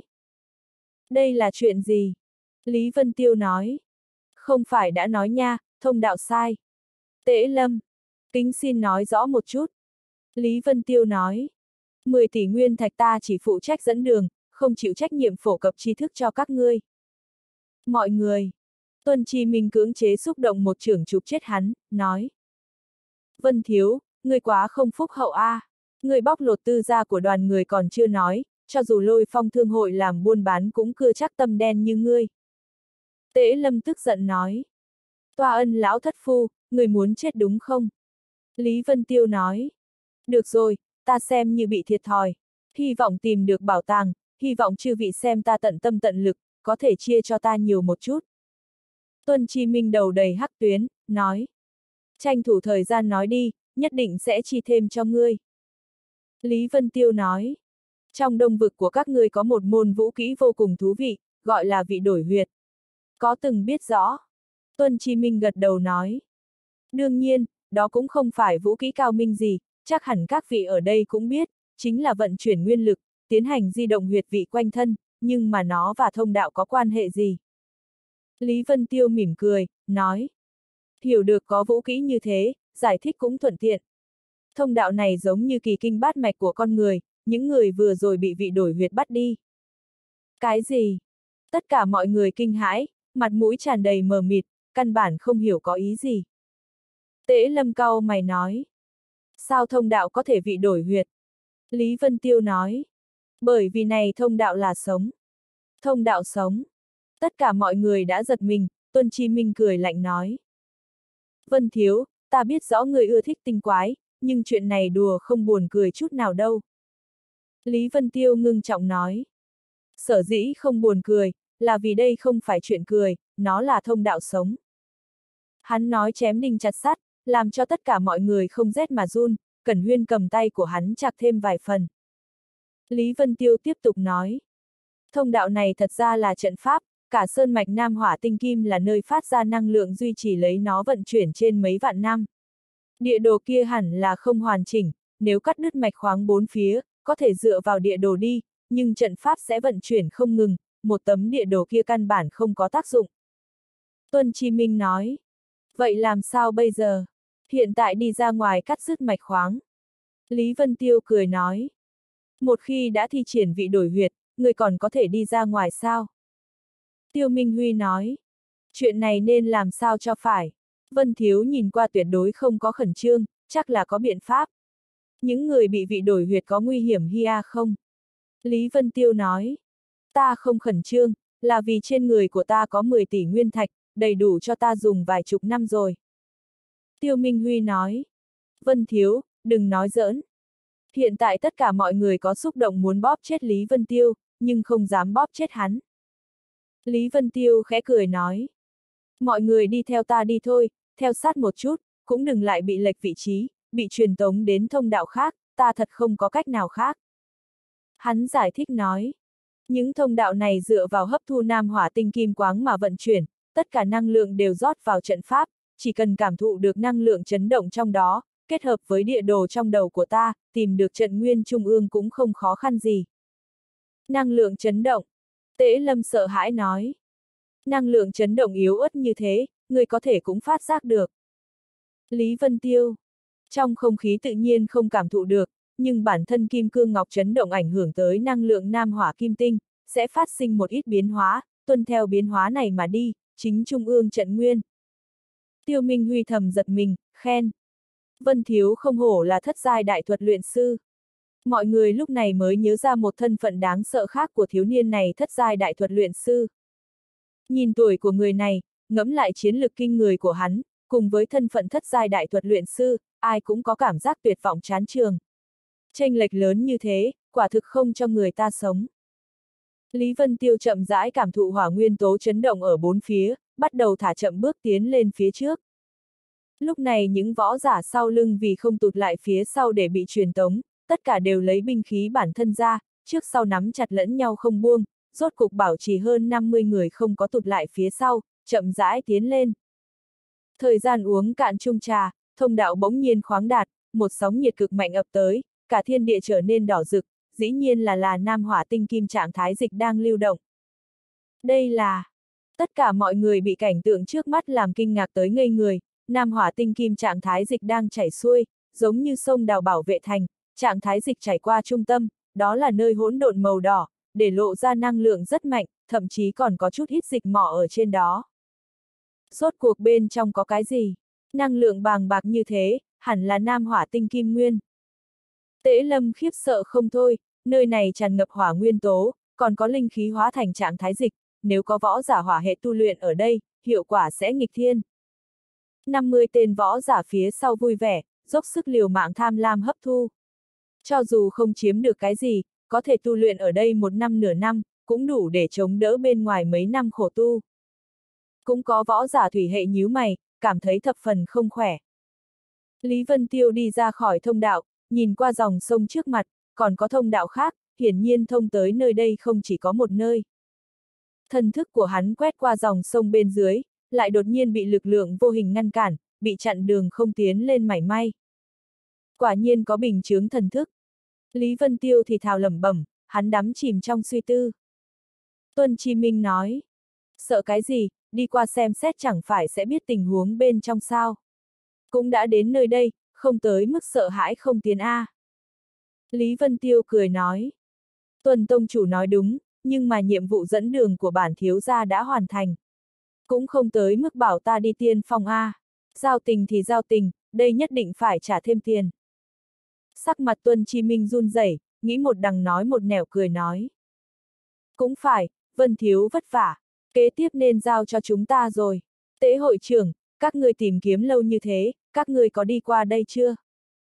Đây là chuyện gì? Lý Vân Tiêu nói. Không phải đã nói nha, thông đạo sai. Tễ Lâm, kính xin nói rõ một chút. Lý Vân Tiêu nói. 10 tỷ nguyên thạch ta chỉ phụ trách dẫn đường, không chịu trách nhiệm phổ cập tri thức cho các ngươi. Mọi người. Tuân Chi Minh cưỡng chế xúc động một chưởng chụp chết hắn, nói. Vân Thiếu, ngươi quá không phúc hậu a. Ngươi bóc lột tư gia của đoàn người còn chưa nói, cho dù Lôi Phong thương hội làm buôn bán cũng cưa chắc tâm đen như ngươi. Tễ Lâm tức giận nói. Toa Ân lão thất phu, người muốn chết đúng không? Lý Vân Tiêu nói. Được rồi, ta xem như bị thiệt thòi. Hy vọng tìm được bảo tàng, hy vọng chư vị xem ta tận tâm tận lực, có thể chia cho ta nhiều một chút. Tuân Chi Minh đầu đầy hắc tuyến, nói. Tranh thủ thời gian nói đi, nhất định sẽ chi thêm cho ngươi. Lý Vân Tiêu nói. Trong đông vực của các ngươi có một môn vũ kỹ vô cùng thú vị, gọi là vị đổi huyệt. Có từng biết rõ? Tuân Chi Minh gật đầu nói. Đương nhiên, đó cũng không phải vũ kỹ cao minh gì, chắc hẳn các vị ở đây cũng biết, chính là vận chuyển nguyên lực, tiến hành di động huyệt vị quanh thân, nhưng mà nó và thông đạo có quan hệ gì? Lý Vân Tiêu mỉm cười, nói. Hiểu được có vũ kỹ như thế, giải thích cũng thuận tiện. Thông đạo này giống như kỳ kinh bát mạch của con người, những người vừa rồi bị vị đổi huyệt bắt đi. Cái gì? Tất cả mọi người kinh hãi, mặt mũi tràn đầy mờ mịt, căn bản không hiểu có ý gì. Tễ Lâm cau mày nói. Sao thông đạo có thể vị đổi huyệt? Lý Vân Tiêu nói. Bởi vì này thông đạo là sống. Thông đạo sống. Tất cả mọi người đã giật mình, Tuân Chi Minh cười lạnh nói. Vân Thiếu, ta biết rõ người ưa thích tinh quái, nhưng chuyện này đùa không buồn cười chút nào đâu. Lý Vân Tiêu ngưng trọng nói. Sở dĩ không buồn cười, là vì đây không phải chuyện cười, nó là thông đạo sống. Hắn nói chém đinh chặt sắt, làm cho tất cả mọi người không rét mà run, Cẩn Huyên cầm tay của hắn chặt thêm vài phần. Lý Vân Tiêu tiếp tục nói. Thông đạo này thật ra là trận pháp, cả sơn mạch Nam Hỏa Tinh Kim là nơi phát ra năng lượng duy trì lấy nó vận chuyển trên mấy vạn năm. Địa đồ kia hẳn là không hoàn chỉnh, nếu cắt đứt mạch khoáng bốn phía, có thể dựa vào địa đồ đi, nhưng trận pháp sẽ vận chuyển không ngừng, một tấm địa đồ kia căn bản không có tác dụng. Tuân Chi Minh nói. Vậy làm sao bây giờ? Hiện tại đi ra ngoài cắt đứt mạch khoáng. Lý Vân Tiêu cười nói. Một khi đã thi triển vị đổi huyệt, người còn có thể đi ra ngoài sao? Tiêu Minh Huy nói. Chuyện này nên làm sao cho phải. Vân Thiếu nhìn qua tuyệt đối không có khẩn trương, chắc là có biện pháp. Những người bị vị đổi huyệt có nguy hiểm không? Lý Vân Tiêu nói. Ta không khẩn trương, là vì trên người của ta có 10 tỷ nguyên thạch, đầy đủ cho ta dùng vài chục năm rồi. Tiêu Minh Huy nói. Vân Thiếu, đừng nói giỡn. Hiện tại tất cả mọi người có xúc động muốn bóp chết Lý Vân Tiêu, nhưng không dám bóp chết hắn. Lý Vân Tiêu khẽ cười nói. Mọi người đi theo ta đi thôi, theo sát một chút, cũng đừng lại bị lệch vị trí, bị truyền tống đến thông đạo khác, ta thật không có cách nào khác. Hắn giải thích nói. Những thông đạo này dựa vào hấp thu Nam Hỏa Tinh Kim Quáng mà vận chuyển, tất cả năng lượng đều rót vào trận pháp, chỉ cần cảm thụ được năng lượng chấn động trong đó, kết hợp với địa đồ trong đầu của ta, tìm được trận nguyên trung ương cũng không khó khăn gì. Năng lượng chấn động. Tễ Lâm sợ hãi nói. Năng lượng chấn động yếu ớt như thế, người có thể cũng phát giác được. Lý Vân Tiêu. Trong không khí tự nhiên không cảm thụ được, nhưng bản thân kim cương ngọc chấn động ảnh hưởng tới năng lượng Nam Hỏa Kim Tinh, sẽ phát sinh một ít biến hóa, tuân theo biến hóa này mà đi, chính trung ương trận nguyên. Tiêu Minh Huy thầm giật mình, khen. Vân Thiếu không hổ là thất giai đại thuật luyện sư. Mọi người lúc này mới nhớ ra một thân phận đáng sợ khác của thiếu niên này, thất giai đại thuật luyện sư. Nhìn tuổi của người này, ngẫm lại chiến lực kinh người của hắn, cùng với thân phận thất giai đại thuật luyện sư, ai cũng có cảm giác tuyệt vọng chán trường. Chênh lệch lớn như thế, quả thực không cho người ta sống. Lý Vân Tiêu chậm rãi cảm thụ hỏa nguyên tố chấn động ở bốn phía, bắt đầu thả chậm bước tiến lên phía trước. Lúc này những võ giả sau lưng vì không tụt lại phía sau để bị truyền tống, tất cả đều lấy binh khí bản thân ra, trước sau nắm chặt lẫn nhau không buông, rốt cục bảo trì hơn 50 người không có tụt lại phía sau, chậm rãi tiến lên. Thời gian uống cạn chung trà, thông đạo bỗng nhiên khoáng đạt, một sóng nhiệt cực mạnh ập tới, cả thiên địa trở nên đỏ rực, dĩ nhiên là nam hỏa tinh kim trạng thái dịch đang lưu động. Đây là... Tất cả mọi người bị cảnh tượng trước mắt làm kinh ngạc tới ngây người, nam hỏa tinh kim trạng thái dịch đang chảy xuôi, giống như sông đào bảo vệ thành, trạng thái dịch chảy qua trung tâm, đó là nơi hỗn độn màu đỏ, để lộ ra năng lượng rất mạnh, thậm chí còn có chút ít dịch mỏ ở trên đó. Rốt cuộc bên trong có cái gì? Năng lượng bàng bạc như thế, hẳn là nam hỏa tinh kim nguyên. Tễ Lâm khiếp sợ không thôi, nơi này tràn ngập hỏa nguyên tố, còn có linh khí hóa thành trạng thái dịch, nếu có võ giả hỏa hệ tu luyện ở đây, hiệu quả sẽ nghịch thiên. 50 tên võ giả phía sau vui vẻ, dốc sức liều mạng tham lam hấp thu. Cho dù không chiếm được cái gì, có thể tu luyện ở đây một năm nửa năm, cũng đủ để chống đỡ bên ngoài mấy năm khổ tu. Cũng có võ giả thủy hệ nhíu mày, cảm thấy thập phần không khỏe. Lý Vân Tiêu đi ra khỏi thông đạo, nhìn qua dòng sông trước mặt, còn có thông đạo khác, hiển nhiên thông tới nơi đây không chỉ có một nơi. Thần thức của hắn quét qua dòng sông bên dưới, lại đột nhiên bị lực lượng vô hình ngăn cản, bị chặn đường không tiến lên mảy may. Quả nhiên có bình chướng thần thức. Lý Vân Tiêu thì thào lẩm bẩm, hắn đắm chìm trong suy tư. Tuân Chi Minh nói, sợ cái gì, đi qua xem xét chẳng phải sẽ biết tình huống bên trong sao. Cũng đã đến nơi đây, không tới mức sợ hãi không tiến a. Lý Vân Tiêu cười nói, Tuân Tông Chủ nói đúng, nhưng mà nhiệm vụ dẫn đường của bản thiếu gia đã hoàn thành. Cũng không tới mức bảo ta đi tiên phong a. Giao tình thì giao tình, đây nhất định phải trả thêm tiền. Sắc mặt Tuân Chi Minh run rẩy, nghĩ một đằng nói một nẻo cười nói. Cũng phải, Vân Thiếu vất vả, kế tiếp nên giao cho chúng ta rồi. Tế hội trưởng, các ngươi tìm kiếm lâu như thế, các ngươi có đi qua đây chưa?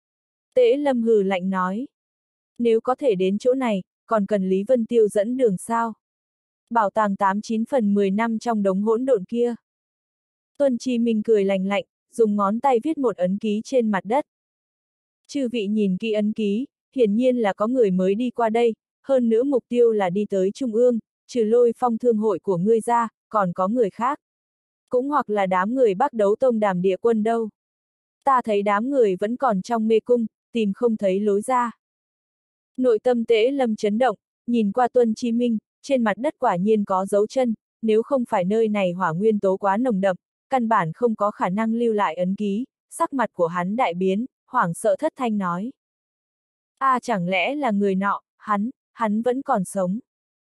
Tế Lâm hừ lạnh nói. Nếu có thể đến chỗ này, còn cần Lý Vân Tiêu dẫn đường sao? Bảo tàng 89 phần 10 năm trong đống hỗn độn kia. Tuân Chi Minh cười lành lạnh, dùng ngón tay viết một ấn ký trên mặt đất. Chư vị nhìn kỹ ấn ký, hiển nhiên là có người mới đi qua đây, hơn nữa mục tiêu là đi tới Trung ương, trừ Lôi Phong thương hội của ngươi ra, còn có người khác. Cũng hoặc là đám người Bắc Đấu Tông Đàm Địa Quân đâu. Ta thấy đám người vẫn còn trong mê cung, tìm không thấy lối ra. Nội tâm Tế Lâm chấn động, nhìn qua Tuân Chi Minh, trên mặt đất quả nhiên có dấu chân, nếu không phải nơi này hỏa nguyên tố quá nồng đậm, căn bản không có khả năng lưu lại ấn ký, sắc mặt của hắn đại biến, hoảng sợ thất thanh nói. Chẳng lẽ là người nọ, hắn vẫn còn sống.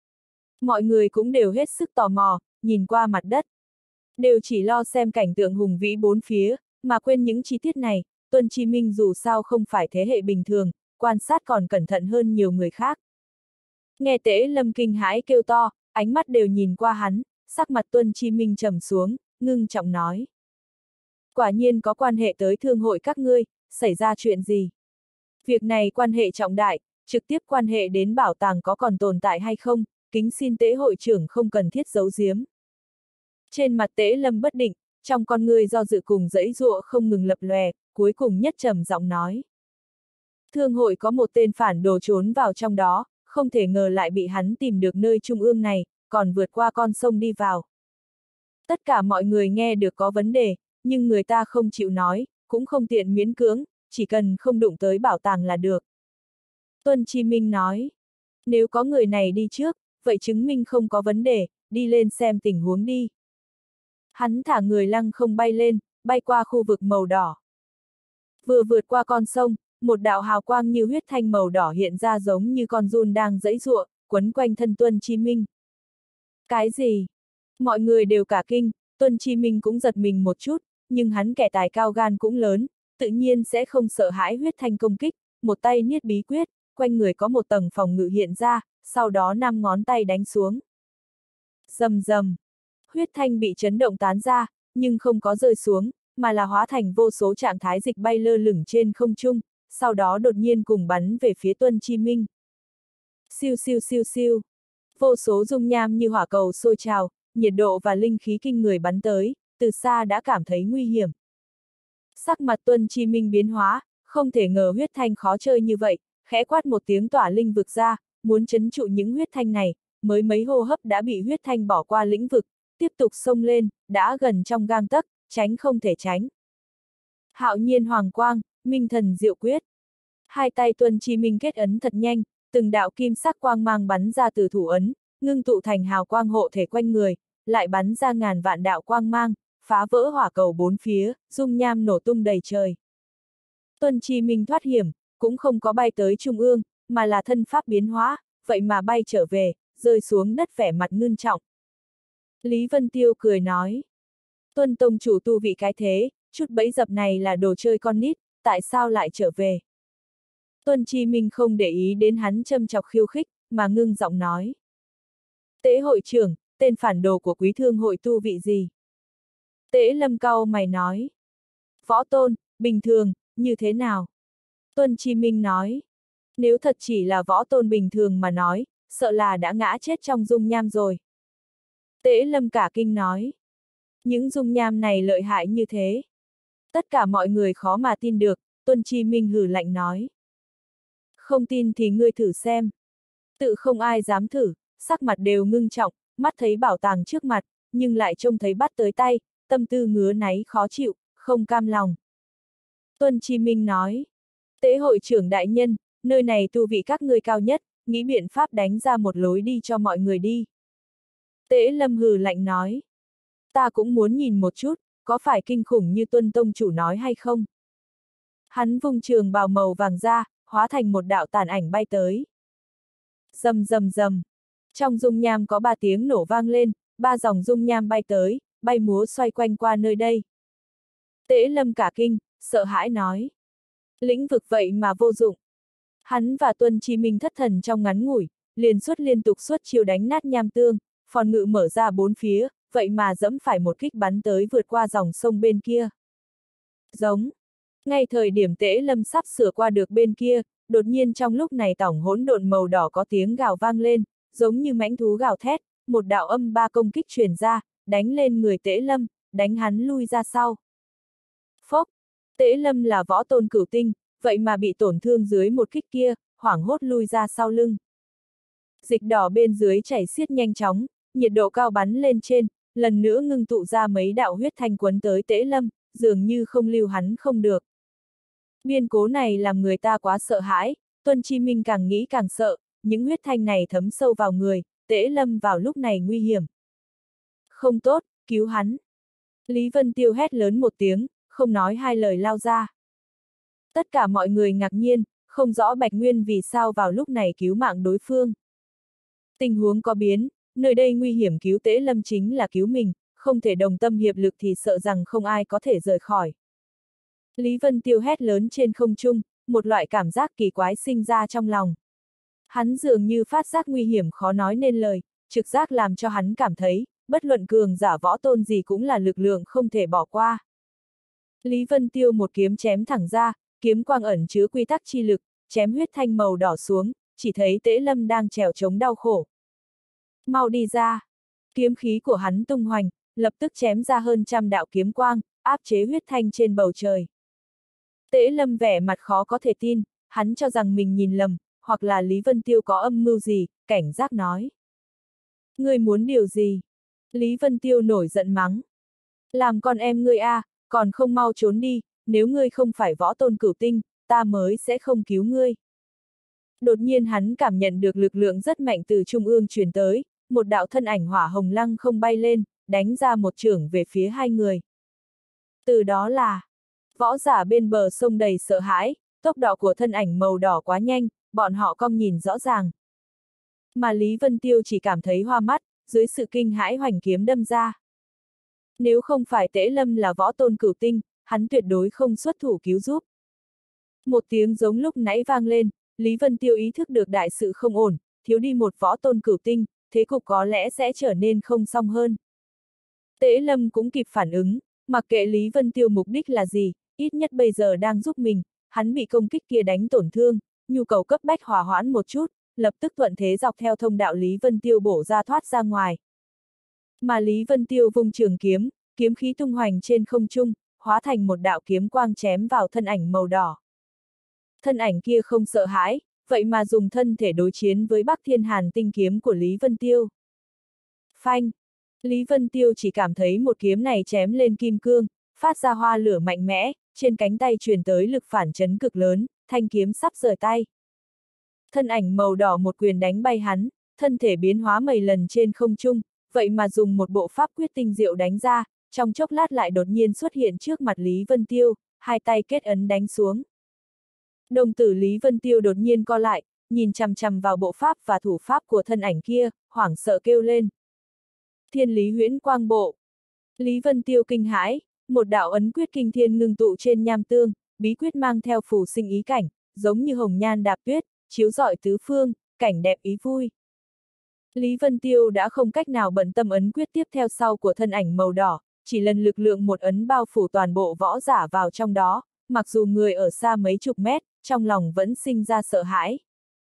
Mọi người cũng đều hết sức tò mò, nhìn qua mặt đất. Đều chỉ lo xem cảnh tượng hùng vĩ bốn phía, mà quên những chi tiết này, Tuân Chi Minh dù sao không phải thế hệ bình thường, quan sát còn cẩn thận hơn nhiều người khác. Nghe Tế Lâm kinh hãi kêu to, ánh mắt đều nhìn qua hắn, sắc mặt Tuân Chi Minh trầm xuống, ngưng trọng nói. Quả nhiên có quan hệ tới thương hội các ngươi, xảy ra chuyện gì? Việc này quan hệ trọng đại, trực tiếp quan hệ đến bảo tàng có còn tồn tại hay không, kính xin Tế hội trưởng không cần thiết giấu giếm. Trên mặt Tế Lâm bất định, trong con ngươi do dự cùng giãy giụa không ngừng lập lòe, cuối cùng nhất trầm giọng nói. Thương hội có một tên phản đồ trốn vào trong đó, không thể ngờ lại bị hắn tìm được nơi trung ương này, còn vượt qua con sông đi vào. Tất cả mọi người nghe được có vấn đề, nhưng người ta không chịu nói, cũng không tiện miễn cưỡng, chỉ cần không đụng tới bảo tàng là được. Tuân Chi Minh nói, nếu có người này đi trước, vậy chứng minh không có vấn đề, đi lên xem tình huống đi. Hắn thả người lăng không bay lên, bay qua khu vực màu đỏ. Vừa vượt qua con sông, một đạo hào quang như huyết thanh màu đỏ hiện ra giống như con giun đang giãy giụa, quấn quanh thân Tuân Chi Minh. Cái gì? Mọi người đều cả kinh, Tuân Chi Minh cũng giật mình một chút, nhưng hắn kẻ tài cao gan cũng lớn, tự nhiên sẽ không sợ hãi huyết thanh công kích, một tay niết bí quyết, quanh người có một tầng phòng ngự hiện ra, sau đó 5 ngón tay đánh xuống. Rầm rầm, huyết thanh bị chấn động tán ra, nhưng không có rơi xuống, mà là hóa thành vô số trạng thái dịch bay lơ lửng trên không trung, sau đó đột nhiên cùng bắn về phía Tuân Chi Minh. Siêu siêu siêu siêu, vô số dung nham như hỏa cầu sôi trào, nhiệt độ và linh khí kinh người bắn tới, từ xa đã cảm thấy nguy hiểm. Sắc mặt Tuân Chi Minh biến hóa, không thể ngờ huyết thanh khó chơi như vậy, khẽ quát một tiếng tỏa linh vực ra, muốn trấn trụ những huyết thanh này, mới mấy hô hấp đã bị huyết thanh bỏ qua lĩnh vực, tiếp tục xông lên, đã gần trong gang tấc, tránh không thể tránh. Hạo nhiên hoàng quang, minh thần diệu quyết. Hai tay Tuân Chi Minh kết ấn thật nhanh, từng đạo kim sắc quang mang bắn ra từ thủ ấn, ngưng tụ thành hào quang hộ thể quanh người, lại bắn ra ngàn vạn đạo quang mang, phá vỡ hỏa cầu bốn phía, dung nham nổ tung đầy trời. Tuân Chi Minh thoát hiểm, cũng không có bay tới trung ương, mà là thân pháp biến hóa, vậy mà bay trở về, rơi xuống đất vẻ mặt ngưng trọng. Lý Vân Tiêu cười nói, Tuân tông chủ tu vị cái thế, chút bẫy dập này là đồ chơi con nít, tại sao lại trở về? Tuân Chi Minh không để ý đến hắn châm chọc khiêu khích, mà ngưng giọng nói. Tế hội trưởng, tên phản đồ của quý thương hội tu vị gì? Tế Lâm cau mày nói. Võ tôn, bình thường, như thế nào? Tuân Chi Minh nói. Nếu thật chỉ là võ tôn bình thường mà nói, sợ là đã ngã chết trong dung nham rồi. Tế Lâm cả kinh nói. Những dung nham này lợi hại như thế. Tất cả mọi người khó mà tin được, Tuân Chi Minh hừ lạnh nói. Không tin thì ngươi thử xem. Tự không ai dám thử, sắc mặt đều ngưng trọng, mắt thấy bảo tàng trước mặt, nhưng lại trông thấy bắt tới tay, tâm tư ngứa náy khó chịu, không cam lòng. Tuân Chi Minh nói, Tế hội trưởng đại nhân, nơi này tu vị các ngươi cao nhất, nghĩ biện pháp đánh ra một lối đi cho mọi người đi. Tế Lâm hừ lạnh nói, ta cũng muốn nhìn một chút, có phải kinh khủng như Tuân tông chủ nói hay không? Hắn vung trường bào màu vàng ra, hóa thành một đạo tàn ảnh bay tới. Rầm rầm rầm. Trong dung nham có 3 tiếng nổ vang lên, 3 dòng dung nham bay tới, bay múa xoay quanh qua nơi đây. Tế Lâm cả kinh, sợ hãi nói. Lĩnh vực vậy mà vô dụng. Hắn và Tuân Chi Minh thất thần trong ngắn ngủi, liên tục xuất chiêu đánh nát nham tương, phòng ngự mở ra 4 phía, vậy mà dẫm phải một kích bắn tới vượt qua dòng sông bên kia. Giống. Ngay thời điểm Tế Lâm sắp sửa qua được bên kia, đột nhiên trong lúc này tổng hỗn độn màu đỏ có tiếng gào vang lên, giống như mãnh thú gào thét, một đạo âm ba công kích truyền ra, đánh lên người Tế Lâm, đánh hắn lui ra sau. Phốc! Tế Lâm là võ tôn cửu tinh, vậy mà bị tổn thương dưới một kích kia, hoảng hốt lui ra sau lưng. Dịch đỏ bên dưới chảy xiết nhanh chóng, nhiệt độ cao bắn lên trên, lần nữa ngưng tụ ra mấy đạo huyết thanh quấn tới Tế Lâm, dường như không lưu hắn không được. Biến cố này làm người ta quá sợ hãi, Tuân Chi Minh càng nghĩ càng sợ, những huyết thanh này thấm sâu vào người, Tế Lâm vào lúc này nguy hiểm. Không tốt, cứu hắn. Lý Vân Tiêu hét lớn một tiếng, không nói hai lời lao ra. Tất cả mọi người ngạc nhiên, không rõ Bạch Nguyên vì sao vào lúc này cứu mạng đối phương. Tình huống có biến, nơi đây nguy hiểm cứu Tế Lâm chính là cứu mình, không thể đồng tâm hiệp lực thì sợ rằng không ai có thể rời khỏi. Lý Vân Tiêu hét lớn trên không trung, một loại cảm giác kỳ quái sinh ra trong lòng. Hắn dường như phát giác nguy hiểm khó nói nên lời, trực giác làm cho hắn cảm thấy, bất luận cường giả võ tôn gì cũng là lực lượng không thể bỏ qua. Lý Vân Tiêu một kiếm chém thẳng ra, kiếm quang ẩn chứa quy tắc chi lực, chém huyết thanh màu đỏ xuống, chỉ thấy Tế Lâm đang trèo chống đau khổ. Mau đi ra! Kiếm khí của hắn tung hoành, lập tức chém ra hơn 100 đạo kiếm quang, áp chế huyết thanh trên bầu trời. Tế Lâm vẻ mặt khó có thể tin, hắn cho rằng mình nhìn lầm, hoặc là Lý Vân Tiêu có âm mưu gì, cảnh giác nói. Ngươi muốn điều gì? Lý Vân Tiêu nổi giận mắng. Làm con em ngươi a, còn không mau trốn đi, nếu ngươi không phải võ tôn cửu tinh, ta mới sẽ không cứu ngươi. Đột nhiên hắn cảm nhận được lực lượng rất mạnh từ trung ương truyền tới, một đạo thân ảnh hỏa hồng lăng không bay lên, đánh ra một chưởng về phía hai người. Từ đó là, võ giả bên bờ sông đầy sợ hãi, tốc độ của thân ảnh màu đỏ quá nhanh, bọn họ cong nhìn rõ ràng. Mà Lý Vân Tiêu chỉ cảm thấy hoa mắt, dưới sự kinh hãi hoành kiếm đâm ra. Nếu không phải Tễ Lâm là võ tôn cửu tinh, hắn tuyệt đối không xuất thủ cứu giúp. Một tiếng giống lúc nãy vang lên, Lý Vân Tiêu ý thức được đại sự không ổn, thiếu đi một võ tôn cửu tinh, thế cục có lẽ sẽ trở nên không xong hơn. Tễ Lâm cũng kịp phản ứng, mặc kệ Lý Vân Tiêu mục đích là gì, ít nhất bây giờ đang giúp mình, hắn bị công kích kia đánh tổn thương, nhu cầu cấp bách hòa hoãn một chút, lập tức thuận thế dọc theo thông đạo Lý Vân Tiêu bổ ra thoát ra ngoài. Mà Lý Vân Tiêu vung trường kiếm, kiếm khí tung hoành trên không trung, hóa thành một đạo kiếm quang chém vào thân ảnh màu đỏ. Thân ảnh kia không sợ hãi, vậy mà dùng thân thể đối chiến với Bắc Thiên Hàn tinh kiếm của Lý Vân Tiêu. Phanh! Lý Vân Tiêu chỉ cảm thấy một kiếm này chém lên kim cương, phát ra hoa lửa mạnh mẽ, trên cánh tay truyền tới lực phản chấn cực lớn, thanh kiếm sắp rời tay. Thân ảnh màu đỏ một quyền đánh bay hắn, thân thể biến hóa mấy lần trên không trung, vậy mà dùng một bộ pháp quyết tinh diệu đánh ra, trong chốc lát lại đột nhiên xuất hiện trước mặt Lý Vân Tiêu, hai tay kết ấn đánh xuống. Đồng tử Lý Vân Tiêu đột nhiên co lại, nhìn chằm chằm vào bộ pháp và thủ pháp của thân ảnh kia, hoảng sợ kêu lên. Thiên Lý Huyễn Quang Bộ. Lý Vân Tiêu kinh hãi, một đạo ấn quyết kinh thiên ngưng tụ trên nham tương, bí quyết mang theo phù sinh ý cảnh, giống như hồng nhan đạp tuyết, chiếu rọi tứ phương, cảnh đẹp ý vui. Lý Vân Tiêu đã không cách nào bận tâm ấn quyết tiếp theo sau của thân ảnh màu đỏ, chỉ lần lực lượng một ấn bao phủ toàn bộ võ giả vào trong đó, mặc dù người ở xa mấy chục mét, trong lòng vẫn sinh ra sợ hãi.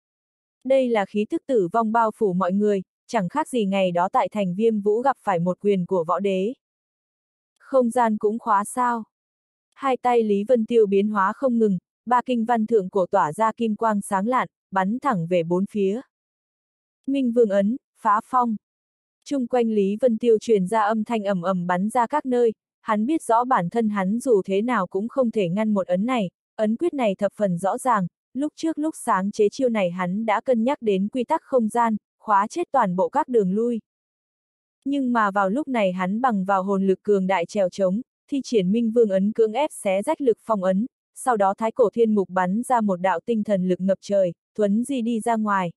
Đây là khí thức tử vong bao phủ mọi người, chẳng khác gì ngày đó tại thành Viêm Vũ gặp phải một quyền của võ đế. Không gian cũng khóa sao. Hai tay Lý Vân Tiêu biến hóa không ngừng, ba kinh văn thượng cổ tỏa ra kim quang sáng lạn, bắn thẳng về bốn phía. Minh Vương ấn, phá phong. Chung quanh Lý Vân Tiêu truyền ra âm thanh ầm ầm bắn ra các nơi, hắn biết rõ bản thân hắn dù thế nào cũng không thể ngăn một ấn này, ấn quyết này thập phần rõ ràng, lúc trước lúc sáng chế chiêu này hắn đã cân nhắc đến quy tắc không gian, khóa chết toàn bộ các đường lui. Nhưng mà vào lúc này hắn bằng vào hồn lực cường đại trèo trống, thi triển Minh Vương ấn cưỡng ép xé rách lực phong ấn, sau đó Thái Cổ Thiên Mục bắn ra một đạo tinh thần lực ngập trời, thuấn di đi ra ngoài.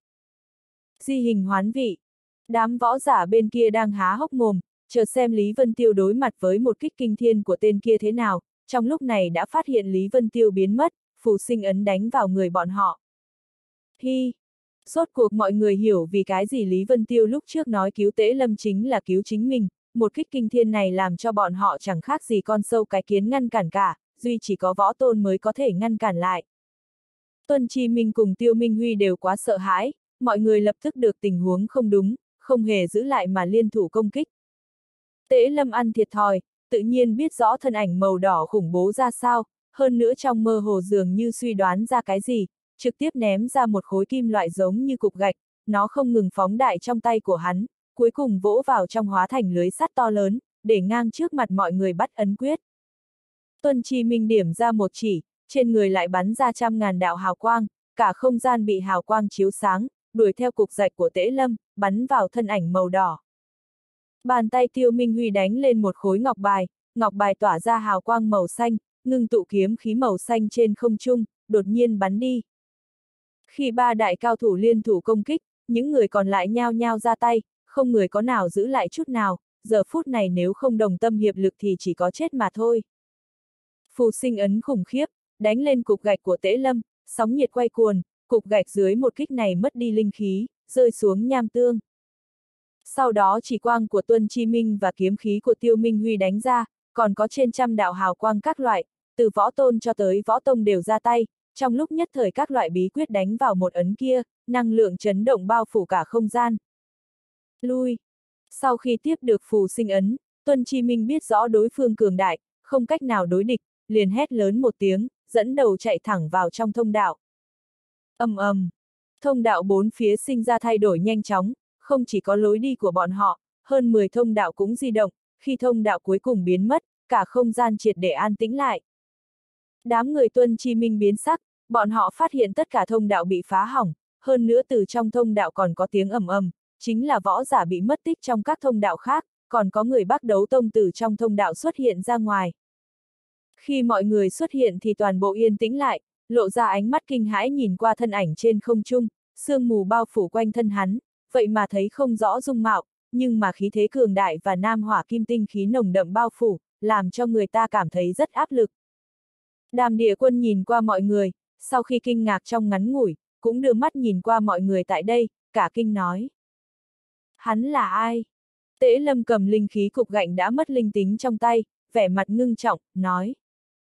Di hình hoán vị. Đám võ giả bên kia đang há hốc mồm, chờ xem Lý Vân Tiêu đối mặt với một kích kinh thiên của tên kia thế nào, trong lúc này đã phát hiện Lý Vân Tiêu biến mất, phù sinh ấn đánh vào người bọn họ. Hi! Rốt cuộc mọi người hiểu vì cái gì Lý Vân Tiêu lúc trước nói cứu Tễ Lâm chính là cứu chính mình, một kích kinh thiên này làm cho bọn họ chẳng khác gì con sâu cái kiến ngăn cản cả, duy chỉ có võ tôn mới có thể ngăn cản lại. Tuân Chi Minh cùng Tiêu Minh Huy đều quá sợ hãi, mọi người lập tức được tình huống không đúng, không hề giữ lại mà liên thủ công kích. Tễ Lâm ăn thiệt thòi, tự nhiên biết rõ thân ảnh màu đỏ khủng bố ra sao, hơn nữa trong mơ hồ dường như suy đoán ra cái gì, trực tiếp ném ra một khối kim loại giống như cục gạch, nó không ngừng phóng đại trong tay của hắn, cuối cùng vỗ vào trong hóa thành lưới sắt to lớn, để ngang trước mặt mọi người bắt ấn quyết. Tuân Chi Minh điểm ra một chỉ, trên người lại bắn ra trăm ngàn đạo hào quang, cả không gian bị hào quang chiếu sáng, đuổi theo cục gạch của Tễ Lâm, bắn vào thân ảnh màu đỏ. Bàn tay Tiêu Minh Huy đánh lên một khối ngọc bài tỏa ra hào quang màu xanh, ngưng tụ kiếm khí màu xanh trên không trung, đột nhiên bắn đi. Khi ba đại cao thủ liên thủ công kích, những người còn lại nhao nhao ra tay, không người có nào giữ lại chút nào, giờ phút này nếu không đồng tâm hiệp lực thì chỉ có chết mà thôi. Phù sinh ấn khủng khiếp, đánh lên cục gạch của Tễ Lâm, sóng nhiệt quay cuồn, cục gạch dưới một kích này mất đi linh khí, rơi xuống nham tương. Sau đó chỉ quang của Tuân Chi Minh và kiếm khí của Tiêu Minh Huy đánh ra, còn có trên trăm đạo hào quang các loại, từ võ tôn cho tới võ tông đều ra tay, trong lúc nhất thời các loại bí quyết đánh vào một ấn kia, năng lượng chấn động bao phủ cả không gian. Lui! Sau khi tiếp được phù sinh ấn, Tuân Chi Minh biết rõ đối phương cường đại, không cách nào đối địch, liền hét lớn một tiếng, dẫn đầu chạy thẳng vào trong thông đạo. Ầm ầm! Thông đạo bốn phía sinh ra thay đổi nhanh chóng, không chỉ có lối đi của bọn họ, hơn 10 thông đạo cũng di động, khi thông đạo cuối cùng biến mất, cả không gian triệt để an tĩnh lại. Đám người Tuân Chi Minh biến sắc, bọn họ phát hiện tất cả thông đạo bị phá hỏng, hơn nữa từ trong thông đạo còn có tiếng ầm ầm, chính là võ giả bị mất tích trong các thông đạo khác, còn có người Bắc Đấu Tông từ trong thông đạo xuất hiện ra ngoài. Khi mọi người xuất hiện thì toàn bộ yên tĩnh lại, lộ ra ánh mắt kinh hãi nhìn qua thân ảnh trên không trung, sương mù bao phủ quanh thân hắn, vậy mà thấy không rõ dung mạo, nhưng mà khí thế cường đại và nam hỏa kim tinh khí nồng đậm bao phủ, làm cho người ta cảm thấy rất áp lực. Đàm Địa Quân nhìn qua mọi người, sau khi kinh ngạc trong ngắn ngủi, cũng đưa mắt nhìn qua mọi người tại đây, cả kinh nói. Hắn là ai? Tế Lâm cầm linh khí cục gạnh đã mất linh tính trong tay, vẻ mặt ngưng trọng, nói.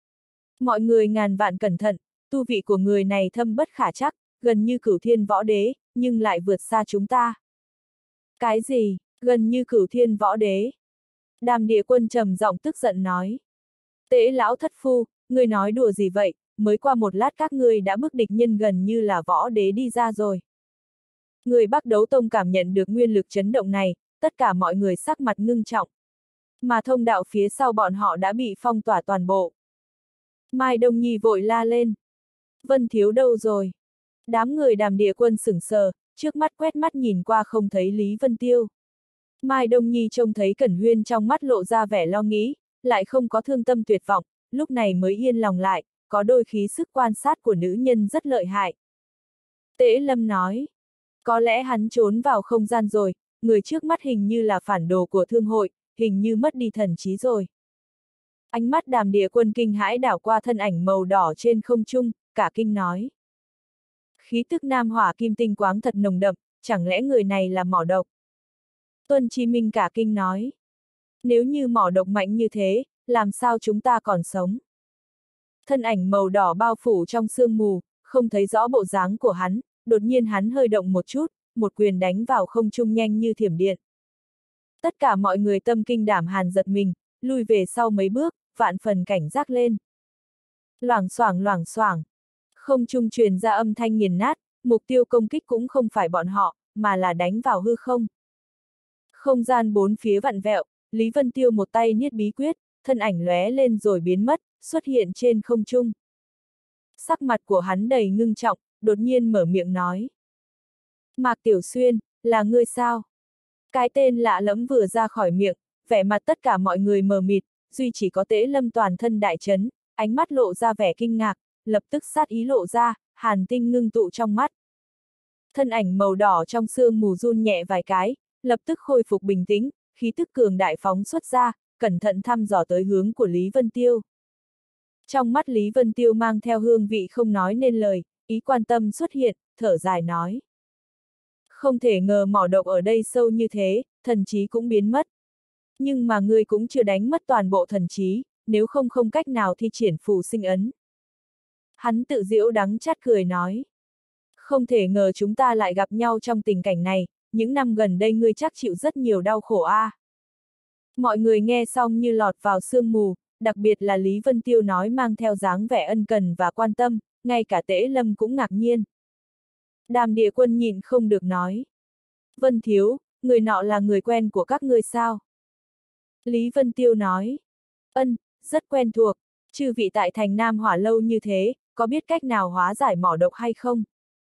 Mọi người ngàn vạn cẩn thận, tu vị của người này thâm bất khả trắc, gần như cửu thiên võ đế, nhưng lại vượt xa chúng ta. Cái gì, gần như cửu thiên võ đế? Đàm Địa Quân trầm giọng tức giận nói. Tế lão thất phu, ngươi nói đùa gì vậy, mới qua một lát các ngươi đã bức địch nhân gần như là võ đế đi ra rồi. Người Bắc Đấu Tông cảm nhận được nguyên lực chấn động này, tất cả mọi người sắc mặt ngưng trọng. Mà thông đạo phía sau bọn họ đã bị phong tỏa toàn bộ. Mai Đông Nhi vội la lên. Vân Thiếu đâu rồi? Đám người Đàm Địa Quân sững sờ, trước mắt quét mắt nhìn qua không thấy Lý Vân Tiêu. Mai Đông Nhi trông thấy Cẩn Huyên trong mắt lộ ra vẻ lo nghĩ, lại không có thương tâm tuyệt vọng, lúc này mới yên lòng lại, có đôi khí sức quan sát của nữ nhân rất lợi hại. Tế Lâm nói, có lẽ hắn trốn vào không gian rồi, người trước mắt hình như là phản đồ của thương hội, hình như mất đi thần trí rồi. Ánh mắt Đàm Địa Quân kinh hãi đảo qua thân ảnh màu đỏ trên không trung, cả kinh nói. Khí tức nam hỏa kim tinh quáng thật nồng đậm, chẳng lẽ người này là mỏ độc? Tuân Chí Minh cả kinh nói. Nếu như mỏ độc mạnh như thế, làm sao chúng ta còn sống? Thân ảnh màu đỏ bao phủ trong sương mù, không thấy rõ bộ dáng của hắn, đột nhiên hắn hơi động một chút, một quyền đánh vào không trung nhanh như thiểm điện. Tất cả mọi người tâm kinh đảm hàn giật mình, lui về sau mấy bước, vạn phần cảnh giác lên. Loảng xoảng, không trung truyền ra âm thanh nghiền nát, mục tiêu công kích cũng không phải bọn họ, mà là đánh vào hư không. Không gian bốn phía vặn vẹo, Lý Vân Tiêu một tay niết bí quyết, thân ảnh lóe lên rồi biến mất, xuất hiện trên không trung. Sắc mặt của hắn đầy ngưng trọng, đột nhiên mở miệng nói. Mạc Tiểu Xuyên, là ngươi sao? Cái tên lạ lẫm vừa ra khỏi miệng, vẻ mặt tất cả mọi người mờ mịt, duy chỉ có Tế Lâm toàn thân đại chấn, ánh mắt lộ ra vẻ kinh ngạc, lập tức sát ý lộ ra, hàn tinh ngưng tụ trong mắt. Thân ảnh màu đỏ trong sương mù run nhẹ vài cái, lập tức khôi phục bình tĩnh, khí tức cường đại phóng xuất ra, cẩn thận thăm dò tới hướng của Lý Vân Tiêu. Trong mắt Lý Vân Tiêu mang theo hương vị không nói nên lời, ý quan tâm xuất hiện, thở dài nói. Không thể ngờ mỏ độc ở đây sâu như thế, thần trí cũng biến mất. Nhưng mà ngươi cũng chưa đánh mất toàn bộ thần trí, nếu không không cách nào thi triển phù sinh ấn. Hắn tự giễu đắng chát cười nói. Không thể ngờ chúng ta lại gặp nhau trong tình cảnh này, những năm gần đây ngươi chắc chịu rất nhiều đau khổ a. Mọi người nghe xong như lọt vào sương mù, đặc biệt là Lý Vân Tiêu nói mang theo dáng vẻ ân cần và quan tâm, ngay cả Tế Lâm cũng ngạc nhiên. Đàm Địa Quân nhịn không được nói. Vân Thiếu, người nọ là người quen của các ngươi sao? Lý Vân Tiêu nói. Ân, rất quen thuộc, chư vị tại thành Nam Hỏa lâu như thế, có biết cách nào hóa giải mỏ độc hay không?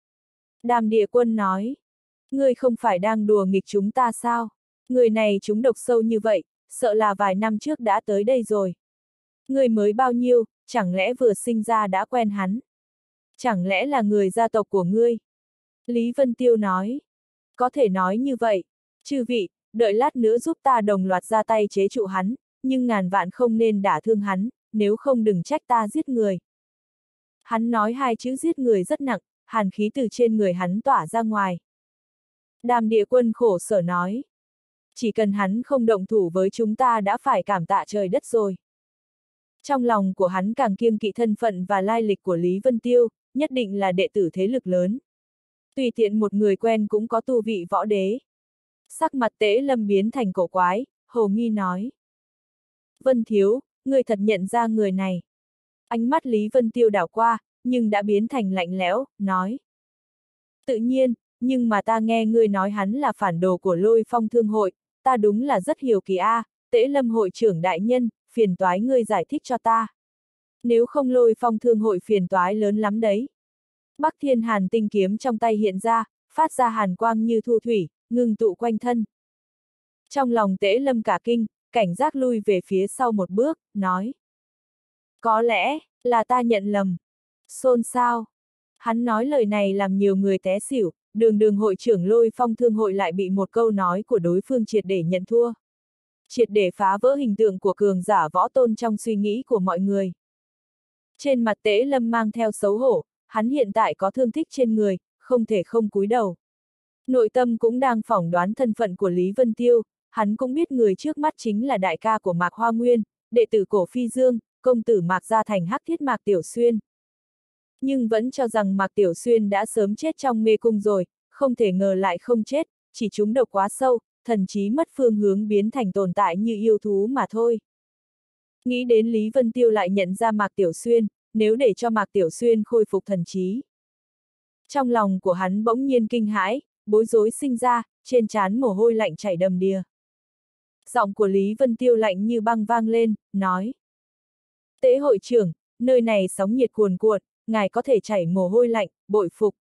Đàm Địa Quân nói. Ngươi không phải đang đùa nghịch chúng ta sao? Người này trúng độc sâu như vậy, sợ là vài năm trước đã tới đây rồi. Ngươi mới bao nhiêu, chẳng lẽ vừa sinh ra đã quen hắn? Chẳng lẽ là người gia tộc của ngươi? Lý Vân Tiêu nói. Có thể nói như vậy. Chư vị, đợi lát nữa giúp ta đồng loạt ra tay chế trụ hắn, nhưng ngàn vạn không nên đả thương hắn, nếu không đừng trách ta giết người. Hắn nói hai chữ giết người rất nặng, hàn khí từ trên người hắn tỏa ra ngoài. Đàm Địa Quân khổ sở nói. Chỉ cần hắn không động thủ với chúng ta đã phải cảm tạ trời đất rồi. Trong lòng của hắn càng kiêng kỵ thân phận và lai lịch của Lý Vân Tiêu, nhất định là đệ tử thế lực lớn. Tùy tiện một người quen cũng có tu vị võ đế. Sắc mặt Tế Lâm biến thành cổ quái, hồ nghi nói. Vân Thiếu, ngươi thật nhận ra người này. Ánh mắt Lý Vân Tiêu đảo qua, nhưng đã biến thành lạnh lẽo, nói. Tự nhiên, nhưng mà ta nghe ngươi nói hắn là phản đồ của Lôi Phong Thương hội, ta đúng là rất hiểu kỳ a. Tế Lâm hội trưởng đại nhân, phiền toái ngươi giải thích cho ta. Nếu không Lôi Phong Thương hội phiền toái lớn lắm đấy. Bắc Thiên Hàn tinh kiếm trong tay hiện ra, phát ra hàn quang như thu thủy, ngưng tụ quanh thân. Trong lòng Tế Lâm cả kinh, cảnh giác lui về phía sau một bước, nói. Có lẽ, là ta nhận lầm. Xôn xao. Hắn nói lời này làm nhiều người té xỉu, đường hội trưởng Lôi Phong Thương hội lại bị một câu nói của đối phương triệt để nhận thua. Triệt để phá vỡ hình tượng của cường giả võ tôn trong suy nghĩ của mọi người. Trên mặt Tế Lâm mang theo xấu hổ, hắn hiện tại có thương tích trên người, không thể không cúi đầu. Nội tâm cũng đang phỏng đoán thân phận của Lý Vân Tiêu, hắn cũng biết người trước mắt chính là đại ca của Mạc Hoa Nguyên, đệ tử cổ Phi Dương, công tử Mạc gia thành Hắc Thiết Mạc Tiểu Xuyên. Nhưng vẫn cho rằng Mạc Tiểu Xuyên đã sớm chết trong mê cung rồi, không thể ngờ lại không chết, chỉ trúng độc quá sâu, thần trí mất phương hướng biến thành tồn tại như yêu thú mà thôi. Nghĩ đến Lý Vân Tiêu lại nhận ra Mạc Tiểu Xuyên, nếu để cho Mạc Tiểu Xuyên khôi phục thần trí. Trong lòng của hắn bỗng nhiên kinh hãi, bối rối sinh ra, trên trán mồ hôi lạnh chảy đầm đìa. Giọng của Lý Vân Tiêu lạnh như băng vang lên, nói. Tế hội trưởng, nơi này sóng nhiệt cuồn cuộn, ngài có thể chảy mồ hôi lạnh, bội phục.